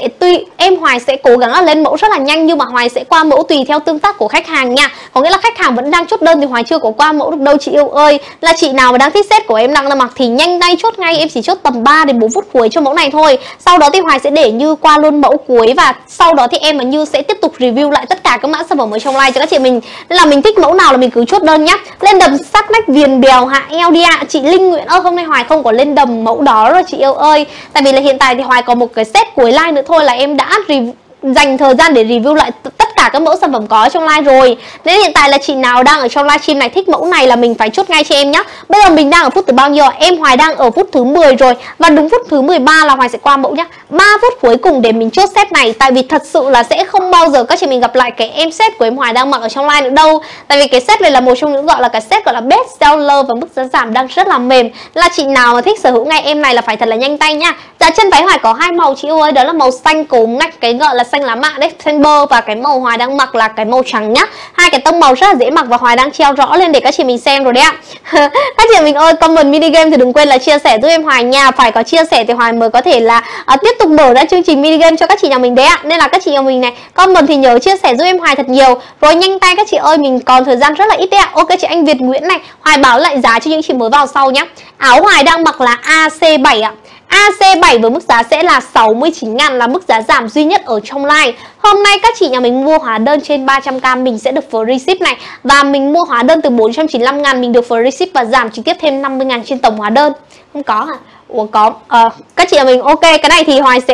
em Hoài sẽ cố gắng là lên mẫu rất là nhanh, nhưng mà Hoài sẽ qua mẫu tùy theo tương tác của khách hàng nha. Có nghĩa là khách hàng vẫn đang chốt đơn thì Hoài chưa có qua mẫu được đâu chị yêu ơi. Là chị nào mà đang thích set của em đang mặc thì nhanh tay chốt ngay, em chỉ chốt tầm 3 đến 4 phút cuối cho mẫu này thôi. Sau đó thì Hoài sẽ để Như qua luôn mẫu cuối, và sau đó thì em và Như sẽ tiếp tục review lại tất cả các mã sản phẩm ở trong live cho các chị mình. Nên là mình thích mẫu nào là mình cứ chốt đơn nhá. Lên đầm sắc nách viền bèo hạ eo đi ạ. Chị Linh Nguyễn ơi, hôm nay Hoài không có lên đầm mẫu đó rồi chị yêu ơi. Tại vì là hiện tại thì Hoài có một cái set cuối live nữa thôi là em đã dành thời gian để review lại tất cả các mẫu sản phẩm có trong live rồi. Nên hiện tại là chị nào đang ở trong livestream này thích mẫu này là mình phải chốt ngay cho em nhá. Bây giờ mình đang ở phút thứ bao nhiêu? Em Hoài đang ở phút thứ 10 rồi. Và đúng phút thứ 13 là Hoài sẽ qua mẫu nhá. 3 phút cuối cùng để mình chốt set này. Tại vì thật sự là sẽ không bao giờ các chị mình gặp lại cái em set của em Hoài đang mặc ở trong live nữa đâu. Tại vì cái set này là một trong những gọi là cái set gọi là best seller và mức giá giảm đang rất là mềm. Là chị nào mà thích sở hữu ngay em này là phải thật là nhanh tay nha. Dạ, chân váy Hoài có 2 màu chị ơi, đó là màu xanh cốm ngách, cái gọi là xanh lá mạ đấy, xanh bơ, và cái màu Hoài đang mặc là cái màu trắng nhá. Hai cái tông màu rất là dễ mặc và Hoài đang treo rõ lên để các chị mình xem rồi đấy ạ. Các chị mình ơi, comment mini game thì đừng quên là chia sẻ giúp em Hoài nha. Phải có chia sẻ thì Hoài mới có thể là tiếp tục mở ra chương trình mini game cho các chị nhà mình đấy ạ. Nên là các chị nhà mình này, comment thì nhớ chia sẻ giúp em Hoài thật nhiều. Rồi nhanh tay các chị ơi, mình còn thời gian rất là ít đấy ạ. Ok chị Anh Việt Nguyễn này, Hoài báo lại giá cho những chị mới vào sau nhá. Áo Hoài đang mặc là AC7 ạ. AC7 với mức giá sẽ là 69.000 là mức giá giảm duy nhất ở trong live. Hôm nay các chị nhà mình mua hóa đơn trên 300k mình sẽ được free ship này. Và mình mua hóa đơn từ 495.000 mình được free ship và giảm trực tiếp thêm 50.000 trên tổng hóa đơn. Không có hả? Ủa có. Các chị nhà mình ok, cái này thì Hoài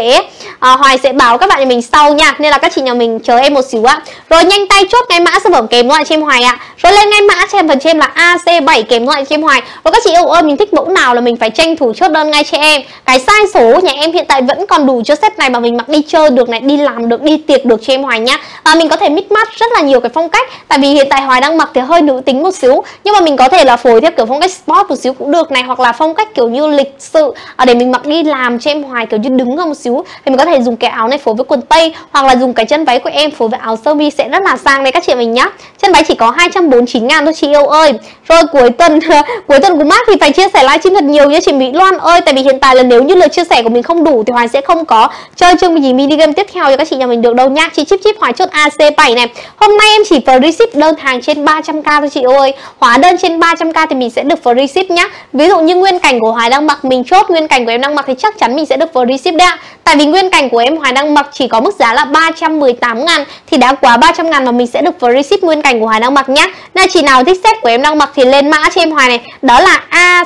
sẽ báo các bạn nhà mình sau nha. Nên là các chị nhà mình chờ em một xíu ạ. Rồi nhanh tay chốt ngay mã sản phẩm kèm loại cho em Hoài ạ. Rồi lên ngay mã cho em phần trên là AC7 kèm loại cho em Hoài. Rồi các chị yêu ơi, mình thích mẫu nào là mình phải tranh thủ chốt đơn ngay cho em. Cái size số nhà em hiện tại vẫn còn đủ cho set này mà mình mặc đi chơi được này, đi làm được, đi tiệc được cho em Hoài nhá. Và mình có thể mix match rất là nhiều cái phong cách. Tại vì hiện tại Hoài đang mặc thì hơi nữ tính một xíu, nhưng mà mình có thể là phối theo kiểu phong cách sport một xíu cũng được này, hoặc là phong cách kiểu như lịch sự để mình mặc đi làm cho em Hoài kiểu như đứng hơn một xíu. Thì mình có thể dùng cái áo này phối với quần tây, hoặc là dùng cái chân váy của em phối với áo sơ mi sẽ rất là sang đây các chị mình nhá. Chân váy chỉ có 249.000 thôi chị yêu ơi. Rồi cuối tuần của Mát thì phải chia sẻ livestream thật nhiều nha chị Mỹ Loan ơi. Tại vì hiện tại là nếu như lượt chia sẻ của mình không đủ thì Hoài sẽ không có chơi chương trình mini game tiếp theo cho các chị nhà mình được đâu nha. Chị chip Hoài chốt AC7 này. Hôm nay em chỉ free ship đơn hàng trên 300k thôi chị ơi. Hóa đơn trên 300k thì mình sẽ được free ship nhá. Ví dụ như nguyên cảnh của Hoài đang mặc mình chốt nguyên cảnh của em đang mặc thì chắc chắn mình sẽ được free ship đấy ạ. Tại vì nguyên cảnh của em Hoài đang mặc chỉ có mức giá là 318.000 thì đã quá 300.000 mà mình sẽ được free ship nguyên cảnh của Hoài đang mặc nhá. Nên chị nào thích set của em đang mặc thì lên mã cho em Hoài này, đó là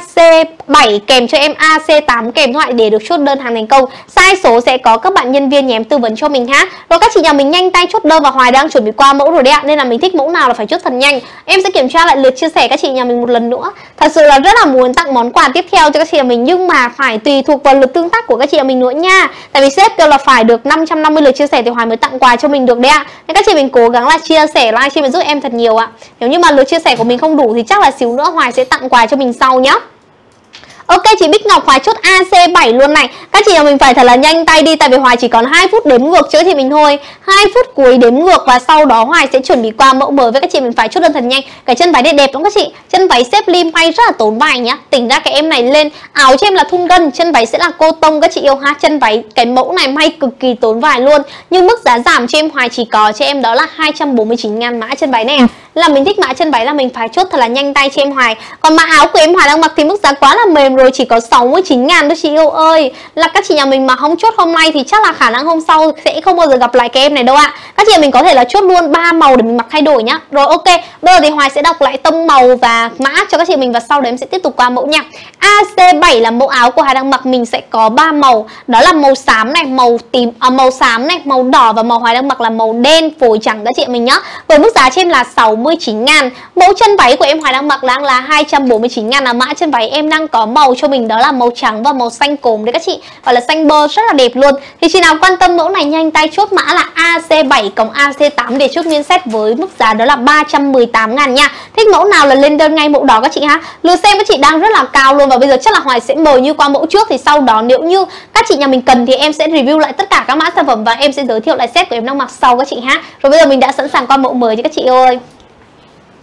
AC7 kèm cho em AC8 kèm thoại để được chốt đơn hàng thành công. Size số sẽ có các bạn nhân viên nhà em tư vấn cho mình ha. Rồi các chị nhà mình nhanh tay chốt đơn và Hoài đang chuẩn bị qua mẫu rồi đấy ạ. Nên là mình thích mẫu nào là phải chốt thật nhanh. Em sẽ kiểm tra lại lượt chia sẻ các chị nhà mình một lần nữa. Thật sự là rất là muốn tặng món quà tiếp theo cho các chị nhà mình, nhưng mà phải tùy thuộc vào lượt tương tác của các chị nhà mình nữa nha. Tại vì sếp kêu là phải được 550 lượt chia sẻ thì Hoài mới tặng quà cho mình được đấy ạ. Nên các chị mình cố gắng là chia sẻ livestream giúp em thật nhiều ạ. Nếu như mà lượt chia sẻ của mình không đủ thì chắc là xíu nữa Hoài sẽ tặng quà cho mình sau nhá. Ok chị Bích Ngọc, Hoài chốt AC7 luôn này. Các chị nhà mình phải thật là nhanh tay đi. Tại vì Hoài chỉ còn 2 phút đếm ngược cho chị mình thôi. 2 phút cuối đếm ngược và sau đó Hoài sẽ chuẩn bị qua mẫu mới với các chị mình phải chốt đơn thật nhanh. Cái chân váy này đẹp lắm các chị. Chân váy xếp lim may rất là tốn vải nhá. Tỉnh ra cái em này lên áo cho em là thun gân, chân váy sẽ là cô tông các chị yêu ha. Chân váy cái mẫu này may cực kỳ tốn vải luôn. Nhưng mức giá giảm cho em Hoài chỉ có cho em đó là 249.000 mã chân váy này. Là mình thích mã chân váy là mình phải chốt thật là nhanh tay cho em Hoài. Còn mã áo của em Hoài đang mặc thì mức giá quá là mềm rồi, chỉ có 69.000 thôi chị yêu ơi. Là các chị nhà mình mà không chốt hôm nay thì chắc là khả năng hôm sau sẽ không bao giờ gặp lại cái em này đâu ạ. Các chị nhà mình có thể là chốt luôn 3 màu để mình mặc thay đổi nhá. Rồi ok, bây giờ thì Hoài sẽ đọc lại tông màu và mã cho các chị mình và sau đó em sẽ tiếp tục qua mẫu nha. AC7 là mẫu áo của Hoài đang mặc, mình sẽ có 3 màu, đó là màu xám này, màu tím, màu xám này, màu đỏ và màu Hoài đang mặc là màu đen phối trắng các chị mình nhá. Với mức giá cho em là 69.000. Mẫu chân váy của em Hoài đang mặc đang là 249.000, là mã chân váy em đang có màu cho mình đó là màu trắng và màu xanh cốm đấy các chị, gọi là xanh bơ rất là đẹp luôn. Thì chị nào quan tâm mẫu này nhanh tay chốt mã là AC7 cộng AC8 để chốt nguyên set với mức giá đó là 318.000 nha. Thích mẫu nào là lên đơn ngay mẫu đó các chị ha. Lượt xem các chị đang rất là cao luôn và bây giờ chắc là Hoài sẽ mời Như qua mẫu trước, thì sau đó nếu như các chị nhà mình cần thì em sẽ review lại tất cả các mã sản phẩm và em sẽ giới thiệu lại set của em đang mặc sau các chị ha. Rồi bây giờ mình đã sẵn sàng qua mẫu mới cho các chị ơi.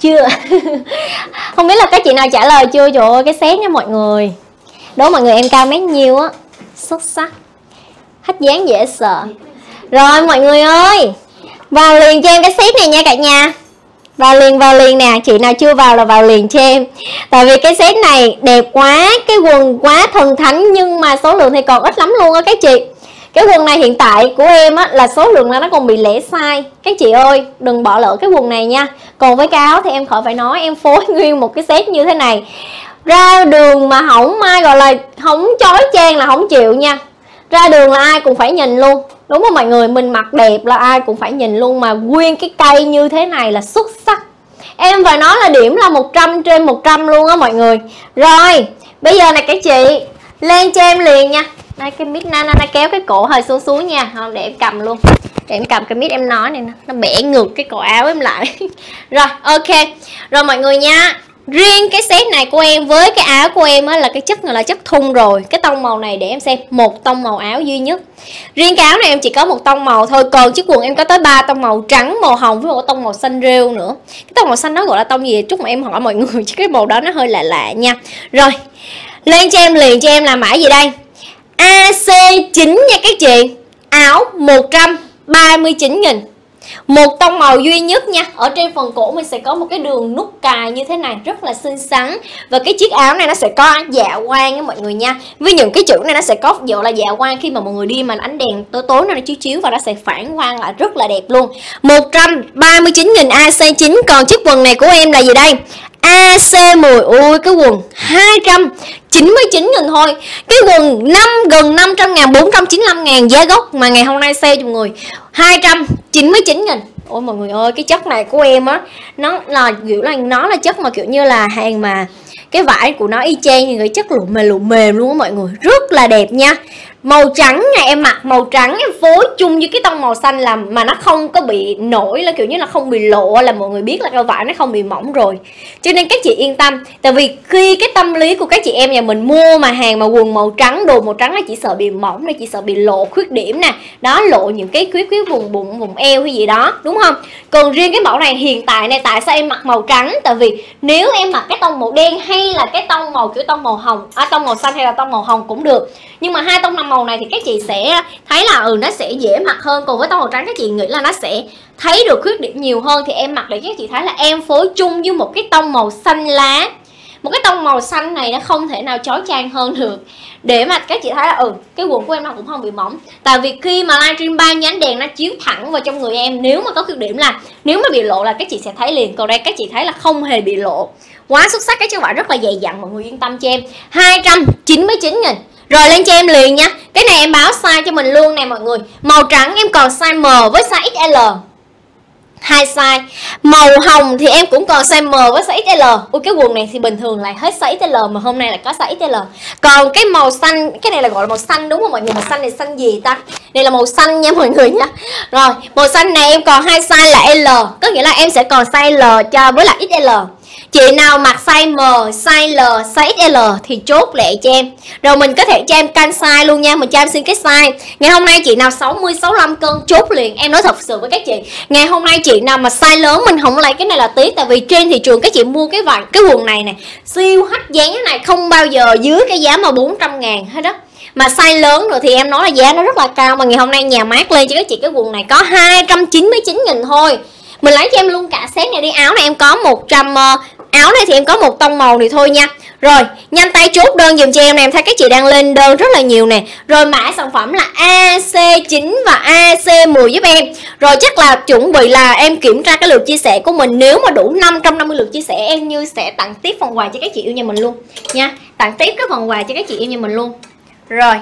Chưa. Không biết là các chị nào trả lời chưa? Trời ơi cái set nha mọi người. Đố mọi người em cao mét nhiêu á. Xuất sắc. Hết dáng dễ sợ. Rồi mọi người ơi, vào liền cho em cái set này nha cả nhà. Vào liền nè. Chị nào chưa vào là vào liền cho em. Tại vì cái set này đẹp quá. Cái quần quá thần thánh. Nhưng mà số lượng thì còn ít lắm luôn á các chị. Cái quần này hiện tại của em á, là số lượng là nó còn bị lẻ size. Các chị ơi đừng bỏ lỡ cái quần này nha. Còn với cái áo thì em khỏi phải nói. Em phối nguyên một cái set như thế này, ra đường mà không ai gọi là không chói chang là không chịu nha. Ra đường là ai cũng phải nhìn luôn. Đúng không mọi người? Mình mặc đẹp là ai cũng phải nhìn luôn. Mà nguyên cái cây như thế này là xuất sắc. Em phải nói là điểm là 100 trên 100 luôn á mọi người. Rồi bây giờ này các chị lên cho em liền nha. Đây cái mic Nana kéo cái cổ hơi xuống xuống nha. Không, để em cầm luôn. Để em cầm cái mic em nói này nè. Nó bẻ ngược cái cổ áo em lại. Rồi ok. Rồi mọi người nha. Riêng cái set này của em với cái áo của em á, là cái chất này là chất thun rồi. Cái tông màu này để em xem, một tông màu áo duy nhất. Riêng cái áo này em chỉ có một tông màu thôi. Còn chiếc quần em có tới 3 tông màu: trắng, màu hồng với một tông màu xanh rêu nữa. Cái tông màu xanh nó gọi là tông gì? Chút mà em hỏi mọi người chứ cái màu đó nó hơi lạ lạ nha. Rồi lên cho em liền cho em là mã gì đây? AC9 nha các chị. Áo 139.000. Một tông màu duy nhất nha. Ở trên phần cổ mình sẽ có một cái đường nút cài như thế này, rất là xinh xắn. Và cái chiếc áo này nó sẽ có dạ quang nha mọi người nha. Với những cái chữ này nó sẽ có gọi là dạ quang. Khi mà mọi người đi mà ánh đèn tối tối nó chiếu chiếu và nó sẽ phản quang lại rất là đẹp luôn. 139.000 AC9. Còn chiếc quần này của em là gì đây? AC10. Ui cái quần 299.000 thôi. Cái quần gần 500.000, 495.000 giá gốc. Mà ngày hôm nay sale cho mọi người 299.000. Ôi mọi người ơi, cái chất này của em á, nó là kiểu là nó là chất mà kiểu như là hàng mà cái vải của nó y chang như cái chất lụa mềm luôn á mọi người. Rất là đẹp nha. Màu trắng này em mặc màu trắng em phối chung với cái tông màu xanh làm mà nó không có bị nổi, là kiểu như là không bị lộ, là mọi người biết là cái vải nó không bị mỏng rồi. Cho nên các chị yên tâm. Tại vì khi cái tâm lý của các chị em nhà mình mua mà hàng mà quần màu trắng, đồ màu trắng nó chỉ sợ bị mỏng, nó chỉ sợ bị lộ khuyết điểm nè. Đó, lộ những cái khuyết vùng bụng, vùng eo hay gì đó, đúng không? Còn riêng cái mẫu này hiện tại này, tại sao em mặc màu trắng? Tại vì nếu em mặc cái tông màu đen hay là cái tông màu kiểu tông màu hồng, tông màu xanh hay là tông màu hồng cũng được. Nhưng mà hai tông màu này thì các chị sẽ thấy là nó sẽ dễ mặc hơn. Còn với tông màu trắng các chị nghĩ là nó sẽ thấy được khuyết điểm nhiều hơn. Thì em mặc để các chị thấy là em phối chung với một cái tông màu xanh lá. Một cái tông màu xanh này nó không thể nào chói chang hơn được. Để mà các chị thấy là cái quần của em nó cũng không bị mỏng. Tại vì khi mà livestream ba nhánh đèn nó chiếu thẳng vào trong người em, nếu mà có khuyết điểm là nếu mà bị lộ là các chị sẽ thấy liền. Còn đây các chị thấy là không hề bị lộ. Quá xuất sắc, cái chất vải rất là dày dặn, mọi người yên tâm cho em. 299.000. Rồi lên cho em liền nha. Cái này em báo size cho mình luôn nè mọi người. Màu trắng em còn size M với size XL, 2 size. Màu hồng thì em cũng còn size M với size XL. Ui cái quần này thì bình thường lại hết size XL, mà hôm nay là có size XL. Còn cái màu xanh, cái này là gọi là màu xanh đúng không mọi người? Màu xanh này xanh gì ta? Đây là màu xanh nha mọi người nha. Rồi màu xanh này em còn 2 size là L. Có nghĩa là em sẽ còn size L cho với lại XL. Chị nào mặc size M, size L, size XL thì chốt lẹ cho em. Rồi mình có thể cho em canh size luôn nha. Mình cho em xin cái size. Ngày hôm nay chị nào 60, 65 cân chốt liền. Em nói thật sự với các chị, ngày hôm nay chị nào mà size lớn mình không lấy cái này là tiếc. Tại vì trên thị trường các chị mua cái quần này nè, siêu hấp dáng này không bao giờ dưới cái giá mà 400.000 hết đó. Mà size lớn rồi thì em nói là giá nó rất là cao. Mà ngày hôm nay nhà mát lên cho các chị cái quần này có 299.000 thôi. Mình lấy cho em luôn cả set này đi. Áo này em có 100. Áo này thì em có một tông màu này thôi nha. Rồi nhanh tay chốt đơn dùm cho em nè. Em thấy các chị đang lên đơn rất là nhiều nè. Rồi mã sản phẩm là AC9 và AC10 giúp em. Rồi chắc là chuẩn bị là em kiểm tra cái lượt chia sẻ của mình. Nếu mà đủ 550 lượt chia sẻ em Như sẽ tặng tiếp phần quà cho các chị yêu nhà mình luôn nha. Tặng tiếp cái phần quà cho các chị yêu nhà mình luôn. Rồi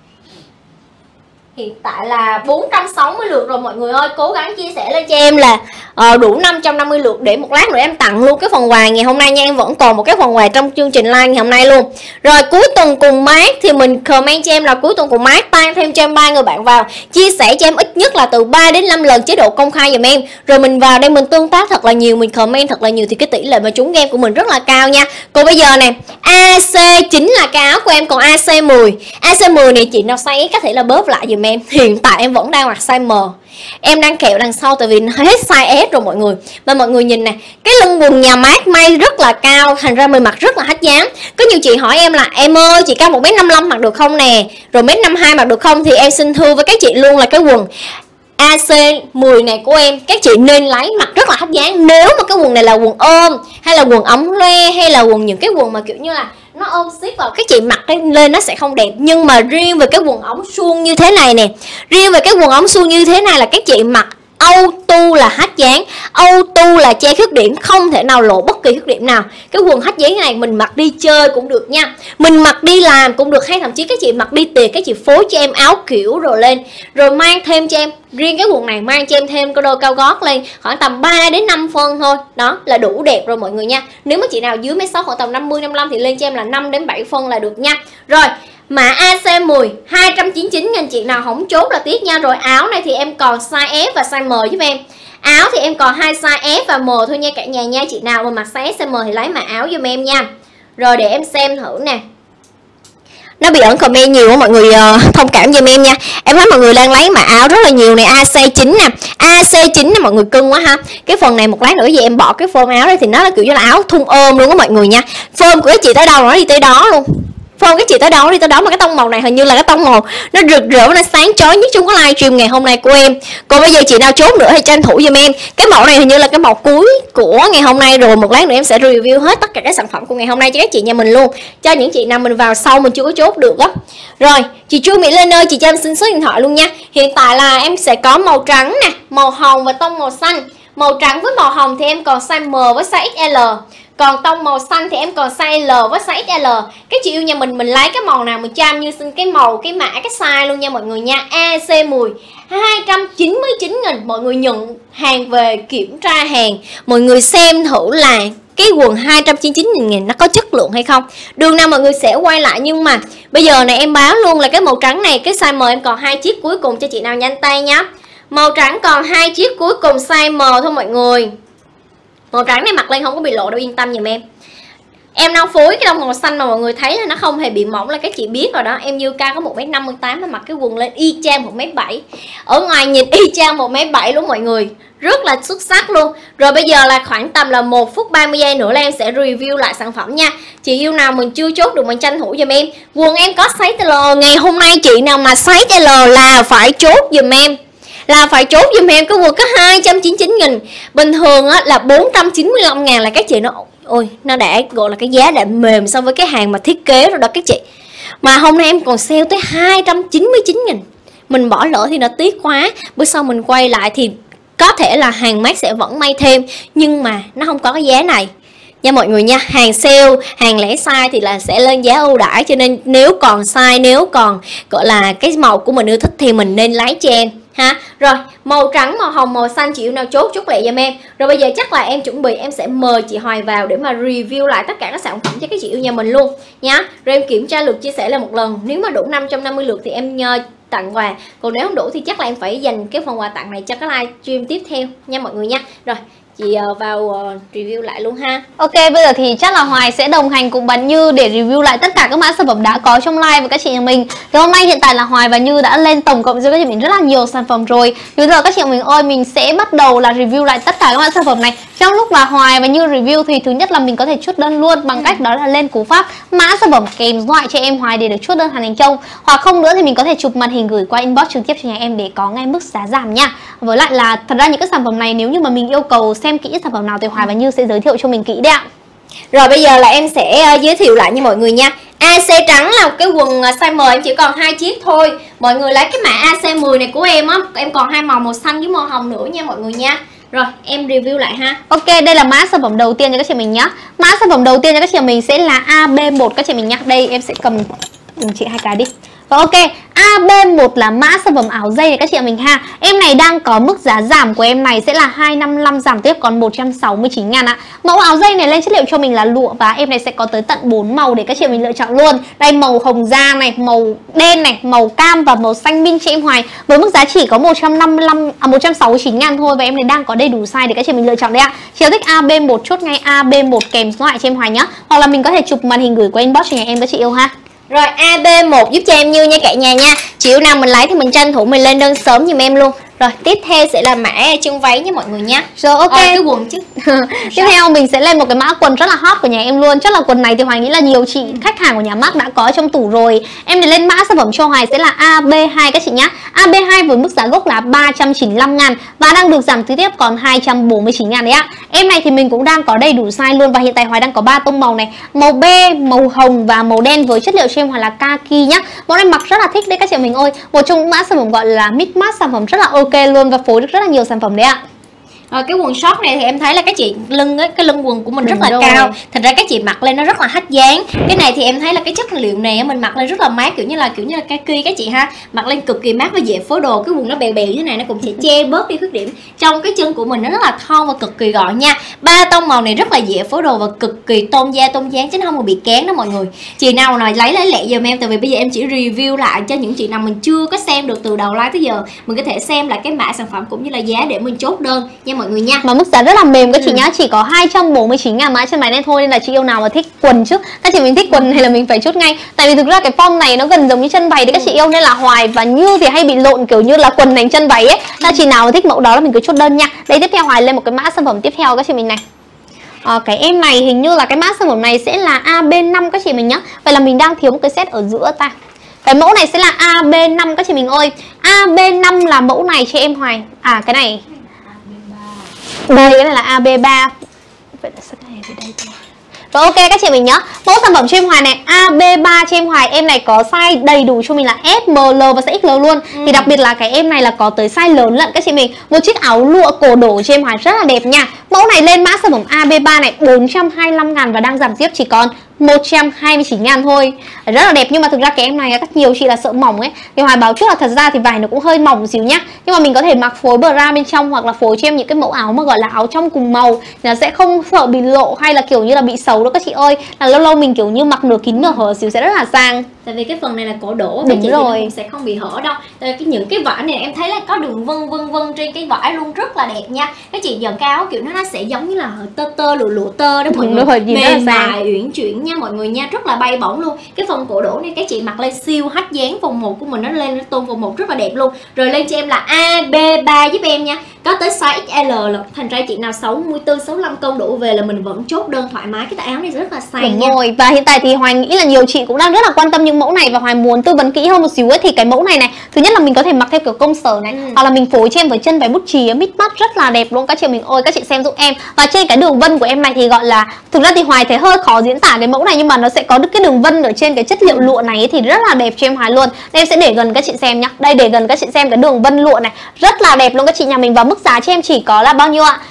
hiện tại là 460 lượt rồi mọi người ơi. Cố gắng chia sẻ lên cho em là đủ 550 lượt để một lát nữa em tặng luôn cái phần quà ngày hôm nay nha. Em vẫn còn một cái phần quà trong chương trình live ngày hôm nay luôn. Rồi cuối tuần cùng mát thì mình comment cho em là cuối tuần cùng mát tăng thêm cho em 3 người bạn vào. Chia sẻ cho em ít nhất là từ 3 đến 5 lần chế độ công khai dùm em. Rồi mình vào đây mình tương tác thật là nhiều, mình comment thật là nhiều thì cái tỷ lệ mà trúng game của mình rất là cao nha. Còn bây giờ nè, AC9 là cái áo của em, còn AC10. AC10 này chị nào size có thể là bóp lại dùm em. Hiện tại em vẫn đang mặc size M. Em đang kẹo đằng sau tại vì hết size S rồi mọi người. Mà mọi người nhìn nè, cái lưng quần nhà mát may rất là cao, thành ra mình mặc rất là hách dáng. Có nhiều chị hỏi em là em ơi chị cao 1m55 mặc được không nè, rồi 1m52 mặc được không, thì em xin thưa với các chị luôn là cái quần AC10 này của em các chị nên lấy mặc rất là hấp dáng. Nếu mà cái quần này là quần ôm hay là quần ống loe hay là quần những cái quần mà kiểu như là nó ôm xít vào, các chị mặc lên nó sẽ không đẹp. Nhưng mà riêng về cái quần ống suông như thế này nè, riêng về cái quần ống suông như thế này là các chị mặc auto là hách dáng, auto là che khuyết điểm, không thể nào lộ bất kỳ khuyết điểm nào. Cái quần hách dáng này mình mặc đi chơi cũng được nha, mình mặc đi làm cũng được, hay thậm chí các chị mặc đi tiệc các chị phối cho em áo kiểu rồi lên, rồi mang thêm cho em riêng cái quần này, mang cho em thêm cái đôi cao gót lên khoảng tầm 3 đến 5 phân thôi, đó là đủ đẹp rồi mọi người nha. Nếu mà chị nào dưới 1m6 khoảng tầm 50-55 thì lên cho em là 5 đến 7 phân là được nha. Rồi mã AC10 299.000, chị nào không chốt là tiếc nha. Rồi áo này thì em còn size S và size M giúp em. Áo thì em còn 2 size S và M thôi nha cả nhà nha. Chị nào mà mặc size S, size M thì lấy mã áo giùm em nha. Rồi để em xem thử nè. Nó bị ẩn comment nhiều á mọi người, thông cảm giùm em nha. Em thấy mọi người đang lấy mã áo rất là nhiều này. AC9 nè, AC9 nè mọi người, cưng quá ha. Cái phần này một lát nữa về em bỏ cái form áo đây thì nó là kiểu như là áo thun ôm luôn á mọi người nha. Form của các chị tới đâu nó đi tới đó luôn. Phong cái chị tới đó đi tới đó, mà cái tông màu này hình như là cái tông màu nó rực rỡ, nó sáng chói nhất trong cái livestream ngày hôm nay của em. Còn bây giờ chị nào chốt nữa thì tranh thủ giùm em. Cái màu này hình như là cái màu cuối của ngày hôm nay rồi, một lát nữa em sẽ review hết tất cả các sản phẩm của ngày hôm nay cho các chị nhà mình luôn, cho những chị nào mình vào sau mình chưa có chốt được á. Rồi chị Trương Mỹ Lên ơi, chị cho em xin số điện thoại luôn nha. Hiện tại là em sẽ có màu trắng nè, màu hồng và tông màu xanh. Màu trắng với màu hồng thì em còn size M với size XL. Còn tông màu xanh thì em còn size L với size XL. Các chị yêu nhà mình lấy cái màu nào mình cho em như xin cái màu, cái mã, cái size luôn nha mọi người nha. AC10 299.000, mọi người nhận hàng về kiểm tra hàng, mọi người xem thử là cái quần 299.000 nó có chất lượng hay không. Đường nào mọi người sẽ quay lại, nhưng mà bây giờ này em báo luôn là cái màu trắng này, cái size M em còn 2 chiếc cuối cùng cho chị nào nhanh tay nhá. Màu trắng còn 2 chiếc cuối cùng size M thôi mọi người. Màu trắng này mặc lên không có bị lộ đâu, yên tâm giùm em. Em đang phối cái tông màu xanh mà mọi người thấy là nó không hề bị mỏng là các chị biết rồi đó. Em Như Ca có 1m58 mà mặc cái quần lên y chang 1m7. Ở ngoài nhìn y chang 1m7 luôn mọi người, rất là xuất sắc luôn. Rồi bây giờ là khoảng tầm là 1 phút 30 giây nữa là em sẽ review lại sản phẩm nha. Chị yêu nào mình chưa chốt được mình tranh thủ giùm em. Quần em có size L, ngày hôm nay chị nào mà size L là phải chốt giùm em, là phải chốt giùm em. Cái quần có 299.000, bình thường á là 495.000 là các chị nó ôi, nó đã gọi là cái giá đã mềm so với cái hàng mà thiết kế rồi đó các chị. Mà hôm nay em còn sale tới 299.000. Mình bỏ lỡ thì nó tiếc quá. Bữa sau mình quay lại thì có thể là hàng mát sẽ vẫn may thêm, nhưng mà nó không có cái giá này nha mọi người nha. Hàng sale, hàng lẻ size thì là sẽ lên giá ưu đãi, cho nên nếu còn size, nếu còn gọi là cái màu của mình ưa thích thì mình nên lấy cho em ha. Rồi màu trắng, màu hồng, màu xanh chị yêu nào chốt chốt lại giùm em. Rồi bây giờ chắc là em chuẩn bị em sẽ mời chị Hoài vào để mà review lại tất cả các sản phẩm cho các chị yêu nhà mình luôn nhá. Rồi em kiểm tra lượt chia sẻ là một lần, nếu mà đủ 550 lượt thì em tặng quà, còn nếu không đủ thì chắc là em phải dành cái phần quà tặng này cho cái livestream tiếp theo nha mọi người nha. Rồi chị vào review lại luôn ha. Ok, bây giờ thì chắc là Hoài sẽ đồng hành cùng bạn Như để review lại tất cả các mã sản phẩm đã có trong live với các chị nhà mình. Thì hôm nay hiện tại là Hoài và Như đã lên tổng cộng cho các chị mình rất là nhiều sản phẩm rồi. Bây giờ các chị mình ơi, mình sẽ bắt đầu là review lại tất cả các mã sản phẩm này. Trong lúc mà Hoài và Như review thì thứ nhất là mình có thể chốt đơn luôn bằng cách đó là lên cú pháp mã sản phẩm kèm thoại cho em Hoài để được chốt đơn hàng thành công. Hoặc không nữa thì mình có thể chụp màn hình gửi qua inbox trực tiếp cho nhà em để có ngay mức giá giảm nha. Với lại là thật ra những cái sản phẩm này nếu như mà mình yêu cầu xem kỹ sản phẩm nào thì Hoài và Như sẽ giới thiệu cho mình kỹ đấy ạ. Rồi bây giờ là em sẽ giới thiệu lại như mọi người nha. AC trắng là cái quần size M em chỉ còn 2 chiếc thôi. Mọi người lấy cái mã AC10 này của em á, em còn 2 màu xanh với màu hồng nữa nha mọi người nha. Rồi em review lại ha. Ok, đây là mã sản phẩm đầu tiên cho các chị mình nhá. Mã sản phẩm đầu tiên cho các chị mình sẽ là AB1 các chị mình nhá. Đây em sẽ cầm chị hai cái đi. Và ok, AB1 là mã sản phẩm áo dây này các chị mình ha. Em này đang có mức giá giảm của em này sẽ là 255, giảm tiếp còn 169.000 ạ. Mẫu áo dây này lên chất liệu cho mình là lụa và em này sẽ có tới tận 4 màu để các chị mình lựa chọn luôn. Đây màu hồng da này, màu đen này, màu cam và màu xanh minh cho em Hoài. Với mức giá chỉ có 169.000 thôi và em này đang có đầy đủ size để các chị mình lựa chọn đấy ạ. Chị thích AB1 chốt ngay AB1 kèm số lại cho em Hoài nhá. Hoặc là mình có thể chụp màn hình gửi qua inbox cho nhà em các chị yêu ha. Rồi AB1 giúp cho em Như nha cả nhà nha. Chị yêu nào mình lấy thì mình tranh thủ mình lên đơn sớm giùm em luôn. Rồi tiếp theo sẽ là mã chân váy nha mọi người nha. Rồi ok. Cái quần chứ. Tiếp theo mình sẽ lên một cái mã quần rất là hot của nhà em luôn. Chắc là quần này thì Hoài nghĩ là nhiều chị khách hàng của nhà Mac đã có trong tủ rồi. Em lên mã sản phẩm cho Hoài sẽ là AB2 các chị nhá. AB2 với mức giá gốc là 395.000 và đang được giảm tiếp còn 249.000 đấy ạ. Em này thì mình cũng đang có đầy đủ size luôn và hiện tại Hoài đang có 3 tông màu này, màu be, màu hồng và màu đen với chất liệu cho em Hoài là kaki nhá. Mẫu này mặc rất là thích đấy các chị mình ơi. Một trong những mã sản phẩm gọi là mix match sản phẩm rất là ok luôn và phối được rất là nhiều sản phẩm đấy ạ. Cái quần short này thì em thấy là các chị cái lưng quần của mình rất là cao. Thật ra các chị mặc lên nó rất là hách dáng. Cái này thì em thấy là cái chất liệu này mình mặc lên rất là mát, kiểu như là kaki các chị ha. Mặc lên cực kỳ mát và dễ phối đồ. Cái quần nó bèo bèo như thế này nó cũng sẽ che bớt đi khuyết điểm trong cái chân của mình, nó rất là thon và cực kỳ gọn nha. 3 tông màu này rất là dễ phối đồ và cực kỳ tôn da tôn dáng chứ không có bị kén đó mọi người. Chị nào lấy lẹ giùm em, tại vì bây giờ em chỉ review lại cho những chị nào mình chưa có xem được từ đầu live tới giờ, mình có thể xem lại cái mã sản phẩm cũng như là giá để mình chốt đơn nha mọi người nha. Mà mức giá rất là mềm các chị nhá, chỉ có 249.000 mã chân váy này thôi, nên là chị yêu nào mà thích quần chứ. Các chị mình thích quần này là mình phải chốt ngay, tại vì thực ra cái form này nó gần giống như chân váy đấy các chị yêu, nên là Hoài và Như thì hay bị lộn kiểu như là quần đánh chân váy ấy. Là chị nào mà thích mẫu đó là mình cứ chốt đơn nha. Đây tiếp theo Hoài lên một cái mã sản phẩm tiếp theo các chị mình này. Cái em này hình như là cái mã sản phẩm này sẽ là AB5 các chị mình nhá. Vậy là mình đang thiếu một cái set ở giữa ta. Cái mẫu này sẽ là AB5 các chị mình ơi. AB5 là mẫu này cho em Hoài. Cái này đây, cái này là AB3. Vậy là cái này về đây thôi. Rồi ok các chị mình nhá. Mẫu sản phẩm cho em Hoài này AB3 cho em Hoài. Em này có size đầy đủ cho mình là S, M, L và size XL luôn. Thì đặc biệt là cái em này là có tới size lớn lận các chị mình. Một chiếc áo lụa cổ đổ cho em Hoài rất là đẹp nha. Mẫu này lên mã sản phẩm AB3 này 425.000 và đang giảm tiếp chỉ còn 129.000 thôi. Rất là đẹp, nhưng mà thực ra cái em này rất nhiều chị là sợ mỏng ấy. Thì Hoài báo trước là thật ra thì vải nó cũng hơi mỏng xíu nhá. Nhưng mà mình có thể mặc phối bra bên trong hoặc là phối cho em những cái mẫu áo mà gọi là áo trong cùng màu, thì nó sẽ không sợ bị lộ hay là kiểu như là bị xấu đâu các chị ơi. Là lâu lâu mình kiểu như mặc nửa kín nửa hở xíu sẽ rất là sang. Tại vì cái phần này là cổ đổ, đúng rồi, sẽ không bị hở đâu. Tại vì những cái vải này em thấy là có đường vân trên cái vải luôn, rất là đẹp nha. Các chị dần cái áo kiểu nó sẽ giống như là tơ lụa tơ đó mọi người. Mềm mại uyển chuyển nha mọi người nha, rất là bay bổng luôn. Cái phần cổ đổ này các chị mặc lên siêu hách dáng, vòng 1 của mình nó lên nó tôn vòng 1 rất là đẹp luôn. Rồi lên cho em là AB3 giúp em nha. Có tới size XL là thành ra chị nào 64, 65 cân đủ về là mình vẫn chốt đơn thoải mái. Cái tay áo này rất là sang nha. Rồi, và hiện tại thì Hoài nghĩ là nhiều chị cũng đang rất là quan tâm những mẫu này và Hoài muốn tư vấn kỹ hơn một xíu ấy, thì cái mẫu này này, thứ nhất là mình có thể mặc theo kiểu công sở này, hoặc là mình phối cho em với chân váy bút chì mix match rất là đẹp luôn các chị mình ơi. Các chị xem giúp em. Và trên cái đường vân của em này thì gọi là, thực ra thì Hoài thấy hơi khó diễn tả cái mẫu này, nhưng mà nó sẽ có được cái đường vân ở trên cái chất liệu lụa này ấy, thì rất là đẹp cho em Hoài luôn. Đây em sẽ để gần các chị xem nhá. Đây để gần các chị xem cái đường vân lụa này, rất là đẹp luôn các chị nhà mình. Và mức giá cho em chỉ có là bao nhiêu ạ?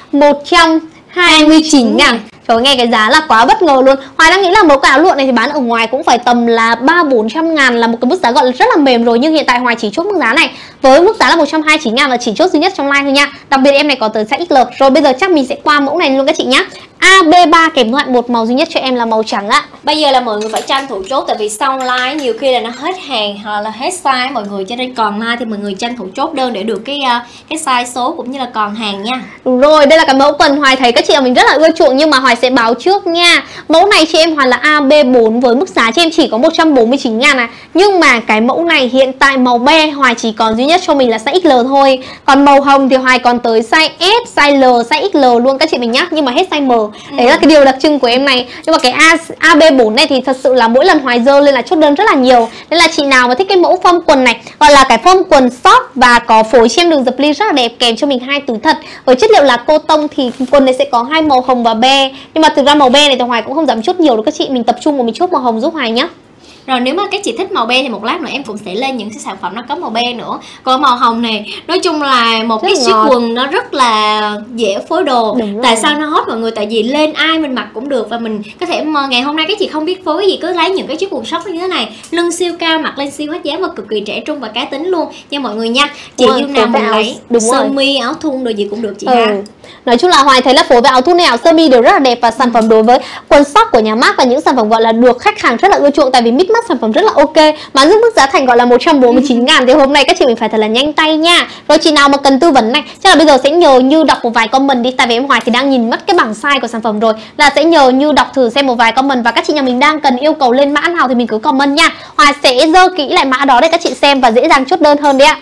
129.000. Trời, nghe cái giá là quá bất ngờ luôn. Hoài đang nghĩ là mẫu áo lụa này thì bán ở ngoài cũng phải tầm là 300-400.000, là một cái mức giá gọi là rất là mềm rồi. Nhưng hiện tại Hoài chỉ chốt mức giá này với mức giá là 129.000 và chỉ chốt duy nhất trong live thôi nha. Đặc biệt em này có tới size XL. Rồi bây giờ chắc mình sẽ qua mẫu này luôn các chị nhá. AB3 kèm loại một màu duy nhất cho em là màu trắng ạ. Bây giờ là mọi người phải tranh thủ chốt, tại vì sau live nhiều khi là nó hết hàng hoặc là hết size mọi người, cho nên còn live thì mọi người tranh thủ chốt đơn để được cái size số cũng như là còn hàng nha. Đúng rồi, đây là cái mẫu quần Hoài thấy các chị và mình rất là ưa chuộng, nhưng mà Hoài sẽ báo trước nha. Mẫu này cho em Hoài là AB4 với mức giá cho em chỉ có 149.000 này. Nhưng mà cái mẫu này hiện tại màu be Hoài chỉ còn duy nhất cho mình là size XL thôi. Còn màu hồng thì Hoài còn tới size S, size L, size XL luôn các chị mình nhá, nhưng mà hết size M. Đấy là cái điều đặc trưng của em này. Nhưng mà cái AB4 này thì thật sự là mỗi lần Hoài dơ lên là chốt đơn rất là nhiều. Nên là chị nào mà thích cái mẫu form quần này, gọi là cái form quần short và có phối cho em đường dập ly rất là đẹp, kèm cho mình 2 túi thật với chất liệu là cô tông, thì quần này sẽ có 2 màu hồng và be. Nhưng mà thực ra màu be này thì Hoài cũng không dám chốt nhiều đâu các chị, mình tập trung vào mình chốt màu hồng giúp Hoài nhá. Rồi nếu mà các chị thích màu be thì một lát nữa em cũng sẽ lên những cái sản phẩm nó có màu be nữa. Còn màu hồng này nói chung là một cái chiếc quần nó rất là dễ phối đồ. Tại sao nó hot mọi người? Tại vì lên ai mình mặc cũng được, và mình có thể ngày hôm nay các chị không biết phối cái gì cứ lấy những cái chiếc quần short như thế này, lưng siêu cao, mặc lên siêu hết dáng và cực kỳ trẻ trung và cá tính luôn nha mọi người nha. Chị yêu nào mình lấy sơ mi, áo thun đồ gì cũng được chị ha. Nói chung là Hoài thấy là phối với áo thun này, áo sơ mi đều rất là đẹp, và sản phẩm đối với quần short của nhà Mac và những sản phẩm gọi là được khách hàng rất là ưa chuộng, tại vì mix match sản phẩm rất là ok mà giúp mức giá thành gọi là 149.000. Thì hôm nay các chị mình phải thật là nhanh tay nha. Rồi chị nào mà cần tư vấn này, chắc là bây giờ sẽ nhờ Như đọc một vài comment đi, tại vì em Hoài thì đang nhìn mất cái bảng size của sản phẩm rồi, là sẽ nhờ Như đọc thử xem một vài comment, và các chị nhà mình đang cần yêu cầu lên mã nào thì mình cứ comment nha. Hoài sẽ dơ kỹ lại mã đó để các chị xem và dễ dàng chốt đơn hơn đấy ạ.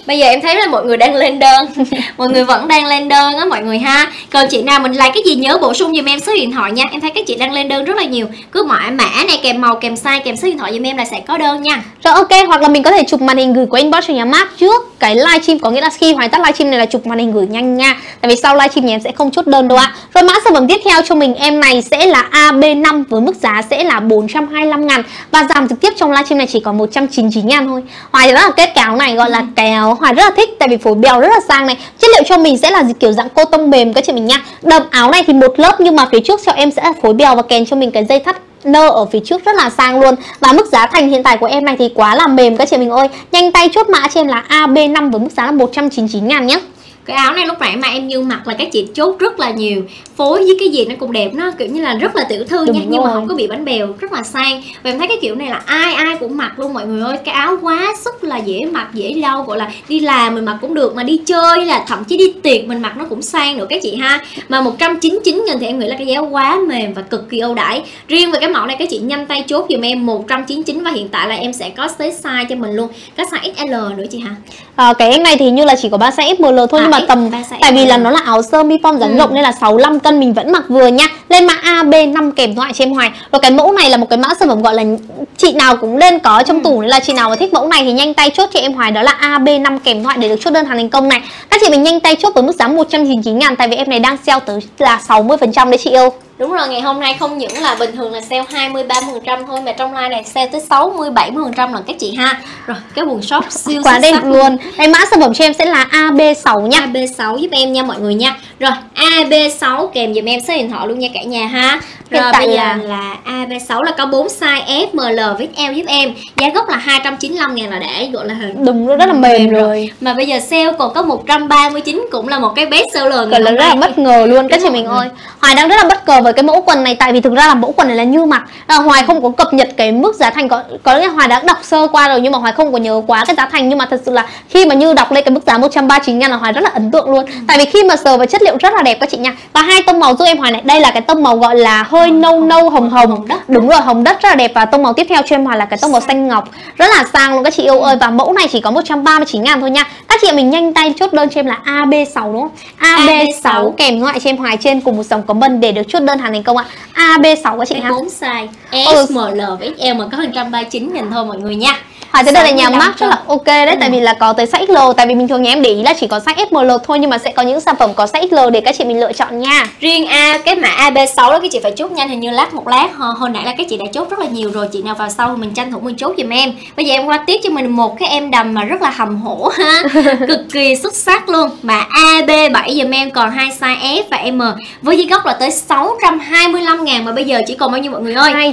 Bây giờ em thấy là mọi người đang lên đơn mọi người vẫn đang lên đơn á mọi người ha. Còn chị nào mình like cái gì nhớ bổ sung giùm em số điện thoại nha. Em thấy các chị đang lên đơn rất là nhiều. Cứ mã này kèm màu kèm size kèm số điện thoại giùm em là sẽ có đơn nha. Rồi ok, hoặc là mình có thể chụp màn hình gửi của inbox cho nhà map trước cái livestream, có nghĩa là khi hoàn tất livestream này là chụp màn hình gửi nhanh nha. Tại vì sau livestream nhà em sẽ không chốt đơn đâu ạ. Rồi mã sản phẩm tiếp theo cho mình em này sẽ là AB5 với mức giá sẽ là 425.000 và giảm trực tiếp trong livestream này chỉ còn 199.000 thôi. Hoài rất là kết cái áo này gọi là cái áo Hoài rất là thích, tại vì phối bèo rất là sang này. Chất liệu cho mình sẽ là kiểu dạng cô tông mềm các chị mình nha. Đầm áo này thì một lớp nhưng mà phía trước cho em sẽ là phối bèo và kèm cho mình cái dây thắt nơ ở phía trước rất là sang luôn. Và mức giá thành hiện tại của em này thì quá là mềm các chị mình ơi. Nhanh tay chốt mã cho em là AB5 với mức giá là 199.000 nhé. Cái áo này lúc nãy mà em Dương mặc là các chị chốt rất là nhiều. Phối với cái gì nó cũng đẹp, nó kiểu như là rất là tiểu thư nha, nhưng mà không có bị bánh bèo, rất là sang. Và em thấy cái kiểu này là ai cũng mặc luôn mọi người ơi. Cái áo quá sức là dễ mặc, dễ lau, gọi là đi làm mình mặc cũng được, mà đi chơi là thậm chí đi tiệc mình mặc nó cũng sang nữa các chị ha. Mà 199.000 thì em nghĩ là cái giá quá mềm và cực kỳ ưu đãi. Riêng về cái mẫu này các chị nhanh tay chốt giùm em 199 và hiện tại là em sẽ có tới size cho mình luôn, cái size XL nữa chị ha. Cái em này thì như là chỉ có 3 size XL thôi, nhưng mà tầm tại vì là nó là áo sơ mi form dáng rộng nên là 65 cân mình vẫn mặc vừa nha. Lên mã AB5 kèm thoại cho em Hoài. Rồi cái mẫu này là một cái mã sản phẩm gọi là chị nào cũng nên có trong tủ, nên là chị nào mà thích mẫu này thì nhanh tay chốt cho em Hoài, đó là AB5 kèm thoại để được chốt đơn hàng thành công này. Các chị mình nhanh tay chốt với mức giá 199.000 tại vì em này đang sale tới là 60% đấy chị yêu. Đúng rồi, ngày hôm nay không những là bình thường là sale 20-30% thôi mà trong live này sale tới 60-70% lần các chị ha. Rồi, cái quần short siêu quá đẹp luôn. Đây mã sản phẩm cho em sẽ là AB6 nha. AB6 giúp em nha mọi người nha. Rồi, AB6 kèm giùm em số điện thoại luôn nha cả nhà ha. Rồi bây giờ là AB6 là có 4 size S, ML với XL giúp em. Giá gốc là 295.000 là để gọi là đúng rất là mềm rồi. Mà bây giờ sale còn có 139 cũng là một cái best seller. Gọi là rất là bất ngờ luôn các chị mình ơi. Hoài đang rất là bất ngờ với cái mẫu quần này, tại vì thực ra là mẫu quần này là như mặc. Hoài không có cập nhật cái mức giá thành, có lẽ Hoài đã đọc sơ qua rồi nhưng mà Hoài không có nhớ quá cái giá thành, nhưng mà thật sự là khi mà Như đọc lên cái mức giá 139.000 là Hoài rất là ấn tượng luôn. Tại vì khi mà sờ vào chất liệu rất là đẹp các chị nha. Và hai tông màu giúp em Hoài này, đây là cái tông màu gọi là hơi nâu hồng đất. Đúng rồi, hồng đất rất là đẹp. Và tông màu tiếp theo cho em Hoài là cái tông màu xanh ngọc, rất là sang luôn các chị yêu ơi. Và mẫu này chỉ có 139.000 thôi nha. Các chị mình nhanh tay chốt đơn cho em là AB6 đúng không? AB6 kèm ngoại cho em Hoài trên cùng một dòng comment để được chốt đơn hàng thành công ạ. AB6 các chị ha. 4 size S, ML với XL mà có 139.000 thôi mọi người nha. Hoài tới đây là nhà mác rất là ok đấy, tại vì là có tới size XL. Tại vì bình thường nhà em để ý là chỉ có size SML thôi, nhưng mà sẽ có những sản phẩm có size XL để các chị mình lựa chọn nha. Riêng cái mã AB6 đó các chị phải chốt nhanh, hình như một lát hồi nãy là các chị đã chốt rất là nhiều rồi. Chị nào vào sau thì mình tranh thủ mình chốt giùm em. Bây giờ em qua tiếp cho mình một cái em đầm mà rất là hầm hổ ha. Cực kỳ xuất sắc luôn. Mã AB7 giùm em còn 2 size S và M với giá gốc là tới 625.000 mà bây giờ chỉ còn bao nhiêu mọi người ơi?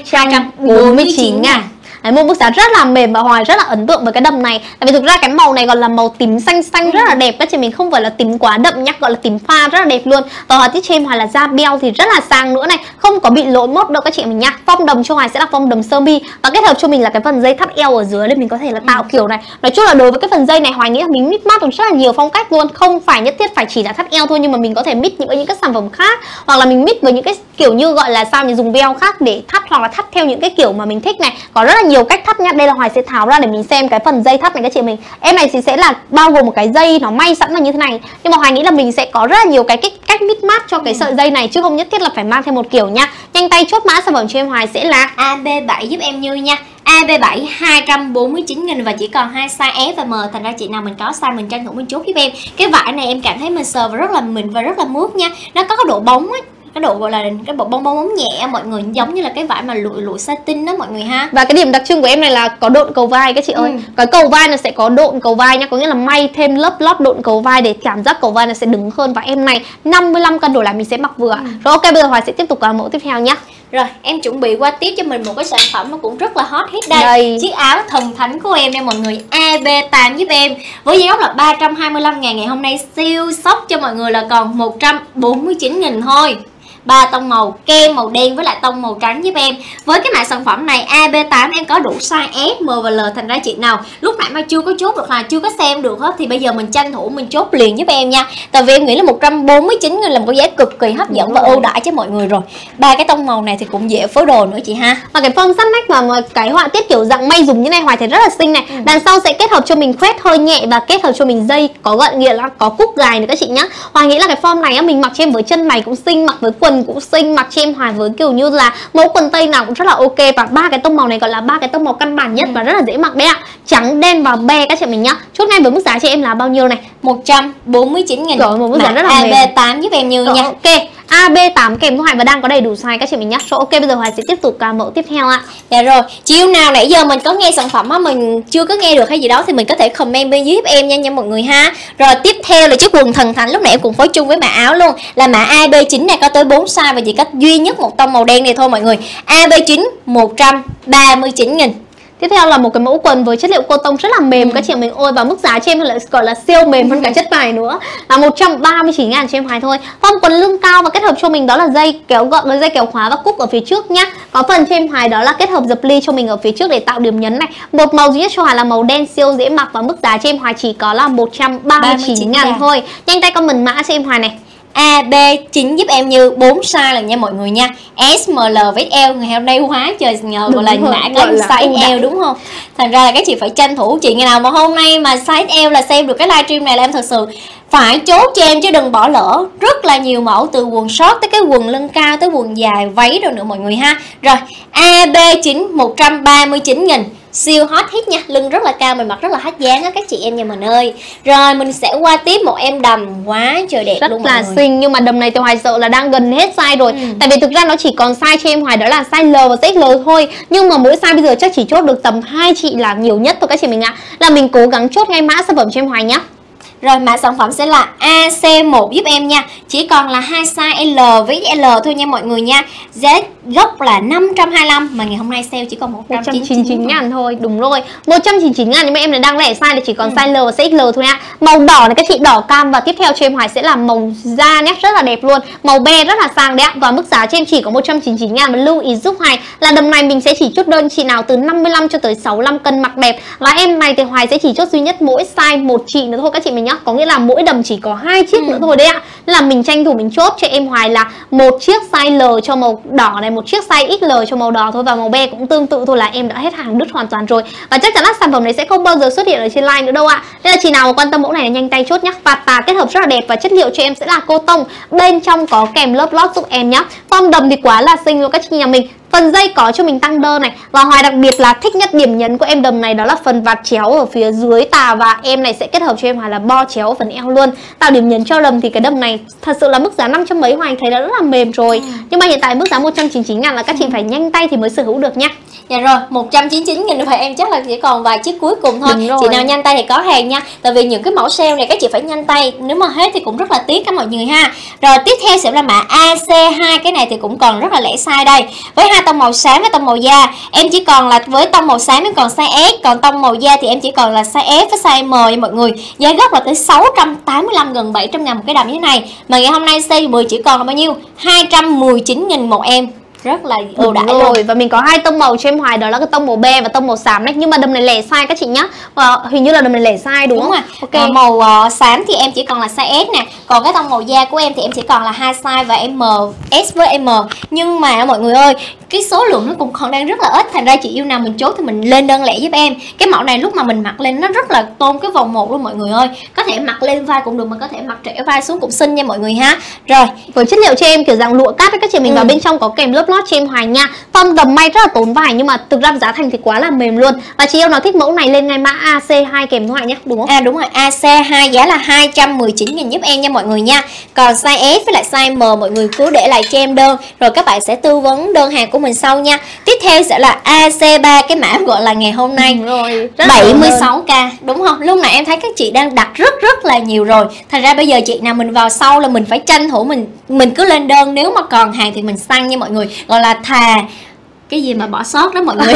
249.000. Một mức giá rất là mềm và Hoài rất là ấn tượng với cái đầm này. Tại vì thực ra cái màu này gọi là màu tím xanh rất là đẹp các chị mình, không phải là tím quá đậm nhá, gọi là tím pha rất là đẹp luôn. Và Hoài tiếp cho em Hoài là da beo thì rất là sang nữa này, không có bị lỗi mốt đâu các chị mình nha. Form đầm cho Hoài sẽ là form đầm sơ mi và kết hợp cho mình là cái phần dây thắt eo ở dưới để mình có thể là tạo kiểu này. Nói chung là đối với cái phần dây này Hoài nghĩ là mình mix match được rất là nhiều phong cách luôn, không phải nhất thiết phải chỉ là thắt eo thôi, nhưng mà mình có thể mix những cái sản phẩm khác, hoặc là mình mix với những cái kiểu như gọi là sao như dùng beo khác để thắt, hoặc là thắt theo những cái kiểu mà mình thích này. Có rất là nhiều cách thắt nhá. Đây là Hoài sẽ tháo ra để mình xem cái phần dây thắt này các chị mình. Em này thì sẽ là bao gồm một cái dây nó may sẵn là như thế này, nhưng mà Hoài nghĩ là mình sẽ có rất là nhiều cái cách mix match cho cái sợi dây này, chứ không nhất thiết là phải mang theo một kiểu nha. Nhanh tay chốt mã sản phẩm cho em Hoài sẽ là AB7 giúp em Như nha. AB7 249.000 và chỉ còn 2 size S và M. Thành ra chị nào mình có size mình tranh thủ mình chốt giúp em. Cái vải này em cảm thấy mình sờ và rất là mịn và rất là mướt nha. Nó có cái độ bóng ấy, cái độ gọi là cái bộ bong nhẹ mọi người, giống như là cái vải mà lụa satin đó mọi người ha. Và cái điểm đặc trưng của em này là có độn cầu vai các chị ơi. Cái cầu vai nó sẽ có độn cầu vai nha, có nghĩa là may thêm lớp lót độn cầu vai để cảm giác cầu vai nó sẽ đứng hơn. Và em này 55 cân đổ lại mình sẽ mặc vừa. Rồi ok, bây giờ Hoài sẽ tiếp tục vào mẫu tiếp theo nhá. Rồi em chuẩn bị qua tiếp cho mình một cái sản phẩm nó cũng rất là hot hit đây. Chiếc áo thần thánh của em đây mọi người, AB8 giúp em với giá gốc là 325.000, ngày hôm nay siêu sốc cho mọi người là còn 149.000 thôi. 3 tông màu kem màu đen với lại tông màu trắng giúp em. Với cái mã sản phẩm này AB8 em có đủ size S, M và L, thành ra chị nào lúc nãy mà chưa có chốt được, là chưa có xem được hết thì bây giờ mình tranh thủ mình chốt liền giúp em nha. Tại vì em nghĩ là 149.000 là một cái giá cực kỳ hấp dẫn và ưu đãi cho mọi người rồi. 3 cái tông màu này thì cũng dễ phối đồ nữa chị ha. Và cái form sát nách và cái họa tiết kiểu dạng may dùng như này Hoài thấy rất là xinh này. Đằng sau sẽ kết hợp cho mình khoét hơi nhẹ và kết hợp cho mình dây có gọn, nghĩa là có cúc dài nữa các chị nhá. Hoài nghĩ là cái form này á, mình mặc cho em với chân mày cũng xinh, mặc với quần cũng xinh, mặc cho em Hoài với kiểu như là mẫu quần tây nào cũng rất là ok. Và 3 cái tông màu này gọi là 3 cái tông màu căn bản nhất và rất là dễ mặc đấy ạ. Trắng, đen và be các chị mình nhá. Chốt ngay với mức giá cho em là bao nhiêu này? 149.000. Rồi, một mức giá rất là mềm. AB8 giúp em Như nha. Ok. AB8 kèm Hoài và đang có đầy đủ size các chị mình nhắc. Rồi ok, bây giờ Hoài sẽ tiếp tục mẫu tiếp theo ạ. Dạ rồi, chị yêu nào nãy giờ mình có nghe sản phẩm á, mình chưa có nghe được hay gì đó thì mình có thể comment bên dưới giúp em nha mọi người ha. Rồi tiếp theo là chiếc quần thần thánh, lúc nãy em cũng phối chung với mã áo luôn, là mã AB9 này có tới 4 size và chỉ có duy nhất một tông màu đen này thôi mọi người. AB9 139.000. Tiếp theo là một cái mẫu quần với chất liệu cô tông rất là mềm các chị mình ơi, và mức giá cho em lại gọi là siêu mềm hơn cả chất vải nữa, là 139.000 cho em Hoài thôi. Form quần lưng cao và kết hợp cho mình đó là dây kéo gọn với dây kéo khóa và cúc ở phía trước nhá. Có phần cho em Hoài đó là kết hợp dập ly cho mình ở phía trước để tạo điểm nhấn này. Một màu duy nhất cho Hoài là màu đen siêu dễ mặc và mức giá cho em Hoài chỉ có là 139.000 thôi. Nhanh tay comment mã cho em Hoài này. AB9 giúp em Như 4 size lần nha mọi người nha. S, M, L với L. Ngày hôm nay quá trời nhờ gọi là mã có size L đúng không? Thành ra là các chị phải tranh thủ. Chị ngày nào mà hôm nay mà size L là xem được cái livestream này là em thật sự phải chốt cho em chứ đừng bỏ lỡ. Rất là nhiều mẫu từ quần short tới cái quần lưng cao tới quần dài váy rồi nữa mọi người ha. Rồi AB9 139.000. Siêu hot hit nha, lưng rất là cao, mình mặc rất là hết dáng á các chị em nhà mình ơi. Rồi mình sẽ qua tiếp một em đầm quá trời đẹp rất luôn là xinh, nhưng mà đầm này thì Hoài sợ là đang gần hết size rồi. Tại vì thực ra nó chỉ còn size cho em Hoài đó là size L và XL thôi, nhưng mà mỗi size bây giờ chắc chỉ chốt được tầm 2 chị là nhiều nhất thôi các chị mình ạ. Là mình cố gắng chốt ngay mã sản phẩm cho em Hoài nhá. Rồi mã sản phẩm sẽ là AC1 giúp em nha. Chỉ còn là 2 size L với L thôi nha mọi người nha. Giá gốc là 525 mà ngày hôm nay sale chỉ còn 199.000 thôi. Đúng rồi, 199.000 nhưng mà em này đang lẻ size thì chỉ còn size L và XL thôi nha. Màu đỏ này các chị, đỏ cam, và tiếp theo cho em Hoài sẽ là màu da nhé, rất là đẹp luôn. Màu be rất là sang đấy ạ. Và mức giá cho em chỉ có 199.000. Và lưu ý giúp Hoài là đầm này mình sẽ chỉ chốt đơn chị nào từ 55 cho tới 65 cân mặc đẹp. Là em này thì Hoài sẽ chỉ chốt duy nhất mỗi size một chị nữa thôi các chị mình nhá. Có nghĩa là mỗi đầm chỉ có 2 chiếc nữa thôi đấy ạ. Là mình tranh thủ mình chốt cho em Hoài là một chiếc size L cho màu đỏ này, một chiếc size XL cho màu đỏ thôi, và màu be cũng tương tự thôi là em đã hết hàng đứt hoàn toàn rồi. Và chắc chắn là sản phẩm này sẽ không bao giờ xuất hiện ở trên live nữa đâu ạ. Nên là chị nào mà quan tâm mẫu này là nhanh tay chốt nhá. Và tà kết hợp rất là đẹp và chất liệu cho em sẽ là cô tông, bên trong có kèm lớp lót giúp em nhá. Form đầm thì quá là xinh luôn các chị nhà mình. Phần dây có cho mình tăng đơ này. Và Hoài đặc biệt là thích nhất điểm nhấn của em đầm này đó là phần vạt chéo ở phía dưới tà. Và em này sẽ kết hợp cho em Hoài là bo chéo ở phần eo luôn, tạo điểm nhấn cho đầm. Thì cái đầm này thật sự là mức giá 500 mấy Hoài thấy đã rất là mềm rồi. Nhưng mà hiện tại mức giá 199.000 là các chị phải nhanh tay thì mới sở hữu được nha. Dạ rồi, 199.000 và em chắc là chỉ còn vài chiếc cuối cùng thôi. Chị nào nhanh tay thì có hàng nha. Tại vì những cái mẫu sale này các chị phải nhanh tay, nếu mà hết thì cũng rất là tiếc các mọi người ha. Rồi tiếp theo sẽ là mã AC2, cái này thì cũng còn rất là lẻ size đây. Với hai tông màu xám và tông màu da, em chỉ còn là với tông màu xám em còn size S, còn tông màu da thì em chỉ còn là size S với size M nha mọi người. Giá gốc là tới 685, gần 700.000 một cái đầm như thế này. Mà ngày hôm nay sale 10 chỉ còn là bao nhiêu? 219.000 một em. Rất là ưu đãi luôn. Và mình có hai tông màu cho em Hoài đó là cái tông màu be và tông màu xám đấy. Nhưng mà đầm này lẻ size các chị nhá. Hình như là đầm này lẻ size đúng không? Rồi. Ok. Màu xám thì em chỉ còn là size S nè. Còn cái tông màu da của em thì em chỉ còn là 2 size và M, S với M. Nhưng mà mọi người ơi, cái số lượng nó cũng còn đang rất là ít. Thành ra chị yêu nào mình chốt thì mình lên đơn lẻ giúp em. Cái mẫu này lúc mà mình mặc lên nó rất là tôn cái vòng một luôn mọi người ơi. Có thể mặc lên vai cũng được mà có thể mặc trễ vai xuống cũng xinh nha mọi người ha. Rồi, với chất liệu cho em kiểu dạng lụa cát các chị mình vào bên trong có kèm lớp lót cho em Hoài nha. Form đầm may rất là tốn vải nhưng mà thực ra giá thành thì quá là mềm luôn. Và chị yêu nào thích mẫu này lên ngay mã AC2 kèm Hoài nhé, đúng không? Đúng rồi, AC2 giá là 219.000 giúp em nha mọi người nha. Còn size S với lại size M mọi người cứ để lại cho em đơn, rồi các bạn sẽ tư vấn đơn hàng của mình sau nha. Tiếp theo sẽ là AC3, cái mã gọi là ngày hôm nay rồi 76k đúng không? Lúc nãy em thấy các chị đang đặt rất là nhiều rồi. Thành ra bây giờ chị nào mình vào sau là mình phải tranh thủ mình cứ lên đơn, nếu mà còn hàng thì mình săn nha mọi người. Gọi là thà Cái gì mà bỏ sót đó mọi người.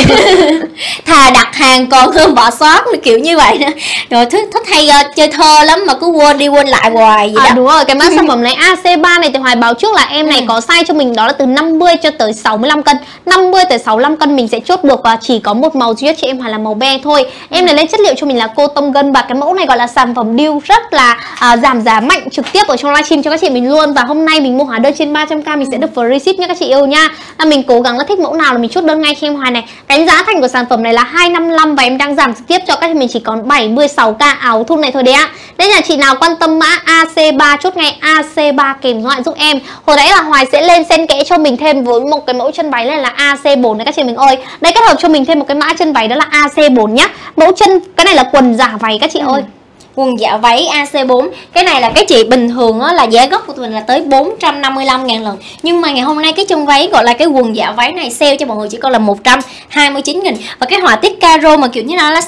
Thà đặt hàng còn hơn bỏ sót, kiểu như vậy đó. Rồi thích hay chơi thơ lắm mà cứ quên đi quên lại hoài vậy đó. Đúng rồi, cái mã sản phẩm này AC3 này thì Hoài báo trước là em này có size cho mình đó là từ 50 cho tới 65 cân. 50 tới 65 cân mình sẽ chốt được và chỉ có một màu duy nhất cho em Hoài là màu be thôi. Em này lên chất liệu cho mình là cô tông gân và cái mẫu này gọi là sản phẩm deal rất là giảm giá mạnh trực tiếp ở trong livestream cho các chị mình luôn. Và hôm nay mình mua hóa đơn trên 300k mình sẽ được free ship nha các chị yêu nha. Là mình cố gắng là thích mẫu nào là mình chốt đơn ngay cho em Hoài này. Cái giá thành của sản phẩm này là 255 và em đang giảm trực tiếp cho các chị mình chỉ còn 76k áo thun này thôi đấy ạ. Nên là chị nào quan tâm mã AC3 chốt ngay AC3 kèm số điện giúp em. Hồi nãy là Hoài sẽ lên xen kẽ cho mình thêm với một cái mẫu chân váy này là AC4 này các chị mình ơi. Đây kết hợp cho mình thêm một cái mã chân váy đó là AC4 nhá. Mẫu chân cái này là quần giả váy các chị ơi. Quần dạ váy AC4. Cái này là cái chị bình thường á, là giá gốc của tụi mình là tới 455.000 lần. Nhưng mà ngày hôm nay cái chân váy gọi là cái quần dạ váy này sale cho mọi người chỉ còn là 129.000. Và cái họa tiết caro mà kiểu như nó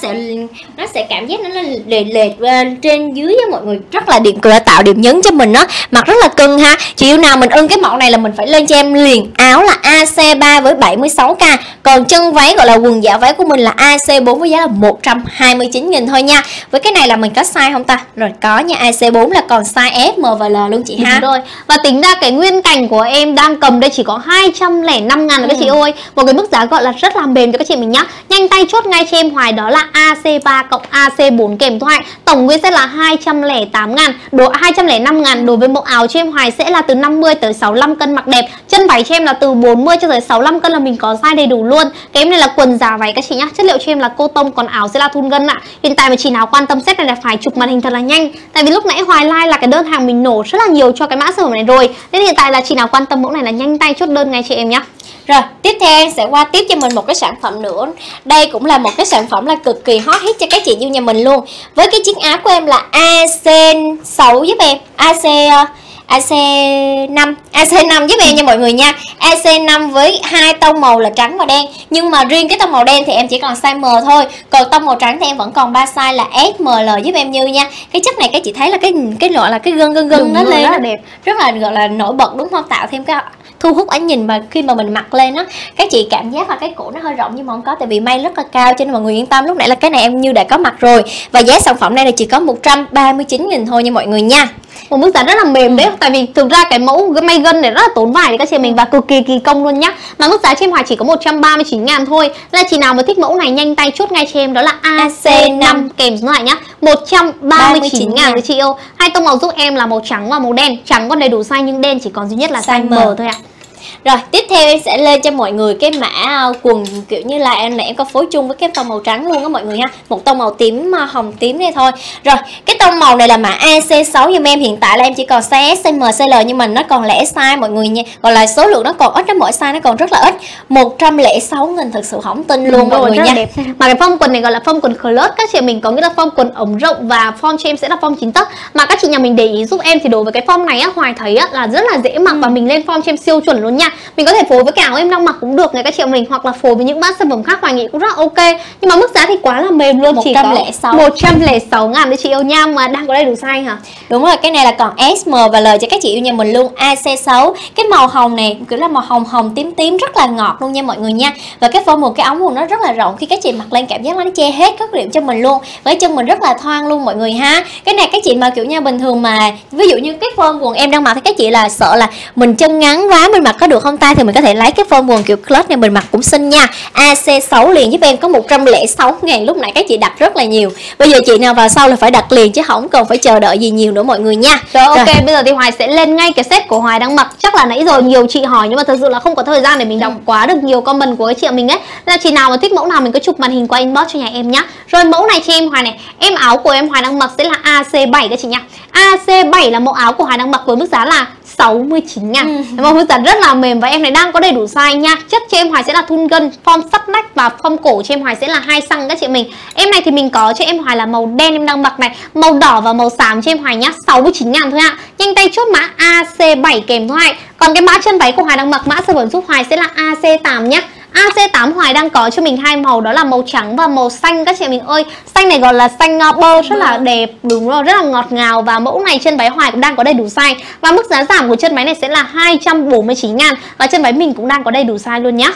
sẽ cảm giác nó lệch trên dưới á mọi người. Rất là tạo điểm nhấn cho mình á. Mặc rất là cưng ha. Chị yêu nào mình ưng cái mẫu này là mình phải lên cho em liền áo là AC3 với 76k. Còn chân váy gọi là quần dạ váy của mình là AC4 với giá là 129.000 thôi nha. Với cái này là mình có size không ta? Rồi có nha, AC4 là còn size S, M và L luôn chị ha. Đúng rồi. Và tính ra cái nguyên cảnh của em đang cầm đây chỉ có 205.000 rồi các chị ơi. Một cái mức giá gọi là rất là mềm cho các chị mình nhá. Nhanh tay chốt ngay cho em Hoài đó là AC3 cộng AC4 kèm thoại. Tổng nguyên sẽ là 208.000. 205.000 đối với mẫu áo cho em Hoài sẽ là từ 50 tới 65 cân mặc đẹp. Chân váy cho em là từ 40 cho tới 65 cân là mình có size đầy đủ luôn. Cái em này là quần giả váy các chị nhá. Chất liệu cho em là cô tông, còn áo sẽ là thun gân ạ. Hiện tại mà chị nào quan tâm set này là phải chụp màn hình thật là nhanh. Tại vì lúc nãy Hoài like là cái đơn hàng mình nổ rất là nhiều cho cái mã sản phẩm này rồi. Nên hiện tại là chị nào quan tâm mẫu này là nhanh tay chốt đơn ngay chị em nhá. Rồi, tiếp theo em sẽ qua tiếp cho mình một cái sản phẩm nữa. Đây cũng là một cái sản phẩm là cực kỳ hot hit cho các chị yêu nhà mình luôn. Với cái chiếc áo của em là AC6 giúp em, AC5 giúp em nha mọi người nha. AC5 với hai tông màu là trắng và đen. Nhưng mà riêng cái tông màu đen thì em chỉ còn size M thôi. Còn tông màu trắng thì em vẫn còn 3 size là S, M, L giúp em Như nha. Cái chất này các chị thấy là cái loại là cái gân nó lên rất là đẹp. Rất là gọi là nổi bật đúng không? Tạo thêm cái thu hút ánh nhìn mà khi mà mình mặc lên á, các chị cảm giác là cái cổ nó hơi rộng nhưng mà không có, tại vì may rất là cao cho nên mọi người yên tâm. Lúc nãy là cái này em Như đã có mặc rồi. Và giá sản phẩm này là chỉ có 139.000 thôi nha mọi người nha. Một mức giá rất là mềm đấy, tại vì thực ra cái mẫu may gân này rất là tốn vải để các chị mình và cực kỳ kỳ công luôn nhá. Mà mức giá cho em Hoài chỉ có 139.000 thôi. Là chị nào mà thích mẫu này nhanh tay chốt ngay cho em đó là AC5 kèm số lại nhá. 139.000 đấy chị yêu. Hai tông màu giúp em là màu trắng và màu đen. Trắng còn đầy đủ size nhưng đen chỉ còn duy nhất là size M thôi ạ. Rồi tiếp theo em sẽ lên cho mọi người cái mã quần kiểu như là em này em có phối chung với cái tông màu trắng luôn á mọi người ha. Một tông màu tím hồng tím này thôi. Rồi cái tông màu này là mã AC6 giùm em. Hiện tại là em chỉ còn size S, size M, size L nhưng mà nó còn lẻ size mọi người nha. Gọi là số lượng nó còn ít đó, mỗi size nó còn rất là ít. 106.000 thực sự không tin luôn mọi người nha. Đẹp. Mà cái form quần này gọi là form quần clutch các chị mình, có nghĩa là form quần ống rộng và form cho em sẽ là form 9 tấc. Mà các chị nhà mình để ý giúp em thì đối với cái form này á, Hoài thấy á là rất là dễ mặc và mình lên form cho em siêu chuẩn luôn nha. Mình có thể phối với cái áo em đang mặc cũng được này các chị mình, hoặc là phối với những mã sản phẩm khác Hoài nghĩ cũng rất là ok. Nhưng mà mức giá thì quá là mềm luôn, chỉ có 106.000 đấy chị yêu nha, mà đang có đầy đủ size hả? Đúng rồi, cái này là còn S, M và L cho các chị yêu nhà mình luôn. AC6. Cái màu hồng này kiểu là màu hồng tím tím rất là ngọt luôn nha mọi người nha. Và cái form một cái ống quần nó rất là rộng, khi các chị mặc lên cảm giác nó che hết các điểm cho mình luôn. Với chân mình rất là thoang luôn mọi người ha. Cái này các chị mà kiểu nha bình thường mà ví dụ như cái form quần em đang mặc thì các chị là sợ là mình chân ngắn quá mình mặc có được không ta, thì mình có thể lấy cái form quần kiểu clutch này mình mặc cũng xinh nha. AC6 liền giúp em có 106.000, lúc nãy các chị đặt rất là nhiều. Bây giờ chị nào vào sau là phải đặt liền chứ không cần phải chờ đợi gì nhiều nữa mọi người nha. Rồi ok, bây giờ thì Hoài sẽ lên ngay cái set của Hoài đang mặc. Chắc là nãy giờ nhiều chị hỏi nhưng mà thật sự là không có thời gian để mình đọc quá được nhiều comment của các chị mình ấy. Nên là chị nào mà thích mẫu nào mình cứ chụp màn hình qua inbox cho nhà em nhá. Rồi mẫu này cho em Hoài này, em áo của em Hoài đang mặc sẽ là AC7 các chị nhá. AC7 là mẫu áo của Hoài đang mặc với mức giá là 69.000. Một mức giá rất là mềm và em này đang có đầy đủ size nha. Chất cho em Hoài sẽ là thun gân, form sắt nách và form cổ cho em Hoài sẽ là 2 xăng các chị mình. Em này thì mình có cho em Hoài là màu đen em đang mặc này, màu đỏ và màu xám cho em Hoài nhá, 69.000 thôi ạ. Nhanh tay chốt mã AC7 kèm thoại. Còn cái mã chân váy của Hoài đang mặc, mã sản phẩm giúp Hoài sẽ là AC8 nhá. AC8 Hoài đang có cho mình hai màu đó là màu trắng và màu xanh các chị mình ơi. Xanh này gọi là xanh bơ rất là đẹp, đúng rồi, rất là ngọt ngào. Và mẫu này chân váy Hoài cũng đang có đầy đủ size. Và mức giá giảm của chân váy này sẽ là 249.000. Và chân váy mình cũng đang có đầy đủ size luôn nhá.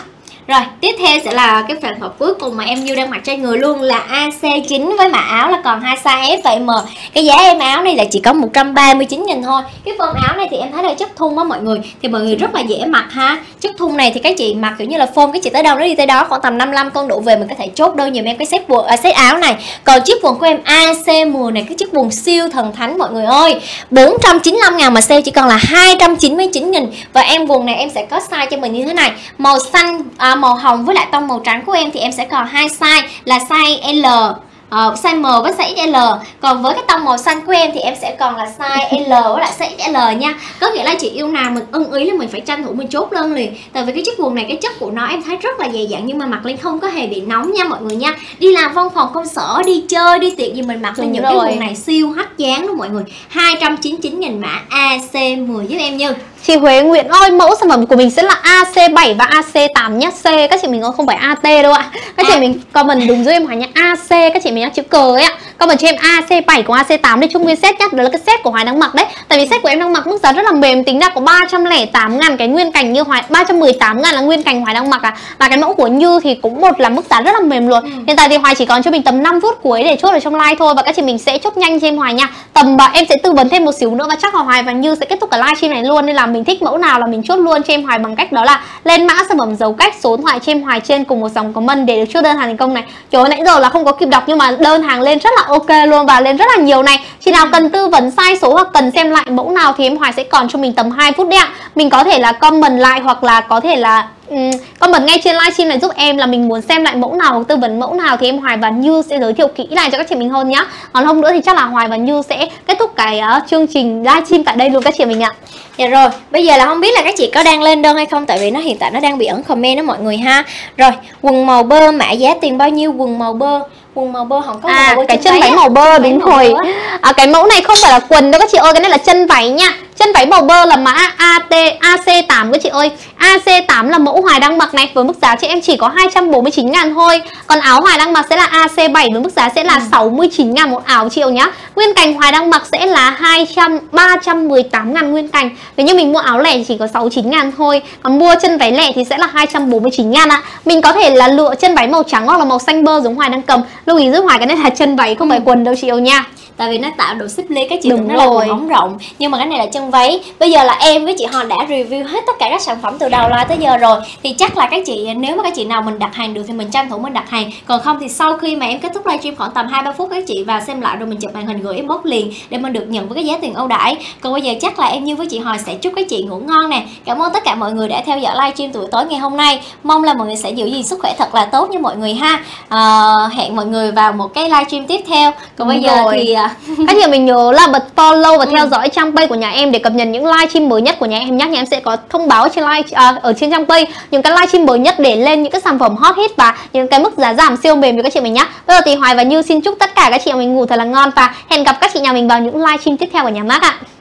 Rồi, tiếp theo sẽ là cái sản phẩm cuối cùng mà em Như đang mặc trên người luôn là AC9 với mã áo là còn 2 size S và M. Cái giá em áo này là chỉ có 139.000 thôi. Cái form áo này thì em thấy là chất thun á mọi người, thì mọi người rất là dễ mặc ha. Chất thun này thì các chị mặc kiểu như là form các chị tới đâu nó đi tới đó, khoảng tầm 55 cân độ về mình có thể chốt đơn giùm em cái set áo này. Còn chiếc quần của em AC10 này, cái chiếc quần siêu thần thánh mọi người ơi, 495.000 mà sale chỉ còn là 299.000. Và em quần này em sẽ có size cho mình như thế này, màu xanh, màu hồng với lại tông màu trắng của em thì em sẽ còn 2 size là size L, size M với size XL. Còn với cái tông màu xanh của em thì em sẽ còn là size L với lại size XL nha. Có nghĩa là chị yêu nào mình ưng ý là mình phải tranh thủ mình chốt đơn liền. Tại vì cái chiếc quần này, cái chất của nó em thấy rất là dày dặn nhưng mà mặc lên không có hề bị nóng nha mọi người nha. Đi làm văn phòng công sở, đi chơi, đi tiệc gì mình mặc lên những cái quần này siêu hot dáng luôn mọi người. 299.000 mã AC10 giúp em Như. Chị Huế Nguyễn ơi, mẫu sản phẩm của mình sẽ là AC7 và AC8 nhá. C các chị mình không phải AT đâu ạ. Các chị mình comment đúng giúp em Hoài nhá. AC các chị mình nhắc chữ cờ ấy ạ. Comment cho em AC7 của AC8 để chung nguyên set nhá. Đó là cái set của Hoài đang mặc đấy. Tại vì set của em đang mặc mức giá rất là mềm, tính ra có 308.000 cái nguyên cành như Hoài, 318.000 là nguyên cành Hoài đang mặc à. Và cái mẫu của Như thì cũng một là mức giá rất là mềm luôn. Hiện tại thì Hoài chỉ còn cho mình tầm 5 phút cuối để chốt ở trong live thôi, và các chị mình sẽ chốt nhanh cho em Hoài nha. Tầm em sẽ tư vấn thêm một xíu nữa và chắc là Hoài và Như sẽ kết thúc cả livestream này luôn, nên là mình thích mẫu nào là mình chốt luôn cho em Hoài bằng cách đó là lên mã sản phẩm dấu cách số điện thoại cho em Hoài trên cùng một dòng comment để được chốt đơn hàng thành công này. Trời ơi, nãy giờ là không có kịp đọc nhưng mà đơn hàng lên rất là ok luôn và lên rất là nhiều này. Chị nào cần tư vấn sai số hoặc cần xem lại mẫu nào thì em Hoài sẽ còn cho mình tầm 2 phút đấy ạ. Mình có thể là comment lại hoặc là có thể là comment ngay trên livestream này giúp em là mình muốn xem lại mẫu nào hoặc tư vấn mẫu nào thì em Hoài và Như sẽ giới thiệu kỹ lại cho các chị mình hơn nhá. Còn không nữa thì chắc là Hoài và Như sẽ kết thúc cái chương trình livestream tại đây luôn các chị mình ạ. Dạ rồi, bây giờ là không biết là các chị có đang lên đơn hay không, tại vì nó hiện tại nó đang bị ẩn comment đó mọi người ha. Rồi, quần màu bơ mã giá tiền bao nhiêu? Quần màu bơ không có màu bơ, cái chân váy màu bơ đúng rồi. Cái mẫu này không phải là quần đâu các chị ơi, cái này là chân váy nha. Chân váy màu bơ là mã AC8 các chị ơi. AC8 là mẫu Hoài đang mặc này, với mức giá chị em chỉ có 249.000 thôi. Còn áo Hoài đang mặc sẽ là AC7 với mức giá sẽ là 69.000 một áo chị nhá. Nguyên cành Hoài đang mặc sẽ là 318.000 nguyên cành. Nếu như mình mua áo lẻ thì chỉ có 69.000 thôi. Còn mua chân váy lẻ thì sẽ là 249.000 ạ. Mình có thể là lựa chân váy màu trắng hoặc là màu xanh bơ giống Hoài đang cầm. Lưu ý giúp Hoài cái này là chân váy không phải quần đâu chị yêu nha. Tại vì nó tạo độ xếp ly các chị, tưởng nó là quần ống rộng nhưng mà cái này là chân váy. Bây giờ là em với chị Hòn đã review hết tất cả các sản phẩm từ đầu live tới giờ rồi, thì chắc là các chị, nếu mà các chị nào mình đặt hàng được thì mình tranh thủ mình đặt hàng, còn không thì sau khi mà em kết thúc livestream khoảng tầm 2-3 phút các chị vào xem lại rồi mình chụp màn hình gửi inbox liền để mình được nhận với cái giá tiền ưu đãi. Còn bây giờ chắc là em Như với chị Hòn sẽ chúc các chị ngủ ngon nè. Cảm ơn tất cả mọi người đã theo dõi livestream buổi tối ngày hôm nay, mong là mọi người sẽ giữ gìn sức khỏe thật là tốt như mọi người ha. Hẹn mọi người vào một cái livestream tiếp theo. Còn bây giờ thì các chị mình nhớ là bật follow và theo dõi trang page của nhà em để cập nhật những livestream mới nhất của nhà em nhé. Nhà em sẽ có thông báo trên ở trên trang page những cái livestream mới nhất để lên những cái sản phẩm hot hit và những cái mức giá giảm siêu mềm cho các chị mình nhé. Bây giờ thì Hoài và Như xin chúc tất cả các chị mình ngủ thật là ngon và hẹn gặp các chị nhà mình vào những livestream tiếp theo của nhà Mac ạ.